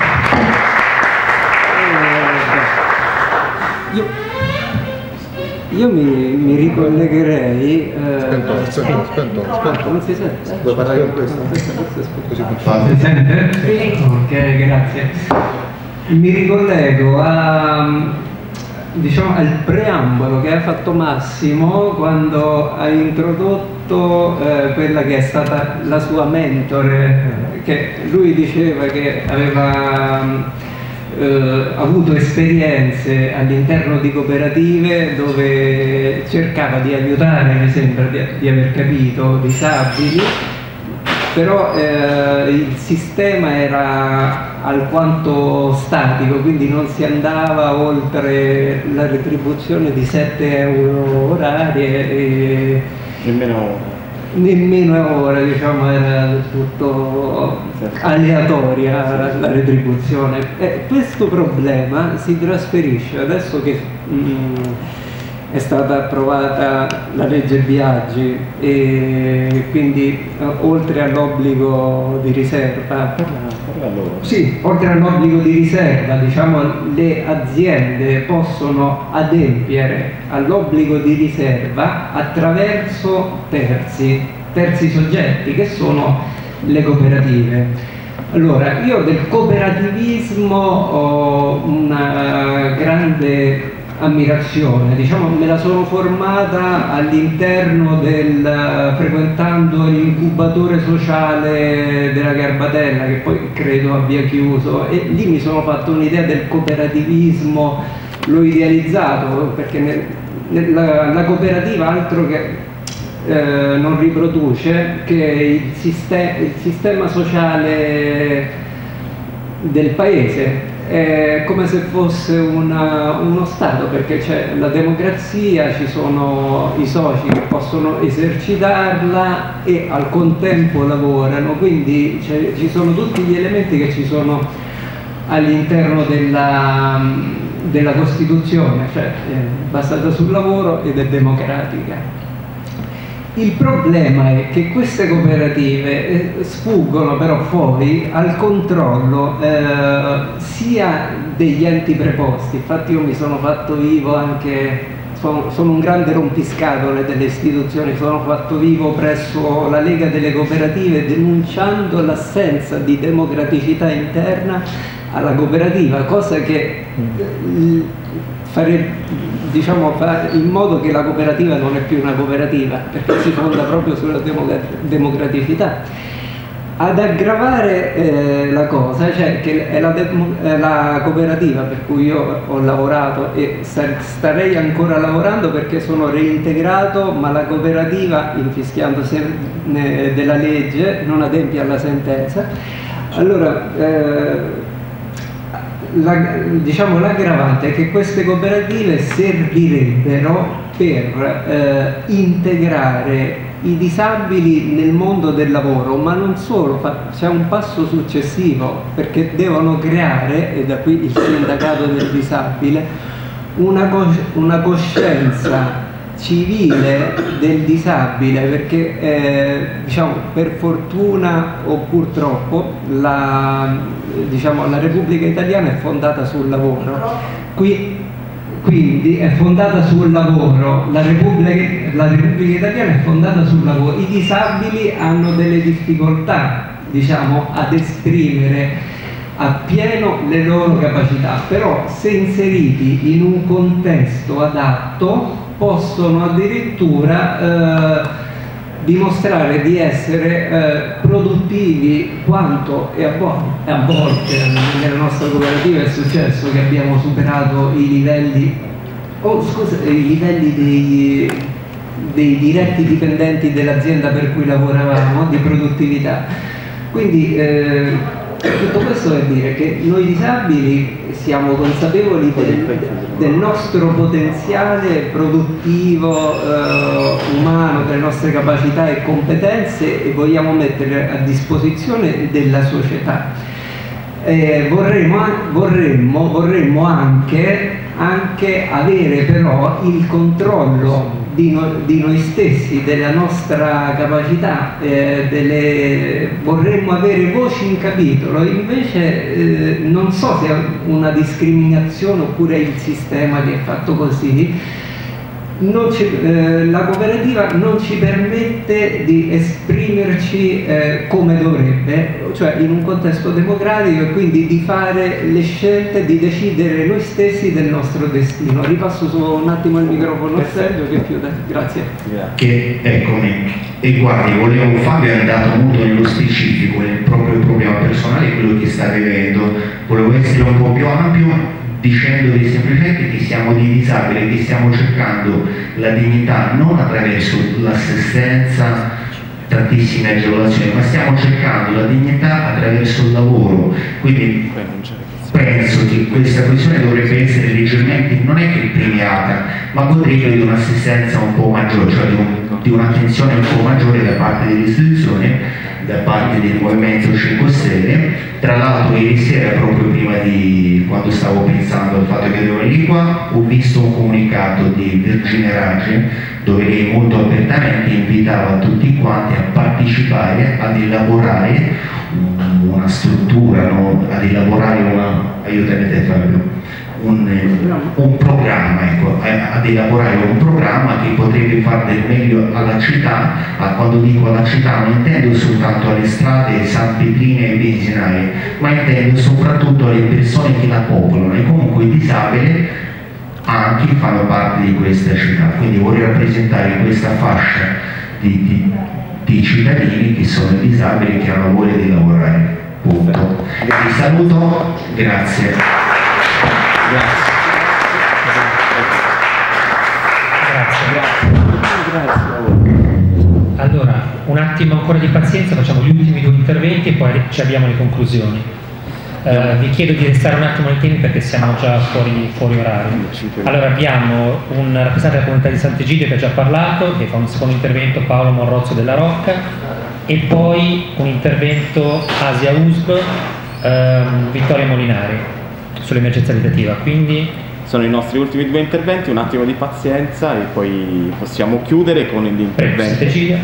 H: Io, io mi, mi ricollegherei. Eh, spento, spento, spento, spento. Non si sente? Vuoi parlare con questo? Così si sente? Sì. Ok, grazie. Mi ricollego a, diciamo, al preambolo che ha fatto Massimo quando ha introdotto eh, quella che è stata la sua mentore, che lui diceva che aveva eh, avuto esperienze all'interno di cooperative dove cercava di aiutare, mi sembra di, di aver capito, disabili, però eh, il sistema era alquanto statico, quindi non si andava oltre la retribuzione di sette euro orarie e nemmeno, nemmeno ora, diciamo, era del tutto aleatoria la retribuzione. E questo problema si trasferisce adesso che mm, è stata approvata la legge Biagi e quindi eh, oltre all'obbligo di riserva, sì, oltre all'obbligo di riserva, diciamo, le aziende possono adempiere all'obbligo di riserva attraverso terzi, terzi soggetti che sono le cooperative. Allora, io del cooperativismo ho una grande ammirazione, diciamo me la sono formata all'interno del frequentando l'incubatore sociale della Garbatella, che poi credo abbia chiuso, e lì mi sono fatto un'idea del cooperativismo, l'ho idealizzato, perché nel, nella, la cooperativa altro che eh, non riproduce che il, sistema, il sistema sociale del paese. È come se fosse una, uno Stato, perché c'è la democrazia, ci sono i soci che possono esercitarla e al contempo lavorano, quindi ci sono tutti gli elementi che ci sono all'interno della, della Costituzione, cioè è basata sul lavoro ed è democratica. Il problema è che queste cooperative sfuggono però fuori al controllo eh, sia degli enti preposti, infatti io mi sono fatto vivo anche, sono, sono un grande rompiscatole delle istituzioni, sono fatto vivo presso la Lega delle Cooperative denunciando l'assenza di democraticità interna alla cooperativa, cosa che eh, fare, diciamo, fare in modo che la cooperativa non è più una cooperativa, perché si fonda proprio sulla democraticità. Ad aggravare eh, la cosa, cioè che è la, è la cooperativa per cui io ho lavorato e starei ancora lavorando perché sono reintegrato, ma la cooperativa, infischiandosi della legge, non adempie alla sentenza. Allora, eh, La, diciamo, l'aggravante è che queste cooperative servirebbero per eh, integrare i disabili nel mondo del lavoro, ma non solo, c'è un passo successivo, perché devono creare, e da qui il sindacato del disabile, una, cos una coscienza civile del disabile, perché eh, diciamo, per fortuna o purtroppo la, diciamo, la Repubblica Italiana è fondata sul lavoro. Qui, quindi è fondata sul lavoro, la Repubblica, la Repubblica Italiana è fondata sul lavoro, i disabili hanno delle difficoltà, diciamo, ad esprimere appieno le loro capacità, però se inseriti in un contesto adatto possono addirittura eh, dimostrare di essere eh, produttivi quanto, e a, e a volte nella nostra cooperativa è successo che abbiamo superato i livelli, oh, scusa, i livelli dei, dei diretti dipendenti dell'azienda per cui lavoravamo, di produttività. Quindi eh, tutto questo per dire che noi disabili siamo consapevoli del, del nostro potenziale produttivo, eh, umano, delle nostre capacità e competenze, e vogliamo mettere a disposizione della società. Eh, vorremmo, vorremmo, vorremmo anche, anche avere però il controllo Di, no, di noi stessi, della nostra capacità, eh, delle, vorremmo avere voci in capitolo, invece eh, non so se è una discriminazione oppure il sistema che è fatto così, non ci, eh, la cooperativa non ci permette di esprimerci eh, come dovrebbe, cioè in un contesto democratico, e quindi di fare le scelte, di decidere noi stessi del nostro destino. Ripasso su un attimo il microfono a Sergio che chiude. Grazie.
J: Che, eccomi, e guardi, volevo, Fabio è andato molto nello specifico, nel proprio problema personale, quello che sta vivendo, volevo essere un po' più ampio, dicendovi semplicemente che siamo dei disabili, che stiamo cercando la dignità non attraverso l'assistenza, tantissime agevolazioni, ma stiamo cercando la dignità attraverso il lavoro. Quindi penso che questa questione dovrebbe essere leggermente, non è che premiata, ma godere di un'assistenza un po' maggiore, cioè di un'attenzione un po' maggiore da parte delle istituzioni, da parte del Movimento cinque Stelle. Tra l'altro ieri sera, proprio prima di quando stavo pensando al fatto che devo venire qua, ho visto un comunicato di Virginia Raggi dove lei molto apertamente invitava tutti quanti a partecipare, ad elaborare una struttura, no? ad elaborare una, aiutami te Fabio, un, un programma, ecco, ad elaborare un programma che potrebbe far del meglio alla città. Ma quando dico alla città non intendo soltanto alle strade, sanpetrine e benzinaie, ma intendo soprattutto alle persone che la popolano, e comunque il disabile anche fanno parte di questa città, quindi vuole rappresentare questa fascia di, di, di cittadini che sono disabili e che hanno voglia di lavorare. Punto. Vi saluto, grazie.
E: Grazie. Allora, un attimo ancora di pazienza, facciamo gli ultimi due interventi e poi ci abbiamo le conclusioni. Uh, vi chiedo di restare un attimo nei temi perché siamo già fuori, fuori orario. Allora abbiamo un rappresentante della comunità di Sant'Egidio che ha già parlato, che fa un secondo intervento, Paolo Morrozzo della Rocca, e poi un intervento Asia U S B, um, Vittoria Molinari sull'emergenza abitativa. Quindi
A: sono i nostri ultimi due interventi, un attimo di pazienza e poi possiamo chiudere con l'intervento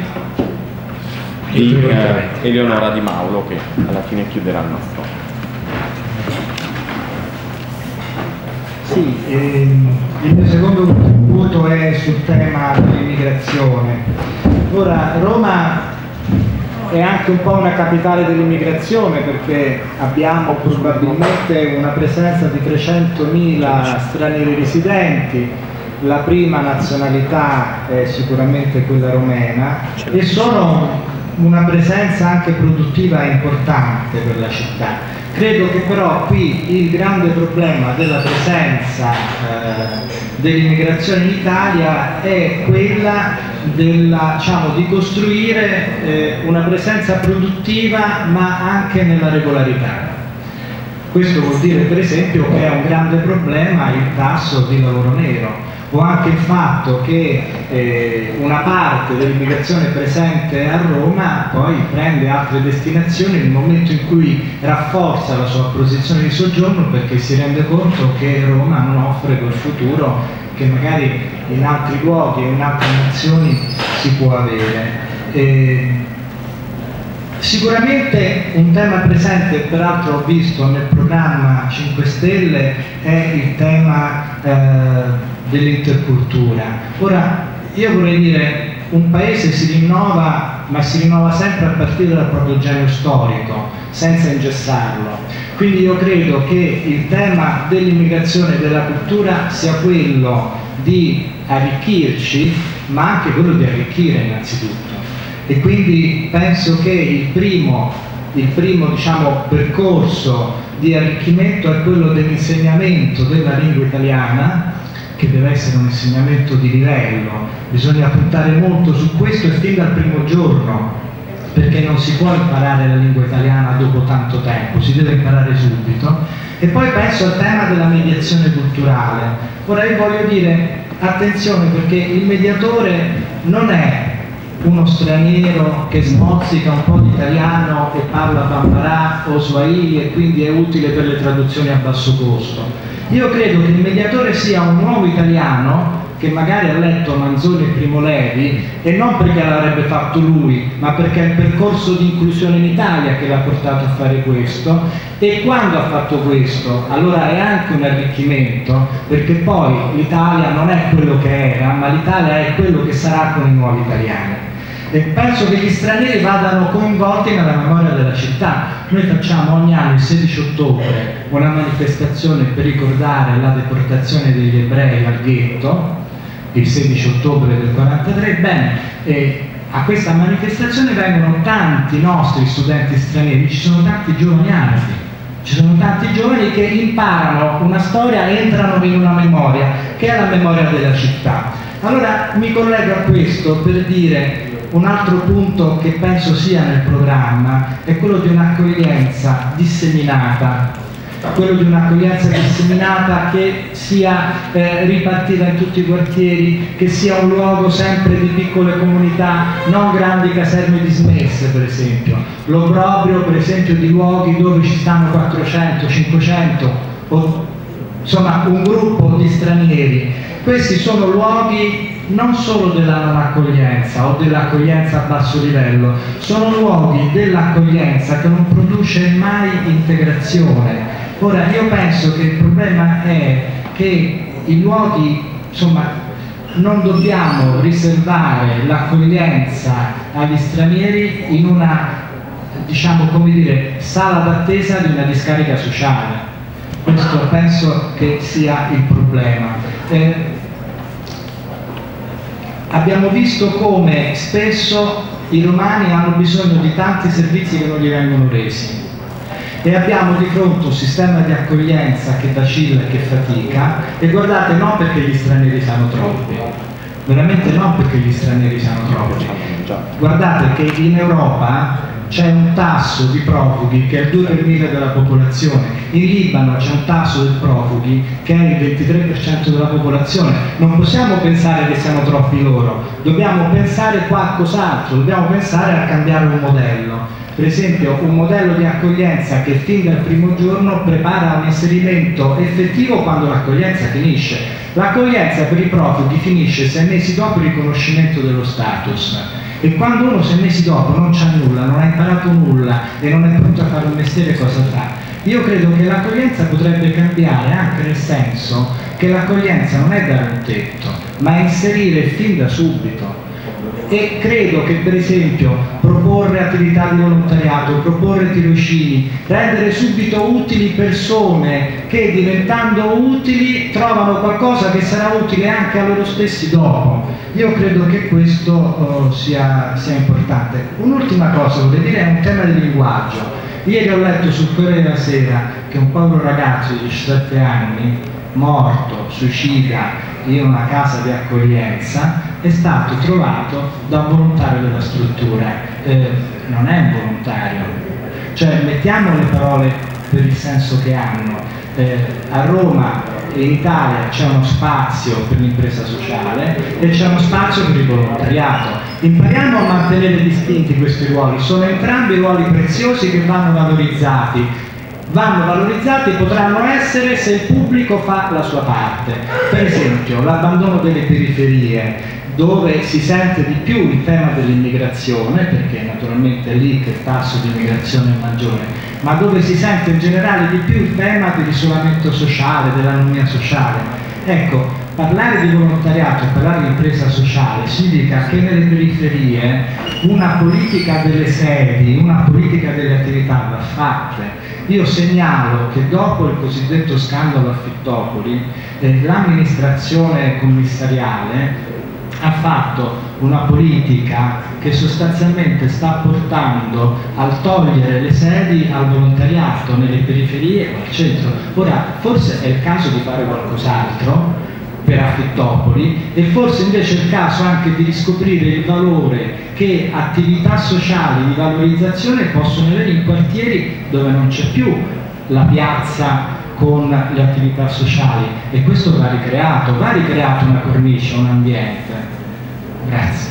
A: di eh, Eleonora Di Maulo, che alla fine chiuderà il nostro.
U: Sì, ehm, il mio secondo contributo è sul tema dell'immigrazione. Ora, Roma è anche un po' una capitale dell'immigrazione perché abbiamo probabilmente una presenza di trecentomila stranieri residenti, la prima nazionalità è sicuramente quella romena e sono una presenza anche produttiva importante per la città. Credo che però qui il grande problema della presenza eh, dell'immigrazione in Italia è quella della, diciamo, di costruire eh, una presenza produttiva ma anche nella regolarità. Questo vuol dire per esempio che è un grande problema il tasso di lavoro nero, o anche il fatto che eh, una parte dell'immigrazione presente a Roma poi prende altre destinazioni nel momento in cui rafforza la sua posizione di soggiorno perché si rende conto che Roma non offre quel futuro che magari in altri luoghi e in altre nazioni si può avere. Eh, Sicuramente un tema presente, peraltro ho visto nel programma cinque Stelle, è il tema eh, dell'intercultura. Ora, io vorrei dire, un paese si rinnova, ma si rinnova sempre a partire dal proprio genio storico, senza ingessarlo. Quindi io credo che il tema dell'immigrazione e della cultura sia quello di arricchirci, ma anche quello di arricchire innanzitutto. E quindi penso che il primo, il primo diciamo, percorso di arricchimento è quello dell'insegnamento della lingua italiana, che deve essere un insegnamento di livello. Bisogna puntare molto su questo e fin dal primo giorno, perché non si può imparare la lingua italiana dopo tanto tempo, si deve imparare subito. E poi penso al tema della mediazione culturale. Ora io voglio dire, attenzione, perché il mediatore non è uno straniero che smozzica un po' di italiano e parla bambarà o swahili e quindi è utile per le traduzioni a basso costo. Io credo che il mediatore sia un nuovo italiano che magari ha letto Manzoni e Primo Levi, e non perché l'avrebbe fatto lui, ma perché è il percorso di inclusione in Italia che l'ha portato a fare questo, e quando ha fatto questo allora è anche un arricchimento, perché poi l'Italia non è quello che era, ma l'Italia è quello che sarà con i nuovi italiani. E penso che gli stranieri vadano coinvolti nella memoria della città. Noi facciamo ogni anno il sedici ottobre una manifestazione per ricordare la deportazione degli ebrei al ghetto, il sedici ottobre del quarantatré. Bene, eh, a questa manifestazione vengono tanti nostri studenti stranieri, ci sono tanti giovani arabi, ci sono tanti giovani che imparano una storia e entrano in una memoria, che è la memoria della città. Allora mi collego a questo per dire un altro punto che penso sia nel programma, è quello di un'accoglienza disseminata, quello di un'accoglienza disseminata che sia eh, ripartita in tutti i quartieri, che sia un luogo sempre di piccole comunità, non grandi caserme dismesse per esempio, l'obbrobrio per esempio di luoghi dove ci stanno quattrocento, cinquecento o insomma un gruppo di stranieri. Questi sono luoghi non solo della non accoglienza o dell'accoglienza a basso livello, sono luoghi dell'accoglienza che non produce mai integrazione. Ora io penso che il problema è che i luoghi, insomma, non dobbiamo riservare l'accoglienza agli stranieri in una, diciamo, come dire, sala d'attesa di una discarica sociale. Questo penso che sia il problema. Eh, abbiamo visto come spesso i romani hanno bisogno di tanti servizi che non gli vengono resi e abbiamo di fronte un sistema di accoglienza che vacilla e che fatica, e guardate, non perché gli stranieri siano troppi, veramente non perché gli stranieri siano troppi, guardate che in Europa c'è un tasso di profughi che è il due per mille della popolazione, in Libano c'è un tasso di profughi che è il ventitré per cento della popolazione. Non possiamo pensare che siano troppi loro, dobbiamo pensare qualcos'altro, dobbiamo pensare a cambiare un modello. Per esempio un modello di accoglienza che fin dal primo giorno prepara un inserimento effettivo quando l'accoglienza finisce. L'accoglienza per i profughi finisce sei mesi dopo il riconoscimento dello status. E quando uno sei mesi dopo non c'ha nulla, non ha imparato nulla e non è pronto a fare un mestiere, cosa fa? Io credo che l'accoglienza potrebbe cambiare anche nel senso che l'accoglienza non è dare un tetto, ma è inserire fin da subito. E credo che per esempio proporre attività di volontariato, proporre tirocini, rendere subito utili persone che diventando utili trovano qualcosa che sarà utile anche a loro stessi dopo. Io credo che questo uh, sia, sia importante. Un'ultima cosa vorrei dire, è un tema di linguaggio. Ieri ho letto sul Corriere della Sera che un povero ragazzo di diciassette anni, morto, suicida, in una casa di accoglienza, è stato trovato da un volontario della struttura. Eh, non è un volontario, cioè mettiamo le parole per il senso che hanno. Eh, a Roma e in Italia c'è uno spazio per l'impresa sociale e c'è uno spazio per il volontariato. Impariamo a mantenere distinti questi ruoli, sono entrambi ruoli preziosi che vanno valorizzati. Vanno valorizzati e potranno essere se il pubblico fa la sua parte. Per esempio l'abbandono delle periferie, dove si sente di più il tema dell'immigrazione, perché naturalmente è lì che il tasso di immigrazione è maggiore, ma dove si sente in generale di più il tema dell'isolamento sociale, dell'anomia sociale. Ecco, parlare di volontariato, parlare di impresa sociale significa che nelle periferie una politica delle sedi, una politica delle attività va fatta. Io segnalo che dopo il cosiddetto scandalo Affittopoli, eh, l'amministrazione commissariale ha fatto una politica che sostanzialmente sta portando al togliere le sedi al volontariato nelle periferie o al centro. Ora, forse è il caso di fare qualcos'altro per Affittopoli e forse invece è il caso anche di riscoprire il valore che attività sociali di valorizzazione possono avere in quartieri dove non c'è più la piazza con le attività sociali, e questo va ricreato, va ricreato una cornice, un ambiente. Grazie.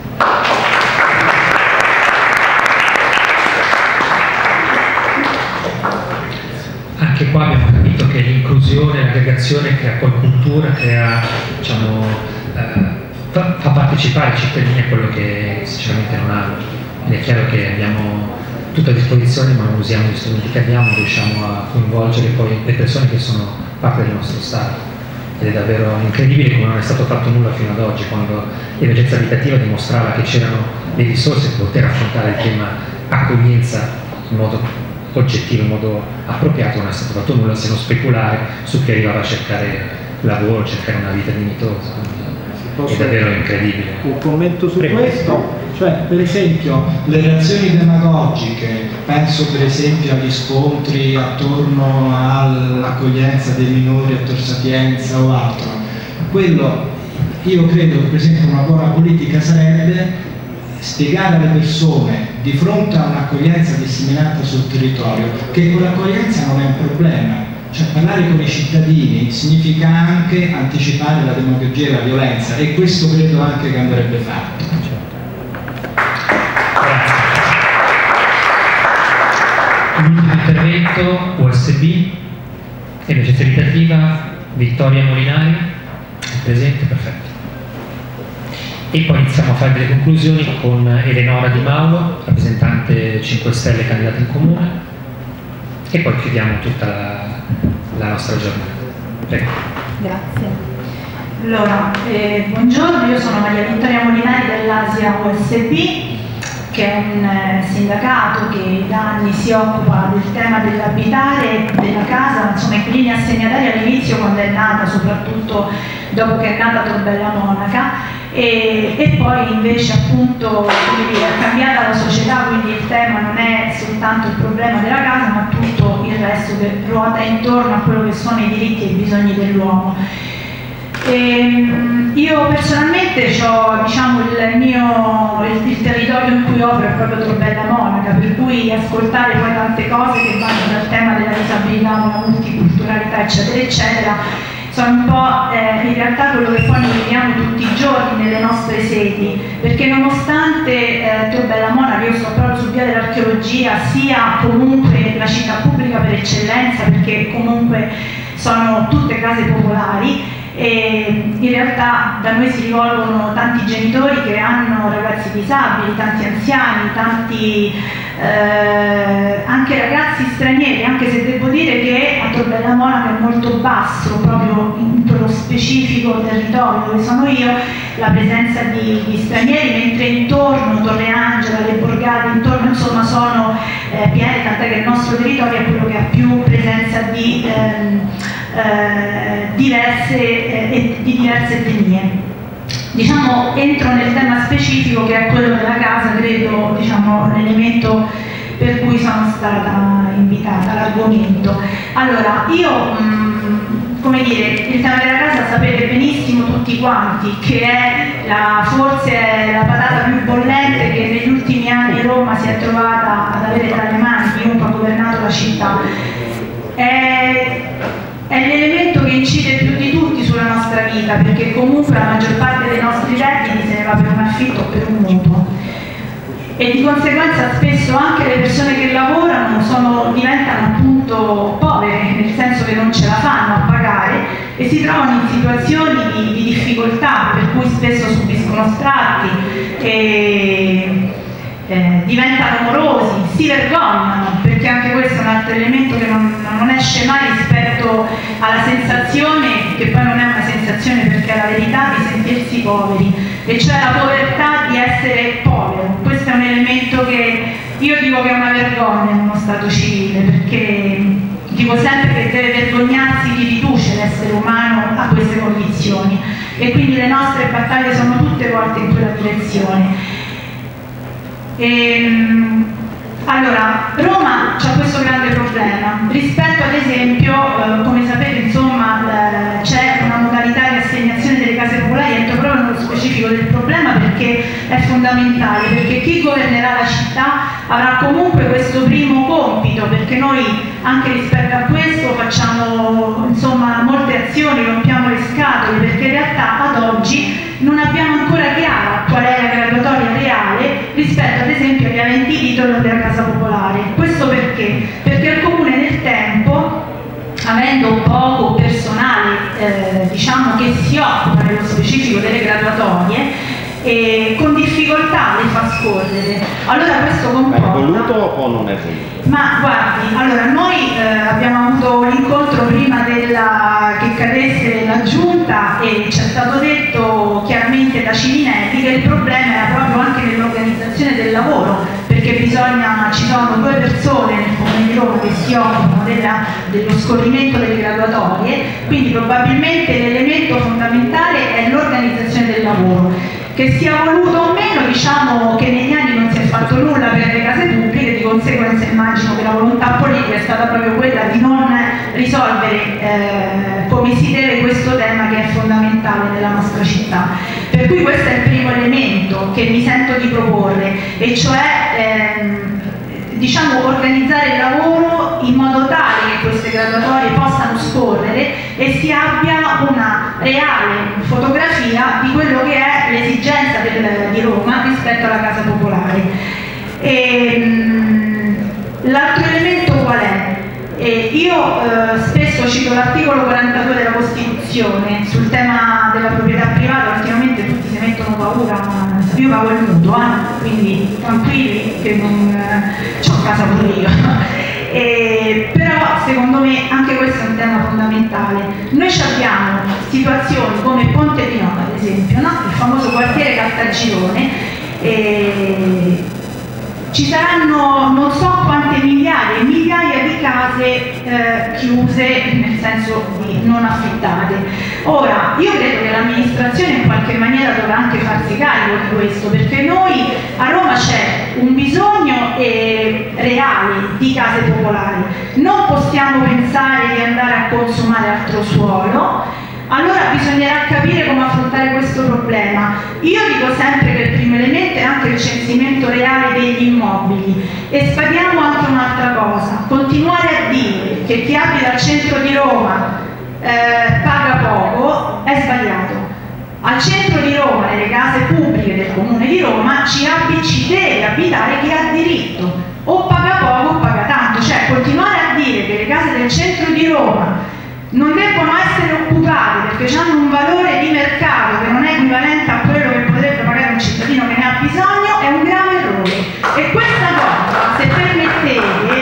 E: Anche qua abbiamo capito che l'inclusione, l'aggregazione crea poi cultura, crea, diciamo, eh, fa, fa partecipare i cittadini a quello che sinceramente non hanno. Ed è chiaro che abbiamo tutto a disposizione, ma non usiamo gli strumenti che abbiamo, riusciamo a coinvolgere poi le persone che sono parte del nostro Stato. Ed è davvero incredibile come non è stato fatto nulla fino ad oggi, quando l'emergenza abitativa dimostrava che c'erano le risorse per poter affrontare il tema accoglienza in modo oggettivo, in modo appropriato. Non è stato fatto nulla se non speculare su chi arrivava a cercare lavoro, cercare una vita dignitosa. È davvero incredibile.
U: Un commento su
E: Prego.
U: questo, cioè per esempio le reazioni demagogiche, penso per esempio agli scontri attorno all'accoglienza dei minori a Tor Sapienza o altro, quello io credo che per esempio una buona politica sarebbe spiegare alle persone di fronte a un'accoglienza disseminata sul territorio che quell'accoglienza non è un problema. Cioè parlare con i cittadini significa anche anticipare la demagogia e la violenza, e questo credo anche che andrebbe fatto.
E: L'ultimo intervento, U S B, emergenza abitativa, Vittoria Molinari, è presente, perfetto. E poi iniziamo a fare delle conclusioni con Eleonora Di Mauro, rappresentante cinque Stelle candidata in comune, e poi chiudiamo tutta la, la nostra giornata. Prego.
I: Grazie. Allora, eh, buongiorno, io sono Maria Vittoria Molinari dell'Asia U S B, che è un eh, sindacato che da anni si occupa del tema dell'abitare della casa, insomma in linea assegnataria all'inizio quando è nata, soprattutto dopo che è nata Torbella Monaca, e, e poi invece appunto come dire, è cambiata la società, quindi il tema non è soltanto il problema della casa ma tutto il resto che ruota intorno a quello che sono i diritti e i bisogni dell'uomo. E, io personalmente ho, diciamo, il mio il, il territorio in cui opero è proprio Torbella Monaca, per cui ascoltare poi tante cose che vanno dal tema della disabilità, la multiculturalità eccetera eccetera sono un po' eh, in realtà quello che poi noi viviamo tutti i giorni nelle nostre sedi, perché nonostante eh, Torbella Monaca, io sto proprio sul via dell'archeologia, sia comunque la città pubblica per eccellenza, perché comunque sono tutte case popolari, e in realtà da noi si rivolgono tanti genitori che hanno ragazzi disabili, tanti anziani, tanti eh, anche ragazzi stranieri, anche se devo dire che a Torbella Monaca è molto basso, proprio in quello specifico territorio dove sono io, la presenza di, di stranieri, mentre intorno Torre Angela, le borgate intorno insomma sono eh, piene, tant'è che il nostro territorio è quello che ha più presenza di ehm, eh, diverse, eh, di diverse etnie. Diciamo, entro nel tema specifico che è quello della casa, credo, diciamo, l'elemento per cui sono stata invitata, l'argomento. Allora, io, mh, come dire, il tema della casa sapete benissimo tutti quanti che è la, forse è la patata più bollente che negli ultimi anni Roma si è trovata ad avere tra le mani, chiunque ha governato la città. È, è l'elemento che incide più di tutti sulla nostra vita, perché comunque la maggior parte dei nostri redditi se ne va per un affitto o per un mutuo, e di conseguenza spesso anche le persone che lavorano sono, diventano appunto povere, nel senso che non ce la fanno a pagare e si trovano in situazioni di, di difficoltà, per cui spesso subiscono sfratti e eh, diventano morosi, si vergognano, perché anche questo è un altro elemento che non, non esce mai rispetto alla sensazione, che poi non è una sensazione perché è la verità, di sentirsi poveri, e cioè la povertà di essere povero. Questo è un elemento che io dico che è una vergogna in uno Stato civile, perché dico sempre che deve vergognarsi chi riduce l'essere umano a queste condizioni, e quindi le nostre battaglie sono tutte volte in quella direzione. E, allora, Roma ha questo grande problema rispetto ad esempio, eh, come sapete insomma c'è una modalità di assegnazione delle case popolari, entro proprio nello specifico del problema perché è fondamentale, perché chi governerà la città avrà comunque questo primo compito, perché noi anche rispetto a questo facciamo insomma molte azioni, rompiamo le scatole, perché in realtà ad oggi non abbiamo ancora chiara qual è la graduatoria reale rispetto ad esempio agli aventi titolo della casa popolare. Questo perché? Perché il Comune nel tempo, avendo poco personale eh, diciamo che si occupa nello specifico delle graduatorie, e con difficoltà le fa scorrere. Allora questo comporta...
A: È voluto o non è voluto?
I: Ma guardi, allora noi eh, abbiamo avuto l'incontro prima della, che cadesse la giunta, e ci è stato detto chiaramente da Civinetti che il problema era proprio anche nell'organizzazione del lavoro, perché bisogna, ci sono due persone nel Comune di Roma che si occupano della, dello scorrimento delle graduatorie, quindi probabilmente l'elemento fondamentale è l'organizzazione del lavoro. Che sia voluto o meno, diciamo che negli anni non si è fatto nulla per le case pubbliche, di conseguenza immagino che la volontà politica è stata proprio quella di non risolvere eh, come si deve questo tema che è fondamentale nella nostra città. Per cui questo è il primo elemento che mi sento di proporre, e cioè ehm, diciamo organizzare il lavoro in modo tale che queste graduatorie possano scorrere e si abbia una reale fotografia di quello che è l'esigenza di Roma rispetto alla casa popolare. L'altro elemento qual è? E io eh, spesso cito l'articolo quarantadue della Costituzione sul tema della proprietà privata, ultimamente tutti si mettono paura, ma io pago il mutuo, eh? Quindi tranquilli che non eh, ho casa pure io. E, però secondo me anche questo è un tema fondamentale. Noi abbiamo situazioni come Ponte Pinota ad esempio, no? Il famoso quartiere Caltagirone, e ci saranno non so quante migliaia e migliaia di case eh, chiuse, nel senso di non affittate. Ora, io credo che l'amministrazione in qualche maniera dovrà anche farsi carico di questo, perché noi a Roma c'è un bisogno eh, reale di case popolari, non possiamo pensare di andare a consumare altro suolo. Allora bisognerà capire come affrontare questo problema. Io dico sempre che il primo elemento è anche il censimento reale degli immobili, e spariamo anche un'altra cosa: continuare a dire che chi abita al centro di Roma eh, paga poco è sbagliato. Al centro di Roma, nelle case pubbliche del Comune di Roma, ci, abbi, ci deve abitare chi ha diritto, o paga poco o paga tanto. Cioè, continuare a dire che le case del centro di Roma non debbono essere occupate perché hanno un valore di mercato che non è equivalente a quello che potrebbe pagare un cittadino che ne ha bisogno è un grave errore. E questa cosa, se permettete,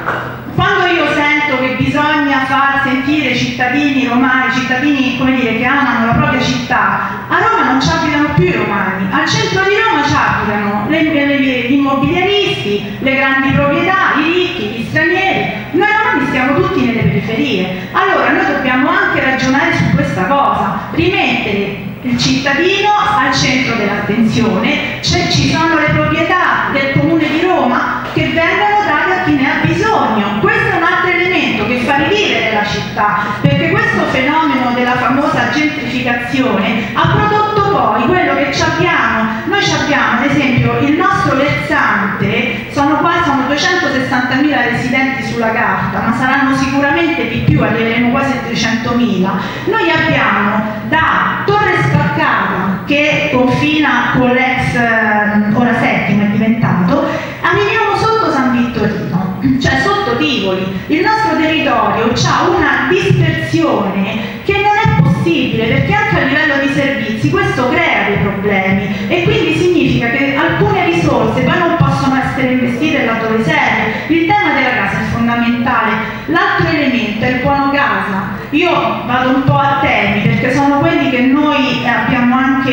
I: quando io sento che bisogna far sentire i cittadini romani, cittadini, come dire, che amano la propria città, a Roma non ci abitano più i romani, al centro di Roma ci abitano le, le, gli immobiliaristi, le grandi proprietà, i ricchi, gli stranieri. Noi romani stiamo tutti nelle periferie. Allora noi dobbiamo anche ragionare su questa cosa, rimettere il cittadino al centro dell'attenzione. Cioè, ci sono le proprietà del Comune di Roma che vengono date a chi ne ha bisogno. Questo è un altro elemento che fa rivivere la città, perché questo fenomeno della famosa gentrificazione ha prodotto poi quello che ci abbiamo. Noi ci abbiamo, ad esempio, il nostro versante, sono qua, sono duecentosessantamila residenti sulla carta, ma saranno sicuramente di più, arriveremo quasi a trecentomila. Noi abbiamo da Torre Spaccata, che confina con l'ex, eh, ora Settimo è diventato, arriviamo sotto San Vittorino, cioè sotto Tivoli. Il nostro territorio ha una dispersione che non è possibile, perché anche a livello di servizi questo crea dei problemi, e quindi significa che alcune risorse poi non possono essere investite laddove serve. Il tema della casa è fondamentale. L'altro elemento è il buono casa. Io vado un po' a temi perché sono quelli che noi abbiamo anche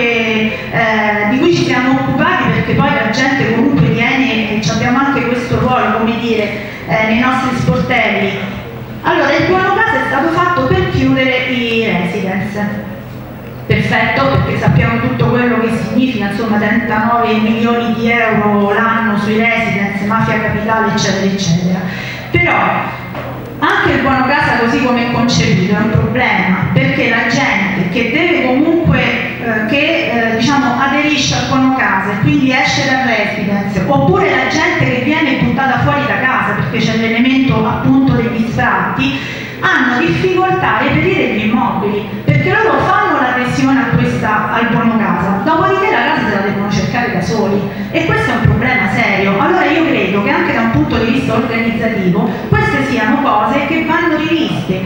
I: eh, di cui ci siamo occupati, perché poi la gente comunque viene e abbiamo anche questo ruolo, come dire, eh, nei nostri sportelli. Allora, il buono casa è stato fatto per chiudere i residence. Perfetto, perché sappiamo tutto quello che significa, insomma, trentanove milioni di euro l'anno sui residence, mafia capitale, eccetera, eccetera. Però anche il buono casa così come è concepito è un problema, perché la gente che deve comunque, eh, che eh, diciamo aderisce al buono casa e quindi esce dal residence, oppure la gente che viene buttata fuori da casa perché c'è l'elemento appunto degli sfratti, hanno difficoltà a reperire gli immobili, perché loro fanno l'adesione a questa, al buono casa, dopodiché la casa se la devono cercare da soli, e questo è un problema serio. Allora io credo che anche da un punto di vista organizzativo queste siano cose che vanno riviste.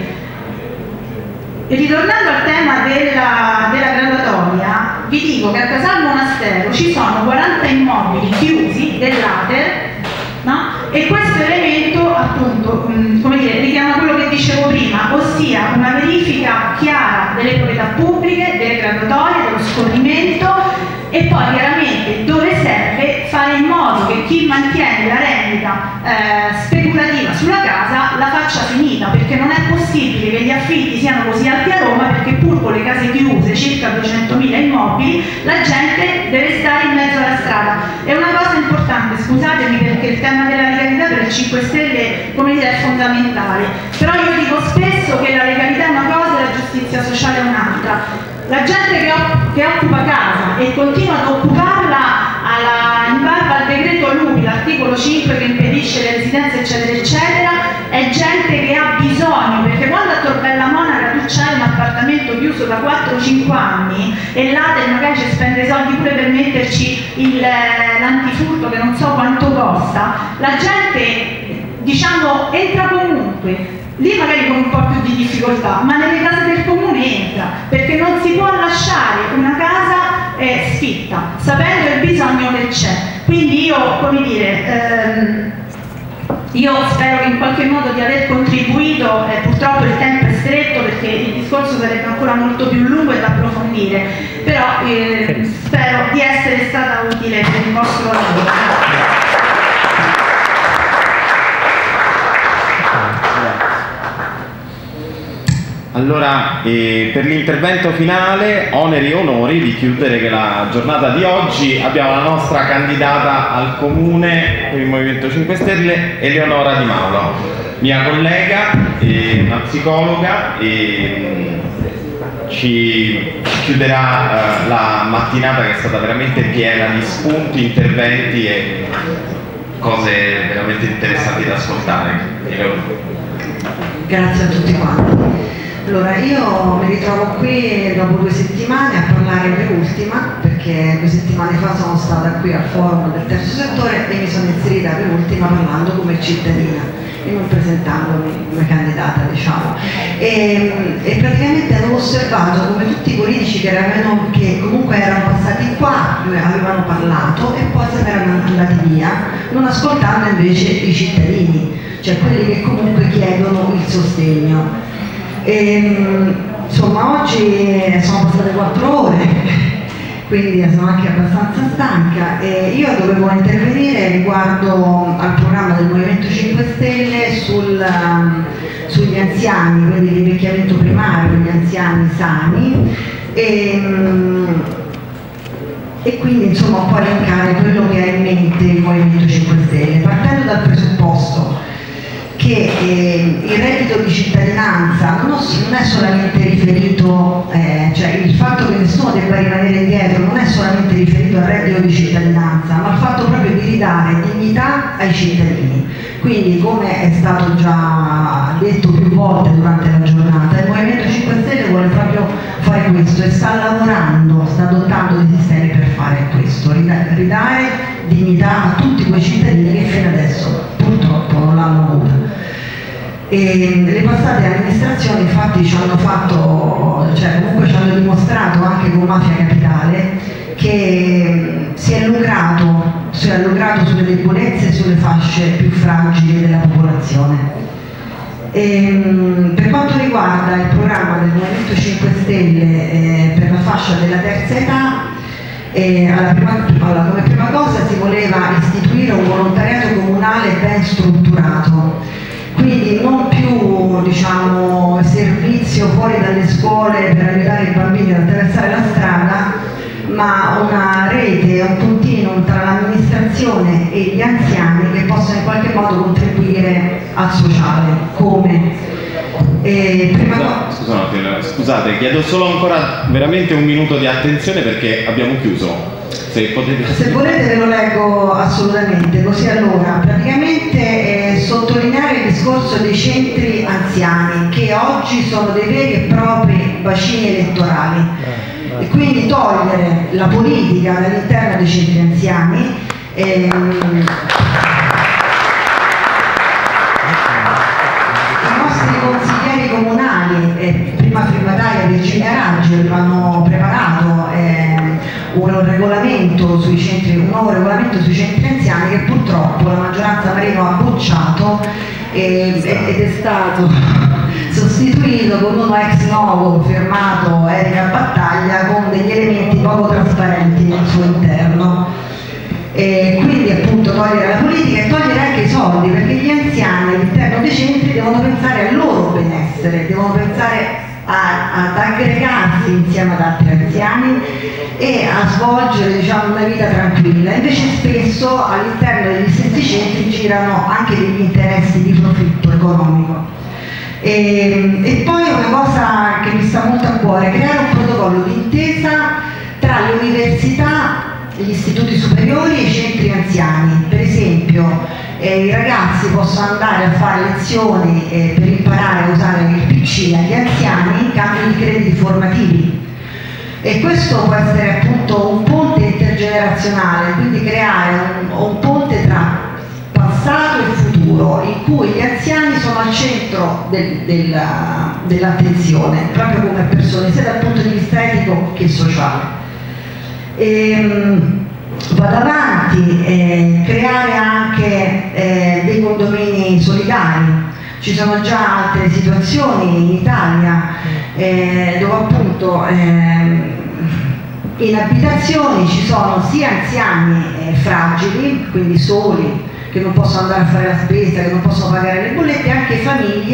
I: E ritornando al tema della, della graduatoria, vi dico che a Casal Monastero ci sono quaranta immobili chiusi dell'Ater, no? E questo elemento appunto, mh, come dire, richiama quello che dicevo prima, ossia una verifica chiara delle proprietà pubbliche, delle graduatorie, dello scorrimento, e poi chiaramente dove serve fare in modo che chi mantiene la rendita eh, speculativa sulla casa la faccia finita, perché non è possibile che gli affitti siano così alti a Roma, perché pur con le case chiuse, circa duecentomila immobili, la gente deve stare in mezzo alla strada. È una cosa importante, scusatemi, perché il tema della legalità per il cinque Stelle, come dire, è fondamentale, però io dico spesso che la legalità è una cosa e la giustizia sociale è un'altra. La gente che, che occupa casa e continua ad occuparla alla, in barba al decreto Lupi, l'articolo cinque che impedisce le residenze eccetera eccetera, è gente che ha bisogno, perché quando a Tor Bella Monaca tu c'hai un appartamento chiuso da quattro cinque anni e l'Ater magari ci spende soldi pure per metterci l'antifurto che non so quanto costa, la gente, diciamo, entra comunque. Lì magari con un po' più di difficoltà, ma nelle case del comune entra, perché non si può lasciare una casa eh, sfitta, sapendo il bisogno che c'è. Quindi io, come dire, ehm, io spero che in qualche modo di aver contribuito, eh, purtroppo il tempo è stretto perché il discorso sarebbe ancora molto più lungo e da approfondire, però eh, spero di essere stata utile per il vostro lavoro.
A: Allora, eh, per l'intervento finale, oneri e onori di chiudere che la giornata di oggi abbiamo la nostra candidata al Comune per il Movimento cinque Stelle, Eleonora Di Mauro, mia collega, eh, una psicologa, e ci chiuderà eh, la mattinata che è stata veramente piena di spunti, interventi e cose veramente interessanti da ascoltare.
P: Grazie a tutti quanti. Allora, io mi ritrovo qui dopo due settimane a parlare per ultima, perché due settimane fa sono stata qui al forum del terzo settore e mi sono inserita per ultima parlando come cittadina e non presentandomi come candidata, diciamo. E, e praticamente avevo osservato come tutti i politici che, erano, che comunque erano passati qua, avevano parlato e poi se ne erano andati via, non ascoltando invece i cittadini, cioè quelli che comunque chiedono il sostegno. E, insomma, oggi sono passate quattro ore, quindi sono anche abbastanza stanca e io dovevo intervenire riguardo al programma del Movimento cinque Stelle sul, sugli anziani, quindi l'invecchiamento primario, gli anziani sani e, e quindi insomma un po' elencare quello che ha in mente il Movimento cinque Stelle, partendo dal presupposto che eh, il reddito di cittadinanza non, non è solamente riferito, eh, cioè il fatto che nessuno debba rimanere indietro non è solamente riferito al reddito di cittadinanza, ma al fatto proprio di ridare dignità ai cittadini. Quindi, come è stato già detto più volte durante la giornata, il Movimento cinque Stelle vuole proprio fare questo e sta lavorando, sta adottando dei sistemi per fare questo, ridare dignità a tutti quei cittadini che fino adesso purtroppo non l'hanno avuta. E le passate amministrazioni infatti ci hanno fatto, cioè comunque ci hanno dimostrato anche con Mafia Capitale che si è lucrato, si è lucrato sulle debolezze e sulle fasce più fragili della popolazione. E, per quanto riguarda il programma del Movimento cinque Stelle eh, per la fascia della terza età, eh, alla prima, alla, come prima cosa si voleva istituire un volontariato comunale ben strutturato, quindi non più, diciamo, servizio fuori dalle scuole per aiutare i bambini ad attraversare la strada, ma una rete, un continuum tra l'amministrazione e gli anziani che possono in qualche modo contribuire al sociale. Come? E prima
A: Scusa, scusate, scusate, chiedo solo ancora veramente un minuto di attenzione perché abbiamo chiuso. Se, potete...
P: Se volete ve lo leggo assolutamente, così allora, praticamente eh, sottolineare il discorso dei centri anziani che oggi sono dei veri e propri bacini elettorali e quindi togliere la politica dall'interno dei centri anziani. Ehm, i nostri consiglieri comunali, eh, prima firmataria Virginia Raggi, avevano preparato eh, un regolamento sui centri, un nuovo regolamento sui centri anziani che purtroppo la maggioranza Marino ha bocciato e, ed è stato sostituito con uno ex novo firmato Erika Battaglia con degli elementi poco trasparenti nel suo interno. E quindi appunto togliere la politica e togliere anche i soldi, perché gli anziani all'interno dei centri devono pensare al loro benessere, devono pensare a, ad aggregarsi insieme ad altri anziani e a svolgere, diciamo, una vita tranquilla. Invece spesso all'interno degli stessi centri girano anche degli interessi di profitto economico. E, e poi una cosa che mi sta molto a cuore, creare un protocollo d'intesa tra le università, gli istituti superiori e i centri anziani. Per esempio eh, i ragazzi possono andare a fare lezioni eh, per imparare a usare il P C agli anziani in cambio di crediti formativi, e questo può essere appunto un ponte intergenerazionale, quindi creare un, un ponte tra passato e futuro in cui gli anziani sono al centro del, del, dell'attenzione, proprio come persone, sia dal punto di vista etico che sociale. E, vado avanti, eh, creare anche eh, dei condomini solidari. Ci sono già altre situazioni in Italia eh, dove appunto eh, in abitazioni ci sono sia anziani eh, fragili, quindi soli, che non possono andare a fare la spesa, che non possono pagare le bollette, anche famiglie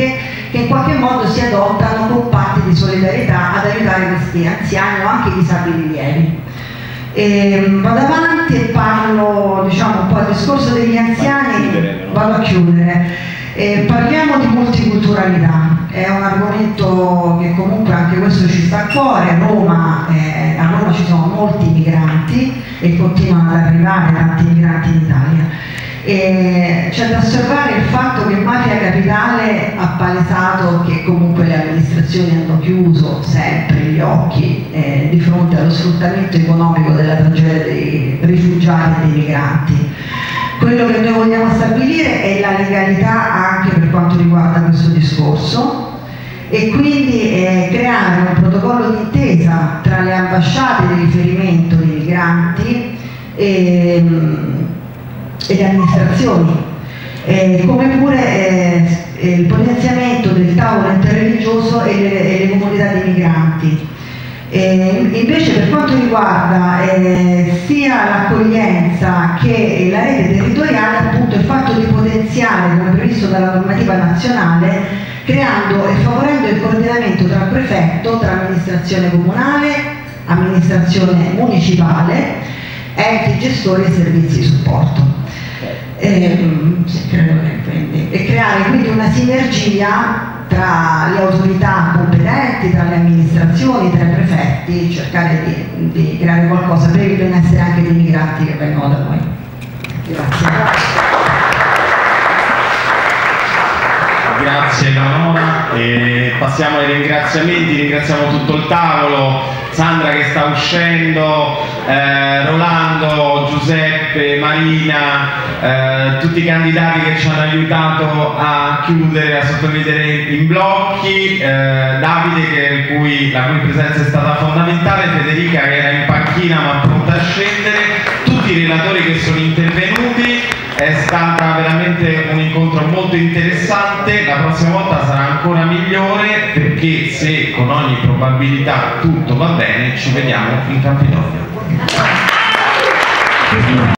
P: che in qualche modo si adottano con patti di solidarietà ad aiutare questi anziani o anche disabili lievi. E vado avanti e parlo, diciamo, un po' del discorso degli anziani, vado a chiudere. Eh, parliamo di multiculturalità, è un argomento che comunque anche questo ci sta a cuore. Roma, eh, a Roma ci sono molti migranti e continuano ad arrivare tanti migranti in Italia. E c'è da osservare il fatto che Mafia Capitale ha palesato che comunque le amministrazioni hanno chiuso sempre gli occhi eh, di fronte allo sfruttamento economico della tragedia dei rifugiati e dei migranti. Quello che noi vogliamo stabilire è la legalità anche per quanto riguarda questo discorso e quindi eh, creare un protocollo d'intesa tra le ambasciate di riferimento dei migranti e, e le amministrazioni, eh, come pure eh, il potenziamento del tavolo interreligioso e le, e le comunità dei migranti. Eh, invece per quanto riguarda eh, sia l'accoglienza che la rete territoriale, appunto il fatto di potenziare, come previsto dalla normativa nazionale, creando e favorendo il coordinamento tra prefetto, tra amministrazione comunale, amministrazione municipale, enti gestori e servizi di supporto. Eh, e creare quindi una sinergia tra le autorità competenti, tra le amministrazioni, tra i prefetti, cercare di, di creare qualcosa per il benessere anche dei migranti che vengono da noi. Grazie.
A: Grazie Ramona, e passiamo ai ringraziamenti. Ringraziamo tutto il tavolo, Sandra che sta uscendo, eh, Rolando, Giuseppe, Marina, eh, tutti i candidati che ci hanno aiutato a chiudere, a sottomettere in blocchi, eh, Davide che, cui, la cui presenza è stata fondamentale, Federica che era in panchina ma pronta a scendere, tutti i relatori che sono intervenuti. È stata veramente un incontro molto interessante, la prossima volta sarà ancora migliore perché se con ogni probabilità tutto va bene ci vediamo in Campidoglio.